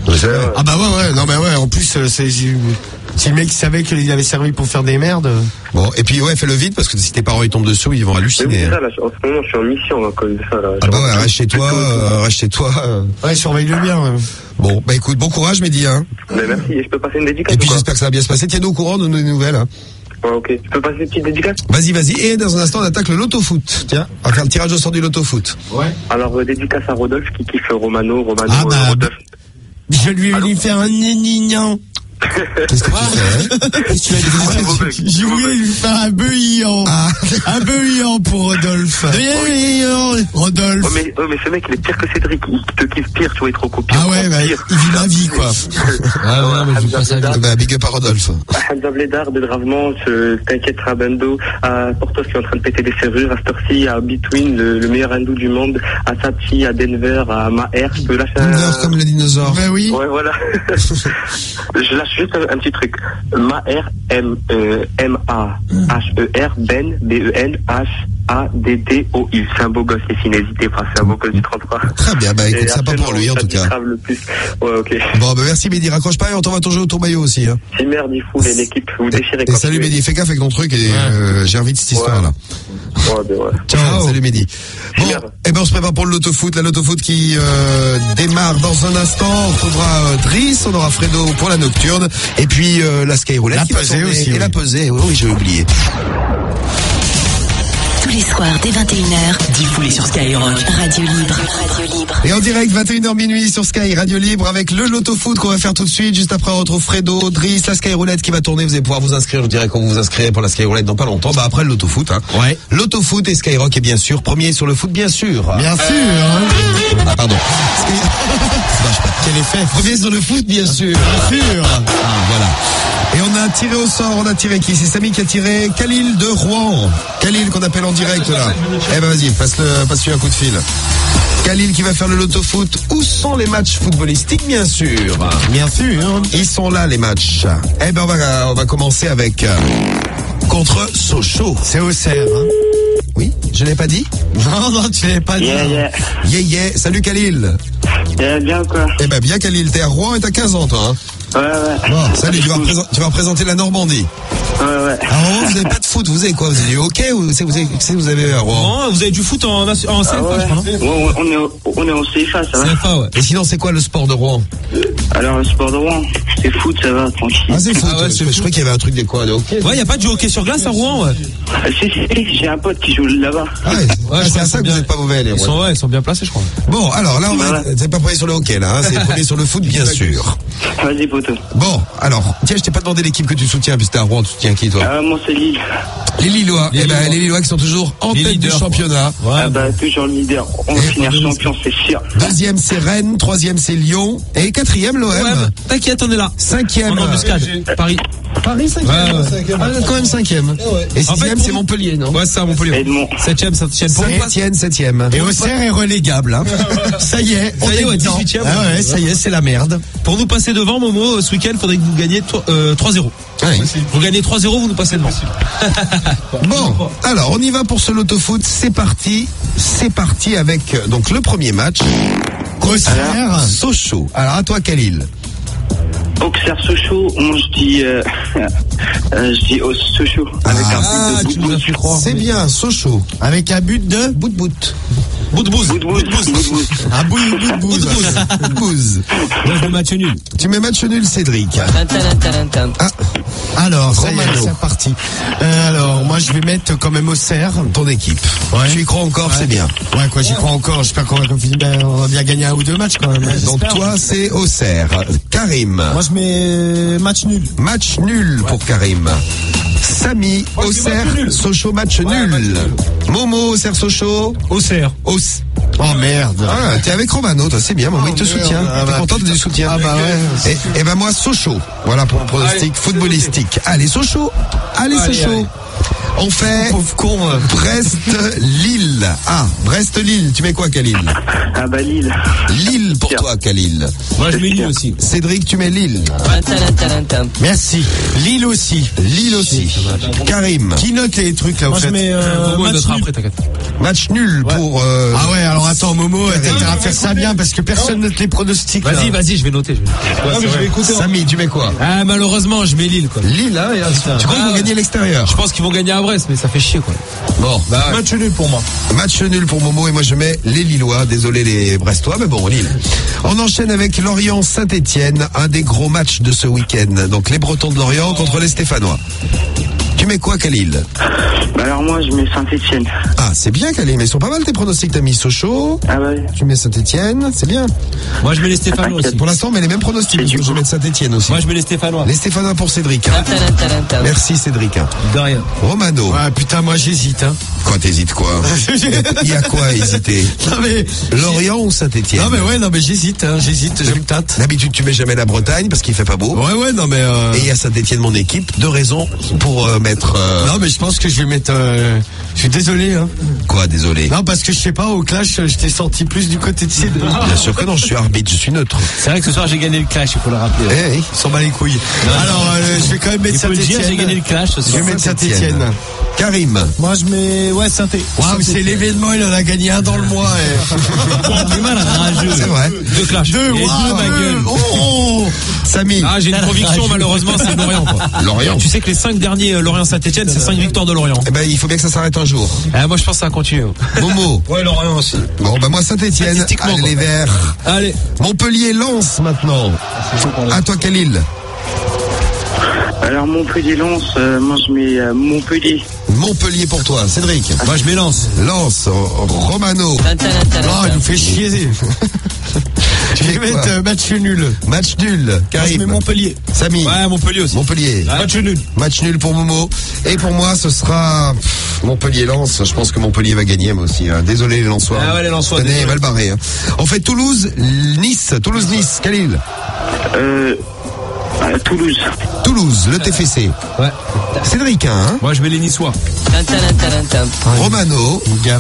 Ah bah ouais, non mais ouais, en plus, si le mec savait qu'il avait servi pour faire des merdes. Bon, et puis ouais, fais le vide parce que si tes parents ils tombent dessous, ils vont halluciner. C'est ça, là, en ce moment, je suis en mission à cause de ça, là. Ah bah ouais, reste chez toi. Ouais, surveille-le bien. Ouais. Bon, bah écoute, bon courage, Mehdi, hein. Mais merci, et je peux passer une dédicace. Et puis j'espère que ça va bien se passer. Tiens-nous au courant de nos nouvelles, hein. Ouais, ok. Tu peux passer une petite dédicace? Vas-y. Et dans un instant, on attaque le loto-foot. Tiens, on va faire le tirage au sort du loto-foot. Ouais. Alors, dédicace à Rodolphe qui kiffe Romano, Rodolphe. Je lui faire un nignan. Qu'est-ce que tu fais? Je voulais lui faire un beuillant. Un beuillant pour Rodolphe. Rodolphe. Oh mais ce mec il est pire que Cédric, il te kiffe pire, tu vois, il te recopie. Ah ouais, bah, il vit ma vie quoi. Ah ouais, mais je passe à vie. Bah, big up à Rodolphe. Hamza Bledar de Dravement, t'inquiète Rabando, à Portos qui est en train de péter des serrures, à Storcy, à Between, le meilleur hindou du monde, à Sachi, à Denver, à Maher, je peux lâcher Denver comme le dinosaure. Bah oui. Ouais, voilà. Je lâche juste un petit truc. Maher, M-A-H-E-R, Ben, B-E-N-H-A-D-D-O-U. C'est un beau gosse, les filles, n'hésitez pas, c'est un beau gosse du 33. Très bien, bah écoute, sympa pour lui en tout cas. Le plus. Ouais, ok. Bon, bah merci Mehdi, raccroche pas et on t'envoie ton jeu au tour maillot aussi. Hein. Si merde, il fout l'équipe, vous déchirez. Et salut Mehdi, fais gaffe avec ton truc et j'ai envie de cette histoire là. Ouais, ben ouais. Ciao, salut Mehdi. Bon, et ben on se prépare pour le loto-foot, la loto-foot qui démarre dans un instant. On retrouvera Driss, on aura Fredo pour la nocturne et puis la Skyroulette la qui va pesée tourner, aussi. Et la pesée, oui, j'ai oublié. Tous les soirs dès 21h, diffusé sur Skyrock. Radio Libre. Et en direct, 21h minuit sur Sky, Radio Libre, avec le loto-foot qu'on va faire tout de suite. Juste après, on retrouve Fredo, Driss, la Skyroulette qui va tourner. Vous allez pouvoir vous inscrire, je dirais, quand vous vous inscrivez pour la Skyroulette dans pas longtemps. Bah, après le loto-foot, hein. Ouais. Loto-foot et Skyrock, et bien sûr, premier sur le foot, bien sûr. Bien sûr, hein. Ah, pardon. Quel effet. Premier sur le foot, bien sûr. Bien sûr. Ah, voilà. Et on a tiré au sort, on a tiré qui? C'est Samy qui a tiré Khalil de Rouen. Khalil qu'on appelle en direct là. Eh ben vas-y, passe-lui un coup de fil. Khalil qui va faire le loto-foot. Où sont les matchs footballistiques, bien sûr? Bien sûr. Ils sont là, les matchs. Eh ben on va commencer avec contre Sochaux. C'est Auxerre, hein. Oui, je l'ai pas dit? Non, tu l'avais pas dit. Yeah. Salut Khalil. Bien quoi? Eh ben bien Khalil, t'es à Rouen et t'as 15 ans toi, hein? Ouais. Bon, salut, tu vas représenter la Normandie. Ouais. Alors, vous avez pas de foot, vous avez quoi? Vous avez du hockey ou vous avez à Rouen? Non, vous avez du foot en CFA, je crois, non? On est en CFA, ça va. CFA, ouais. Et sinon, c'est quoi le sport de Rouen? Alors, le sport de Rouen, c'est foot, ça va, tranquille. Ah, c'est foot. ouais, je crois qu'il y avait un truc de quoi, de hockey. Ouais, y a pas de hockey sur glace à Rouen, ouais. Si, j'ai un pote qui joue là-bas. C'est à ça que vous êtes pas mauvais, les Rouen. Ils sont bien placés, je crois. Bon, alors là, c'est pas premier sur le hockey, là, hein, c'est premier sur le foot, bien sûr. Vas-y, poteau. Bon, alors, tiens, je t'ai pas demandé l'équipe que tu soutiens, puisque t'es à Rouen, tu soutiens qui, toi? Moi, c'est Lille. Les Lillois. Les Lillois qui sont toujours en tête du championnat. Ouais. Toujours le leader. On va finir champion, c'est sûr. Deuxième, c'est Rennes. Troisième, c'est Lyon. Et quatrième, l'OM. T'inquiète, on est là. Cinquième. En embuscade. Paris, cinquième. Ah, quand même cinquième. Et sixième, c'est Montpellier, non? Ouais, c'est ça, Montpellier. Edmond. Septième. Septième. Et Auxerre est relégable, hein. Ça y est, on est dedans. 18e. Ah ouais, ça y est, c'est la merde. Pour nous passer devant, Momo, ce week-end, faudrait que vous gagniez 3-0. Ouais. Vous gagnez 3-0, vous nous passez devant. Bon, alors on y va pour ce loto-foot. C'est parti avec donc le premier match. Auxerre. Sochaux. Alors à toi, Khalil. Auxerre Sochaux, moi je dis Sochaux avec un but de bout. C'est bien, Sochaux. Avec un but de bout. Bout-de-bouse. Un bout de bouse. Bouse. Moi, je mets match nul. Tu mets match nul, Cédric. Alors, ça y est, Romano. c'est parti. Alors, moi, je vais mettre quand même Auxerre. Ton équipe. Ouais. Tu y crois encore, c'est bien. Ouais, quoi, j'y crois encore. J'espère qu'on va bien gagner un ou deux matchs quand même. Donc toi, c'est Auxerre. Karim. Moi, je mets match nul. Match nul pour Karim. Samy, Auxerre, Sochaux, match nul. Momo, Auxerre, Sochaux. Auxerre. Oh merde. Ah, t'es avec Romano, toi, c'est bien, Momo, il te soutient. T'es content de du soutien. Ah bah ouais. Et ben moi, Sochaux. Voilà pour le pronostic footballistique. Allez, Sochaux. Allez, Sochaux. On fait Pauvre con. Brest-Lille. Ah, Brest-Lille. Tu mets quoi, Khalil? Ah bah Lille. Lille pour toi, Khalil. Moi, je mets Lille aussi. Cédric, tu mets Lille. Merci. Lille aussi. Lille aussi. Karim. Qui note les trucs là, Moi, au je fait? mets Momo, match notre nul. après, t'inquiète. Match nul pour... Ah ouais, alors attends, Momo, t'as intérêt à faire ça bien parce que personne note les pronostics. là. Vas-y, je vais noter. Ah, mais je vais écouter. Samy, tu mets quoi? Ah, malheureusement, je mets Lille, quoi. Lille, hein, tu crois qu'ils vont gagner à l'extérieur? Je pense qu'ils vont gagner à Brest, mais ça fait chier, quoi. Bon, bah, Match nul pour moi. match nul pour Momo et moi je mets les Lillois, désolé les Brestois, mais bon, Lille. On enchaîne avec Lorient-Saint-Etienne, un des gros matchs de ce week-end. Donc les Bretons de Lorient contre les Stéphanois. Tu mets quoi, Khalil? Bah alors moi je mets Saint-Etienne. Ah, c'est bien, Khalil, mais ils sont pas mal tes pronostics. T'as mis Sochaux, Ah ouais. tu mets Saint-Etienne, c'est bien. Moi, je mets les Stéphanois aussi. Pour l'instant, on met les mêmes pronostics. Je vais mettre Saint-Etienne aussi. Moi, je mets les Stéphanois. Les Stéphanois pour Cédric. hein. Merci, Cédric. hein. De rien. Romano. Ouais, putain, moi j'hésite, hein. Quoi, t'hésites quoi? Il y a quoi à hésiter? Non mais, Lorient ou Saint-Etienne? non mais j'hésite, hein, je me tâte. D'habitude, tu mets jamais la Bretagne parce qu'il fait pas beau. Ouais, non mais, Et il y a Saint-Etienne, mon équipe. 2 raisons pour mettre... non mais je pense que je vais mettre, je suis désolé, hein. Quoi, désolé? Non, parce que je sais pas, au clash, je t'ai senti plus du côté de Cédric. Bien sûr que non, je suis arbitre, je suis neutre. C'est vrai que ce soir, j'ai gagné le clash, il faut le rappeler. Eh oui. Ils s'en bat les couilles. Alors, je vais quand même mettre Il faut le dire, j'ai gagné le Saint-Etienne. clash ce Je soir. vais mettre Saint-Etienne. Karim. Moi, je mets, ouais, Saint-Étienne. Waouh, c'est l'événement, il en a gagné un dans le mois. Du mal, rageux. C'est vrai. 2 clashs. Deux, Et waouh, 2, ma gueule. Oh, Samy. Ah, j'ai une conviction, malheureusement, c'est Lorient, quoi. Lorient. Tu sais que les 5 derniers Lorient-Saint-Etienne, c'est 5 victoires de Lorient. Eh ben, il faut bien que ça s'arrête un jour. Ah, moi, je pense que ça va continuer. Momo. Ouais, Lorient aussi. Bon, bah, moi, Saint-Etienne. Statistiquement, Allez, quoi. les Verts. Allez. Montpellier-Lens, maintenant. À toi, Khalil. Alors Montpellier-Lens, moi je mets Montpellier. Montpellier pour toi. Cédric. Moi, je mets Lens. Lens. Romano. il nous fait chier. Je vais mets quoi mettre match nul. Match nul. Moi, je mets Karim. Montpellier. Samy. Ouais, Montpellier aussi. Montpellier. Match nul. Match nul pour Momo. Et pour moi, ce sera Montpellier-Lens. Je pense que Montpellier va gagner, moi aussi. hein. Désolé, les Lensois. Ah ouais, les Lensois, Cette année, désolé. mal barré. hein. On fait Toulouse-Nice. Toulouse-Nice. Khalil. Toulouse. Toulouse, le TFC. Ouais. Cédric, hein. Moi, je mets les Niçois. Romano. Gave.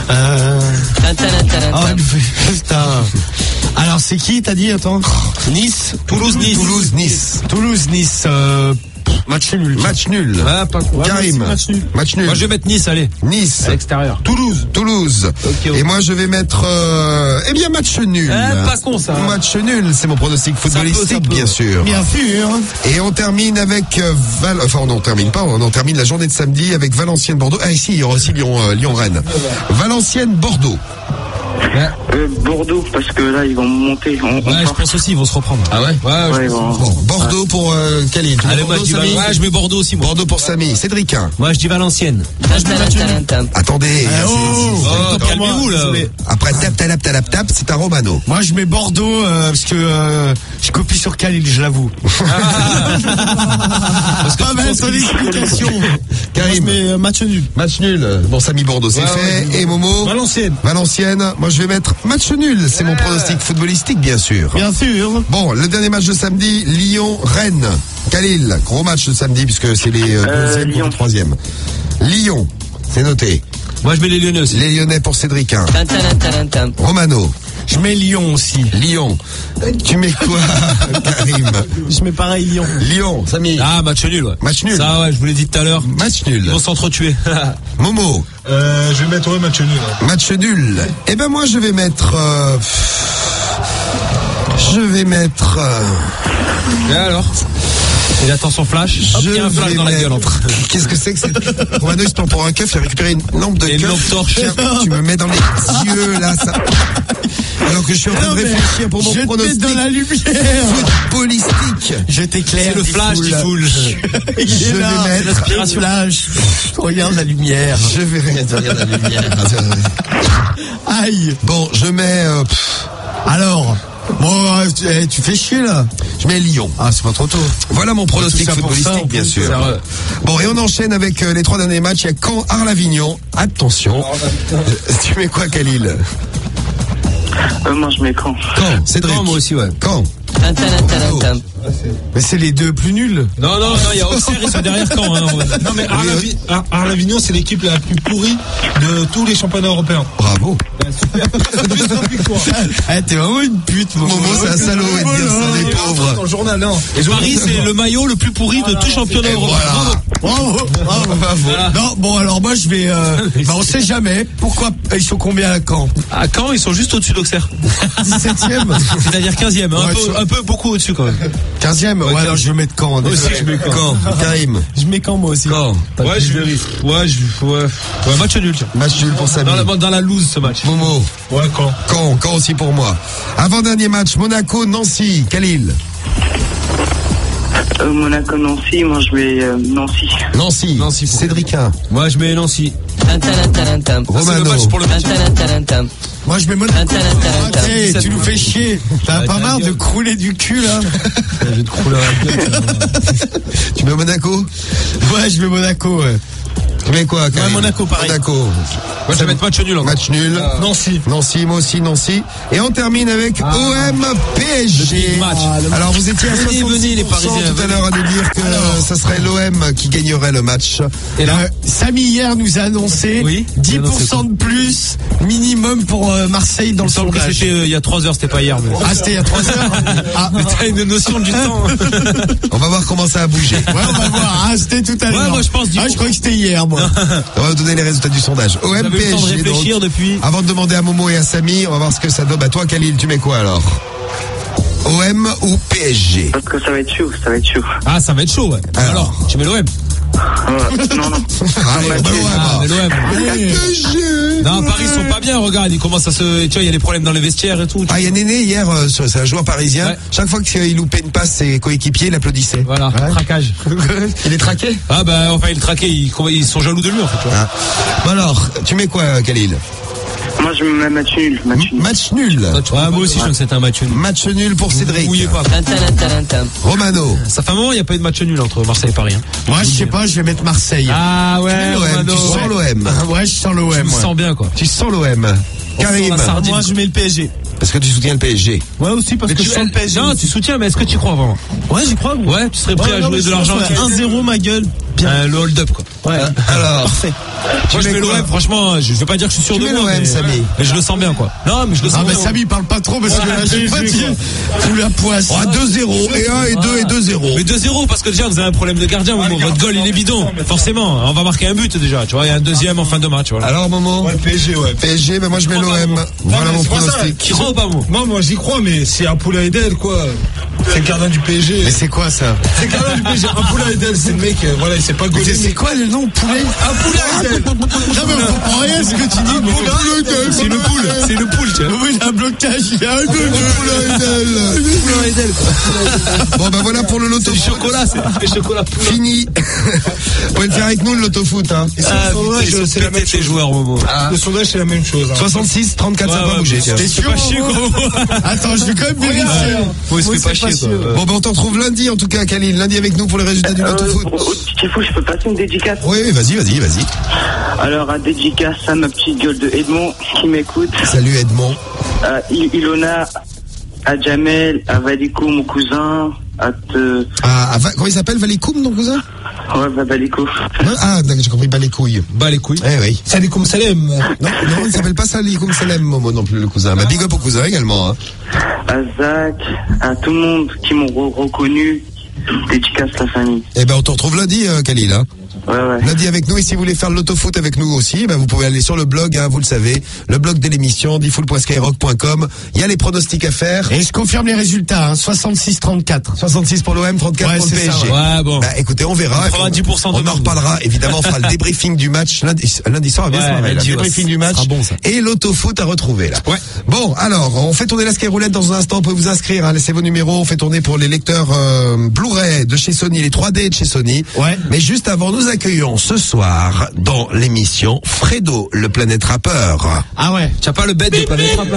Putain. Alors, c'est qui, t'as dit, attends? Nice. Toulouse-Nice. Toulouse-Nice. Toulouse-Nice, match nul. Match nul. Ouais, pas cool. Karim. match nul. Match nul. Moi, je vais mettre Nice, allez. Nice. À l'extérieur. Toulouse. Ok. Et moi, je vais mettre, eh bien, match nul. Pas con, ça. Match nul, c'est mon pronostic footballistique, ça peut. bien sûr. Bien sûr. Et on termine avec enfin on termine pas, on termine la journée de samedi avec Valenciennes-Bordeaux. Ah ici, il y aura aussi Lyon-Rennes. Valenciennes-Bordeaux. Bordeaux, parce que là ils vont monter. Ouais, je pense aussi, ils vont se reprendre. Ah ouais? Ouais, Ouais, je pense. bon. Bon, Bordeaux pour Khalil. Tu mets Allez, moi, Bordeaux, je dis Samy ouais, je mets Bordeaux aussi, moi. Bordeaux pour Samy. Cédric. Moi, je dis Valenciennes. Attendez. Oh, calmez-vous, là. Après tap, c'est un Romano. Moi, je mets Bordeaux, parce que, je copie sur Khalil, je l'avoue. Parce que Pas mal ton explication. Karim. Mais match nul. Match nul. Bon, Samy Bordeaux, c'est fait. Et Momo. Valenciennes. Moi, je vais mettre match nul. C'est mon pronostic footballistique, bien sûr. Bien sûr. Bon, le dernier match de samedi, Lyon-Rennes. Khalil, gros match de samedi puisque c'est les deuxième Lyon. contre troisième. Lyon, c'est noté. Moi, je mets les Lyonnais aussi. Les Lyonnais pour Cédric. Romano. Je mets Lyon aussi. Lyon. Tu mets quoi, Karim? Je mets pareil Lyon. Lyon, Samy. Ah, match nul, ouais. Match nul. Ça, ouais, je vous l'ai dit tout à l'heure. Match nul. Ils vont s'entretuer. Momo. Je vais mettre match nul. Ouais. Match nul. Eh ben moi je vais mettre. Et alors? Il attend son flash. Hop, il y a un flash dans la gueule. Qu'est-ce que c'est que c'est? Romano il se prend pour un keuf, il a récupéré une lampe de Et une keuf. lampe torche. Tiens, tu me mets dans les yeux là, ça. Alors que je suis en train de réfléchir pour mon Je te mets pronostic dans la lumière. footballistique. Je t'éclaire. C'est le flash, Tifoul. Tifoul. Je vais mettre. L'inspiration. Flash. Regarde la lumière. Je vais regarder la lumière. Aïe. Bon, je mets. Alors. Bon, tu fais chier là. Je mets Lyon. Ah, c'est pas trop tôt. Voilà mon pronostic Tout ça pour ça, footballistique, en bien plus, sûr. c'est vrai. Bon, et on enchaîne avec les 3 derniers matchs. Il y a Caen-Arles-Avignon. Attention. Tu mets quoi, Khalil? Moi je mets Caen. Caen, Cédric. Caen, moi aussi, ouais. Caen. Mais c'est les deux plus nuls. Non, il y a Auxerre, ils sont derrière Caen. Hein. Non, mais Arles-Avignon, c'est l'équipe la plus pourrie de tous les championnats européens. Bravo. T'es vraiment une pute, Momo, c'est un salaud, et dire ça, les pauvres. Dans le journal, non. Et Paris, c'est le maillot le plus pourri de tout championnat européen. Bravo. Non, bon, alors moi, je vais, on sait jamais. Pourquoi, ils sont combien à Caen? À Caen, ils sont juste au-dessus d'Auxerre. 17e. C'est-à-dire 15e, un peu beaucoup au-dessus quand même. 15e, ouais, alors je vais mettre Caen. Moi aussi, je mets Caen. Karim. Je mets Caen, moi aussi. Caen. Ouais, match nul, tiens. Match nul pour Samy. Dans la loose, ce match. Momo. Ouais, Caen. Caen aussi pour moi. Avant-dernier match, Monaco-Nancy. Khalil. Monaco-Nancy, moi je mets Nancy. Nancy. Cédricin. Moi, je mets Nancy. Romano. Moi, je mets Monaco. Hey, tu nous fais chier. T'as pas marre de crouler du cul, là? Je vais te crouler la gueule. Tu mets Monaco? Ouais, je mets Monaco, ouais. Tu mets quoi, Karim? Monaco, pareil. Monaco. Moi, je vais mettre match nul encore. Match nul. Nancy, moi aussi, Nancy. Et on termine avec OM PSG. Alors, vous étiez à 66% les Parisiens, tout à l'heure à nous dire que ça serait l'OM qui gagnerait le match. Et là, Samy hier nous a annoncé 10% de plus minimum pour Marseille dans le sondage. C'était il y a 3 heures, c'était pas hier. Mais... Ah, c'était il y a 3 heures. Mais t'as une notion du temps. On va voir comment ça a bougé. Ouais, on va voir. Ah, c'était tout à l'heure. Ouais, moi je pense. Je crois que c'était hier, moi. On va vous donner les résultats du sondage. OM PSG. Donc, depuis. avant de demander à Momo et à Samy, on va voir ce que ça donne. Bah toi, Khalil, tu mets quoi alors? OM ou PSG? Parce que ça va être chaud. Ah, ça va être chaud, ouais. Alors, tu mets l'OM? Non. Non, Paris, ils sont pas bien, regarde, ils commencent à se... Tu vois, il y a des problèmes dans les vestiaires et tout. Ah, il y a Néné hier, c'est un joueur parisien. Ouais. Chaque fois qu'il loupait une passe, ses coéquipiers l'applaudissaient. Voilà, traquage. Il est traqué? Ah bah, enfin, il est traqué, ils sont jaloux de lui, en fait. Tu vois. Bon alors, tu mets quoi, Khalil? Moi, je mets match nul. Match nul. Ouais, moi aussi, je trouve que c'était un match nul. Match nul pour Cédric. Mouillez pas. Romano. Ça fait un moment, il n'y a pas eu de match nul entre Marseille et Paris. Hein. Moi, je sais pas, je vais mettre Marseille. Ah ouais, tu sens l'OM. Ouais, je sens l'OM. Tu me sens bien, quoi. Tu sens l'OM. Karim. Moi, je mets le PSG. Parce que tu soutiens le PSG. Ouais, aussi, parce que je sens le PSG. Non, tu soutiens, mais est-ce que tu crois vraiment? Ouais, j'y crois. Ouais, tu serais prêt à jouer de l'argent. 1-0, ma gueule. Bien. Le hold-up, quoi. Ouais. Alors. Parfait. Moi, je mets l'OM, franchement, je veux pas dire que je suis sûr de moi. l'OM, Samy. Mais je le sens bien, quoi. Non, mais je le sens bien. Ah, mais Samy, parle pas trop parce que là, je vais pas dire. Tout la poisse. 2-0, et 1, et 2, et 2-0. Mais 2-0, parce que déjà, vous avez un problème de gardien. Votre goal, il est bidon. Forcément. On va marquer un but, déjà. Tu vois, il y a un deuxième en fin de match. Voilà. Alors, Momo? Ouais, PSG, ouais. PSG, ben moi, je mets l'OM. Voilà mon pronostic. Tu crois ou pas, moi? Moi, j'y crois, mais c'est Apoula Edel, quoi. C'est le gardien du PSG. Mais c'est quoi ça? C'est le gardien du PSG. Apoula Edel, c'est le mec, voilà, il s'est pas gaulé. C'est quoi le nom, poulet? Apoula Edel. Non, mais on comprend rien ce que tu dis. C'est une poule. C'est une poule, tiens. Oui, il a un blocage. Il y a un Bon, ben voilà pour le loto. C'est chocolat, c'est des chocolats. Fini. Vous pouvez le faire avec nous, le loto foot, hein. C'est la même chose. Joueurs, Momo. Le sondage, c'est la même chose. 66, 34, ça va pas bouger. T'es sûr? Pas chier, quoi. Attends, je vais quand même vérifier. Ouais, il se fait pas chier, quoi. Bon, ben on te retrouve lundi, en tout cas, Khalil. Lundi avec nous pour les résultats du loto foot. Au petit fou, je peux passer une dédicace? Oui, vas-y. Alors, à dédicace à ma petite gueule de Edmond qui m'écoute. Salut Edmond. À Ilona, à Jamel, à Valiko, mon cousin, comment il s'appelle, Valikoum, ton cousin? Ouais, Valiko. Ah, d'accord, j'ai compris, les couilles. Les couilles. Eh oui. Salikoum Salem. Non, il s'appelle pas Salikoum Salem, Momo, non plus, le cousin. Mais big up au cousin également, hein. À Zach, à tout le monde qui m'ont reconnu. Dédicace la famille. Eh ben, on te retrouve lundi, Khalil, hein. Ouais. Lundi avec nous, et si vous voulez faire le loto-foot avec nous aussi, ben vous pouvez aller sur le blog, hein, vous le savez, le blog de l'émission, difool.skyrock.com. Il y a les pronostics à faire. Et je confirme les résultats, hein, 66-34. 66 pour l'OM, 34 pour le PSG. Ça, ouais, bon. Bah, écoutez, on verra. On fera 10% on en reparlera, évidemment, on fera le débriefing du match lundi soir, le débriefing du match. Bon, ça. Et l'auto-foot à retrouver, là. Ouais. Bon, alors, on fait tourner la Skyroulette dans un instant, vous pouvez vous inscrire, hein, laissez vos numéros, on fait tourner pour les lecteurs, Blu-ray de chez Sony, les 3D de chez Sony. Ouais. Mais juste avant, nous accueillons ce soir dans l'émission Fredo, le planète rappeur. Ah ouais. Tu as pas le bête de planète rappeur?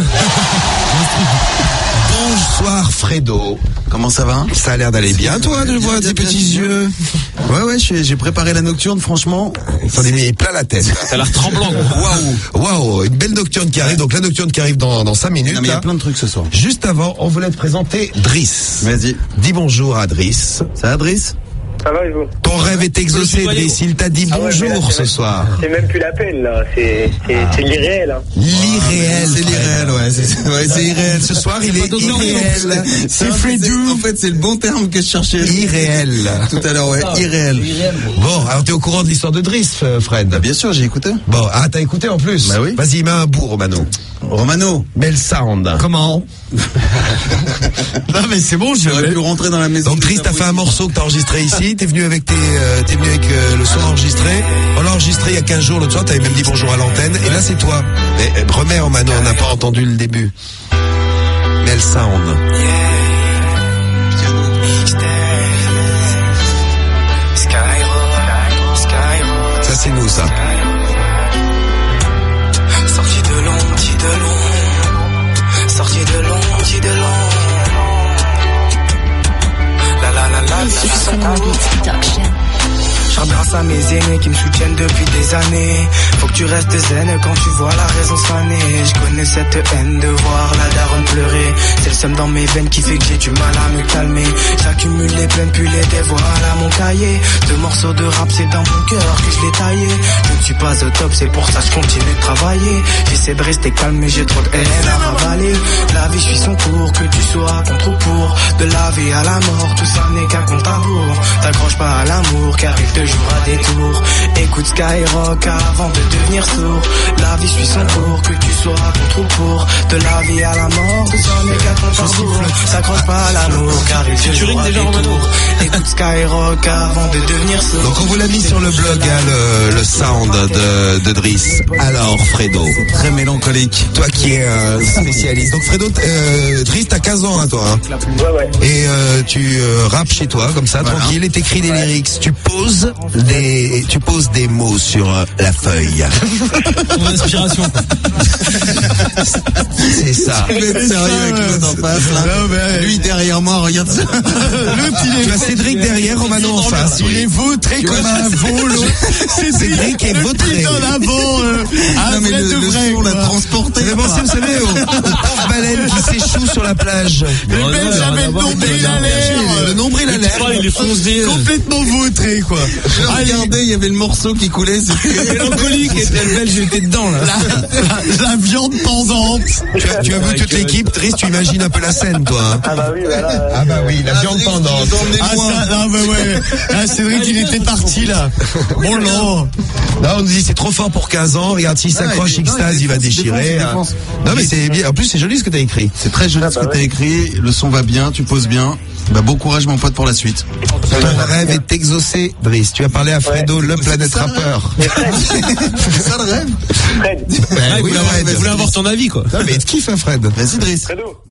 Bonsoir Fredo. Comment ça va? Ça a l'air d'aller bien, toi, de voir tes petits yeux. Ouais, ouais, j'ai préparé la nocturne, franchement. Il s'en est mis plein la tête. Ça a l'air tremblant. Waouh, une belle nocturne qui arrive. Donc la nocturne qui arrive dans 5 minutes. Non, mais il y a plein de trucs ce soir. Juste avant, on voulait te présenter Driss. Vas-y. Dis bonjour à Driss. Ça va, Driss? Ça va, et vous? Ton rêve est exaucé, Driss. Il t'a dit bonjour ce soir. C'est même plus la peine, là. C'est l'irréel, hein. L'irréel. C'est l'irréel, ouais. C'est irréel. Ce soir, il est irréel. C'est Fredou. En fait, c'est le bon terme que je cherchais. Irréel. Tout à l'heure, ouais. Irréel. Bon, alors t'es au courant de l'histoire de Driss, Fred? Bah, bien sûr, j'ai écouté. Bon, t'as écouté en plus? Bah oui. Vas-y, mets un bout, Romano. Mets le sound. Comment? Non mais c'est bon, J'aurais pu rentrer dans la maison. Donc Driss, t'as fait un morceau que t'as enregistré ici, t'es venu avec le son enregistré. On l'a enregistré il y a 15 jours, l'autre soir, t'avais même dit bonjour à l'antenne, et là c'est toi. Remets Romano, on n'a pas entendu le début. Mets le sound. Ça c'est nous, ça. Sorti de long. Je grâce à mes aînés qui me soutiennent depuis des années. Faut que tu restes zen quand tu vois la raison faner. Je connais cette haine de voir la daronne pleurer. C'est le seum dans mes veines qui fait que j'ai du mal à me calmer. J'accumule les plaines puis les dévoile à mon cahier. 2 morceaux de rap c'est dans mon cœur que je l'ai taillé. Je ne suis pas au top, c'est pour ça que je continue de travailler. J'essaie de rester calme mais j'ai trop de haine à ravaler. La vie suit son cours, que tu sois contre ou pour. De la vie à la mort, tout ça n'est qu'un compte à rebours. T'accroches pas à l'amour car il te jouera des tours. Écoute Skyrock avant de devenir sourd. La vie suit son cours, que tu sois contre ou pour. De la vie à la mort, tout ça n'est qu'un compte à rebours. T'accroches pas à l'amour car il te jouera des tours. Écoute Skyrock avant de devenir sourd. Donc on vous l'a mis sur le blog, le sound de Driss. Alors Fredo, très mélancolique. Toi qui es spécialiste. Donc Fredo, Driss, t'as 15 ans, hein, toi. Hein. Ouais. Et tu rappes chez toi, comme ça, tranquille, et t'écris des lyrics. Tu poses des mots sur la feuille. Mon inspiration. C'est ça. Tu veux être sérieux avec l'autre en face, là. Lui derrière moi, regarde ça. Tu as Cédric derrière, Romano en face. Il est vautré comme un veau. Cédric est vautré. Non mais le son l'a transporté. Vous savez, aux pauvres baleines qui s'échouent sur la plage. J'avais le nombril à l'air. Le nombril à l'air. Il est foncé. Complètement vautré, quoi. Regardez, il y avait le morceau qui coulait. C'était mélancolique. Et elle belle, j'étais dedans, là. La viande pendante. Tu as vu toute l'équipe, Driss, tu imagines un peu la scène, toi. Hein. Ah bah oui, voilà. Ah bah oui, la viande pendante. Cédric, il était parti, là. Bon, non. Là, on nous dit c'est trop fort pour 15 ans. Regarde, s'il s'accroche, Xtase, il va déchirer. Non, mais c'est bien. En plus, c'est joli ce que t'as écrit. C'est très joli ce que t'as écrit. Le son va bien, tu poses bien. Bah, bon courage, mon pote, pour la suite. Ton rêve est exaucé, Driss. Tu as parlé à Fredo, le planète rappeur. C'est ça le rêve? Fred. Oui, vous voulez avoir ton avis, quoi. Non, mais tu kiffes, hein, Fred. Vas-y, Driss. Fredo.